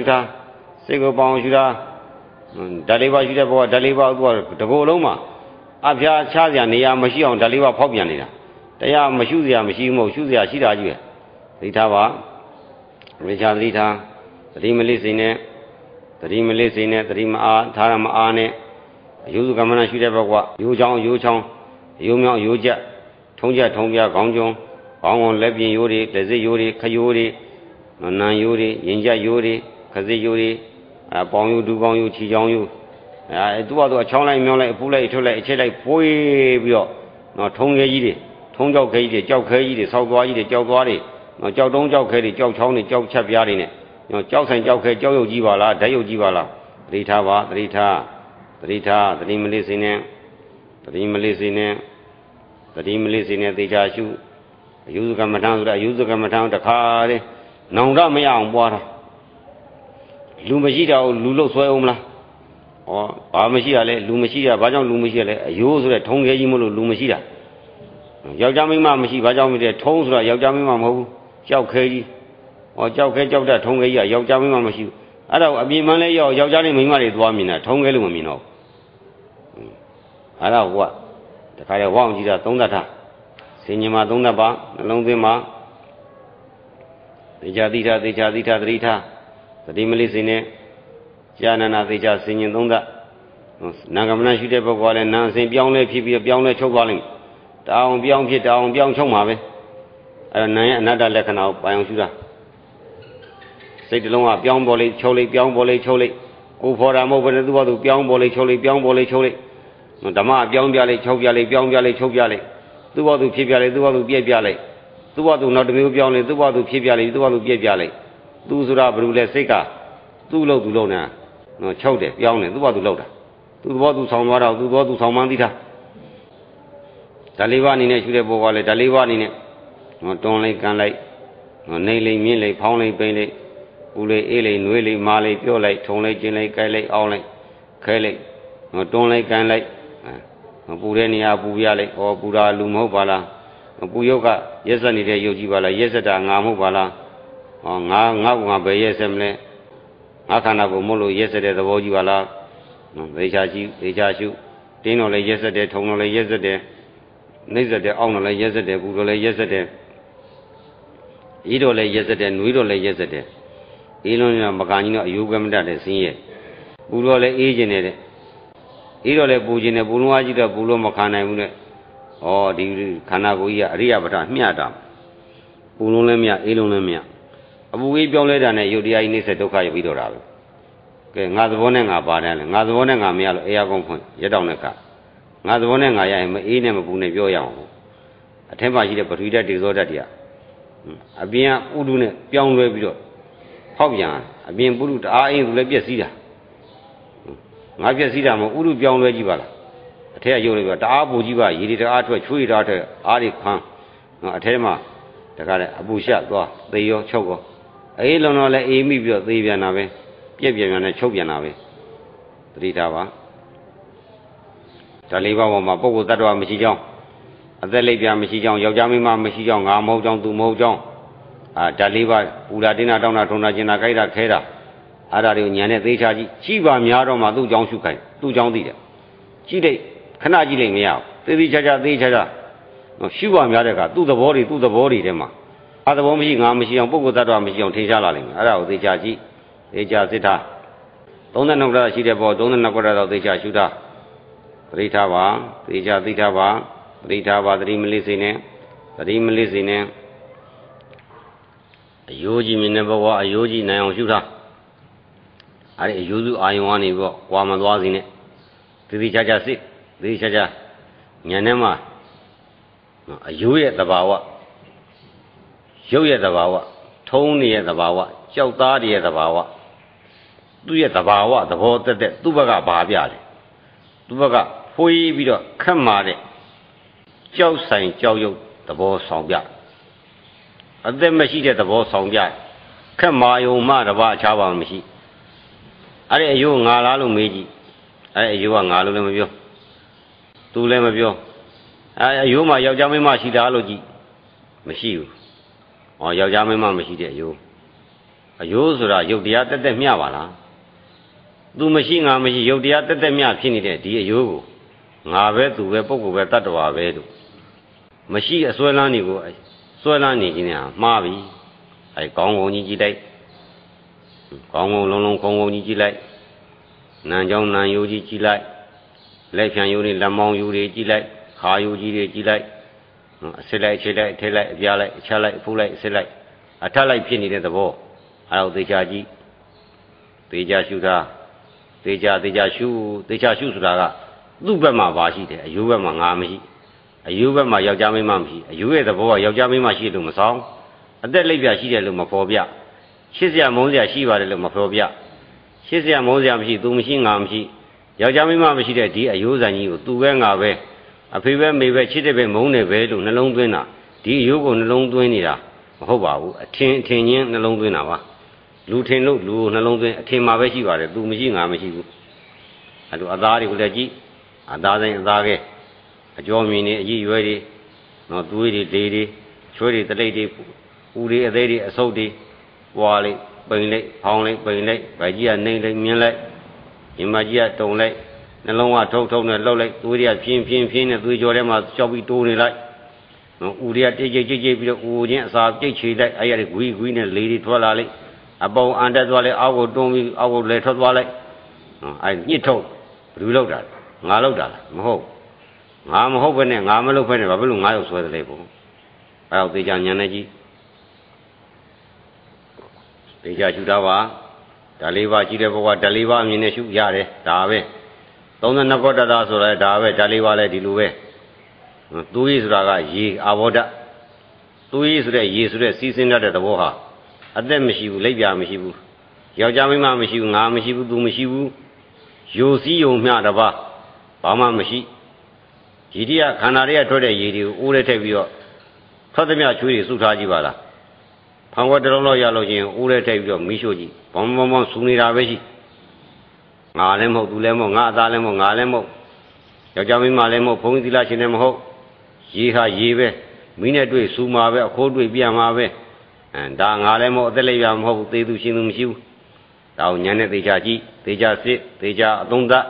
လေးပါရှုတဲ့ဘဝဓာလေးပါသူကတကိုယ်လုံးမှာအဖျားချစရာနေရာမရှိအောင်ဓာလေးပါဖောက်ပြန်နေတာတရားမရှုစရာမရှိဘူးမဟုတ်ရှုစရာရှိတာကြီးပဲသတိထားပါဝိချာသတိထားသတိမလိစိနဲ့သတိမအားထားရမအားနဲ့အယုစုကမ္မနာရှိတဲ့ဘက်ကရိုးချောင်းရိုးမြောင်းရိုးကြက်ထုံးကြထုံးပြခေါင်းကျုံခေါင်းကုန်လက်ပြင်ရိုးတွေလက်စစ်ရိုးတွေခရိုးတွေနံရိုးတွေရင်ကြက်ရိုးတွေခစစ်ရိုးတွေပေါင်ရိုးဒူးကောင်းရိုးခြေချောင်းရိုးသူ့ဟာသူအချောင်းလိုက်မြောင်းလိုက်အပူလိုက်ထုတ်လိုက်အချက်လိုက်ပွေးပြီးတော့ထုံးခဲကြီးတွေထုံးကြောက်ခဲကြီးတွေကြောက်ခဲကြီးတွေဆောက်သွားကြီးတွေကြောက်သွားတွေကြောက်တုံးကြောက်ခဲတွေကြောက်ချောင်းတွေကြောက်ချက်ပြားတွေနဲ့ကြောက်ဆိုင်ကြောက်ခဲကြောက်ရုပ်ကြီးပါလားဓာတ်ရုပ်ကြီးပါလားသတိထားပါသတိမလေးစိနဲ့သေချာရှုအယုဇကမ္မထံဆိုတာအယုဇကမ္မထံတခါလေနောင်တမရအောင်ပွားတာလူမရှိတာကိုလူလို့ဆွဲအောင်မလားဘာမရှိတာလဲလူမရှိတာဘာကြောင့်လူမရှိရလဲအယိုးဆိုတဲ့ထုံခဲကြီးမလို့လူမရှိတာယောက်ျားမိန်းမမရှိဘာကြောင့်မရှိလဲထုံးဆိုတာယောက်ျားမိန်းမမဟုတ်ဘူးကြောက်ခဲကြီးကြောက်ခဲကြောက်တဲ့ထုံခဲကြီးကယောက်ျားမိန်းမမရှိဘူးအဲ့ဒါကိုအပြင်မှလည်းယောက်ျားလေးမိန်းမတွေသွားမြင်တာထုံခဲလို့မမြင်တော့အဲ့ဒါကတခါလေဝအောင်ကြည့်တာသုံးသတ်ထားစင်ញင်မှာသုံးသတ်ပါနှလုံးသွင်းမှာသေချာသတိထားသတိမလေးစိနဲ့ကြာနာသေချာစင်ញင်သုံးသတ်နာဂမနရှိတဲ့ပုဂ္ဂိုလ်ကလည်းနာအစဉ်ပြောင်းလဲဖြစ်ပြီးပြောင်းလဲချုပ်သွားလိမ့်မယ်တောင်ပြောင်းဖြစ်တောင်ပြောင်းချုပ်မှာပဲအဲ့ဒါနာရဲ့အနတ္တလက္ခဏာကိုပိုင်အောင်ရှုတာစိတ်တစ်လုံးကပြောင်းပေါ်လိချုပ်လိပြောင်းပေါ်လိချုပ်လိကိုဖော်တာမဟုတ်ဘဲနဲ့သူ့ဘာသူပြောင်းပေါ်လေချုပ်လေပြောင်းပေါ်လေချုပ်လေဓမ္မပြောင်းပြလေချုပ်ပြလေပြောင်းပြလေချုပ်ပြလေသူ့ဘာသူဖြစ်ပြလေသူ့ဘာသူပြက်ပြလေသူ့ဘာသူနောက်တစ်မျိုးပြောင်းလေသူ့ဘာသူဖြစ်ပြလေသူ့ဘာသူပြက်ပြလေသူဆိုတာဘယ်လိုလဲစိတ်ကသူ့လို့သူလို့နဲ့နော်ချုပ်တယ်ပြောင်းတယ်သူ့ဘာသူလောက်တာသူ့ဘောသူဆောင်သွားတော့သူ့ဘောသူဆောင်မှန်းသိတာဓာလေးပါးအနေနဲ့ရှုတဲ့ဘောကလည်းဓာလေးပါးအနေနဲ့တွန်းလိုက်ကန်လိုက်နေလိုက်မြင့်လိုက်ဖောင်းလိုက်ပိန်လိုက်ပူလိုက်အေးလိုက်နှွေးလိုက်မာလိုက်ပြောလိုက်ထုံလိုက်ကျင်းလိုက်ကြိုက်လိုက်အောင်းလိုက်ခဲလိုက်တွန်းလိုက်ကန်လိုက်ပူတဲ့နေရာပူရလိုက်ပူတာလူမဟုတ်ပါလားပူရုပ်ကရက်ဆက်နေတဲ့ရုပ်ကြီးပါလားရက်ဆက်တာငါမဟုတ်ပါလားငါဘယ်ရက်ဆက်မလဲငါခန္ဓာကိုမဟုတ်လို့ရက်ဆက်တဲ့သဘောကြီးပါလားသေချာရှုတင်းတော့လည်းရက်ဆက်တယ်ထုံတော့လည်းရက်ဆက်တယ်နှိမ့်ဆက်တယ်အောင်းတော့လည်းရက်ဆက်တယ်ပူတော့လည်းရက်ဆက်တယ်ဤတော့လည်းရက်ဆက်တယ်နှွေးတော့လည်းရက်ဆက်တယ်အေးလုံးကမကန်ကြီးတော့အယုကမတတ်တဲ့ဆင်းရဲပူတော့လည်းအေးကျင်နေတဲ့ဤတော့လည်းပူကျင်တယ်ပူလုံးအားကြီးတော့ပူလို့မခံနိုင်ဘူးနဲ့ဒီခန္ဓာကိုယ်ကြီးကအရိယပဋ္ဌာမျှတာပူလုံးလည်းမြအေးလုံးလည်းမြအပူကြီးပြောင်းလဲတာနဲ့ယုတ်တရားကြီးနှိမ့်ဆက်ဒုက္ခရပြီးတော့တာပဲကဲငါသဘောနဲ့ငါပါတယ်လေငါသဘောနဲ့ငါမရလို့အေးရကုန်ဖွင့်ရက်တောင်နဲ့ကငါသဘောနဲ့ငါရရင်မအေးနဲ့မပူနဲ့ပြောရအောင်အထက်မှာရှိတဲ့ပထဝီဓာတ်ဒေဇောဓာတ်တွေကအပြင်ကဥဒုနဲ့ပြောင်းလဲပြီးတော့ဖောက်ပြန်အပြင်ပုရုတအားအင်းသူလည်းပြက်စီးတာငါပြက်စီးတာမဟုတ်ဥဒုပြောင်းလဲကြည့်ပါလားအထက်ကရုပ်လိုက်ပါတအားပူကြည့်ပါရေတွေတအားထွက်ချွေးတအားထွက်အားတွေခမ်းအထက်မှာတကားတဲ့အပူရှသွားသေရောချုပ်ရောအေးလုံတော့လည်းအေးမိပြီးတော့သေပြန်တာပဲပြက်ပြန်နဲ့ချုပ်ပြန်တာပဲသတိထားပါဒါလေးပါးပေါ်မှာပုဂ္ဂိုလ်တ attva မရှိကြောင်းအသက်လေးပြမရှိကြောင်းယောက်ျားမိန်းမမရှိကြောင်းငါမဟုတ်ကြောင်းသူမဟုတ်ကြောင်းဒါလေးပါးပူလာတင်းတာတောင်းတာထုံတာကျင်တာကြိုက်တာခဲတာအဲ့ဒါတွေကိုညံနဲ့သေချာကြည့်ပါများတော့မှသူ့ကြောင်းရှုခိုင်းသူ့ကြောင်းသိတယ်ကြည့်လိုက်ခဏကြည့်လိုက်မရဘူးသေချာရှုပါများတဲ့အခါသူ့သဘောတွေထဲမှာသဘောမရှိငါမရှိအောင်ပုဂ္ဂိုလ်တ attva မရှိအောင်ထင်ရှားလာလိမ့်မယ်အဲ့ဒါကိုသေချာကြည့်သေချာစစ်ထား32ခုရှိတဲ့ပေါ်32ခုတော့သေချာရှုထားသတိထားပါသေချာသိထားပါသတိထားပါသတိမလေးစိနဲ့အယိုးကြီးမြင်တဲ့ဘဝအယိုးကြီးနိုင်အောင်ရှုထားအဲ့ဒီအယိုးစုအာယုံကနေပေါ့ဝါမသွားစီနဲ့သေချာစစ်သေချာဉာဏ်ထဲမှာအယိုးရဲ့သဘာဝရုပ်ရဲ့သဘာဝထုံးနေတဲ့သဘာဝကြောက်သားရဲ့သဘာဝသူ့ရဲ့သဘာဝသဘောတက်သူ့ဘက်ကဘာပြလဲသူ့ဘက်ကဖွေးပြီးတော့ခက်မာတဲ့ကြောက်ဆိုင်ကြောက်ရုပ်သဘောဆောင်ပြအသက်မရှိတဲ့သဘောဆောင်ပြခက်မာယုံမှတပါအခြားပါမရှိအဲ့ဒီအယိုးငါလားလို့မေးကြည့်အဲ့ဒီအယိုးကငါလို့လည်းမပြောသူလည်းမပြောအဲ့ဒီအယိုးမှာယောက်ျားမိန်းမရှိတာလို့ကြည့်မရှိဘူးယောက်ျားမိန်းမရှိတဲ့အယိုးဆိုတာယုတ်တရားတက်မျှပါလားသူမရှိငါမရှိယုတ်တရားတက်မျှဖြစ်နေတဲ့ဒီအယိုးကိုငါပဲသူပဲပုဂ္ဂိုလ်ပဲတ attva ပဲလို့မရှိအစွဲလန်းနေကိုစွဲလန်းနေခြင်းနဲ့မှားပြီအဲကောင်းကုန်ကြီးကြည့်လိုက်ကောင်းကုန်လုံးကောင်းကုန်ကြီးကြည့်လိုက်နံကြောင်းနံယိုးကြီးကြည့်လိုက်လက်ဖြံယိုးတွေလက်မောင်းယိုးတွေကြည့်လိုက်ခါယိုးကြီးတွေကြည့်လိုက်အစစ်လိုက်ခြေလိုက်ထဲလိုက်အပြားလိုက်အချလိုက်အဖုလိုက်အစစ်လိုက်အထက်လိုက်ဖြစ်နေတဲ့သဘောအဲဒါကိုသေချာကြည့်သေချာရှုတာသေချာရှုဆိုတာကသူ့ဘက်မှာပါရှိတယ်အယိုးဘက်မှာငါမရှိအယိုးဘက်မှာယောက်ျားမိန်းမမရှိအယိုးရဲ့သဘောကယောက်ျားမိန်းမရှိလို့မဆောင်အသက်လိပ်ပြရှိတယ်လို့မဖော်ပြရှစ်စရာမုန်းစရာရှိပါတယ်လို့မဖော်ပြရှစ်စရာမုန်းစရာမရှိသူမရှိငါမရှိယောက်ျားမိန်းမမရှိတဲ့ဒီအယိုးဇာကြီးကိုသူပဲငါပဲအဖေပဲမေပဲချစ်တဲ့ပဲမုန်းတယ်ပဲလို့နှလုံးသွင်းတာဒီအယိုးကိုနှလုံးသွင်းနေတာမဟုတ်ပါဘူးအထင်ချင်းနှလုံးသွင်းတာပါလူထင်လို့လူကိုနှလုံးသွင်းအထင်မှာပဲရှိပါတယ်သူမရှိငါမရှိဘူးအဲ့လိုအသားတွေကိုလည်းကြည့်အသားတိုင်းအသားကဲအကျော်မြင်နေအကြီးရွယ်တွေသွေးတွေလေတွေချွေးတွေတလိပ်တွေဦးတွေအသေးတွေအဆုပ်တွေပွားလိုက်ပိန်လိုက်ဖောင်းလိုက်ပိန်လိုက်ဗိုက်ကြီးကနှိမ့်လိုက်မြင်းလိုက်ရင်မကြီးကတုံလိုက်နှလုံးကထုံနဲ့လှုပ်လိုက်သွေးတွေကဖြင်းနဲ့သွေးကြောထဲမှာကြောက်ပြီးတိုးနေလိုက်ဦးတွေကတိတ်ပြီးတော့ဦးချင်းအစာပြိတ်ချေလိုက်အဲ့ရတဲ့ဂွီနဲ့လေတွေထွက်လာလိုက်အပေါအန်တက်သွားလိုက်အောက်ကိုတွန်းပြီးအောက်ကိုလဲထွက်သွားလိုက်အဲ့ညှစ်ထုတ်ဘယ်လိုလုပ်တာငါလုပ်တာလားမဟုတ်ငါမဟုတ်ဘဲနဲ့ငါမလုပ်ဘဲနဲ့ဘာဖြစ်လို့ငါရောက်ဆွဲတယ်လဲပေါ့အဲ့တော့သေချာညံနေကြီးသေချာရှုတာပါဒါလေးပါးကြီးတဲ့ဘဝဓာတ်လေးပါးအမြင်နဲ့ရှုရတယ်ဒါပဲ32ကောတတဆိုရဲဒါပဲဓာတ်လေးပါးလည်းဒီလိုပဲသွေးဆိုတာကရေအာဘောဓသွေးဆိုတဲ့ရေဆိုတဲ့စီးဆင်းတတ်တဲ့သဘောဟာအသက်မရှိဘူးလက်ပြမရှိဘူးယောက်ျားမိန်းမမရှိဘူးငါမရှိဘူးသူမရှိဘူးယိုစည်းယုံမျှတပါဘာမှမရှိဒီတိယခန္ဓာတွေကထွက်တဲ့ရေတွေကိုအိုးထဲထည့်ပြီးတော့ထွက်သမျှချွေးတွေစုထားကြည့်ပါလားဖန်ဝက်တလုံးလောက်ရလို့ချင်းအိုးထဲထည့်ပြီးတော့မီးရှို့ကြည့်ဘောင်းဘောင်းဆူနေတာပဲရှိငါလည်းမဟုတ်သူလည်းမဟုတ်ငါအသားလည်းမဟုတ်ငါလည်းမဟုတ်ယောက်ျားမိန်းမလည်းမဟုတ်ဘုန်းကြီးသီလရှင်လည်းမဟုတ်ရေဟာရေပဲမီးနဲ့တွေ့စူမှာပဲအခိုးတွေ့ပြန်မှာပဲဒါငါလည်းမဟုတ်အသက်လည်းရမဟုတ်သေသူရှင်သူမရှိဘူးဒါကိုညာနဲ့သေချာကြည့်သေချာစစ်သေချာအသုံးသပ်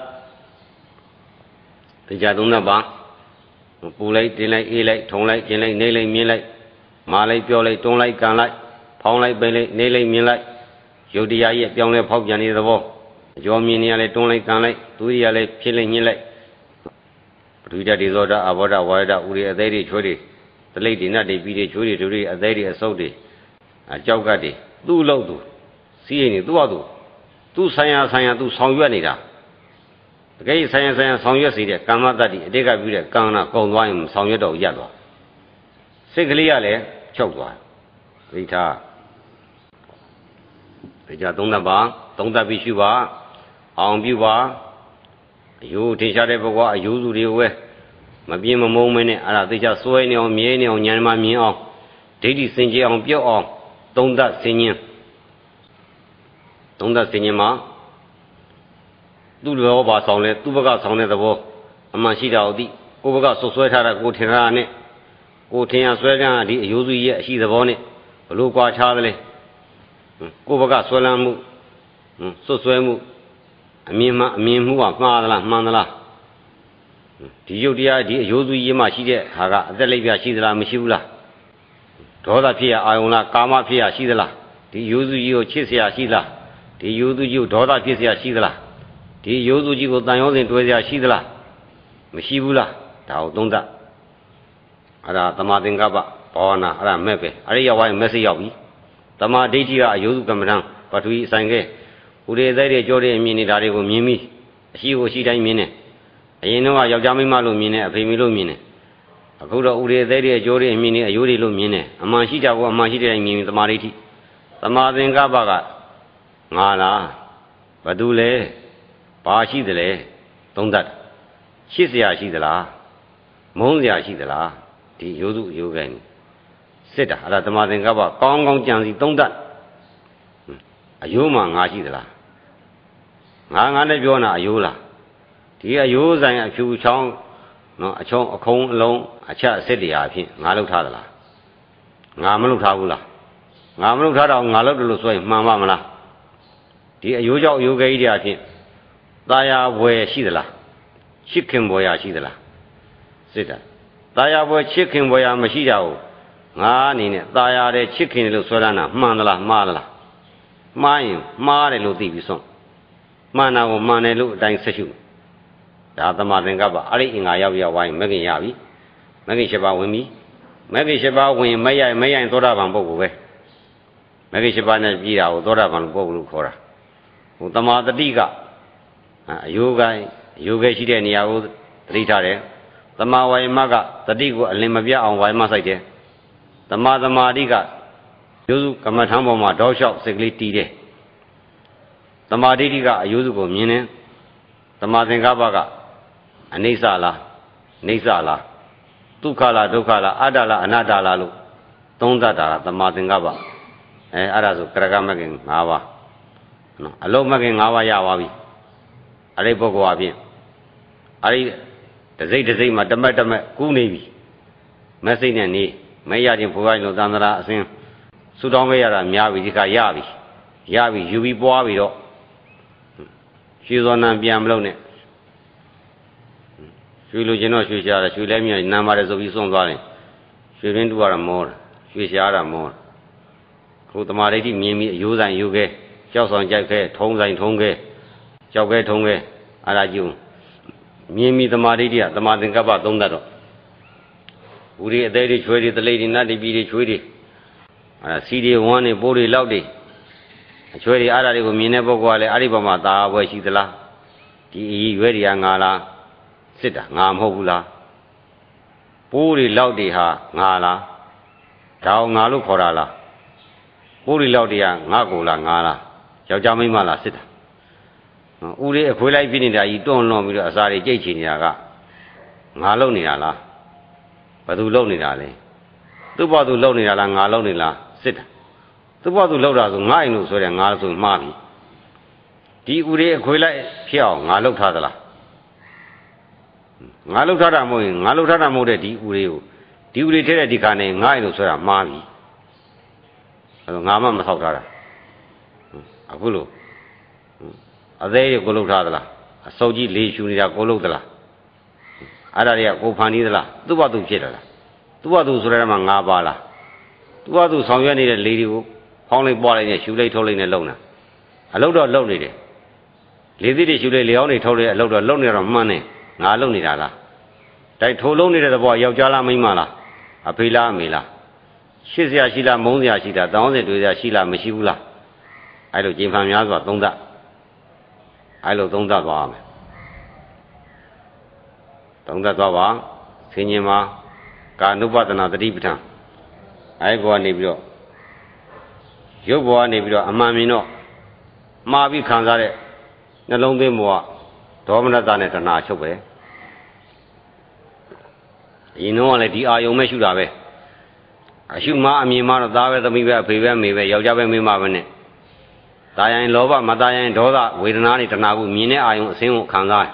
သေချာသုံးသပ်ပါပူလိုက်တင်းလိုက်အေးလိုက်ထုံလိုက်ကျင်လိုက်နေလိုက်မြင်လိုက်မာလိုက်ပြောလိုက်တွန်းလိုက်ကန်လိုက်ဖောင်းလိုက်ပိန်လိုက်နေလိုက်မြင်လိုက်ယုတ်တရားရဲ့ပြောင်းလဲဖောက်ပြန်နေတဲ့သဘောအကျော်မြင်နေရလဲတွန်းလိုက်ကန်လိုက်သူရရလဲဖြစ်လိုက်ညှစ်လိုက်ပထဝီဓာတ်ဒီဇောဓာတ်အဘောဓာတ်ဝါယဓာတ်ဥရိအသေးတွေချွေးတွေတလိပ်တွေနတ်တွေပြီးတွေချွေးတွေဒုတွေအသေးတွေအဆုပ်တွေအကြောက်ကတ်တွေသူ့လို့သူစီးရင်နေသူ့ဟာသူဆိုင်ရာသူဆောင်ရွက်နေတာတကယ်ဆိုင်ရာဆောင်ရွက်စေတဲ့ကာမတ္တိအတိတ်ကပြုတဲ့ကံနာကုံသွားရင်ဆောင်ရွက်တော့ရပ်သွားစိတ်ကလေးကလည်းချုပ်သွားဒိဋ္ဌာဒီကြသုံးသပ်ပါသုံးသပ်ပြီးရှုပါအောင်ပြုပါအယုထင်ရှားတဲ့ဘဝအယုစုတွေဝဲမပြင်းမမုန်းမနဲ့အဲ့ဒါသိချစွဲနေအောင်မြဲနေအောင်ဉာဏ်မှမြင်အောင်ဒိဋ္ဌိစင်ကြယ်အောင်ပြော့အောင်သုံးသပ်ဆင်ញင်းမှာသူ့လောဘာဆောင်လဲသူ့ဘက်ကဆောင်တဲ့သဘောအမှန်ရှိတာကိုသိကိုယ်ဘက်ကဆွဆွဲထားတာကိုထင်တာနဲ့ကိုထင်ရဆွဲကြဒီအယုစုရဲ့အရှိသဘောနဲ့ဘလို့ကွာခြားသလဲကိုယ်ဘက်ကဆွဲလန်းမှုဆွဲမှုအမြင်မှုကမှားသလားမှန်သလားဒီယုတ်တရားဒီအယုစုကြီးမှရှိတဲ့ဟာကအသက်လိပ်ပြရှိသလားမရှိဘူးလားဒေါသဖြစ်ရအာယုံလားကာမဖြစ်ရရှိသလားဒီယုစုကြီးကိုချစ်เสียရှိလားဒီယုစုကြီးကိုဒေါသဖြစ်เสียရှိသလားဒီယုစုကြီးကိုတန်ရောစဉ်တွဲเสียရှိသလားမရှိဘူးလားဒါကိုသုံးသပ်အဲ့ဒါသမာသင်္ကပ္ပဘာဝနာအဲ့ဒါမဲ့ပဲအဲ့ဒီရောက်ရင်မက်ဆေ့ရောက်ပြီသမာဓိဋ္ဌိကအယုစုကမ္မထံပထဝီအဆိုင်ကဲဥရေသေးတွေကြောတဲ့အမြင်နေတာတွေကိုမြင်ပြီးအရှိကိုရှိတိုင်းမြင်တယ်အရင်တော့ယောက်ျားမိန်းမလို့မြင်တယ်အဖေမိလို့မြင်တယ်အခုတော့ဥရေသေးတွေကြောတဲ့အမြင်တွေအယိုးတွေလို့မြင်တယ်အမှန်ရှိတာကိုအမှန်ရှိတဲ့အမြင်သမာဓိဋ္ဌိသမာသင်္ကပ္ပကငါလားဘာတူလဲဘာရှိသလဲသုံးသပ်ရှစ်เสียရှိသလားမုန်းเสียရှိသလားဒီယုစုယုကိုင်းစစ်တာအဲ့ဒါသမာသင်္ကပ္ပကောင်းကောင်းကြံစီသုံးသပ်အယိုးမှငါရှိသလားငါနဲ့ပြောနာအယိုးလားဒီအယိုးဆိုင်အဖြူချောင်းနော်အချုံအခုံးအလုံးအချက်အစစ်တရားအဖြစ်ငါလှုပ်ထားသလားငါမလှုပ်ထားဘူးလားငါမလှုပ်ထားတော့ငါလှုပ်တယ်လို့ဆိုရင်မှန်ပါမလားဒီအယိုးကြောင့်အယိုးကလေးတရားအဖြစ်သာယာဘွယ်ရှိသလားချစ်ခင်ဘွယ်ရရှိသလားစစ်တာသာယာဘွယ်ချစ်ခင်ဘွယ်ရမရှိကြဘူးငါအနေနဲ့သာယာတဲ့ချစ်ခင်တယ်လို့ဆိုရတာမှန်သလားမှားသလားမှားရင်မှားတယ်လို့သိပြီးဆုံးမှန်တာကိုမှန်တယ်လို့အတိုင်းဆက်ရှုဒါသမာသင်္ကပ္ပအဲ့ဒီအင်္ဂါရောက်ဝိုင်းမဂ္ဂင်ရပြီမဂ္ဂင်7ပါးဝင်ပြီမဂ္ဂင်7ပါးဝင်မရိုင်သောတာပန်ပုဂ္ဂိုလ်ပဲမဂ္ဂင်7ပါးနဲ့ပြည်တာကိုသောတာပန်ပုဂ္ဂိုလ်လို့ခေါ်တာဟိုသမာတတိကအယိုးကိုင်းယိုးခဲရှိတဲ့နေရာကိုသတိထားတယ်သမာဝါယမကတတိကိုအလင်မပြတ်အောင်ဝါယမစိုက်တယ်သမာသမာဓိကယုစုကမ္မထံပေါ်မှာတောက်လျှောက်စိတ်ကလေးတီးတယ်သမာဓိတိကအယုစုကိုမြင်တယ်သမာသင်္ကပ္ပကအနိစ္စလားနိစ္စလားဒုက္ခလားဒုက္ခလားအတ္တလားအနတ္တလားလို့သုံးသပ်တာကသမာသင်္ကပ္ပအဲ့ဒါဆိုကရကမဂ္ဂင်5ပါးနော်အလုံးမဂ္ဂင်5ပါးရပါပြီအဲ့ဒီပုဂ္ဂိုလ်အပြင်အဲ့ဒီတစိမ့်မှာတမက်ကူးနေပြီမက်စိတ်နဲ့နေမရခြင်းဘုရားလို့သံသရာအစဉ်ဆူတောင်းခဲ့ရတာများပြီဒီခါရပြီယူပြီးပွားပြီးတော့ရွှေစောနံပြန်မလို့နဲ့ရွှေလိုချင်တော့ရွှေရှားတယ်ရွှေလဲမြနံပါတယ်ဆိုပြီးစွန့်သွားတယ်ရွှေရင်းတူရတာမောတယ်ရွှေရှားတာမောတယ်ခုတမာဒိဋ္ဌိမြင်ပြီးအယိုးဆိုင်ယူခဲ့ကြောက်ဆောင်ကြိုက်ခဲ့ထုံးဆိုင်ထုံးခဲ့ကြောက်ခဲ့ထုံးခဲ့အဲ့ဒါကြည့်မြင်ပြီးတမာဒိဋ္ဌိကတမာသင်္ကပ္ပသုံးတတ်တော့ဦးရီအသေးတွေချွေးတွေတလိတွေနတ်တွေပြီးတွေချွေးတွေအဲ့ဒါစီတွေဝမ်းတွေပိုးတွေလောက်တွေချွေးတွေအားတွေကိုမြင်တဲ့ပုဂ္ဂိုလ်ကလည်းအဲ့ဒီပေါ်မှာသာဝယ်ရှိသလားဒီအကြီးရွယ်တွေကငါလားစစ်တာငါမဟုတ်ဘူးလားပိုးတွေလောက်တွေဟာငါလားဒါအောင်ငါလို့ခေါ်တာလားပိုးတွေလောက်တွေကငါကိုလားငါလားယောက်ျားမိန်းမလားစစ်တာဦးလေးအခွေးလိုက်ပြနေတာကြီးတွန့်လွန်ပြီးတော့အစာတွေကြိတ်ချနေတာကငါလုံနေတာလားဘယ်သူလုံနေတာလဲသူ့ဘာသူလုံနေတာလားငါလုံနေလားစစ်တာသူ့ဘာသူလုံတာဆိုငါ့အိမ်လို့ဆိုတယ်ငါဆိုမှားပြီဒီဦးလေးအခွေးလိုက်ဖြစ်အောင်ငါလုံထားသလားငါလုံထားတာမဟုတ်ရင်ငါလုံထားတာမဟုတ်တဲ့ဒီဦးလေးကိုဒီဦးလေးထဲတဲ့ဒီခါနဲ့ငါ့အိမ်လို့ဆိုတာမှားပြီအဲတော့ငါမှမဆောက်ထားတာအခုလို့အသေးကိုလုံထားသလားအစုပ်ကြီးလေးရှူနေတာကိုလုံသလားအဲ့ဒါတွေကကိုဖန်နေသလားသူ့ဘာသူဖြစ်တယ်လားသူ့ဘာသူဆိုတဲ့မှာငါပါလားသူ့ဘာသူဆောင်ရွက်နေတဲ့လေတွေကိုဖောင်းလိုက်ပွားလိုက်နဲ့ရှူလိုက်ထုတ်လိုက်နဲ့လုံတာအလုပ်တော့လုံနေတယ်လေသီးတွေရှူလိုက်လျောင်းနေထုတ်လိုက်အလုပ်တော့လုံနေတော့မှန်းနေငါလုံနေတာလားတိုက်ထိုးလုံးနေတဲ့သဘောယောက်ျားလားမိန်းမလားအဖေလားအမေလားရှစ်စရာရှိလားမုန်းစရာရှိလားတောင်းစင်တွေးစရာရှိလားမရှိဘူးလားအဲ့လိုကျင်ဖန်များစွာသုံးသပ်အဲ့လိုသုံးသပ်သွားရမယ်သုံးသပ်သွားပါဆင်ញင်မှာကာနုပဒနာတတိပဋ္ဌာန်အဲ့ဘောကနေပြီးတော့ရုပ်ဘောကနေပြီးတော့အမှန်မြင်တော့မှားပြီးခံစားတဲ့နှလုံးသွင်းဘောကဒေါမနတနဲ့တဏှာချုပ်ပဲအရင်တော့လည်းဒီအာယုံမဲ့ရှုတာပဲအရှုမှအမြင်မှတော့သားပဲသမီးပဲအဖေပဲအမေပဲယောက်ျားပဲမိန်းမပဲနဲ့တာရင်လောဘမတာရင်ဒေါသဝေဒနာနဲ့တဏှာကိုမြင်တဲ့အာယုံအစင်းကိုခံစား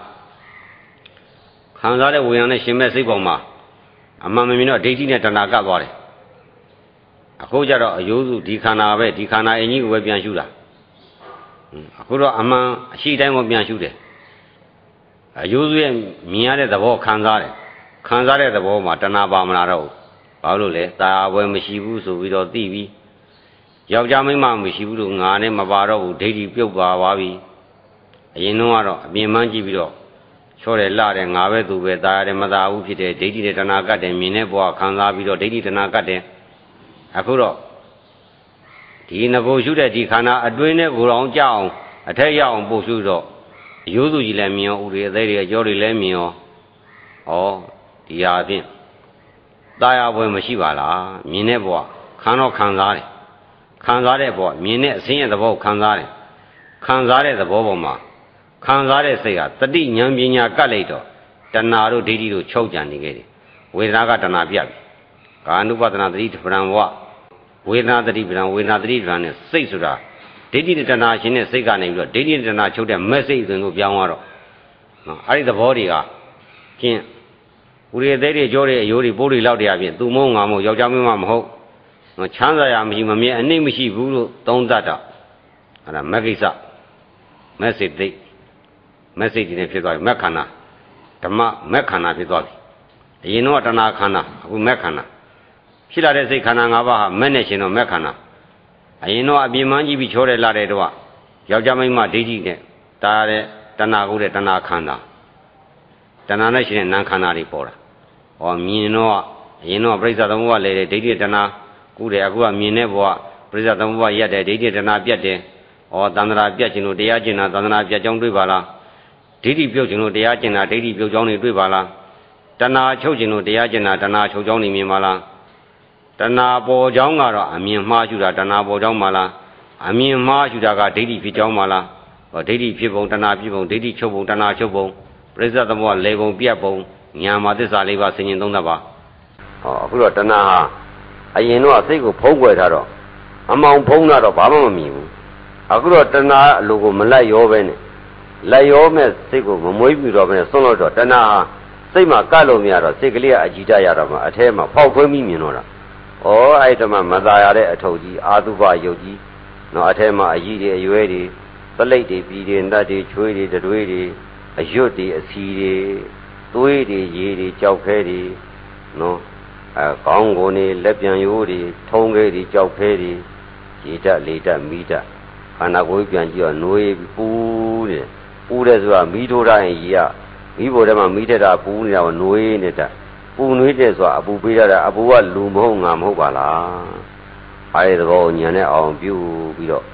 တဲ့ဝေဒနာနဲ့ရှင်မဲ့စိတ်ပေါ်မှာအမှန်မမြင်တော့ဒိဋ္ဌိနဲ့တဏှာကပ်သွားတယ်အခုကျတော့အယိုးစုဒီခန္ဓာပဲဒီခန္ဓာအင်ကြီးကိုပဲပြန်ရှုတာအခုတော့အမှန်အရှိတိုင်းကိုပြန်ရှုတယ်အယိုးစုရဲ့မြင်ရတဲ့သဘောခံစားတယ်ခံစားတဲ့သဘောမှာတဏှာပါမလာတော့ဘာလို့လဲတာဝယ်မရှိဘူးဆိုပြီးတော့သိပြီးယောက်ျားမိန်းမမရှိဘူးလို့ငါနဲ့မပါတော့ဘူးဒိဋ္ဌိပြုတ်သွားပြီအရင်တော့ကတော့အပြင်မှန်းကြည့်ပြီးတော့ချောတယ်လှတယ်ငါပဲသူပဲတာရတယ်မတာဘူးဖြစ်တယ်ဒိဋ္ဌိနဲ့တဏှာကတ်တယ်မြင်တဲ့ဘဝခံစားပြီးတော့ဒိဋ္ဌိတဏှာကတ်တယ်အခုတော့ဒီငကိုရှုတဲ့ဒီခန္ဓာအတွင်းနဲ့ကိုယ်တော်ကြောက်အောင်အထက်ရောက်အောင်ပို့ရှုတော့ရိုးစုကြီးလည်းမြင်ရောဥတွေအသေးတွေအကျော်တွေလည်းမြင်ရောဩဒီဟာအပြင်တာယာပွဲမရှိပါလားမြင်တဲ့ဘဝခံတော့ခံစားတယ်ခံစားတဲ့ဘဝမြင်တဲ့အစင်းရဲ့သဘောခံစားတယ်ခံစားတဲ့သဘောပေါ်မှာခံစားတဲ့စိတ်ဟာတတိဉာဏ်ပညာကတ်လိုက်တော့တဏှာတို့ဒိဋ္ဌိတို့ချုပ်ကြံနေခဲ့တယ်ဝေဒနာကတဏှာပြတ်ပြီကာနုပဒနာတတိပဋ္ဌာန်ဘဝဝေဒနာတတိပဋ္ဌာန်ဝေဒနာတတိပဋ္ဌာန်နဲ့စိတ်ဆိုတာဒိဋ္ဌိတဏှာရှင်တဲ့စိတ်ကနေပြီးတော့ဒိဋ္ဌိတဏှာချုပ်တဲ့မဲ့စိတ်အတွင်ကိုပြောင်းသွားတော့နော်အဲ့ဒီသဘောတွေကကျင်းဥရိယသေးတွေကြောတွေအယိုးတွေပိုးတွေလောက်တွေအပြင်သူမုံငါမဟုတ်ယောက်ျားမင်းမမဟုတ်ချမ်းသာရမရှိမမြဲအနှိမ့်မရှိဘူးလို့သုံးသပ်တာအဲ့ဒါမဂ္ဂိစ္စမက်စိတ်သိမက်စိတ်ဒီနဲ့ဖြစ်သွားပြီမက်ခန္ဓာဓမ္မမက်ခန္ဓာဖြစ်သွားပြီအရင်တော့တဏှာခန္ဓာအခုမက်ခန္ဓာဖြစ်လာတဲ့စိတ်ခန္ဓာ၅ပါးဟာမက်နဲ့ရှင်တော့မက်ခန္ဓာအရင်တော့အပြင်မှန်းကြည့်ပြီးချောတယ်လာတယ်တော့ယောက်ျားမိန်းမဒိဋ္ဌိနဲ့တားတဲ့တဏှာကိုတဲ့တဏှာခန္ဓာတဏှာနဲ့ရှင်တဲ့နာမ်ခန္ဓာတွေပေါ်တာဟောမြင်တော့အရင်တော့ပြိဿသမုပ္ပါလဲတဲ့ဒိဋ္ဌိတဏှာကုတယ်အခုကမြင်တဲ့ဘဝပြိဿသမုပ္ပါရက်တယ်ဒိဋ္ဌိတဏှာပြတ်တယ်ဩသန္တရာပြတ်ခြင်းလို့တရားကျင့်တာသန္တရာပြတ်ကြောင်းတွေ့ပါလားဒိဋ္ဌိပြုတ်ခြင်းလို့တရားကျင့်တာဒိဋ္ဌိပြုတ်ကြောင်းတွေတွေ့ပါလားတဏှာချုပ်ခြင်းလို့တရားကျင့်တာတဏှာချုပ်ကြောင်းတွေမြင်ပါလားတဏှာပေါ်ကြောင်းကတော့အမြင်မှားရှုတာတဏှာပေါ်ကြောင်းပါလားအမြင်မှားရှုတာကဒိဋ္ဌိဖြစ်ကြောင်းပါလားဟောဒိဋ္ဌိဖြစ်ပုံတဏှာဖြစ်ပုံဒိဋ္ဌိချုပ်ပုံတဏှာချုပ်ပုံပြိဿသမုပ္ပါလေပုံပြတ်ပုံညာမှာသစ္စာလေးပါးဆင်ញင်သုံးသပ်ပါဟောအခုတော့တဏှာဟာအရင်တော့စိတ်ကိုဖုံးကွယ်ထားတော့အမောင်ဖုံးတာတော့ဘာမှမမြင်ဘူးအခုတော့တဏှာအလိုကိုမလိုက်ရောပဲနဲ့လိုက်ရောမဲ့စိတ်ကိုမမွေးပြတော့ပဲနဲ့ဆွန့်လို့တော့တဏှာဟာစိတ်မှာကပ်လို့မရတော့စိတ်ကလေးကအကြည်တရတော့မှအထဲမှာဖောက်ခွဲပြီးမြင်တော့တာဩအဲ့တမှာမသာရတဲ့အထုပ်ကြီးအာသုဘယုတ်ကြီးနော်အထဲမှာအကြီးတွေအရွယ်တွေပလိတ်တွေပြီးတွေနတ်တွေချွေးတွေတွေးတွေအရွတ်တွေအစီတွေသွေးတွေရေတွေကြောက်ခဲတွေနော်ကောင်းကုန်တွေလက်ပြန်ရိုးတွေထုံးခဲတွေကြောက်ခဲတွေရေတက်လေတက်မီးတက်ခန္ဓာကိုယ်ပြန်ကြည့်တော့နှွေးပူးတယ်ပူးတယ်ဆိုတာမီးထိုးထားရင်ရေကမီးပေါ်ထဲမှာမီးထက်တာပူးနေတာကနှွေးနေတာပူနှွေးတယ်ဆိုတာအပူပေးရတာအပူကလူမဟုတ်ငါမဟုတ်ပါလားအဲဒီသဘောဉာဏ်နဲ့အောင်ပြုပြီးတော့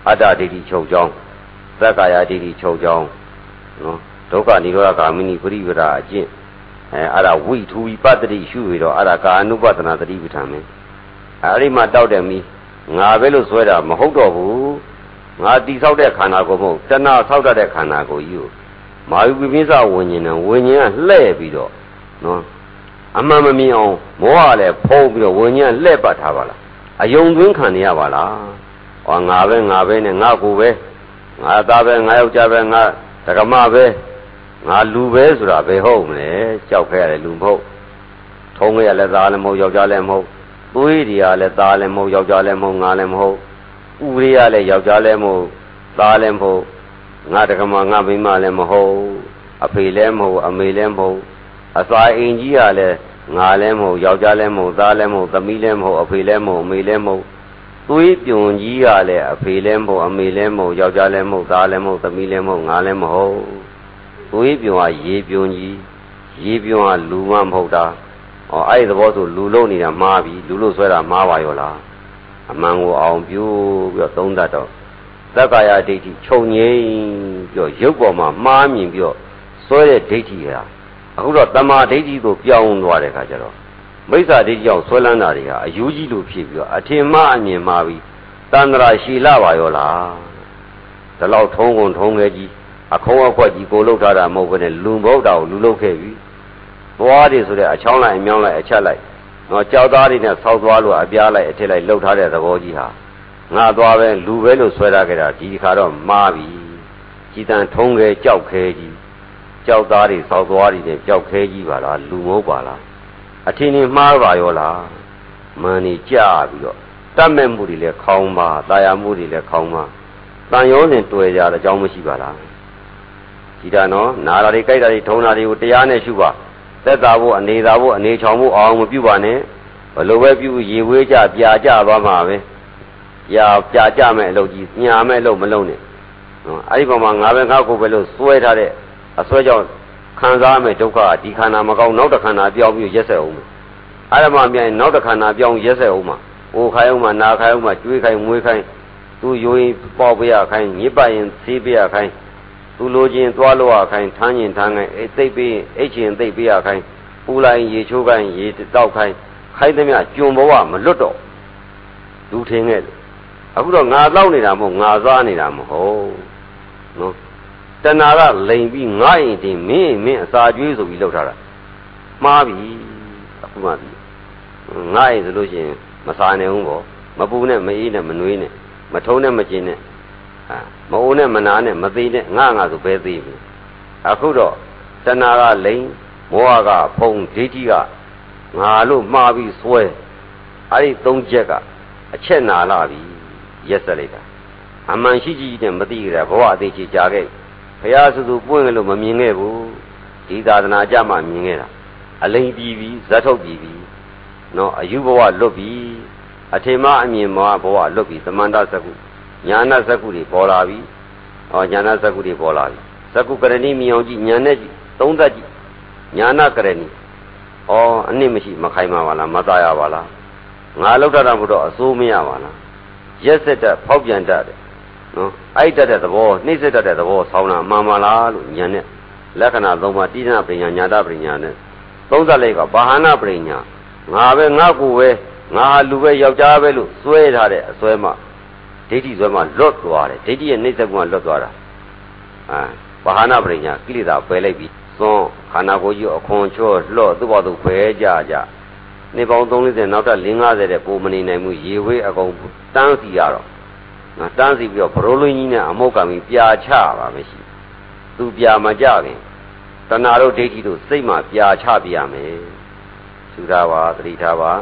အတ္တဒိဋ္ဌိချုပ်ကြောင်းသက္ကာယဒိဋ္ဌိချုပ်ကြောင်းနော်ဒုက္ခនិရောဓဂာမိနိပရိပဒါအကျင့်အဲ့ဒါဝိထူဝိပတ္တိရှုပြီးတော့အဲ့ဒါကာနုပဒနာတတိပဋ္ဌာန်ပဲအဲ့ဒီမှာတောက်တယ်မီငါပဲလို့ဆွဲတာမဟုတ်တော့ဘူးငါတိဆောက်တဲ့ခန္ဓာကိုယ်မဟုတ်တဏှာဆောက်တတ်တဲ့ခန္ဓာကိုယ်ကြီးကိုမာယုပိပိစဝิญဉာဏ်ဝิญဉာဏ်လှဲ့ပြီးတော့နော်အမှန်မမြင်အောင်မောဟလည်းဖုံးပြီးတော့ဝิญဉာဏ်လှဲ့ပတ်ထားပါလားအယုံသွင်းခံရပါလားဟောငါပဲနဲ့ငါကိုယ်ပဲငါသားပဲငါယောက်ျားပဲငါဓကမပဲငါလူပဲဆိုတာဘယ်ဟုတ်မလဲကြောက်ခဲ့ရတယ်လူမဟုတ်ထုံးခဲ့ရလဲသားလည်းမဟုတ်ယောက်ျားလည်းမဟုတ်သွေးတွေကလည်းသားလည်းမဟုတ်ယောက်ျားလည်းမဟုတ်ငါလည်းမဟုတ်ဥရိယလည်းယောက်ျားလည်းမဟုတ်သားလည်းမဟုတ်ငါဓကမငါမိန်းမလည်းမဟုတ်အဖေလည်းမဟုတ်အမေလည်းမဟုတ်အစာအိမ်ကြီးကလည်းငါလည်းမဟုတ်ယောက်ျားလည်းမဟုတ်သားလည်းမဟုတ်သမီးလည်းမဟုတ်အဖေလည်းမဟုတ်အမေလည်းမဟုတ်သွေးပြွန်ကြီးကလည်းအဖေလည်းမဟုတ်အမေလည်းမဟုတ်ယောက်ျားလည်းမဟုတ်သားလည်းမဟုတ်သမီးလည်းမဟုတ်ငါလည်းမဟုတ်သွေးပြွန်ကရေပြွန်ကြီးရေပြွန်ကလူမမဟုတ်တာဟောအဲ့ဒီသဘောဆိုလူလုံးနေတာမှားပြီလူလို့ဆွဲတာမှားပါရောလားအမှန်ကိုအောင်ပြုပြီးတော့သုံးတတ်တော့သက္ကာယဒိဋ္ဌိခြုံငိမ့်ပြီးတော့ရုပ်ပေါ်မှာမှားမြင်ပြီးတော့ဆွဲတဲ့ဒိဋ္ဌိဟာအခုတော့တမာဒိဋ္ဌိကိုပြောင်းသွားတဲ့ခါကျတော့မိစ္ဆာဒိဋ္ဌိကြောင့်ဆွဲလန်းတာတွေဟာအယူကြီးလိုဖြစ်ပြီးတော့အထင်မှားအမြင်မှားပြီးတန္တရာရှည်လာပါရောလားဒီလောက်ထုံးကုန်ထုံးခဲကြီးအခုံးအခွက်ကြီးကိုလှုပ်ထားတာမဟုတ်ဘဲနဲ့လူမဟုတ်တာကိုလူလှုပ်ခဲ့ပြီသွားတယ်ဆိုတဲ့အချောင်းလိုက်အမြောင်းလိုက်အချက်လိုက်တော့ကြောက်သားတွေနဲ့ဆောက်သွားလို့အပြားလိုက်အထစ်လိုက်လှုပ်ထားတဲ့သဘောကြီးဟာငါသွားပဲလူပဲလို့ဆွဲထားခဲ့တာဒီခါတော့မှားပြီကြည်တန်ထုံးခဲကြောက်ခဲကြီးကြောက်သားတွေဆောက်သွားတွေနဲ့ကြောက်ခဲကြီးပါလားလူမဟုတ်ပါလားအထင်ကြီးမှားပါရောလားမန်နေကြပြီးတော့တတ်မဲ့မှုတွေလည်းခေါင်းပါတာယာမှုတွေလည်းခေါင်းပါတန်ရောစဉ်တွေ့ကြတဲ့အကြောင်းမရှိပါလားကြည်တာနော်နာတာတွေကြိုက်တာတွေထုံတာတွေကိုတရားနဲ့ရှုပါသက်သာဖို့အနေသာဖို့အနေချောင်ဖို့အောင်မပြုပါနဲ့ဘလို့ပဲပြုရေဝေးကြပြာကြသွားမှာပဲရာပြာကြမဲ့အလုပ်ကြီးညာမဲ့အလုပ်မလုပ်နဲ့နော်အဲ့ဒီပုံမှာငါပဲငါကိုပဲလို့စွဲထားတဲ့အစွဲကြောင့်ခံစားမဲ့ဒုက္ခဒီခန္ဓာမကောင်းနောက်တစ်ခန္ဓာပြောင်းပြီးရက်ဆက်အောင်မယ်အဲ့ဒါမှပြန်နောက်တစ်ခန္ဓာပြောင်းရက်ဆက်အောင်မှာအိုခိုင်းအောင်မှာနာခိုင်းအောင်မှာကျွေးခိုင်းမွေးခိုင်းသူယိုရင်ပေါက်ပြရခိုင်းညစ်ပတ်ရင်သေးပြရခိုင်းသူလိုချင်သွားလို့ရခိုင်းထမ်းရင်ထမ်းခိုင်းသိပ်ပြီးအိတ်ချင်သိပ်ပြရခိုင်းပူလိုက်ရေချိုးခိုင်းရေတောက်ခိုင်းခိုင်းသမျှကျွံဘဝမလွတ်တော့လူထင်ခဲ့တယ်အခုတော့ငါတောက်နေတာမဟုတ်ငါစားနေတာမဟုတ်နော်တဏှာကလိန်ပြီးငါ့အိမ်တင်မင်းအစာကျွေးဆိုပြီးလှုပ်ထားတာမှားပြီအခုမှပြီငါ့အိမ်ဆိုလို့ရှိရင်မစားနိုင်ဘူးပေါ့မပူနဲ့မအေးနဲ့မနွေးနဲ့မထုံးနဲ့မကျင်နဲ့မအိုးနဲ့မနာနဲ့မသေးနဲ့ငါဆိုပဲသေးပြီအခုတော့တဏှာကလိန်မောဟကဖုံဒိဋ္ဌိကငါလို့မှားပြီးဆွဲအဲ့ဒီသုံးချက်ကအချက်နာလာပြီရက်ဆက်လိုက်တာအမှန်ရှိကြည့်နဲ့မသိကြတဲ့ဘဝအသေးချေကြာခဲ့ဘုရားစုပွင့်လို့မမြင်ခဲ့ဘူးဒီသာသနာကြမှာမြင်ခဲ့တာအလိန်ပြီးပြီဇတ်ထုတ်ပြီးပြီနော်အယူဘဝလွတ်ပြီအထေမအမြင်ဘဝလွတ်ပြီသမန္တစကုညာနာစကုတွေပေါ်လာပြီညာနာစကုတွေပေါ်လာပြီစကုကရဏီမြောင်ကြည့်ညာနဲ့ကြည့်သုံးသက်ကြည့်ညာနာကရဏီအနစ်မရှိမခိုင်ပါလားမသားရပါလားငါလောက်တာမဟုတ်တော့အစိုးမရပါလားရက်စက်တဲ့ဖောက်ပြန်တတ်တယ်နော်အဲ့တတ်တဲ့သဘောနှိမ့်စက်တတ်တဲ့သဘောဆောင်းတာမှန်ပါလားလို့ညာနဲ့လက္ခဏာသုံးပါးတိဏပညာညာတပညာနဲ့သုံးသက်လိုက်ကဘာဟာနာပညာငါပဲငါကိုပဲငါဟာလူပဲယောက်ျားပဲလို့စွဲထားတဲ့အစွဲမှဒိဋ္ဌိစွဲမှလွတ်သွားတယ်ဒိဋ္ဌိရဲ့နှိမ့်စက်ကလွတ်သွားတာဘာဟာနာပညာကိလေသာပယ်လိုက်ပြီသွန်ခန္ဓာကိုယ်ကြီးအခွန်ချော့လှော့သူ့ဘောသူခွဲကြနေပေါင်း30နောက်ထပ်50တဲ့ပုံမနေနိုင်ဘူးရေဝေးအကုန်တန်းစီရတော့ငါတန်းစီပြီးတော့ဘရိုးလွင်းကြီးနဲ့အမုတ်ကံပြီးပြာချပါမရှိသူပြာမကြခင်တဏှာတို့ဒိဋ္ဌိတို့စိတ်မှပြာချပြရမယ်သူထားပါသတိထားပါ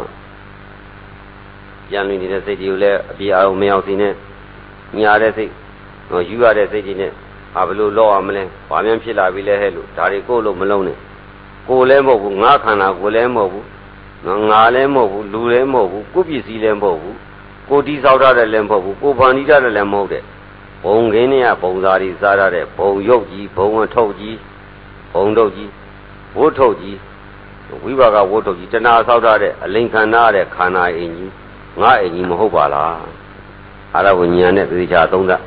ပြန်လည်နေတဲ့စိတ်တွေကိုလည်းအပြာအောင်မရောက်စီနဲ့ညာတဲ့စိတ်ယူရတဲ့စိတ်ကြီးနဲ့ဘယ်လိုလောက်အောင်မလဲဘာမှဖြစ်လာပြီလဲဟဲ့လို့ဒါတွေကိုလို့မလုံးနဲ့ကိုယ်လည်းမဟုတ်ဘူးငါခန္ဓာကိုယ်လည်းမဟုတ်ဘူးငါလည်းမဟုတ်ဘူးလူလည်းမဟုတ်ဘူးကိုယ်ပစ္စည်းလည်းမဟုတ်ဘူးကိုယ်တိဆောက်ထားတဲ့လည်းမဟုတ်ဘူးကိုယ်ဖန်တီးထားတဲ့လည်းမဟုတ်တဲ့ဘုံခင်းနဲ့ဘုံသားတွေစားထားတဲ့ဘုံရုပ်ကြီးဘုံဝထုတ်ကြီးဘုံထုတ်ကြီးဝတ်ထုတ်ကြီးဝိပါကဝတ်ထုတ်ကြီးတဏှာဆောက်ထားတဲ့အလိန်ခန္ဓာတဲ့ခန္ဓာအိမ်ကြီးငါအိမ်ကြီးမဟုတ်ပါလား ara ko nyaနဲ့သေချာသုံးသပ်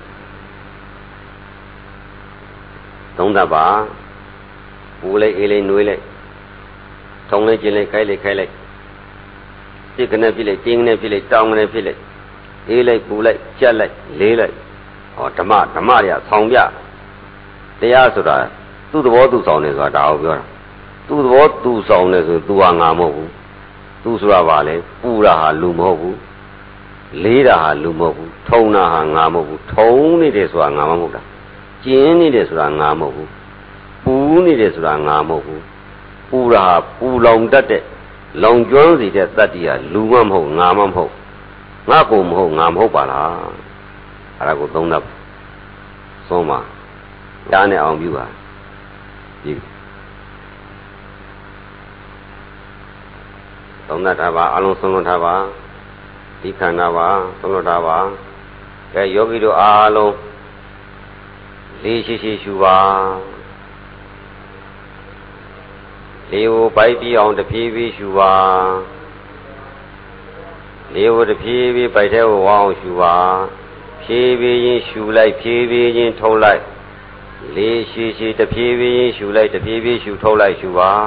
ပါပူလိုက်အေးလိုက်နှွေးလိုက်ထုံလိုက်ကျင်လိုက်ခိုက်လိုက်ခိုက်လိုက်စိတ်ကနေဖြစ်လိုက်တင်းကနေဖြစ်လိုက်တောင်းကနေဖြစ်လိုက်အေးလိုက်ပူလိုက်ကြက်လိုက်လေးလိုက်ဟောဓမ္မတွေကဆောင်ပြတရားဆိုတာသူ့သဘောသူဆောင်တယ်ဆိုတာဒါကိုပြောတာသူ့သဘောသူဆောင်တယ်ဆိုသူဟာငါမဟုတ်ဘူးသူဆိုတာဘာလဲပူတာဟာလူမဟုတ်ဘူးလေးတာဟာလူမဟုတ်ဘူးထုံတာဟာငါမဟုတ်ဘူးထုံနေတယ်ဆိုတာငါမဟုတ်တာကျင်းနေတယ်ဆိုတာငါမဟုတ်ဘူးပူနေတယ်ဆိုတာငါမဟုတ်ဘူးပူတာဟာပူလောင်တတ်တဲ့လောင်ကျွမ်းစီတဲ့တတ္တိဟာလူမမဟုတ်ငါမမဟုတ်ငါကိုမဟုတ်ငါမဟုတ်ပါလားအဲ့ဒါကိုသုံးသပ်ဆုံးပါဒါနဲ့အောင်ပြုပါဒီသုံးသပ်ထားပါအလုံးဆုံးလို့ထားပါဒီခန္ဓာပါဆုံးလို့ထားပါကဲယောဂီတို့အားလုံးလေးရှိရှိရှုပါလေးကိုပိုက်ပြီးအောင်တပြေးပြေးရှုပါလေးကိုတပြေးပြေးပိုက်တဲ့ကိုဝအောင်ရှုပါဖြည်းဖြည်းချင်းရှုလိုက်ဖြည်းဖြည်းချင်းထုတ်လိုက်လေးရှိရှိတပြေးပြေးချင်းရှုလိုက်တပြေးပြေးရှုထုတ်လိုက်ရှုပါ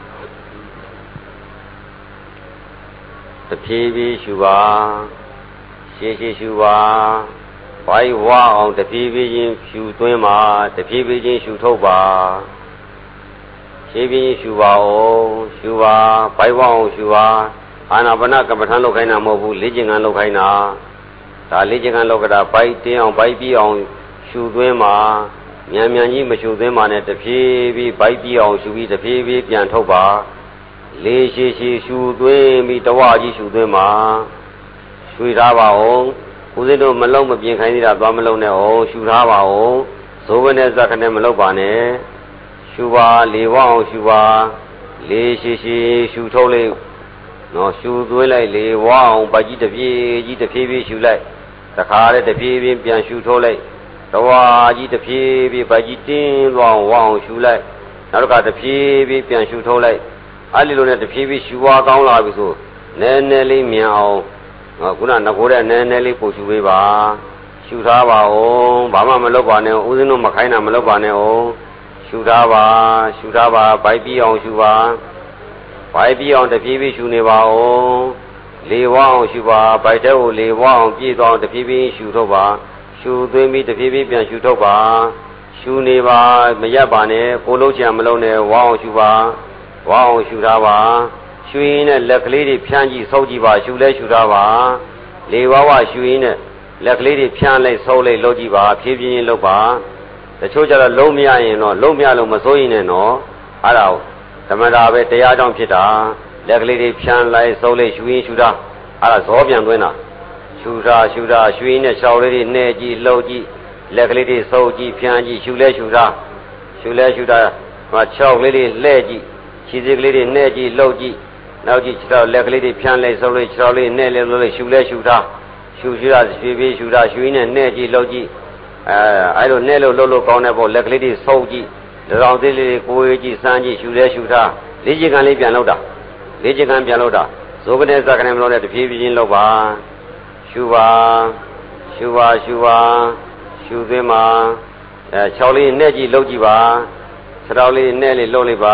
တဖြည်းဖြည်းရှုပါရှည်ရှည်ရှုပါဘိုက်ဝအောင်တဖြည်းဖြည်းချင်းရှုသွင်းပါတဖြည်းဖြည်းချင်းရှုထုတ်ပါရှည်ဖြည်းရှုပါအောင်ရှုပါဘိုက်ဝအောင်ရှုပါအာနာပါနကမ္မထံလုပ်ခိုင်းတာမဟုတ်ဘူးလေ့ကျင့်ခန်းလုပ်ခိုင်းတာဒါလေ့ကျင့်ခန်းလုပ်ကြတာဘိုက်တင်းအောင်ဘိုက်ပြီးအောင်ရှုသွင်းပါမြန်မြန်ကြီးမရှုသွင်းပါနဲ့တဖြည်းဖြည်းဘိုက်ပြီးအောင်ရှုပြီးတဖြည်းဖြည်းပြန်ထုတ်ပါလေးရှိရှိရှုသွင်းပြီးတဝကြီးရှုသွင်းပါရွှေထားပါအောင်ဦးဇင်းတို့မလုံးမပြင်ခိုင်းသေးတာသွားမလုံးနဲ့အောင်ရှုထားပါအောင်ဇိုးဝနဲ့ဇက်ခနဲ့မလုံးပါနဲ့ရှုပါလေးဝအောင်ရှုပါလေးရှိရှိရှုထုတ်လိုက်နော်ရှုသွင်းလိုက်လေးဝအောင်ပါကြီးတပြေးကြီးတဖြည်းဖြည်းရှုလိုက်တခါတည်းတဖြည်းဖြည်းပြန်ရှုထုတ်လိုက်တဝကြီးတဖြည်းဖြည်းပါကြီးတင်းသွားဝအောင်ရှုလိုက်နောက်တစ်ခါတဖြည်းဖြည်းပြန်ရှုထုတ်လိုက်အဲ့ဒီလိုနဲ့တဖြည်းဖြည်းရှူဝါကောင်းလာပြီဆိုနည်းနည်းလေးမြန်အောင်ခုနငကိုတဲ့နည်းနည်းလေးပို့ရှူပေးပါရှူထားပါဦးဘာမှမလုပ်ပါနဲ့ဦးဇင်းတို့မခိုင်းတာမလုပ်ပါနဲ့ဦးရှူထားပါဘိုက်ပြီးအောင်ရှူပါဘိုက်ပြီးအောင်တဖြည်းဖြည်းရှူနေပါဦးလေဝအောင်ရှူပါဘိုက်တဲ့ကိုလေဝအောင်ပြည့်သွားအောင်တဖြည်းဖြည်းရှူထုတ်ပါရှူသွင်းပြီးတဖြည်းဖြည်းပြန်ရှူထုတ်ပါရှူနေပါမရက်ပါနဲ့ကိုလုံးချင်မလုံးနဲ့ဝအောင်ရှူပါဝအောင်ရှူထားပါရှူရင်းနဲ့လက်ကလေးတွေဖြန်းကြည့်ဆုပ်ကြည့်ပါရှူလဲရှူထားပါလေဝဝရှူရင်းနဲ့လက်ကလေးတွေဖြန်းလိုက်ဆုပ်လိုက်လုပ်ကြည့်ပါဖြည်းဖြည်းချင်းလုပ်ပါတချို့ကျတော့လုံးမရရင်တော့လုံးမရလို့မစိုးရင်နဲ့တော့အဲ့ဒါဓမ္မတာပဲတရားကြောင့်ဖြစ်တာလက်ကလေးတွေဖြန်းလိုက်ဆုပ်လိုက်ရှူရင်းရှူထားအဲ့ဒါဇောပြန်သွင်းတာရှူထားရှူရင်းနဲ့ရှောက်လေးတွေနှဲကြည့်လှုပ်ကြည့်လက်ကလေးတွေဆုပ်ကြည့်ဖြန်းကြည့်ရှူလဲရှူထားဟို၆လေးတွေလှဲ့ကြည့်ခြေစည်းကလေးတွေနှဲ့ကြည့်လှုပ်ကြည့်နောက်ကြည့်ခြေထောက်လက်ကလေးတွေဖြန်းလိုက်ဆုပ်လိုက်ခြေထောက်လေးနှဲ့လိုက်လှုပ်လိုက်ရှူလဲရှူထားရှူတာဖြည်းဖြည်းရှူတာရှူရင်းနဲ့နှဲ့ကြည့်လှုပ်ကြည့်အဲ့လိုနှဲ့လို့လှုပ်လို့ကောင်းတဲ့ပေါ့လက်ကလေးတွေဆုပ်ကြည့်တောင်သေးလေးတွေကိုယ်ကြည့်စမ်းကြည့်ရှူလဲရှူထားလေ့ကျင့်ခန်းလေးပြန်လုပ်တာဇိုးကနေစကနေမလို့နဲ့တဖြည်းဖြည်းချင်းလုပ်ပါရှူပါရှူသွင်းပါ၆လေးနှဲ့ကြည့်လှုပ်ကြည့်ပါခြေထောက်လေးနှဲ့လေးလှုပ်လိုက်ပါ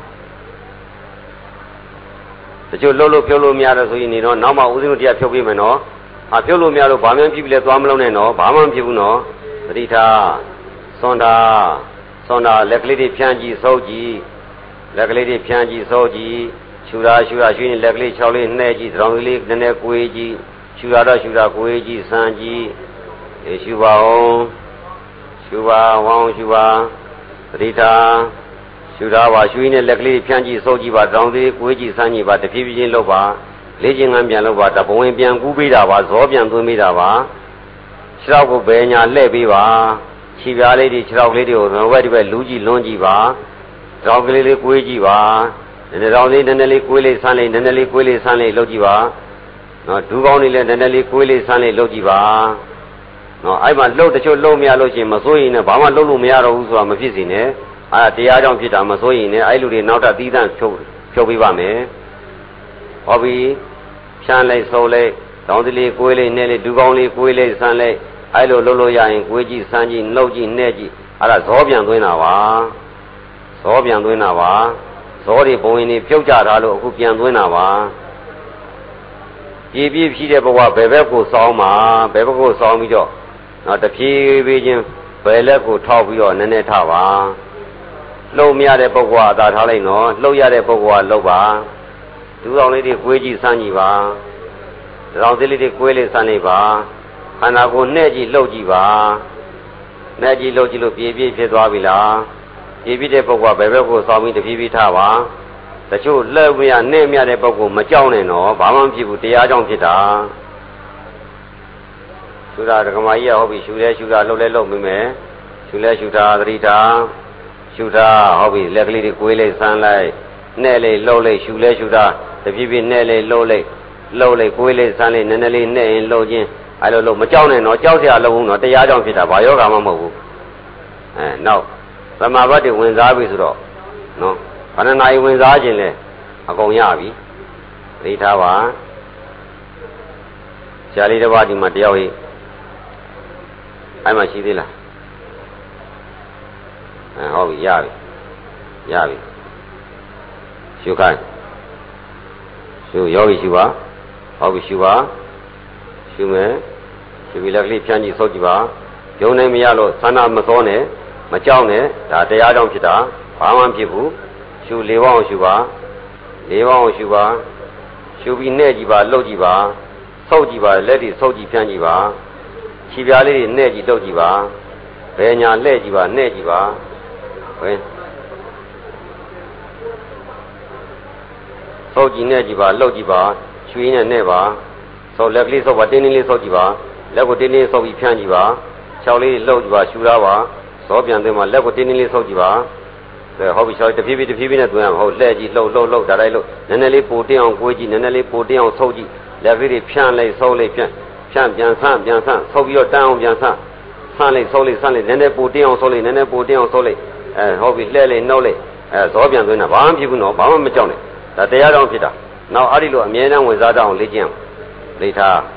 တချို့လှုပ်လို့ဖြုတ်လို့မရတော့ဆိုရင်နေတော့နောက်မှဦးဇင်းတို့တရားဖြုတ်ပေးမယ်နော်ဖြုတ်လို့မရတော့ဘာမှဖြစ်ပြီလဲသွားမလုံးနဲ့နော်ဘာမှမဖြစ်ဘူးနော်ပရိထာစွန်တာလက်ကလေးတွေဖြန်းကြည့်ဆုပ်ကြည့်ရှူတာရှူရင်လက်ကလေး၆လေးနှဲ့ကြည့်တောင်လေးနည်းနည်းကိုွေးကြည့်ရှူတာကိုွေးကြည့်စမ်းကြည့်ရှူပါအောင်ဝအောင်ရှူပါပရိထာရှူထားပါရှူရင်းနဲ့လက်ကလေးဖြန်းကြည့်ဆုပ်ကြည့်ပါတောင်သေးကိုွေးကြည့်စမ်းကြည့်ပါတဖြည်းဖြည်းချင်းလုပ်ပါလေ့ကျင့်ခန်းပြန်လုပ်ပါတဘဝင်ပြန်ကူးပေးတာပါဇောပြန်သွင်းပေးတာပါခြေထောက်ကိုဘယ်ညာလှည့်ပေးပါခြေပြားလေးတွေခြေထောက်ကလေးတွေကိုဘက်ဒီဘက်လူးကြည့်လွန်းကြည့်ပါတောင်ကလေးလေးကိုွေးကြည့်ပါတောင်လေးနည်းနည်းလေးကိုွေးလေးဆန်းလေးလုပ်ကြည့်ပါနော်ဒူးကောင်းလေးလည်းနည်းနည်းလေးကိုွေးလေးဆန်းလေးလုပ်ကြည့်ပါနော်အဲ့မှာလှုပ်တချို့လှုပ်မရလို့ရှိရင်မစိုးရင်လည်းဘာမှလှုပ်လို့မရတော့ဘူးဆိုတာမဖြစ်စေနဲ့တရားကြောင့်ဖြစ်တာမစိုးရင်လည်းအဲ့လူတွေနောက်ထပ်သီးသန့်ဖြုတ်ပေးပါမယ်ဟောပြီဖြန်းလိုက်ဆုပ်လိုက်တောင်းတလေးကိုယ်လေးနဲ့လေးဒူကောင်းလေးကိုယ်လေးဆန်းလေးအဲ့လိုလုပ်လို့ရရင်ကိုယ်ကြည့်ဆန်းကြည့်နှုတ်ကြည့်နဲ့ကြည့်အဲ့ဒါဇောပြန်သွင်းတာပါဇောပြန်သွင်းတာပါဇောတွေဘုံရင်တွေပြုတ်ကြတာလို့အခုပြန်သွင်းတာပါပြည့်ပြည့်ဖြီးတဲ့ဘဝဘယ်ဘက်ကိုစောင်းမှာဘယ်ဘက်ကိုစောင်းပြီးတော့နော်တဖြည်းဖြည်းချင်းဘယ်လက်ကိုထောက်ပြီးတော့နည်းနည်းထားပါလှုပ်မရတဲ့ပုဂ္ဂိုလ်ကအသာထားလိုက်နော်လှုပ်ရတဲ့ပုဂ္ဂိုလ်ကလှုပ်ပါဒူအောင်လေးတွေကိုယ်ကြည့်ဆန်းကြည့်ပါတောင်းသေးလေးတွေကိုယ်လေးဆန်းလိုက်ပါခန္ဓာကိုယ်နဲ့ကြည့်လှုပ်ကြည့်ပါနဲ့ကြည့်လှုပ်ကြည့်လို့ပြည့်ပြည့်ဖြစ်သွားပြီလားပြည့်ပြည့်တဲ့ပုဂ္ဂိုလ်ကဘယ်ဘက်ကိုစောင်းပြီးတဖြည်းဖြည်းထားပါတချို့လှုပ်မရနဲ့မရတဲ့ပုဂ္ဂိုလ်မကြောက်နဲ့နော်ဘာမှမဖြစ်ဘူးတရားကြောင့်ဖြစ်တာရှုတာဒကမာကြီးကဟုတ်ပြီရှုလဲရှုတာလှုပ်လဲလှုပ်မိမယ်ရှုလဲရှုတာသတိထားရှုတာဟုတ်ပြီလက်ကလေးတွေကိုယ်လေးဆန်းလိုက်နဲ့လေးလှုပ်လိုက်ရှုလဲရှုတာတဖြည်းဖြည်းနဲ့လေးလှုပ်လိုက်ကိုယ်လေးဆန်းလိုက်နည်းနည်းလေးနဲ့ရင်လှုပ်ခြင်းအဲ့လိုလို့မကြောက်နဲ့နော်ကြောက်เสียလှုပ်ဘူးနော်တရားကြောင့်ဖြစ်တာဘာယောဂမှမဟုတ်ဘူးနောက်သမာဘတ်တွေဝင်စားပြီဆိုတော့နော်ခန္ဓာနာယီဝင်စားခြင်းလဲအကုန်ရပြီသိထားပါဆရာလေးတစ်ပါးဒီမှာတယောက်ဟိအဲ့မှာရှိသေးလားဟုတ်ပြီရပြီရှုခိုင်းရှုယောဂီရှုပါဟုတ်ပြီရှုပါရှုမယ်ရှုပြီးလက်ကလေးဖြန်းကြည့်ဆုပ်ကြည့်ပါယုံနိုင်မရလို့သန္တာမစောနဲ့မကြောက်နဲ့ဒါတရားကြောင့်ဖြစ်တာဘာမှမဖြစ်ဘူးရှု၄ပေါင်းရှုပါရှုပြီးနဲ့ကြည့်ပါလှုပ်ကြည့်ပါဆုပ်ကြည့်ပါလက်တွေဆုပ်ကြည့်ဖြန်းကြည့်ပါခြေပြားလေးတွေနဲ့ကြည့်လှုပ်ကြည့်ပါဘယ်ညာလှဲ့ကြည့်ပါနဲ့ကြည့်ပါဘယ်ဆုပ်ကြည့်နဲ့ကြည့်ပါလှုပ်ကြည့်ပါရွှေနဲ့ပါဆုပ်လက်ကလေးဆုပ်ပါတင်းတင်းလေးဆုပ်ကြည့်ပါလက်ကိုတင်းတင်းဆုပ်ပြီးဖြန်းကြည့်ပါခြောက်လေးလှုပ်ကြည့်ပါရှူထားပါဇောပြန်သွင်းပါလက်ကိုတင်းတင်းလေးဆုပ်ကြည့်ပါဟုတ်ပြီခြောက်တဖြည်းဖြည်းနဲ့သွင်းရမှာဟုတ်လက်ကြည့်လှုပ်ဒါတိုင်းလှုပ်နည်းနည်းလေးပိုတင်းအောင်ကိုယ်ကြည့်နည်းနည်းလေးပိုတင်းအောင်ဆုပ်ကြည့်လက်ကလေးတွေဖြန်းလိုက်ဆုပ်လိုက်ဖြန်းပြန်ဆန်းဆုပ်ပြီးတော့တန်းအောင်ပြန်ဆန်းလိုက်ဆုပ်လိုက်နည်းနည်းပိုတင်းအောင်ဆုပ်လိုက်ဟုတ်ပြီလှဲလိုက်နှုတ်လိုက်ဇောပြန်သွင်းတာဘာမှဖြစ်ဘူးနော်ဘာမှမကြောက်နဲ့ဒါတရားကြောင့်ဖြစ်တာနောက်အဲ့ဒီလိုအမြဲတမ်းဝင်စားတတ်အောင်လေ့ကျင့်လေ့ထား